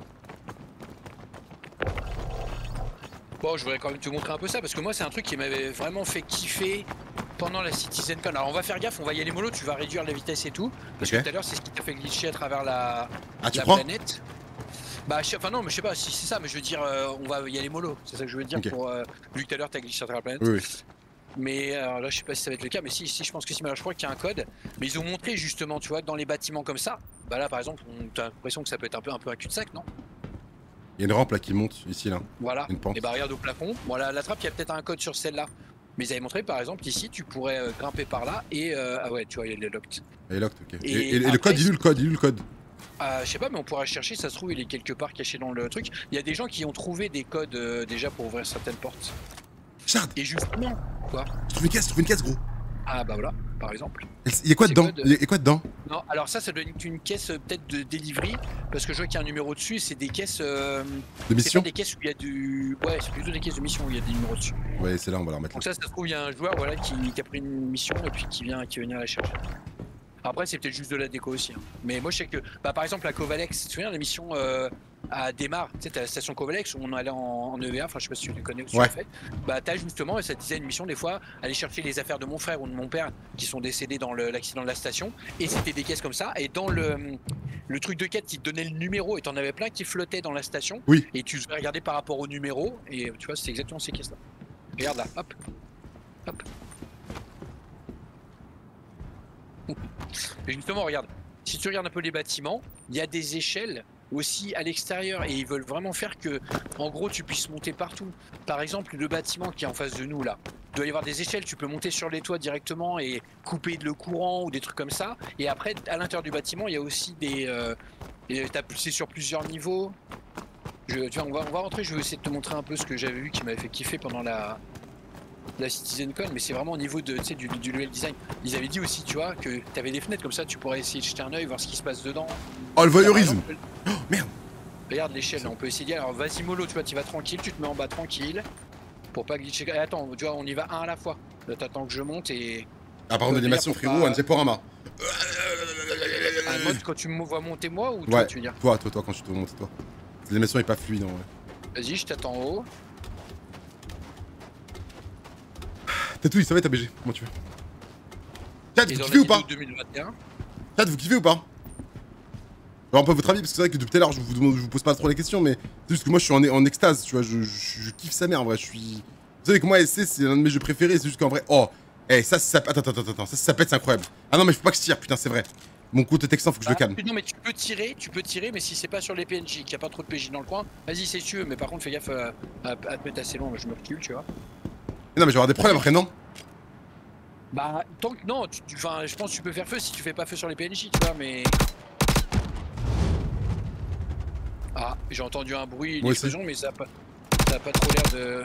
Bon, je voudrais quand même te montrer un peu ça parce que moi, c'est un truc qui m'avait vraiment fait kiffer pendant la CitizenCon. Alors, on va faire gaffe, on va y aller mollo, tu vas réduire la vitesse et tout. Parce
Ok.
que tout à l'heure, c'est ce qui t'a fait glitcher à travers la,
Ah, tu
la
prends
planète. Bah, je sais, enfin non, mais je sais pas si c'est ça, mais je veux dire, euh, on va y aller mollo. C'est ça que je veux dire
Ok.
pour. Euh, vu que tout à l'heure, t'as glitché à travers la planète.
Oui, oui.
Mais alors là, je sais pas si ça va être le cas, mais si, si, je pense que si. Mais alors, je crois qu'il y a un code. Mais ils ont montré justement, tu vois, que dans les bâtiments comme ça, bah là, par exemple, on t'as l'impression que ça peut être un peu un peu un cul-de-sac, non?
Il y a une rampe là qui monte, ici, là.
Voilà.
Une pente.
Et bah regarde au plafond. Bon, la, la trappe, il y a peut-être un code sur celle-là. Mais ils avaient montré, par exemple, ici, tu pourrais euh, grimper par là et euh, ah ouais, tu vois, il est locked.
Elle est locked, ok. Et,
Et
et- et le
après,
code, il est où le code Il est où le code
Euh, je sais pas, mais on pourra chercher. Ça se trouve, il est quelque part caché dans le truc. Il y a des gens qui ont trouvé des codes euh, déjà pour ouvrir certaines portes.
Chard,
Et justement, quoi?
je trouve une caisse, je trouve une caisse, gros.
Ah bah voilà, par exemple.
Il y a quoi
C'est
dedans
code.
Il y a quoi dedans
Non, alors ça, ça doit être une caisse euh, peut-être de delivery, parce que je vois qu'il y a un numéro dessus. C'est des caisses. Euh,
De
c'est
mission
pas des caisses où il y a du. Ouais, c'est plutôt des caisses de mission où il y a des numéros dessus.
Ouais, c'est là, on va la remettre là.
Donc ça, ça se trouve, il y a un joueur voilà, qui, qui a pris une mission et puis qui vient, qui va venir la chercher. Après, c'est peut-être juste de la déco aussi. Hein. Mais moi, je sais que, bah, par exemple, la Covalex, tu te souviens, la mission euh, à Démarre, tu sais, t'as la station Covalex où on allait en, en E V A, enfin, je sais pas si tu les connais ou si tu
Ouais.
l'as fait. Bah, t'as justement, et ça te disait une mission, des fois, aller chercher les affaires de mon frère ou de mon père qui sont décédés dans le- l'accident de la station. Et c'était des caisses comme ça. Et dans le, le truc de quête, qui te donnait le numéro, et t'en avais plein qui flottaient dans la station.
Oui.
Et tu devais regarder par rapport au numéro, et tu vois, c'est exactement ces caisses-là. Regarde là, hop. Hop. Et justement, regarde, si tu regardes un peu les bâtiments, il y a des échelles aussi à l'extérieur et ils veulent vraiment faire que, en gros, tu puisses monter partout. Par exemple, le bâtiment qui est en face de nous là, il doit y avoir des échelles, tu peux monter sur les toits directement et couper le courant ou des trucs comme ça. Et après, à l'intérieur du bâtiment, il y a aussi des... Euh, et t'as- c'est sur plusieurs niveaux. Je, tu vois, on va, on va rentrer, je vais essayer de te montrer un peu ce que j'avais vu qui m'avait fait kiffer pendant la... la CitizenCon, mais c'est vraiment au niveau de, tu sais, du, du level design. Ils avaient dit aussi, tu vois, que tu avais des fenêtres comme ça, tu pourrais essayer de jeter un œil, voir ce qui se passe dedans.
Oh, le
Là, par
voyeurisme
exemple,
Oh, merde
regarde l'échelle, là, on peut essayer d'y aller. Alors vas-y mollo, tu vois, tu vas tranquille, tu te mets en bas tranquille, pour pas glitcher. Et attends, tu vois, on y va un à la fois. Là, t'attends que je monte et...
Ah, par contre,
Euh,
l'animation,
d'ailleurs, pour
frérot,
pas-
un Diaporama.
Un mode quand tu me vois monter moi ou toi,
Ouais,
tu veux dire?
toi, toi, toi, quand tu te remontes, toi. L'animation est pas fluide, en vrai.
Vas-y, je t'attends en haut.
Tatouille, ça va être A B G, comment tu fais Chat,
Et
vous
dans
kiffez ou pas
deux mille vingt et un.
Chat, vous kiffez ou pas Alors, un peu votre avis, parce que c'est vrai que depuis tout à l'heure, je vous demande, je vous pose pas trop la question, mais c'est juste que moi, je suis en, en extase, tu vois, je, je, je kiffe sa mère, en vrai, je suis... Vous savez que moi, S C, c'est l'un de mes jeux préférés, c'est juste qu'en vrai, oh, eh, ça, ça... Attends, attends, attends, attends, ça, ça pète, c'est incroyable. Ah non, mais faut pas que je tire, putain, c'est vrai. Mon côté texan, faut que je le calme.
Non mais tu peux tirer, tu peux tirer, mais si c'est pas sur les P N J, qu'il n'y a pas trop de P J dans le coin, vas-y c'est sûr, mais par contre fais gaffe à, à, à te mettre assez long, je me recule, tu vois.
Non, mais je vais avoir des problèmes après, non?
Bah, tant que non, tu, tu, enfin, je pense que tu peux faire feu si tu fais pas feu sur les P N J, tu vois, mais... Ah, j'ai entendu un bruit, une explosion, mais ça a pas, ça a pas trop l'air de...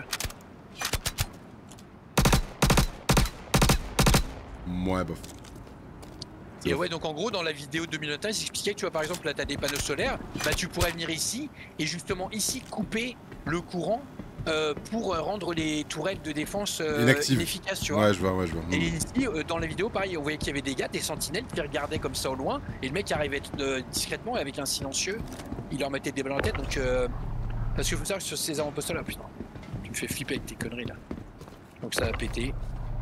Ouais, bof.
Et ouais, donc en gros, dans la vidéo de deux mille vingt et un, ils expliquaient que tu vois, par exemple, là, t'as des panneaux solaires, bah tu pourrais venir ici, et justement ici, couper le courant euh, pour rendre les tourelles de défense euh, inefficaces, tu vois.
Ouais, je vois, ouais, je vois.
Et ici, euh, dans la vidéo, pareil, on voyait qu'il y avait des gars, des sentinelles qui regardaient comme ça au loin, et le mec arrivait euh, discrètement, et avec un silencieux, il leur mettait des balles dans la tête, donc... Euh, parce qu'il faut savoir que sur ces avant-postes là, putain, tu me fais flipper avec tes conneries, là. Donc ça a pété.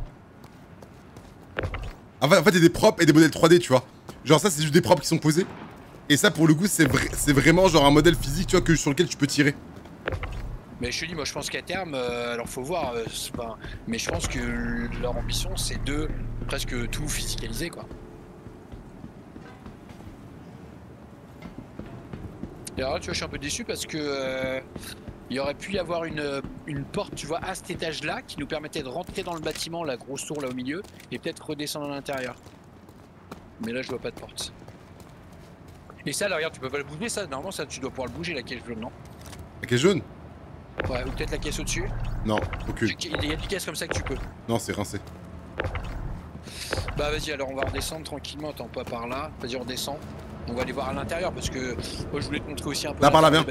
En fait, en fait, il y a des props et des modèles trois D, tu vois. Genre ça, c'est juste des props qui sont posés. Et ça, pour le coup, c'est vrai, c'est vraiment genre un modèle physique, tu vois, que, sur lequel tu peux tirer.
Mais je te dis, moi je pense qu'à terme, euh, alors faut voir, euh, pas... mais je pense que leur ambition c'est de presque tout physicaliser, quoi. Et alors là, tu vois, je suis un peu déçu parce que euh, il y aurait pu y avoir une, une porte, tu vois, à cet étage-là, qui nous permettait de rentrer dans le bâtiment, la grosse tour là au milieu, et peut-être redescendre à l'intérieur. Mais là, je vois pas de porte. Et ça, là, regarde, tu peux pas le bouger, ça. Normalement, ça, tu dois pouvoir le bouger, la caisse jaune, non?
La caisse jaune?
Ouais, ou peut-être la caisse au-dessus.
Non, aucune.
Il y a des caisses comme ça que tu peux.
Non, c'est rincé.
Bah vas-y, alors on va redescendre tranquillement, attends, pas par là. Vas-y, on redescend. On va aller voir à l'intérieur parce que moi je voulais te montrer aussi un peu.
Là, par là, viens.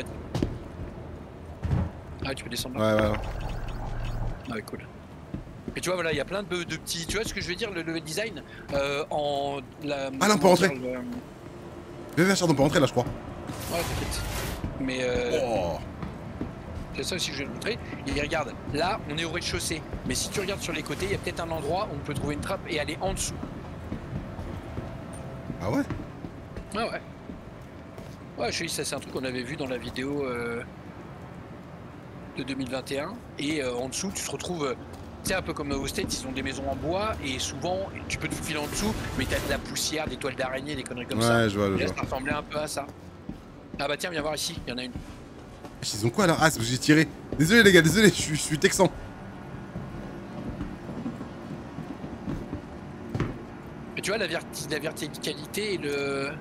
Ah, tu peux descendre là.
Ouais, ouais, ouais.
Ah, ouais, cool. Et tu vois, voilà, il y a plein de, de petits. Tu vois ce que je veux dire, le level design euh, en. La,
ah, là, on peut rentrer.
Le...
Viens, viens, Chard, on peut rentrer là, je crois.
Ouais, t'inquiète. Mais. Euh...
Oh.
C'est ça aussi que je vais te montrer. Et regarde, là, on est au rez-de-chaussée. Mais si tu regardes sur les côtés, il y a peut-être un endroit où on peut trouver une trappe et aller en dessous.
Ah ouais?
Ah ouais. Ouais, je te dis, ça c'est un truc qu'on avait vu dans la vidéo euh, de deux mille vingt et un. Et euh, en dessous, tu te retrouves, euh, tu sais, un peu comme au States, ils ont des maisons en bois et souvent, tu peux te faufiler en dessous, mais t'as de la poussière, des toiles d'araignée, des conneries comme
ouais,
ça.
Ouais, je vois, je
et là,
vois.
ça ressemblait un peu à ça. Ah bah tiens, viens voir ici, il y en a une.
Ils ont quoi là? Ah, c'est parce que j'ai tiré. Désolé les gars, désolé, je suis, je suis texan.
Et tu vois, la, verti la verticalité et le...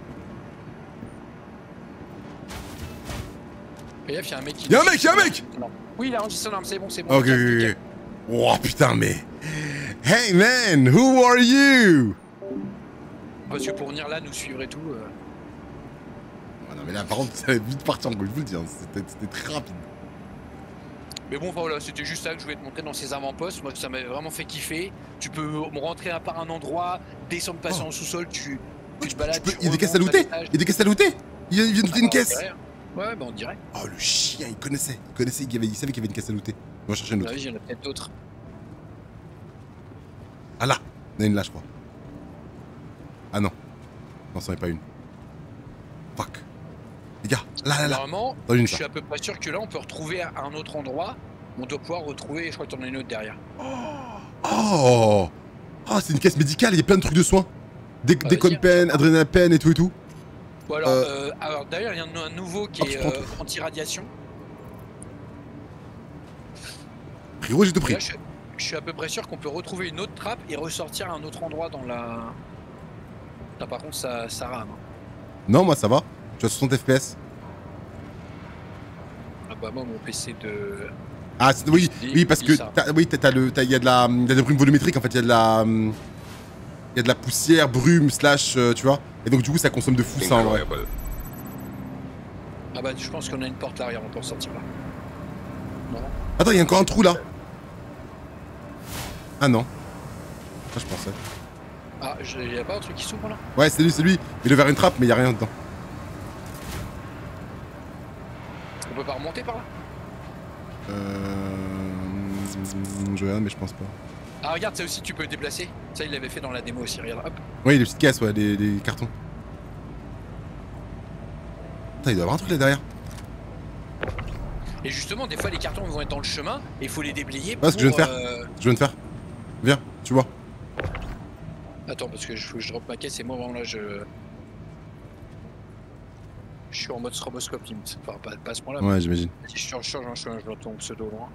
Et là, il y a un mec qui...
Y'a un mec, y'a un mec!
Non. Oui, il a enregistré son arme, c'est bon, c'est bon.
Ok, ok, ok. Oh putain, mais... Hey man, who are you?
Parce que pour venir là, nous suivre et tout... Euh...
Oh, non mais là, par contre, ça allait vite partir en gros, je vous le dis, hein. C'était très rapide.
Mais bon, voilà, c'était juste ça que je voulais te montrer dans ces avant-postes. Moi, ça m'avait vraiment fait kiffer. Tu peux rentrer par un endroit, descendre, passer oh. en sous-sol, tu, tu te balades.
Il y a des caisses à looter. Il y a des caisses à looter. Il vient de looter une caisse.
Ouais, bah on dirait.
Oh, le chien, il connaissait. Il connaissait, il, avait, il savait qu'il y avait une caisse à looter. On va chercher une autre.
Bah oui, il y en a peut-être d'autres.
Ah là, il y en a une là, je crois. Ah non. Non, c'en est pas une. Fuck. Les gars, là, là, là.
Normalement,
une,
je suis à peu près sûr que là, on peut retrouver à un autre endroit. On doit pouvoir retrouver, je crois que t'en as une autre derrière.
Oh. Oh, c'est une caisse médicale, il y a plein de trucs de soins. Des, bah, des Conpen, Adrénapen et tout et tout.
Bon, alors, euh... Euh, alors d'ailleurs, il y en a un nouveau qui oh, est euh, anti-radiation.
Frérot, j'ai tout pris.
Là, je, je suis à peu près sûr qu'on peut retrouver une autre trappe et ressortir à un autre endroit dans la... Là, par contre, ça, ça rame.
Non, moi, ça va. Je suis à soixante F P S.
Ah bah moi, mon P C de...
Ah oui, oui, parce que t'as, oui, t'as le, il y a de la, y a des brumes volumétriques en fait, il y a de la, il y a de la poussière, brume, slash, euh, tu vois. Et donc du coup, ça consomme de fou ça en vrai.
Ah bah je pense qu'on a une porte là, regarde, on peut en sortir là. Non.
Attends, il y a encore un trou là. Ah non. Ça je pensais.
Ah, il y a pas un truc qui s'ouvre là?
Ouais, c'est lui, c'est lui. Il a ouvert une trappe, mais il y a rien dedans.
On peut pas remonter par là?
Euh... Je regarde, mais je pense pas.
Ah regarde, ça aussi tu peux déplacer. Ça il l'avait fait dans la démo aussi, regarde, hop.
Oui, les petites caisses, ouais, les, les cartons. Putain, il doit y avoir un truc là derrière.
Et justement, des fois, les cartons vont être dans le chemin et il faut les déblayer.
Ouais, ce que je viens de faire.
euh...
Je viens de faire. Viens, tu vois.
Attends, parce que je, faut que je drop ma caisse et moi, vraiment là, je. Je suis en mode stroboscope limite. Enfin, pas, pas à ce point-là.
Ouais, j'imagine.
Si je change, change, je change, je ton pseudo loin.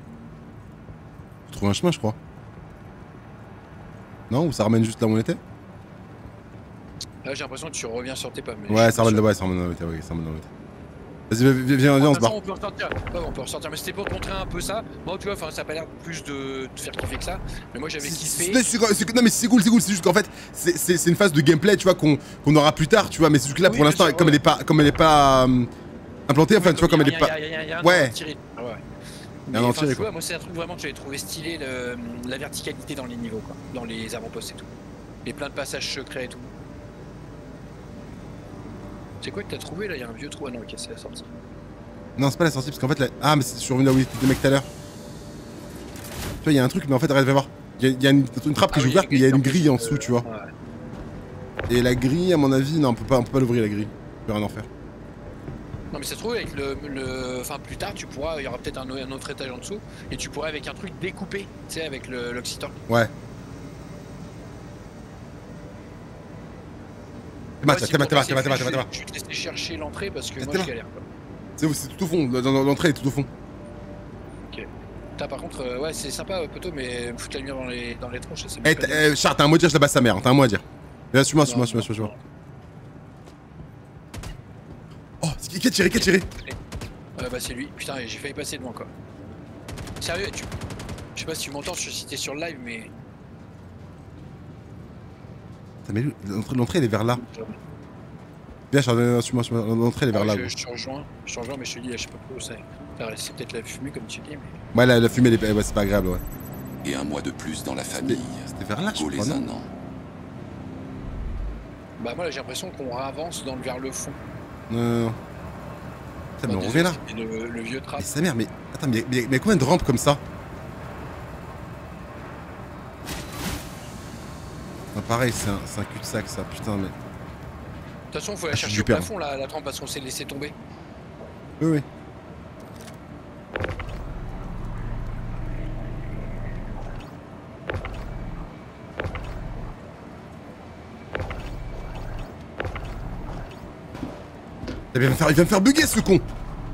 Tu trouves un chemin, je crois. Non, ou ça ramène juste là où on était?
Là, j'ai l'impression que tu reviens sur tes pas. Mais
Ouais,
je
ça ramène
suis
là-bas, ça ramène là-bas, ouais, ça ramène là-bas. Vas-y, viens, viens, viens, viens, on se barre.
On peut ressortir. Ouais, on peut ressortir. Mais c'était pour te montrer un peu ça. Bon, tu vois, enfin, ça a pas l'air plus de te faire kiffer que ça. Mais moi, j'avais kiffé.
Non, c'est- non, mais c'est cool, c'est cool. C'est juste qu'en fait, c'est- c'est c'est une phase de gameplay, tu vois, qu'on qu'on aura plus tard, tu vois. Mais c'est juste que là,
Oui,
pour
bien
l'instant,
sûr,
comme
ouais.
elle est pas, comme elle est pas euh, implantée, enfin, tu vois, comme elle est pas. Ouais.
Mais
Un
enfin,
entier,
tu
quoi.
vois, moi, c'est un truc vraiment que j'avais trouvé stylé, le, la verticalité dans les niveaux, quoi. Dans les avant-postes et tout. Et plein de passages secrets et tout. C'est quoi que t'as trouvé là? Il y a un vieux trou. Ah non, ok, c'est la sortie.
Non, c'est pas la sortie, parce qu'en fait, là... ah, mais c'est sur une là où il était des mecs tout à l'heure. Tu vois, il y a un truc, mais en fait, arrête, va voir. Il y a, il y a une, une trappe que
Ah
j'ai
oui,
ouverte, mais il y a une grille en
euh,
dessous, tu vois.
Ouais.
Et la grille, à mon avis, non, on peut pas, on peut pas l'ouvrir, la grille. On peut rien en faire.
Non, mais ça se trouve, avec le. le... Enfin, plus tard, tu pourras. Il y aura peut-être un, un autre étage en dessous. Et tu pourras, avec un truc découpé, tu sais, avec le- l'occitan.
Ouais. T'es
Ouais,
t'es
si
t'es
pour
t'es
passer,
t'es t'es
je-
t'es t'es
Je vais te laisser chercher l'entrée parce que
T'es
moi
là.
je galère quoi.
C'est c'est tout au fond, dans- dans- l'entrée est tout au fond.
T'as par contre, euh, ouais, c'est sympa, euh, poteau, mais me foutre la lumière dans les, dans les tronches, c'est
Eh, t'as- eh, Char, t'as un mot à dire, je la basse sa mère, hein, t'as un mot à dire. Viens, suis-moi, suis-moi, suis-moi, suis-moi. Oh, c'est qui a tiré, qui a tiré?
Ouais, bah c'est lui. Putain, j'ai failli passer devant quoi. Sérieux, tu. Je sais pas si tu m'entends, je suis sur le live, mais.
Putain, mais l'entrée, l'entrée, elle est vers là. Viens, Char, viens, suis-moi, suis-moi. L'entrée, elle est vers
Ouais,
là.
je, je te rejoins, je te rejoins, mais je te dis, je sais pas trop où c'est. Enfin, c'est peut-être la fumée comme tu dis, mais.
Ouais, la, la fumée, elle est, ouais, c'est pas agréable, ouais.
Et un mois de plus dans la famille.
C'était vers là, je
Vaut
crois,
les
non
un an.
Bah, moi là j'ai l'impression qu'on avance dans le, vers le fond.
Non, non, non. Putain, mais
Bah,
on revient là.
c'était Le, le vieux trap.
Mais sa mère, mais. Attends, mais mais- mais combien de rampes comme ça? Ah, pareil, c'est un, c'est un cul-de-sac, ça, putain, mais.
De toute façon, faut la
Ah, je suis
chercher
du
au
père.
plafond là, la trempe parce qu'on s'est laissé tomber.
Oui, oui. Il va me faire, il va me faire bugger ce con.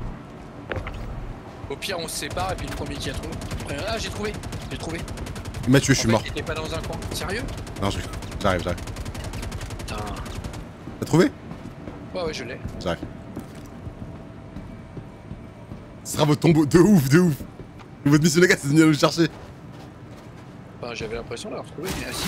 Au pire, on se sépare et puis le premier qui a trouvé. Ah, j'ai trouvé, j'ai trouvé.
Il m'a tué, je suis
En fait,
mort.
il était pas dans un coin. Sérieux?
Non, je- j'arrive, j'arrive.
Putain.
T'as trouvé?
Ouais, ouais, je l'ai.
J'arrive. Ce sera votre tombeau de ouf, de ouf. Votre mission, les gars, c'est de venir nous chercher.
Enfin, j'avais l'impression de l'avoir trouvé, mais assis.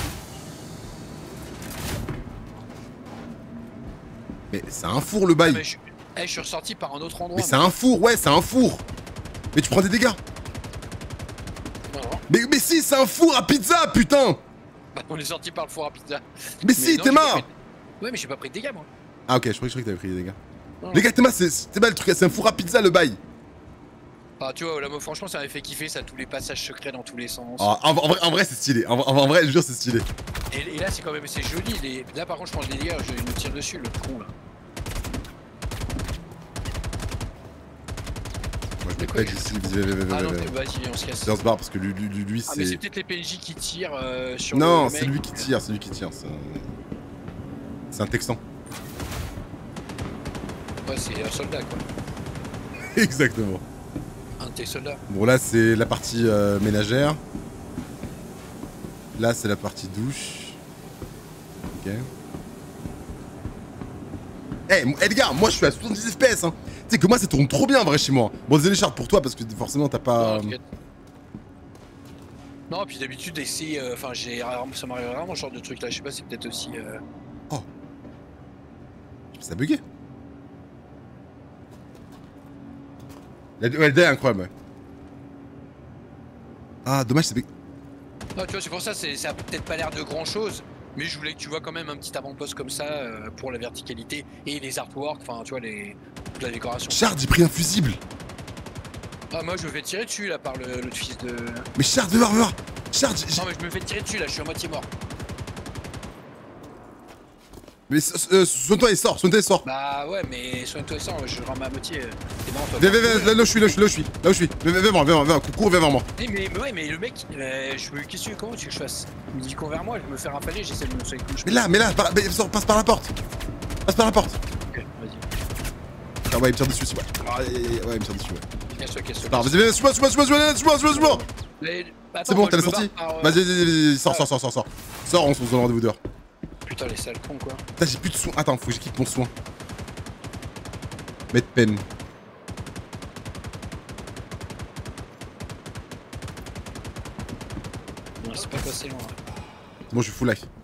Mais c'est un four le bail.
Ah, mais je... Eh, je suis ressorti par un autre endroit.
Mais c'est un four, ouais, c'est un four. Mais tu prends des dégâts.
Non, non.
Mais, mais si, c'est un four à pizza, putain.
Bah, on est sorti par le four à pizza.
Mais si,
non,
t'es
j'ai pas
marre.
pris- Ouais, mais j'ai pas pris de dégâts, moi.
Ah ok, je croyais, je croyais que t'avais pris des dégâts.
Non.
Les gars, Théma, c'est Théma, le truc, c'est un four à pizza le bail.
Ah, tu vois, là, moi, franchement, ça m'avait fait kiffer, ça, tous les passages secrets dans tous les sens.
Ah, en, en vrai, en vrai c'est stylé. En, en- en vrai, je jure, c'est stylé.
Et, et là, c'est quand même, c'est joli. Les... Là, par contre, je prends le délire, je me tire dessus, le con, là.
Moi, je me
quoi,
pète
je-
ici. Vas-y, vas-y,
Ah non,
vas-y, vas-y.
vas-y, on se casse.
Viens, on se barre parce que lui, lui, lui, lui,
Ah, mais c'est
c'est.
peut-être les P N J qui tirent euh, sur
Non,
le
c'est
mec.
lui qui tire, c'est lui qui tire. C'est un, c'est un texan.
Ouais, c'est un soldat, quoi.
Exactement.
Un de tes soldats.
Bon, là, c'est la partie euh, ménagère. Là, c'est la partie douche. Ok. Eh, hey, hey, les gars, moi je suis à soixante-dix F P S, hein. Tu sais que moi ça tourne trop bien en vrai chez moi. Bon, désolé Charles pour toi parce que forcément t'as pas.
Non, t'inquiète. Non, puis d'habitude, essayer. euh, Enfin, j'ai rarement- ça m'arrive rarement ce genre de truc là. Je sais pas, c'est peut-être aussi. euh,
Ça a bugué. La ouais, elle est incroyable, ouais. Ah, dommage, c'est.
Non, tu vois, c'est pour ça, c'est- ça a peut-être pas l'air de grand chose. Mais je voulais que tu vois quand même un petit avant-poste comme ça euh, pour la verticalité et les artworks, enfin, tu vois, les... toute la décoration.
Chard, j'ai pris un fusible.
Ah, moi, je me fais tirer dessus là par le, le fils de.
Mais Chard, viens voir, viens voir. Chard, j'ai-
Non, mais je me fais tirer dessus là, je suis à moitié mort.
Mais euh, soigne-toi et sors, soigne-toi et sors.
Bah ouais, mais soigne-toi sans, je rends ma moitié. T'es marrant, toi.
Viens, viens, viens, là, là où je suis, là où je suis, là où je suis, là où je suis. Viens, viens, viens, viens, viens, viens, cours, viens vers moi.
Eh, mais, mais ouais, mais le mec, euh, je veux. Qu'est-ce que comment tu veux que je fasse? Il me dit qu'on vers moi, je me fais rafaler, j'essaie de me soigner.
Mais là, mais là, par, mais, sors, passe par la porte. Passe par la porte.
Ok, vas-y.
Ah ouais, il me tire dessus aussi, ouais. Ah, ouais, ouais, il me tire dessus, ouais.
Casse-toi, casse-toi.
Alors, vas-y, viens, suis-moi, suis-moi, suis-moi, suis-moi, suis-moi, suis-moi, suis-moi.
Mais, attends,
C'est bon,
moi,
t'as la
je me
sortie.
barre par, euh,
Vas-y, vas-y, vas-y, sors, sors, sors, sors, sors. Sors, on se donne rendez-vous dehors.
Putain, les sales cons, quoi.
Putain, j'ai plus de soin. Attends, faut que j'équipe mon soin. Mettre peine.
Non, c'est pas passé loin.
Moi, je suis full life.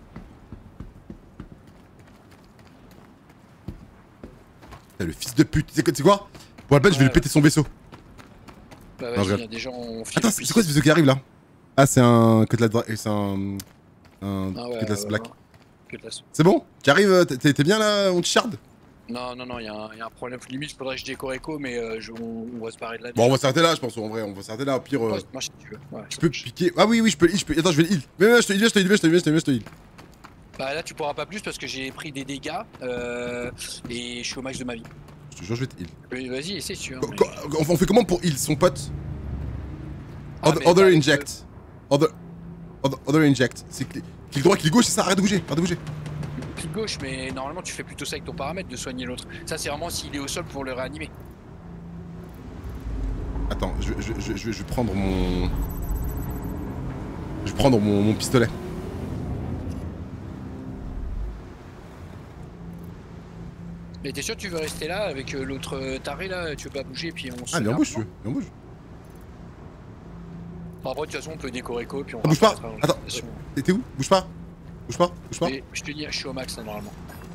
Putain, le fils de pute. Tu sais quoi, tu sais quoi? Pour la peine, je vais
Ouais,
lui péter son vaisseau.
Bah
Non, je
vas-y,
regarde.
hein, des gens ont filé.
Attends, c'est c'est quoi ce vaisseau qui arrive là? Ah, c'est un. Cutlass. Dra- C'est un. Un.
Ah ouais,
Cutlass
ouais,
Black.
ouais. Cutlass.
C'est bon? Tu arrives? T'es t'es bien là, on te charde?
Non, non, non, il y, a un- y a un problème. Limite, faudrait que je décore écho, mais euh, je- on, on va se barrer de là.
Bon, on va s'arrêter là, je pense, en vrai. On va s'arrêter là, au pire. euh,
Ouais, marche si tu veux. Ouais,
Je
ça
peux
marche.
piquer. Ah oui, oui, je peux le heal. Je peux... Attends, je vais le heal. Viens, viens, je te heal, viens, je te heal, viens, je te heal, viens, je te heal, viens, je te heal.
Bah là, tu pourras pas plus parce que j'ai pris des dégâts euh, et je suis au max de ma vie.
Je te jure, je vais te heal.
Mais Vas-y, essaie si tu veux.
Co-
mais-
co- On on fait comment pour heal son pote?
Ah,
Other,
mais
other
avec
inject. Other, other, other inject. C'est clic, clic droit, clic gauche, c'est ça, arrête de bouger, arrête de bouger.
le Clic gauche, mais normalement, tu fais plutôt ça avec ton paramètre de soigner l'autre. Ça, c'est vraiment s'il est au sol pour le réanimer.
Attends, je, je, je, je, je vais prendre mon. Je vais prendre mon, mon pistolet.
Mais t'es sûr que tu veux rester là avec euh, l'autre euh, taré là? Tu veux pas bouger et puis on se.
Ah, viens en
soigne
bouge, tu
rapidement.
veux, viens en bouge.
Après, de toute façon, on peut décorer écho puis on.
Ah, bouge pas.
rappellera dans la
Attends,
station.
T'es t'es où? Bouge pas. Bouge pas, bouge pas.
Mais je te dis, je suis au max hein, normalement.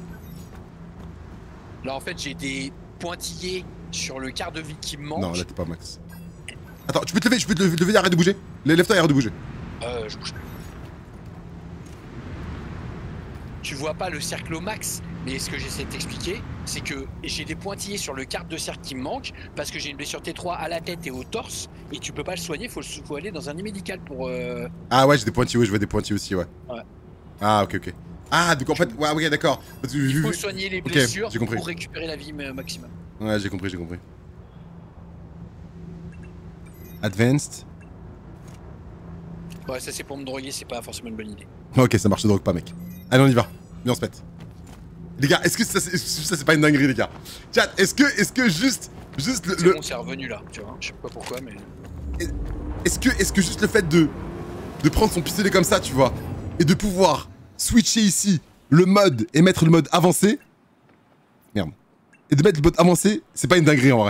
Là, en fait, j'ai des pointillés sur le quart de vie qui me manque.
Non, là t'es pas au max. Attends, tu peux te lever, je peux te lever, lever, arrête de bouger. Lève-toi et arrête de bouger.
Euh, je bouge plus. Tu vois pas le cercle au max, mais ce que j'essaie de t'expliquer, c'est que j'ai des pointillés sur le quart de cercle qui me manque parce que j'ai une blessure T trois à la tête et au torse et tu peux pas le soigner, faut, le- faut aller dans un nid médical pour. Euh...
Ah ouais, j'ai des pointillés, ouais, je vois des pointillés aussi, ouais.
Ouais.
Ah, ok, ok. Ah, donc en fait, ouais, ok, d'accord. Parce que
Il
vu-
faut
vu-
soigner les
Ok,
blessures
j'ai compris.
pour récupérer la vie euh, maximum.
Ouais, j'ai compris, j'ai compris. Advanced.
Ouais, ça c'est pour me droguer, c'est pas forcément une bonne idée.
Ok, ça marche, je drogue pas, mec. Allez, on y va. Viens, on se pète. Les gars, est-ce que ça, c'est est-ce que ça, c'est pas une dinguerie, les gars? Chat, est-ce que, est-ce que juste, juste le,
C'est
le-
bon, c'est revenu là, tu vois. Je sais pas pourquoi, mais.
est-ce que, est-ce que juste le fait de, de prendre son pistolet comme ça, tu vois, et de pouvoir switcher ici le mode et mettre le mode avancé, merde, et de mettre le mode avancé, c'est pas une dinguerie en vrai.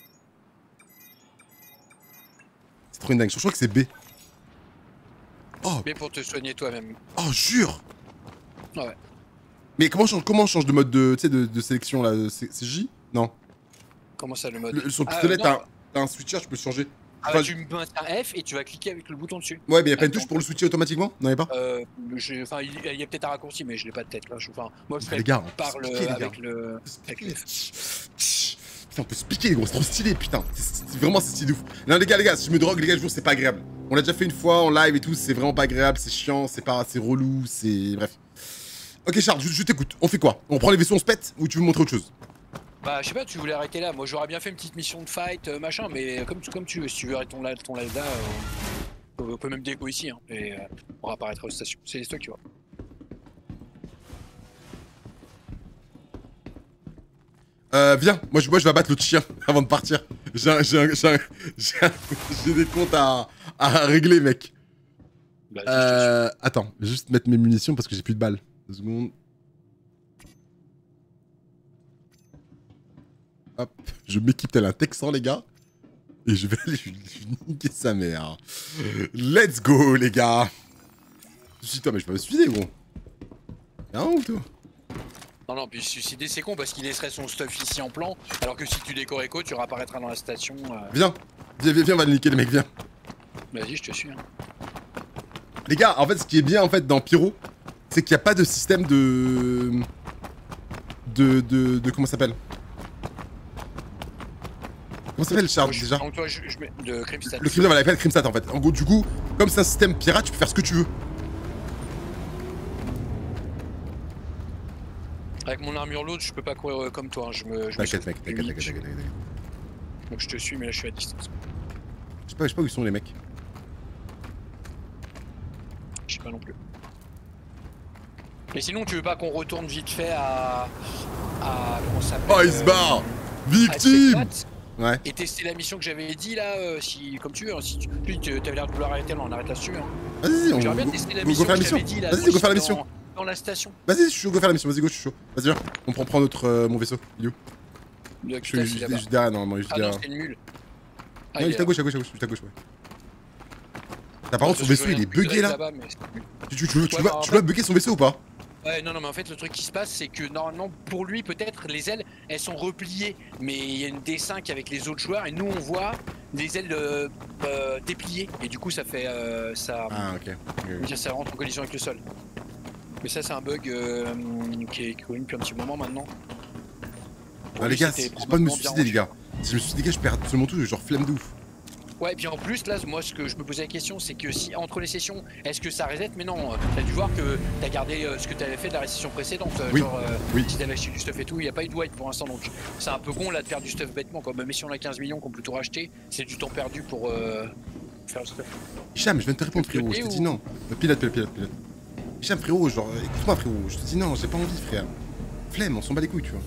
C'est trop une dingue. Je crois que c'est B. Oh,
Mais pour te soigner toi-même.
oh, jure.
Ouais.
Mais comment on change, comment on change de mode de, tu sais, de, de sélection là? C'est c'est J? Non.
Comment ça le mode
Le- sur le
Ah,
pistolet,
non.
t'as un, t'as un switcher, tu peux le changer.
Ah,
Enfin,
tu maintiens F et tu vas cliquer avec le bouton dessus.
Ouais, mais y a pas une
Attends.
touche pour le switcher automatiquement? Non, y a pas?
Euh, je- enfin, il il y a peut-être un raccourci, mais je l'ai pas de tête là. Je, enfin, moi, je
Ah,
fais
les gars, on
par
peut
le,
se piquer, les gars.
avec le, avec le.
Putain, on peut se piquer, les gros, c'est trop stylé, putain. C'est c'est vraiment c'est stylé de ouf. Non, les gars, les gars, si je me drogue, les gars, je vous jure, c'est pas agréable. On l'a déjà fait une fois en live et tout, c'est vraiment pas agréable, c'est chiant, c'est pas, c'est relou, c'est. Bref. Ok, Charles, je, je t'écoute. On fait quoi? On prend les vaisseaux, on se pète ou tu veux montrer autre chose?
Bah, je sais pas, tu voulais arrêter là. Moi, j'aurais bien fait une petite mission de fight, euh, machin, mais comme tu, comme tu veux, si tu veux arrêter ton live, ton live là, euh, on peut même déco ici, hein, et euh, on réapparaîtra aux stations. C'est toi qui vois.
Euh, viens, moi je, moi je vais abattre l'autre chien avant de partir. J'ai un- j'ai un- j'ai un- j'ai un- j'ai des comptes à, à régler, mec.
Bah, je te suis.
Euh, attends, je vais juste mettre mes munitions parce que j'ai plus de balles. Deux secondes. Hop, je m'équipe tel un Texan, les gars. Et je vais aller lui, lui niquer sa mère. Let's go, les gars. Suis-toi, mais je peux me suicider, gros. Y'a un ou toi?
Non, non, puis suicider, c'est con parce qu'il laisserait son stuff ici en plan, alors que si tu décores écho, tu réapparaîtras dans la station. euh,
Viens, viens, viens, viens, on va le niquer, les mecs, viens.
Vas-y, je te suis. Hein.
Les gars, en fait, ce qui est bien en fait dans Pyro, c'est qu'il n'y a pas de système de. De. de. de comment ça s'appelle? Comment ça s'appelle, Charles,
Donc, je-
déjà?
Donc, toi, je, je mets de Crimstat.
Le criminel, voilà, il appelle Crimstat en fait. En gros, du coup, comme c'est un système pirate, tu peux faire ce que tu veux.
avec mon armure lourde, je peux pas courir euh, comme toi. Hein. Je me. je me
T'inquiète,
sauve
mec, t'inquiète,
limite.
t'inquiète, t'inquiète, t'inquiète.
Donc je te suis, mais là je suis à distance.
Je sais pas, je sais pas où ils sont les mecs.
Je sais pas non plus. Mais sinon, tu veux pas qu'on retourne vite fait à. à. Comment ça s'appelle
Oh, il se barre!
à
Victime!
Spectre
Ouais.
Et tester la mission que j'avais dit là, euh, si. Comme tu veux, hein, si tu. Tu tu- t'avais l'air de vouloir arrêter là, on arrête là-dessus. Hein.
Vas-y, on
J'aimerais bien
go,
tester la
go,
mission
go faire
que
la mission.
j'avais dit là.
Vas-y,
moi,
go faire la
dans-
mission.
Dans la station.
Vas-y, je suis chaud, go faire la mission. Vas-y, go, je suis chaud. Vas-y, viens. On prend, prend notre, euh, mon vaisseau. Il est où?
Le
Je suis
Octas, il est
juste,
là-bas.
juste derrière, normalement. Juste
Ah non,
derrière.
c'est une mule. Ah,
Non, il est
est
à
là.
gauche, à gauche, à gauche. Juste à gauche, ouais. T'as par contre, son
Parce que je
vaisseau, il est
regarde plus
bugué là.
là-bas, mais c'est nul.
Tu, tu, tu, veux- tu
Ouais,
vas,
bah, en
tu
fait-
vas bugger son vaisseau ou pas?
Ouais, non, non, mais en fait, le truc qui se passe, c'est que normalement, pour lui, peut-être, les ailes, elles sont repliées, mais il y a une D cinq avec les autres joueurs, et nous, on voit des ailes euh, euh, dépliées, et du coup, ça fait. Euh, ça,
Ah, ok. Ok, ok.
ça rentre en collision avec le sol. Mais ça, c'est un bug euh, qui est connu depuis un petit moment maintenant. Pour
Ah,
lui,
les gars,
c'était
j'ai pas de me
probablement bien
suicider, les gars. Si je me suicide, les gars, je perds absolument tout, genre flemme de ouf.
Ouais, puis en plus, là, moi, ce que je me posais la question, c'est que si entre les sessions, est-ce que ça reset? Mais non, t'as dû voir que t'as gardé euh, ce que t'avais fait de la session précédente. euh,
Oui,
Genre, euh,
oui.
si t'avais acheté du stuff et tout, il n'y a pas eu de white pour l'instant, donc c'est un peu con là de faire du stuff bêtement. Quoi. Même si on a quinze millions qu'on peut tout racheter, c'est du temps perdu pour euh, faire le stuff.
Hicham, je viens de te répondre,
Tu veux
frérot. Je te
piloter
dis
ou-
non. Euh, Pilote, pilote, pilote, pilote. Hicham, frérot, genre, euh, écoute-moi, frérot. Je te dis non, j'ai pas envie, frère. Flemme, on s'en bat les couilles, tu vois.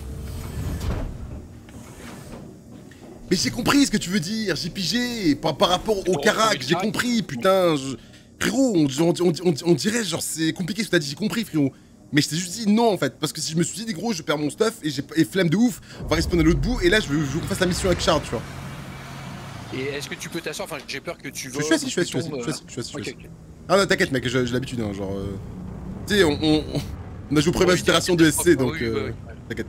Mais j'ai compris ce que tu veux dire, j'ai pigé. Par, par rapport au
Bon,
carac,
mais
j'ai
carac.
compris, putain. je- Frérot, on, on, on, on- on dirait, genre, c'est compliqué ce que t'as dit, j'ai compris, frérot. Mais je t'ai juste dit non, en fait. Parce que si je me suis dit, gros, je perds mon stuff et j'ai et flemme de ouf, on va respawner à l'autre bout. Et là, je veux, je veux qu'on fasse la mission avec Charles, tu vois.
Et est-ce que tu peux t'asseoir? Enfin, j'ai peur que tu
Je
voles.
suis assis, je suis
ou
assis, je
que
suis
tu
assis, je suis
tombes,
assis, je suis assis, je
euh,
suis
ok,
assis.
ok.
Ah non, t'inquiète, mec, j'ai j'ai l'habitude, hein, genre. euh, Tu sais, on, on, on- on a joué au premier
Oui,
match d'itération de S C,
oui,
donc.
oui,
euh,
oui, oui.
T'inquiète.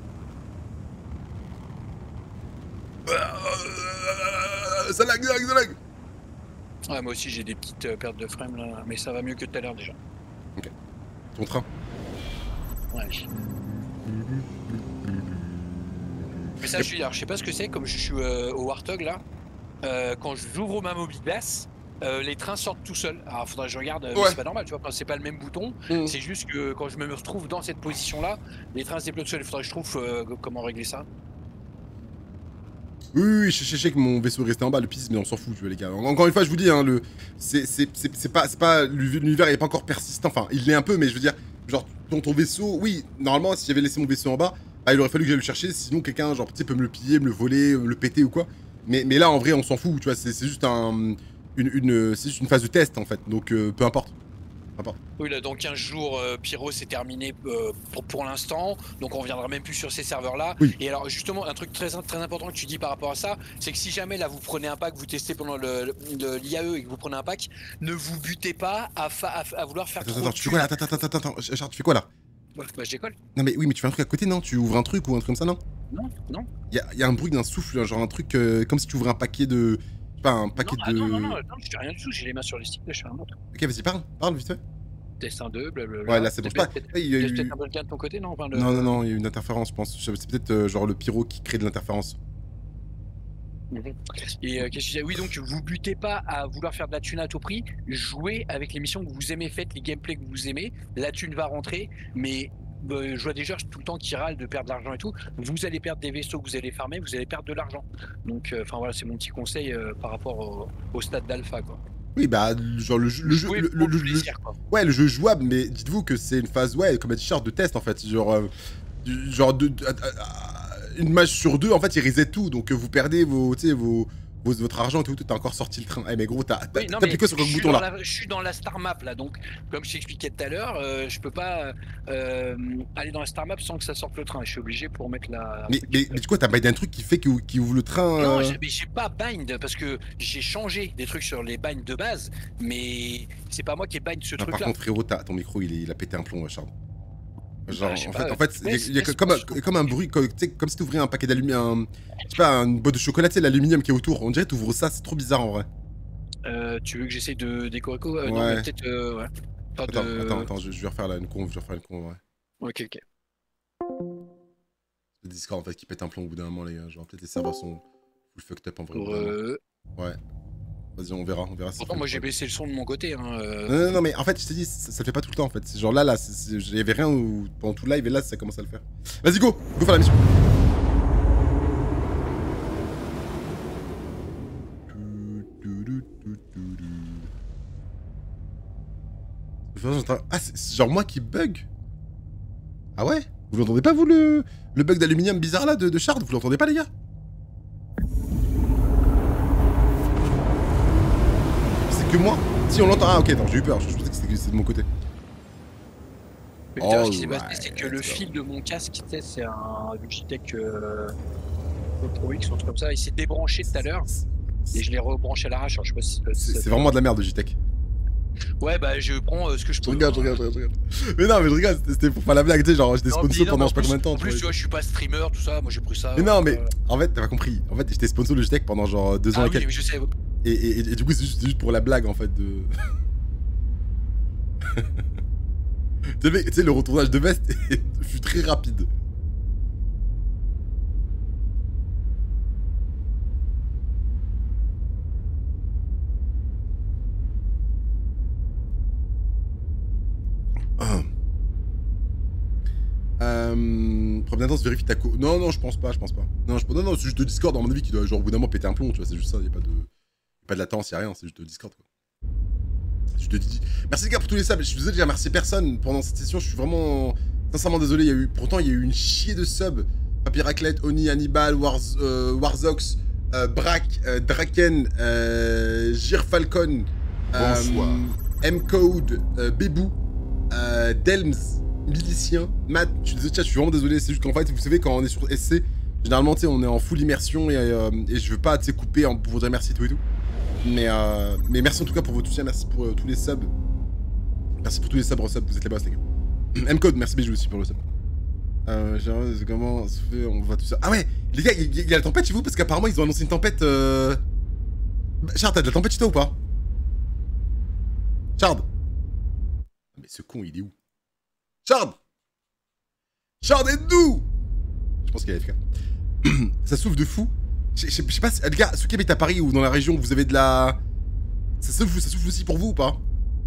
Ça lag, ça lag, ça lag.
Ouais, moi aussi j'ai des petites euh, pertes de frame là, mais ça va mieux que tout à l'heure déjà.
Ton train.
Ouais. Mais ça, je suis, alors, je sais pas ce que c'est, comme je suis euh, au Warthog là, euh, quand j'ouvre ma mobile glace, euh, les trains sortent tout seuls. Alors faudrait que je regarde, mais
Ouais.
c'est pas normal, tu vois, c'est pas le même bouton,
Mm.
c'est juste que quand je me retrouve dans cette position là, les trains se débloquent tout seuls. Il faudrait que je trouve euh, comment régler ça.
Oui, oui, oui, je je sais que mon vaisseau est resté en bas, le piste, mais on s'en fout, tu vois, les gars. Encore une fois, je vous dis, hein, le, c'est, c'est, c'est, c'est pas, c'est pas, l'univers il est pas encore persistant. Enfin, il l'est un peu, mais je veux dire, genre, ton, ton vaisseau, oui, normalement, si j'avais laissé mon vaisseau en bas, bah, il aurait fallu que j'aille le chercher. Sinon, quelqu'un, genre, tu sais, peut me le piller, me le voler, me le péter ou quoi. Mais, mais là, en vrai, on s'en fout, tu vois. C'est, c'est juste un, une, une, c'est juste une phase de test, en fait. Donc, euh, peu importe. Peu importe.
Oui, là, dans quinze jours, euh, Pyro c'est terminé euh, pour, pour l'instant, donc on reviendra même plus sur ces serveurs-là.
Oui.
Et alors, justement, un truc très, très important que tu dis par rapport à ça, c'est que si jamais là vous prenez un pack, vous testez pendant le, le- l'I A E et que vous prenez un pack, ne vous butez pas à, fa- à, à vouloir faire
Attends,
trop
attends,
de
tu fais quoi là? Attends, attends, attends, attends, Charles, tu fais quoi là?
Ouais, bah, je décolle.
Non, mais oui, mais tu fais un truc à côté, non? Tu ouvres un truc ou un truc comme ça, non?
Non, non.
Il y a, y a un bruit d'un souffle, genre un truc euh, comme si tu ouvrais un paquet de. Je sais pas, un paquet
non, ah,
de.
non, non, non, non, je fais rien du tout, j'ai les mains sur les sticks, là, je fais un autre.
Ok, vas-y, parle, parle vite fait.
Test un deux, blablabla.
Ouais, là c'est bon.
T'as
Je sais pas.
peut-être
Ouais, il y a
t'as
eu-
peut-être un volcan de ton côté, non? Enfin, le-
Non, non, non, il y a eu une interférence, je pense. Je- C'est peut-être euh, genre le pyro qui crée de l'interférence.
Mhm. Et euh, qu'est-ce que je disais? Oui, donc vous butez pas à vouloir faire de la thune à tout prix, jouez avec les missions que vous aimez, faites les gameplays que vous aimez, la thune va rentrer, mais euh, je vois des joueurs tout le temps qui râlent de perdre de l'argent et tout, vous allez perdre des vaisseaux que vous allez farmer, vous allez perdre de l'argent. Donc enfin voilà, c'est mon petit conseil euh, par rapport au, au stade d'alpha quoi.
Oui, bah, genre le jeu. Le jeu
Jouez
le,
pour
le-
le
le-
plaisir, quoi.
ouais, le jeu est jouable, mais dites-vous que c'est une phase, ouais, comme a dit Charles, de test en fait. Genre. euh, du- genre de, de- à- à- à- une match sur deux, en fait, il reset tout. Donc euh, vous perdez vos, tu sais, vos, vos- votre argent et tout. T'as encore sorti le train. Eh, mais gros, t'as t'as-
Oui, non,
t'as
mais
cliqué sur
je
le
suis
bouton
dans
là.
la- je suis dans la star map là, donc comme je t'expliquais tout à l'heure, euh, je peux pas euh, aller dans la star map sans que ça sorte le train. Je suis obligé pour mettre la.
Mais, mais, mais du coup, t'as baillé un truc qui fait qu'il qui ouvre le train.
Non,
euh,
j'ai- mais j'ai pas bind parce que j'ai changé des trucs sur les binds de base, mais c'est pas moi qui ai bind ce
non,
truc
par
là.
contre, frérot, t'as- ton micro, il, est- il a pété un plomb, ouais, Charles. Genre,
Ah, je sais
en,
pas,
fait, en fait, il y a,
laisse-
il y a
laisse-
comme, un, comme un bruit, comme, tu sais, comme si t'ouvrais un paquet d'aluminium, je sais pas, une boîte de chocolat, tu sais, l'aluminium qui est autour. On dirait que t'ouvres ça, c'est trop bizarre en vrai.
Euh, tu veux que j'essaye de décorer quoi euh, Non,
Ouais.
mais peut-être. Euh, ouais. Pas
Attends,
de...
attends, attends, je, je vais refaire là une con, je vais refaire une con, ouais.
Ok, ok.
Le Discord en fait qui pète un plomb au bout d'un moment, les gars. Genre, peut-être les serveurs sont full fucked up en vrai.
Pour,
vraiment.
euh,
Ouais. Vas-y, on verra, on verra. Si
Pourtant, moi j'ai baissé le son de mon côté. Hein, euh...
non, non, non, mais en fait, je t'ai dit, ça, ça le fait pas tout le temps en fait. C'est genre là, là, j'avais rien où, pendant tout le live et là, ça commence à le faire. Vas-y, go, go faire la mission. Ah, c'est genre moi qui bug. Ah ouais? Vous l'entendez pas, vous, le, le bug d'aluminium bizarre là de, de Shard? Vous l'entendez pas, les gars? C'est que moi? Si, on l'entend. Ah, ok, attends, j'ai eu peur. Je, je pensais que c'était de mon côté.
Mais oh, ce qui s'est passé, c'est que le fil de mon casque, c'est un Logitech euh, Pro X, un truc comme ça. Il s'est débranché tout à l'heure. Et je l'ai rebranché à l'arrache. Je sais pas si.
C'est vraiment de la merde, Logitech.
Ouais, bah je prends euh, ce que je peux.
Je regarde, je regarde, je regarde. Mais non, mais je regarde, c'était pour faire la blague, tu sais, genre j'étais sponsor pendant je sais pas combien de temps.
En plus, tu vois, je suis pas streamer, tout ça, moi j'ai pris ça.
Mais non, mais en fait, t'as pas compris. En fait, j'étais sponsor Logitech pendant genre deux ans
ah
et
oui,
quelques.
Mais je sais.
Et, et, et, et du coup, c'est juste, juste pour la blague en fait de. Tu sais, le retournage de veste fut très rapide. Euh, problème d'intense, vérifie ta co. Non, non, je pense pas, je pense pas. Non, je... non, non, c'est juste de Discord, à mon avis, qui doit, genre, au bout d'un moment, péter un plomb, tu vois, c'est juste ça, y'a pas de. Y'a pas de latence, y'a rien, c'est juste de Discord, quoi. Je te dis. Merci les gars pour tous les subs, je suis désolé, j'ai remercié personne pendant cette session, je suis vraiment. Sincèrement désolé, il y a eu. Pourtant, il y a eu une chier de subs. Papy Raclette, Oni, Hannibal, Warz... euh, Warzox, euh, Brack, euh, Draken, euh, Gir Falcon, euh, M-Code, euh, Bebou, euh, Delms. Milicien, Matt, je suis désolé, je suis vraiment désolé, c'est juste qu'en fait, vous savez, quand on est sur S C, généralement, tu sais, on est en full immersion et, euh, et je veux pas, tu sais, couper en, pour vous dire merci tout et tout. Mais, euh, mais merci en tout cas pour votre soutien, merci pour euh, tous les subs. Merci pour tous les subs, resubs, vous êtes les boss, les gars. M-Code, merci Bijou aussi pour le sub. Euh, genre, comment se fait, on va tout ça. Ah ouais, les gars, il y, y, y a la tempête chez vous parce qu'apparemment, ils ont annoncé une tempête. Euh... Chard, t'as de la tempête chez toi ou pas? Chard. Mais ce con, il est où? Chard! Chard, aide-nous! Je pense qu'il est A F K. Ça souffle de fou. Je sais pas si... Les gars, ceux qui habitent à Paris ou dans la région, vous avez de la... Ça souffle, ça souffle aussi pour vous ou pas?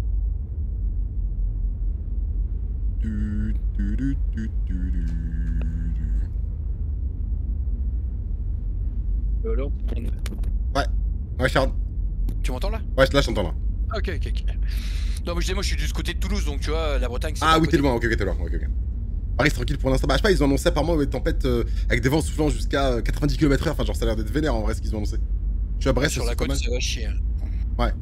Alors,
ouais. Ouais, Chard.
Tu m'entends là?
Ouais, là, je t'entends là.
Ok, ok, ok. Non, mais je dis, moi, je suis du côté de Toulouse, donc tu vois, la Bretagne, c'est.
Ah oui, t'es loin, ok, ok, t'es loin, ok, ok. Paris, c'est tranquille pour l'instant. Bah, je sais pas, ils ont annoncé apparemment une tempête euh, avec des vents soufflant jusqu'à quatre-vingt-dix kilomètres heure. Enfin, genre, ça a l'air d'être vénère en vrai ce qu'ils ont annoncé. Je suis à Brest,
sur la côte, ça va chier.
Ouais.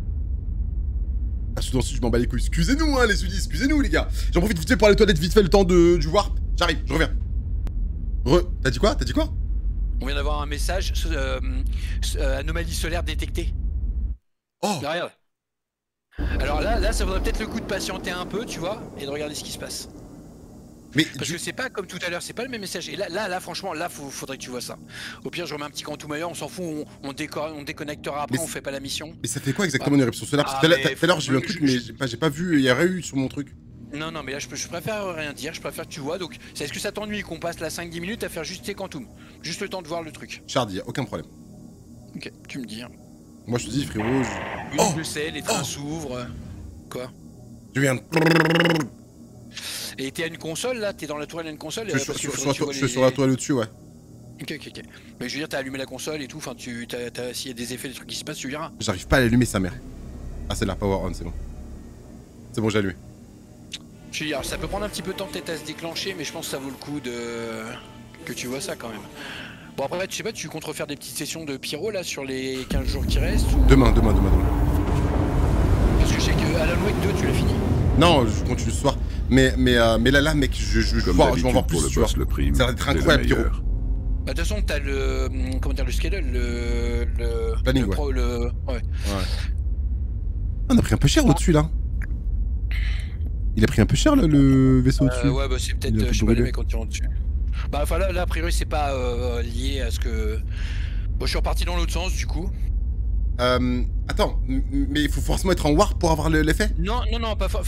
Ah, Soudan Sud, je m'en bats les couilles. Excusez-nous, hein, les Sudis, excusez-nous, les gars. J'en profite vite fait pour aller aux toilettes, vite fait, le temps de, du warp. J'arrive, je reviens. Re. T'as dit quoi? T'as dit quoi?
On vient d'avoir un message, euh, euh, anomalie solaire détectée.
Oh!
Là, regarde. Alors là, là, ça vaudrait peut-être le coup de patienter un peu, tu vois, et de regarder ce qui se passe.
Mais
Parce
du...
que c'est pas comme tout à l'heure, c'est pas le même message. Et là, là, là franchement, là, faut, faudrait que tu vois ça. Au pire, je remets un petit quantum ailleurs, on s'en fout, on, on, décor, on déconnectera après, mais on fait pas la mission.
Mais ça fait quoi exactement ah. une éruption solaire? Parce que ah, tout à l'heure, j'ai vu un truc, mais j'ai pas, pas vu, il y a rien eu sur mon truc.
Non, non, mais là, je, je préfère rien dire, je préfère que tu vois. Donc, est-ce que ça t'ennuie qu'on passe là cinq dix minutes à faire juste tes quantum? Juste le temps de voir le truc.
Chard, y'a aucun problème.
Ok, tu me dis. Hein.
Moi, je te dis, frérot. Je...
Oui, oh je sais, les trains oh s'ouvrent. Quoi?
Je viens de...
Et t'es à une console là? T'es dans la toile à une console?
Je suis sur, sur, sur, les... sur la toile au-dessus, ouais.
Ok, ok, ok. Mais je veux dire, t'as allumé la console et tout, enfin, tu, s'il y a des effets, des trucs qui se passent, tu verras.
J'arrive pas à l'allumer, sa mère. Ah, c'est là, power on, c'est bon. C'est bon, j'ai allumé.
Je veux dire, ça peut prendre un petit peu de temps peut-être à se déclencher, mais je pense que ça vaut le coup de... que tu vois ça quand même. Bon, après, tu sais pas, tu comptes refaire des petites sessions de pyro là sur les quinze jours qui restent ou...
Demain, demain, demain, demain.
Parce que je sais que Alan Wake deux, tu l'as fini?
Non, je continue ce soir. Mais, mais, euh, mais là, là, mec, je, je, je, je, voir, je vais en voir plus, tu vois.
Prime,
ça va être incroyable, pyro.
Bah, de toute façon, t'as le... comment dire, le schedule, le... le...
planning,
le
ouais.
Pro, le... ouais.
Ouais. On a pris un peu cher ah. au-dessus, là. Il a pris un peu cher, là, le vaisseau
euh,
au-dessus.
Ouais, bah c'est peut-être, euh, je sais pas, les mecs quand ils rentrent dessus. Bah, enfin, là, là, a priori, c'est pas euh, lié à ce que... Bon, je suis reparti dans l'autre sens, du coup.
Euh... Attends, mais il faut forcément être en warp pour avoir l'effet?
Non, non, non, pas... Enfin,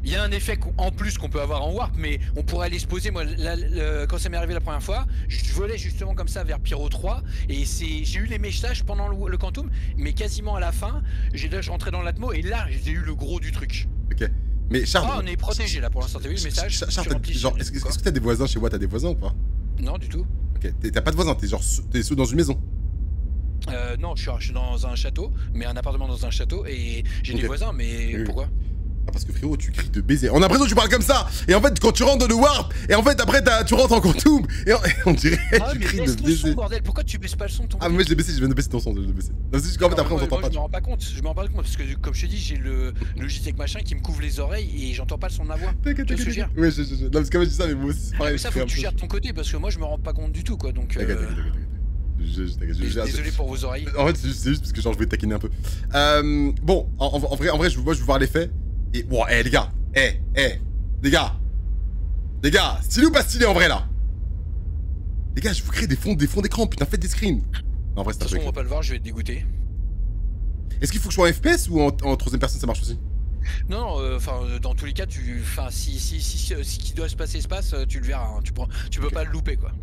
Il y a un effet qu'on- en plus qu'on peut avoir en warp, mais on pourrait aller se poser. Moi, là, le- quand ça m'est arrivé la première fois, je je volais justement comme ça vers Pyro trois, et c'est, j'ai eu les messages pendant le, le Quantum, mais quasiment à la fin, j'ai là, je rentrais dans l'atmo, et là, j'ai eu le gros du truc.
Ok. Mais Charles.
Ah, on est protégé là pour l'instant, t'as vu le message?
Charles,
Je
t'as-
remplis-
genre, est-ce que est-ce que t'as des voisins chez moi? T'as des voisins ou pas?
Non, du tout.
Ok, t'es- t'as pas de voisins, t'es genre sous- t'es sous- dans une maison.
Euh, non, je suis, je suis dans un château, mais un appartement dans un château, et j'ai
Ok.
des voisins, mais
Oui.
pourquoi?
Ah, parce que frérot, tu cries de baiser. On a l'impression que tu parles comme ça. Et en fait, quand tu rentres dans le warp, et en fait, après, t'as- tu rentres en quantum, et on, et on dirait
Ah,
tu
mais
cries de
baisse le son,
baiser.
bordel, pourquoi tu baisses pas le son de ton
Ah, mais moi, je l'ai baissé, je viens de baisser ton son, je viens de baisser. Non, c'est juste qu'en fait,
Non,
après, on
moi,
s'entend
moi,
pas.
je me rends pas compte, je me rends pas compte parce que comme je te dis, j'ai le Logitech machin qui me couvre les oreilles et j'entends pas le son de ma voix.
T'inquiète,
Tu vois ce que je
t'inquiète.
veux
Ouais, je, je, je. Non, parce que moi, je dis ça, mais moi aussi, c'est
Ah,
pareil.
mais ça
je
faut
crie
que
un
tu
peu.
gères de ton côté parce que moi je me rends pas compte du tout quoi donc.
T'inquiète,
euh,
t'inquiète, t'inquiète, t'inquiète. Je, je, t'inquiète, je, je-
Désolé pour vos oreilles.
En fait, c'est juste, c'est juste parce que genre, je voulais taquiner un peu. Euh, bon, en, en- en vrai, en vrai, je, moi, je veux voir les faits. Et bon, eh les gars, eh, eh, les gars, les gars, stylé ou pas stylé en vrai là? Les gars, je vous crée des fonds, des fonds d'écran, putain, faites des screens. Non, en vrai,
De
c'est
toute
un
façon on va
peu.
pas le voir, je vais être dégoûté.
Est-ce qu'il faut que je sois en F P S ou en, en troisième personne, ça marche aussi?
Non non, euh, enfin euh, dans tous les cas tu, enfin si si si si, si qui doit se passer se passe, euh, tu le verras, hein. tu prends, tu peux
Ok.
pas le louper quoi.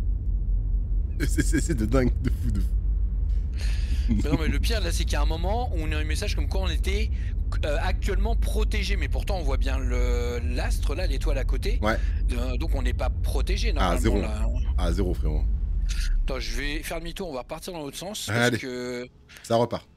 C'est- C'est c'est de dingue, de fou, de fou.
Mais non mais le pire là c'est qu'il y a un moment où on a eu un message comme quoi on était euh, actuellement protégé, mais pourtant on voit bien le l'astre là, l'étoile à côté.
Ouais.
Euh, donc on n'est pas protégé normalement
zéro.
là.
Ah, zéro, frérot.
Attends, je vais faire demi-tour, on va repartir dans l'autre sens parce
Allez.
que
Ça repart.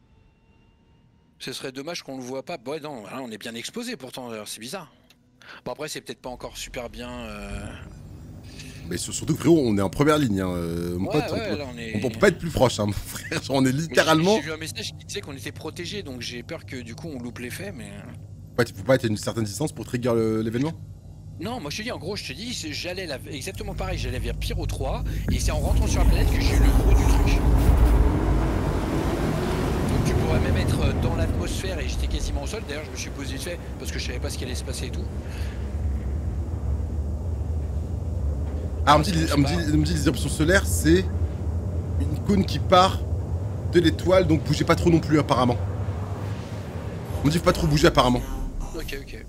ce serait dommage qu'on le voit pas. Bon, ouais, non, là, on est bien exposé pourtant, alors, c'est bizarre. Bon après c'est peut-être pas encore super bien. Euh...
Mais sur- surtout que frérot, on est en première ligne, hein. euh, Mon
Ouais,
pote,
ouais,
on, peut,
là, on est.
on peut pas être plus proche, hein, mon frère. Genre, on est
Mais
littéralement.
J'ai j'ai vu un message qui disait qu'on était protégé, donc j'ai peur que du coup on loupe l'effet, mais.
Ouais, il faut pas être à une certaine distance pour trigger le- l'événement?
Non, moi je te dis, en gros, je te dis, c'est- j'allais là, exactement pareil, j'allais vers Pyro trois, et c'est en rentrant sur la planète que j'ai eu le gros du truc. Donc tu pourrais même être dans l'atmosphère et j'étais quasiment au sol, d'ailleurs je me suis posé vite fait parce que je savais pas ce qui allait se passer et tout.
Ah, on me dit, les- on me dit, on me dit les éruptions solaires, c'est une cône qui part de l'étoile, donc bougez pas trop non plus, apparemment. On me dit faut pas trop bouger, apparemment.
Ok, ok.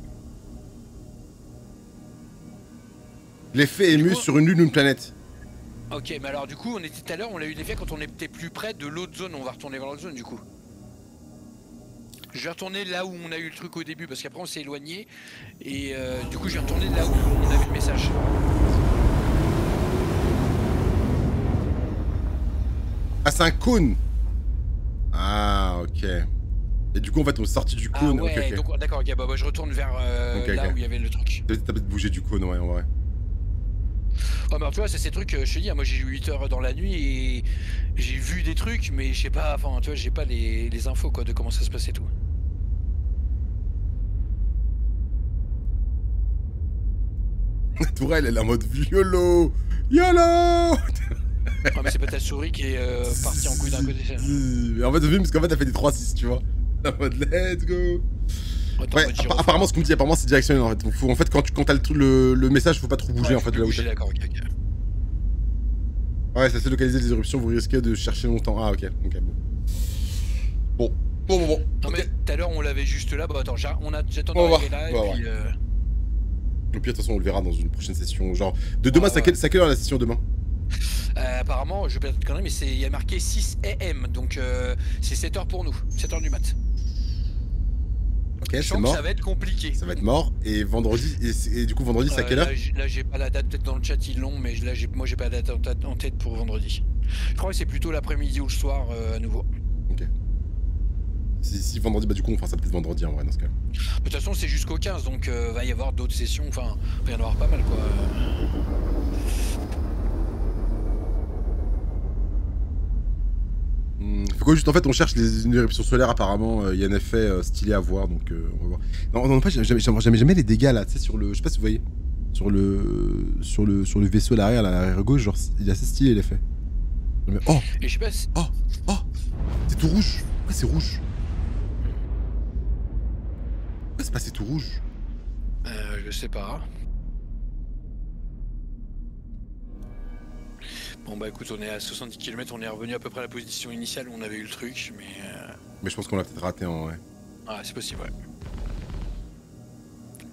L'effet est
Du
mieux
coup-
sur une lune ou une planète.
Ok, mais alors du coup, on était tout à l'heure, on l'a eu l'effet quand on était plus près de l'autre zone, on va retourner vers l'autre zone du coup. Je vais retourner là où on a eu le truc au début parce qu'après on s'est éloigné et euh, du coup je vais retourner là où on a vu le message.
Ah, c'est un cône. Ah, ok. Et du coup, en fait, on est sorti du
Ah
cône.
ouais,
ok, ok.
donc d'accord, ok, bah, bah, je retourne vers euh,
Ok,
là
ok.
où il y avait le truc.
T'as t'as peut-être bougé du cône, ouais, en vrai.
Oh mais alors, tu vois, c'est ces trucs, euh, je te dis, hein, moi j'ai eu huit heures dans la nuit et j'ai vu des trucs, mais je sais pas, enfin tu vois, j'ai pas les, les infos quoi de comment ça se passait et tout.
Tourelle, elle est en mode YOLO YOLO
Ah mais c'est pas ta souris qui est euh, partie en couille d'un côté. ça.
Mais en fait, vu, parce qu'en fait, elle fait des trois six, tu vois. En mode let's go.
Attends,
Ouais,
on va dire
appa-
au
apparemment,
revoir.
ce qu'on me dit, apparemment, c'est directionnel en fait. Donc, faut, en fait, quand, tu, quand t'as le, truc- le, le message, faut pas trop bouger
Ouais,
en fait
faut
de là où
bouger,
t'es.
d'accord, ok, ok.
Ouais, ça c'est localiser les éruptions, vous risquez de chercher longtemps. Ah, ok, ok, bon. Bon, bon, bon, bon.
Non
Ok.
mais tout à l'heure on l'avait juste là, bah attends, j'a- on a, j'attends
On va
d'arriver là
voir, on va
et puis... Euh...
Au pire, de toute façon, on le verra dans une prochaine session. Genre, de demain,
Ah,
c'est à
ouais.
quelle, c'est à quelle heure la session demain?
Euh, apparemment, je vais peut-être connerie, mais c'est il y a marqué six A M, donc euh, c'est sept heures pour nous, sept heures du mat.
Ok,
Je
c'est
sens que
mort.
ça va être compliqué.
Ça va être mort. Et vendredi, et, c'est- et du coup, vendredi, c'est à
Euh,
quelle heure?
Là, j'ai- là, j'ai pas la date, peut-être dans le chat ils l'ont, mais là j'ai, moi j'ai pas la date en tête- en tête pour vendredi. Je crois que c'est plutôt l'après-midi ou le soir euh, à nouveau.
Ok. Si, si vendredi, bah du coup, on fera ça peut-être vendredi en vrai dans ce cas.
De toute façon, c'est jusqu'au quinze, donc euh, va y avoir d'autres sessions, enfin, va y en avoir pas mal quoi.
Hmm, fait quoi juste en fait on cherche les, une éruption solaire apparemment, il y a un effet euh, stylé à voir donc euh, on va voir. Non, non pas jamais, jamais, jamais, jamais les dégâts là, tu sais sur le, je sais pas si vous voyez, sur le, sur le, sur le vaisseau à l'arrière, là, à l'arrière gauche, genre il est assez stylé l'effet. Mais- Oh,
Et je sais pas si...
oh, oh, c'est tout rouge. Pourquoi c'est rouge? Pourquoi c'est passé tout rouge?
Euh, je sais pas. Bon bah écoute, on est à soixante-dix kilomètres, on est revenu à peu près à la position initiale où on avait eu le truc, mais... Euh...
Mais je pense qu'on l'a peut-être raté en ouais.
Ah, c'est possible, ouais.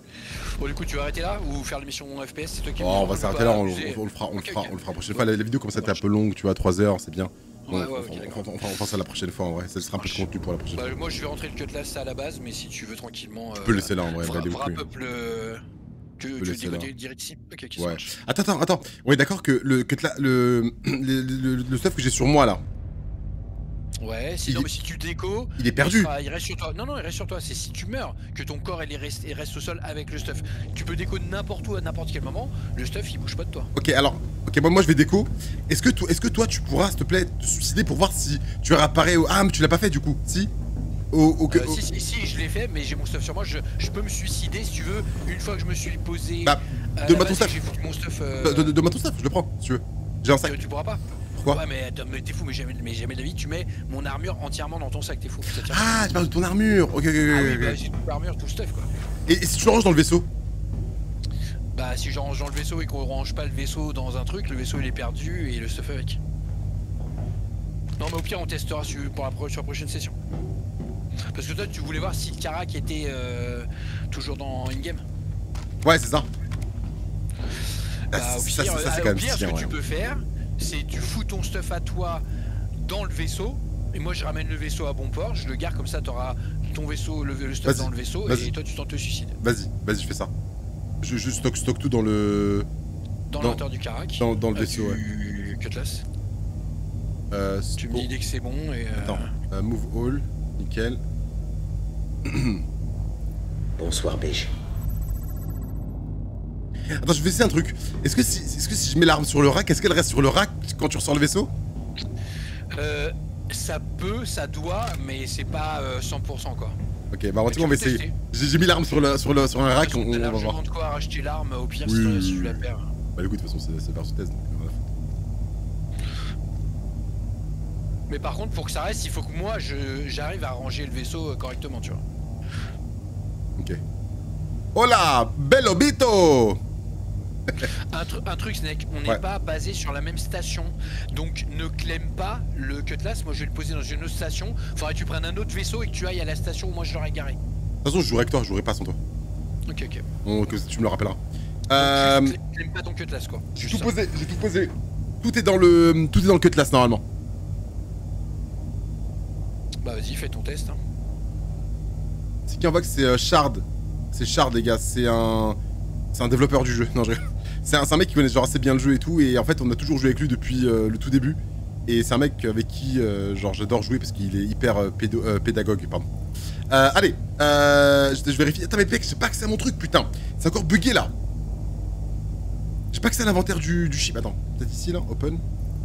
Bon, du coup, tu vas arrêter là ou faire l'émission F P S? C'est toi qui
Oh, on va s'arrêter là, on, on, on le fera, on le
okay,
fera,
okay.
on le fera la prochaine fois. La, la vidéo, comme ça, t'es un peu longue, tu vois, trois heures, c'est bien.
Ouais, ouais,
on,
okay,
on, on, on, on fera ça la prochaine fois en vrai, ça sera un peu de contenu pour la prochaine
bah,
fois.
Moi je vais rentrer le cutlass à la base, mais si tu veux tranquillement.
Tu
euh,
peux le laisser là en vrai,
vra
il est
vra
plus.
peuple. Euh, tu
tu
veux
là.
dire ici? Ok, ok,
ouais. Attends, attends, attends. On est d'accord que le cutlass, le, le, le, le stuff que j'ai sur moi là.
Ouais, sinon,
il...
mais si tu déco,
il est perdu.
Il, sera, il reste sur toi. Non, non, il reste sur toi. C'est si tu meurs que ton corps il reste, il reste au sol avec le stuff. Tu peux déco n'importe où à n'importe quel moment. Le stuff il bouge pas de toi.
Ok, alors, ok, moi, moi je vais déco. Est-ce que, est-ce que toi tu pourras, s'il te plaît, te suicider pour voir si tu réapparais au. Ah, mais tu l'as pas fait du coup, si au, au,
euh,
au...
Si, si, si, je l'ai fait, mais j'ai mon stuff sur moi. Je, je peux me suicider si tu veux. Une fois que je me suis posé.
Bah, donne-moi ton stuff.
J'ai foutu mon stuff. Euh...
Donne-moi ton stuff, je le prends si tu veux. J'ai un sac.
Tu, tu pourras pas.
Pourquoi?
Ouais, mais, mais t'es fou, mais jamais, mais jamais de la vie, tu mets mon armure entièrement dans ton sac, t'es fou.
Ah, tu parles de ton armure. Ok, ok, ok.
Ah oui,
ok.
bah j'ai toute l'armure, tout le stuff quoi.
Et, et si tu le ranges dans le vaisseau?
Bah si je range dans le vaisseau et qu'on range pas le vaisseau dans un truc, le vaisseau il est perdu et le stuff avec. Non mais au pire on testera sur, pour la, sur la prochaine session. Parce que toi tu voulais voir si le Karak était euh, toujours dans in-game.
Ouais c'est ça.
Bah
Ah,
au
ça,
pire,
ça, ça, c'est
euh,
quand
au
même
pire ce
stylé,
que
ouais.
tu peux faire, c'est tu fous ton stuff à toi dans le vaisseau. Et moi je ramène le vaisseau à bon port, je le garde comme ça t'auras ton vaisseau, le, le stuff dans le vaisseau et toi tu tentes de te suicider.
Vas-y, vas-y je fais ça. Je, je stocke, stocke tout dans le...
Dans, dans l'inventaire du Karak.
Dans, dans le
euh,
vaisseau,
du
ouais.
Cutlass.
Euh,
tu me dis dès que c'est bon et... Euh...
Attends, euh, move all, nickel.
Bonsoir B G.
Attends, je vais essayer un truc. Est-ce que, si, est-ce que si je mets l'arme sur le rack, est-ce qu'elle reste sur le rack quand tu ressors le vaisseau?
Euh... Ça peut, ça doit, mais c'est pas euh, cent pour cent quoi.
Ok, bah on va essayer. J'ai mis l'arme sur, le, sur, le, sur un rack, on, on va voir.
De quoi racheter l'arme au pire
oui,
si,
oui,
si
oui.
tu la perds.
Bah écoute, de toute façon c'est versus thèse donc voilà.
Mais par contre pour que ça reste, il faut que moi j'arrive à ranger le vaisseau correctement tu vois.
Ok. Hola, bello bito.
un, tr un truc Snake, on n'est
ouais.
pas basé sur la même station, donc ne claim pas le Cutlass, moi je vais le poser dans une autre station, faudrait que tu prennes un autre vaisseau et que tu ailles à la station où moi je l'aurais garé.
De toute façon je jouerai avec toi, je jouerai pas sans toi.
Ok ok.
Donc tu me le rappelleras. Euh...
Donc, tu claim pas ton Cutlass quoi.
J'ai tout posé, j'ai tout posé. Tout est dans le, tout est dans le Cutlass normalement.
Bah vas-y fais ton test hein.
C'est qui envoie que c'est euh, Shard. C'est Shard les gars, c'est un... C'est un développeur du jeu. Non, je... C'est un, un mec qui connaît genre assez bien le jeu et tout. Et en fait, on a toujours joué avec lui depuis euh, le tout début. Et c'est un mec avec qui euh, genre j'adore jouer parce qu'il est hyper euh, pédo, euh, pédagogue. Pardon. Euh, allez, euh, je, je vérifie. Attends, mais mec, j'ai pas accès à mon truc, putain. C'est encore bugué là. J'ai pas accès à l'inventaire du, du chip. Attends, peut-être ici là, open.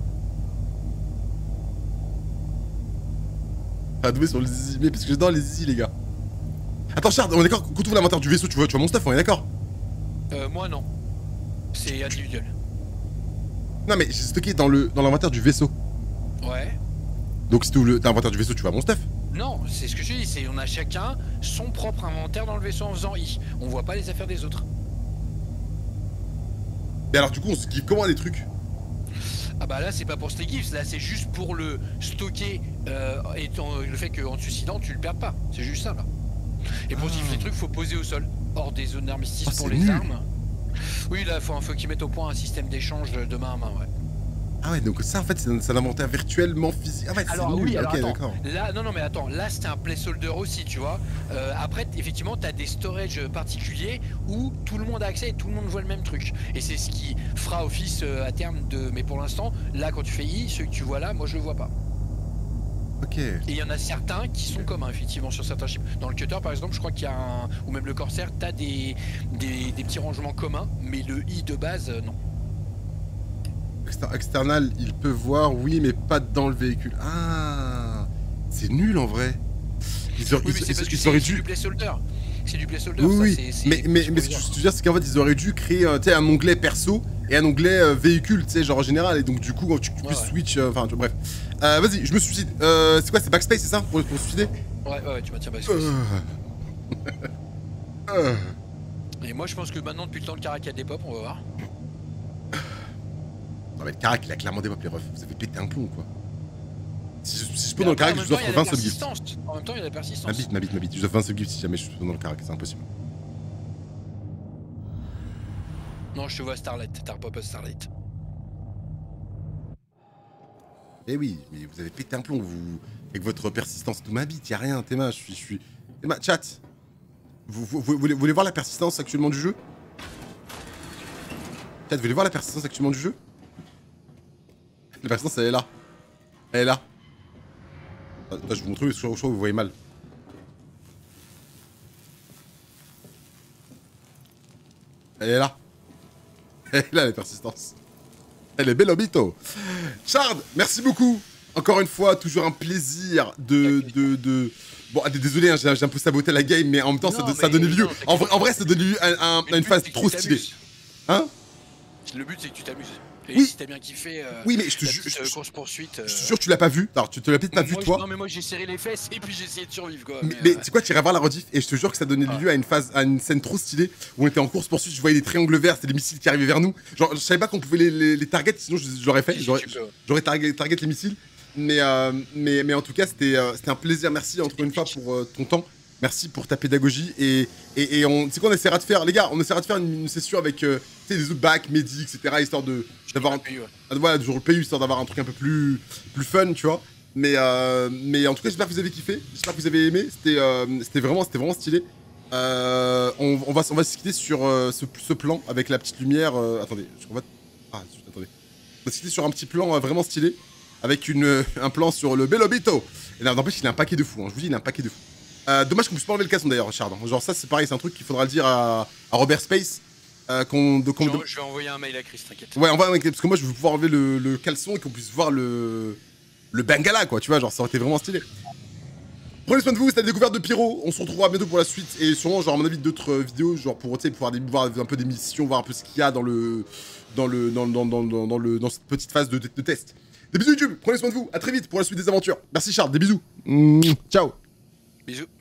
Ah, doué sur les zizi, mais parce que j'adore les zizi, les gars. Attends, Shard, on est d'accord, quand tu ouvres l'inventaire du vaisseau, tu vois, tu vois mon stuff, on est d'accord?
Euh, moi non. C'est individuel.
Non, mais j'ai stocké dans le dans l'inventaire du vaisseau.
Ouais.
Donc si tu ouvres l'inventaire du vaisseau, tu vois mon stuff?
Non, c'est ce que je dis, c'est on a chacun son propre inventaire dans le vaisseau en faisant I. On voit pas les affaires des autres.
Mais alors, du coup, on se give comment les trucs?
Ah bah là c'est pas pour se les gifs, là c'est juste pour le stocker euh, et ton, le fait qu'en te suicidant tu le perds pas, c'est juste ça là. Et pour ah. gifler les trucs faut poser au sol, hors des zones d'armistice oh, pour les nul. Armes. Oui là faut, faut qu'ils mettent au point un système d'échange de main à main ouais.
Ah ouais donc ça en fait c'est un inventaire virtuellement physique. Ah ouais c'est
alors
nul,
oui alors
ok
d'accord. Là non non mais attends, là c'est un placeholder aussi tu vois. Euh, après effectivement t'as des storage particuliers où tout le monde a accès et tout le monde voit le même truc. Et c'est ce qui fera office euh, à terme de... Mais pour l'instant, là quand tu fais I, ceux que tu vois là, moi je le vois pas.
Ok.
Et il y en a certains qui sont communs effectivement sur certains chips. Dans le cutter par exemple, je crois qu'il y a un... Ou même le corsaire, t'as des... Des... des petits rangements communs, mais le I de base, euh, non.
External, il peut voir, oui, mais pas dans le véhicule. Ah, c'est nul en vrai.
Ils auraient, oui, mais c'est parce que c'est dû... du placeholder. C'est du placeholder.
Oui,
ça,
oui.
c'est,
mais, mais, mais ce que je veux dire, c'est qu'en fait, ils auraient dû créer euh, un onglet perso et un onglet euh, véhicule, tu sais, genre en général. Et donc, du coup, tu, tu ouais, puisses ouais. switch. Enfin, euh, bref. Euh, Vas-y, je me suicide. Euh, c'est quoi, c'est backspace, c'est ça pour, pour se suicider?
Ouais, ouais, tu maintiens backspace. Euh... euh... Et moi, je pense que maintenant, depuis le temps, le Karak a des pop, on va voir.
Non, mais le Karak, il a clairement des pop, les refs. Vous avez pété un plomb, quoi. Si je, si je peux dans le Karak, je vous offre vingt subgifts.
En même temps, il y a la persistance.
Ma bite, ma bite, ma bite. Je vous offre vingt subgifts si jamais je suis dans le Karak, c'est impossible.
Non, je te vois Starlight, t'as pas pas Starlight.
Eh oui, mais vous avez pété un plomb, vous, avec votre persistance. Tout m'habite, y'a rien, Théma, je suis... Je suis... Théma, chat, vous, vous, vous, voulez, vous voulez voir la persistance actuellement du jeu? Chat, vous voulez voir la persistance actuellement du jeu? La persistance, elle est là. Elle est là. Attends, je vais vous montrer, je crois que vous voyez mal. Elle est là. Elle est là, la persistance. Elle est belle obito. Shard, merci beaucoup. Encore une fois, toujours un plaisir de... de, de... Bon, désolé, hein, j'ai un peu saboté la game, mais en même temps, non, ça, ça donnait lieu... Non, en, vrai, en vrai, ça donnait lieu à, à, à une phase trop stylée. Hein?
Le but, c'est que tu t'amuses. Et
oui.
si t'as bien kiffé, euh,
oui, mais je te jure,
euh, course poursuite. Euh...
Je suis sûr que tu l'as pas vu. Alors, tu te l'as peut-être pas vu,
moi,
toi.
Je, non, mais moi j'ai serré les fesses et puis j'ai essayé de survivre, quoi.
Mais, mais euh... tu sais quoi, tu irais voir la rediff et je te jure que ça donnait ah. lieu à une phase, à une scène trop stylée où on était en course poursuite. Je voyais des triangles verts, c'était des missiles qui arrivaient vers nous. Genre, je savais pas qu'on pouvait les, les, les target, sinon j'aurais fait. J'aurais target, target les missiles. Mais, euh, mais, mais en tout cas, c'était euh, un plaisir. Merci encore une fois pour euh, ton temps. Merci pour ta pédagogie et, et, et on, tu sais quoi, on essaiera de faire, les gars, on essaiera de faire une, une session avec euh, des autres bacs, Mehdi, et cetera, histoire de d'avoir un,
P U, ouais.
voilà, toujours le P U, histoire d'avoir un truc un peu plus, plus fun, tu vois. Mais, euh, mais en tout cas, j'espère que vous avez kiffé, j'espère que vous avez aimé. C'était euh, c'était vraiment, c'était vraiment stylé. Euh, on, on va, on va se quitter sur euh, ce, ce plan avec la petite lumière. Euh, attendez, je va... ah, attendez. On va se quitter sur un petit plan euh, vraiment stylé avec une, euh, un plan sur le Belobito. Et là, n'empêche, il a un paquet de fous. Hein. Je vous dis, il a un paquet de fous. Euh, dommage qu'on puisse pas enlever le casson d'ailleurs, Richard. Genre ça c'est pareil, c'est un truc qu'il faudra le dire à, à Robert Space. Euh, qu qu
je, je vais envoyer un mail à Chris, t'inquiète.
Ouais, envoie, parce que moi je veux pouvoir enlever le, le caleçon et qu'on puisse voir le le Bengala quoi, tu vois, genre ça aurait été vraiment stylé. Prenez soin de vous, c'était la découverte de Pyro. On se retrouvera bientôt pour la suite et sûrement genre à mon avis d'autres vidéos, genre pour pouvoir des, voir un peu des missions, voir un peu ce qu'il y a dans le dans le dans, dans, dans, dans, dans le dans cette petite phase de, de, de test. Des bisous YouTube, prenez soin de vous, à très vite pour la suite des aventures. Merci Charles, des bisous. Mmh, ciao.
Bisous.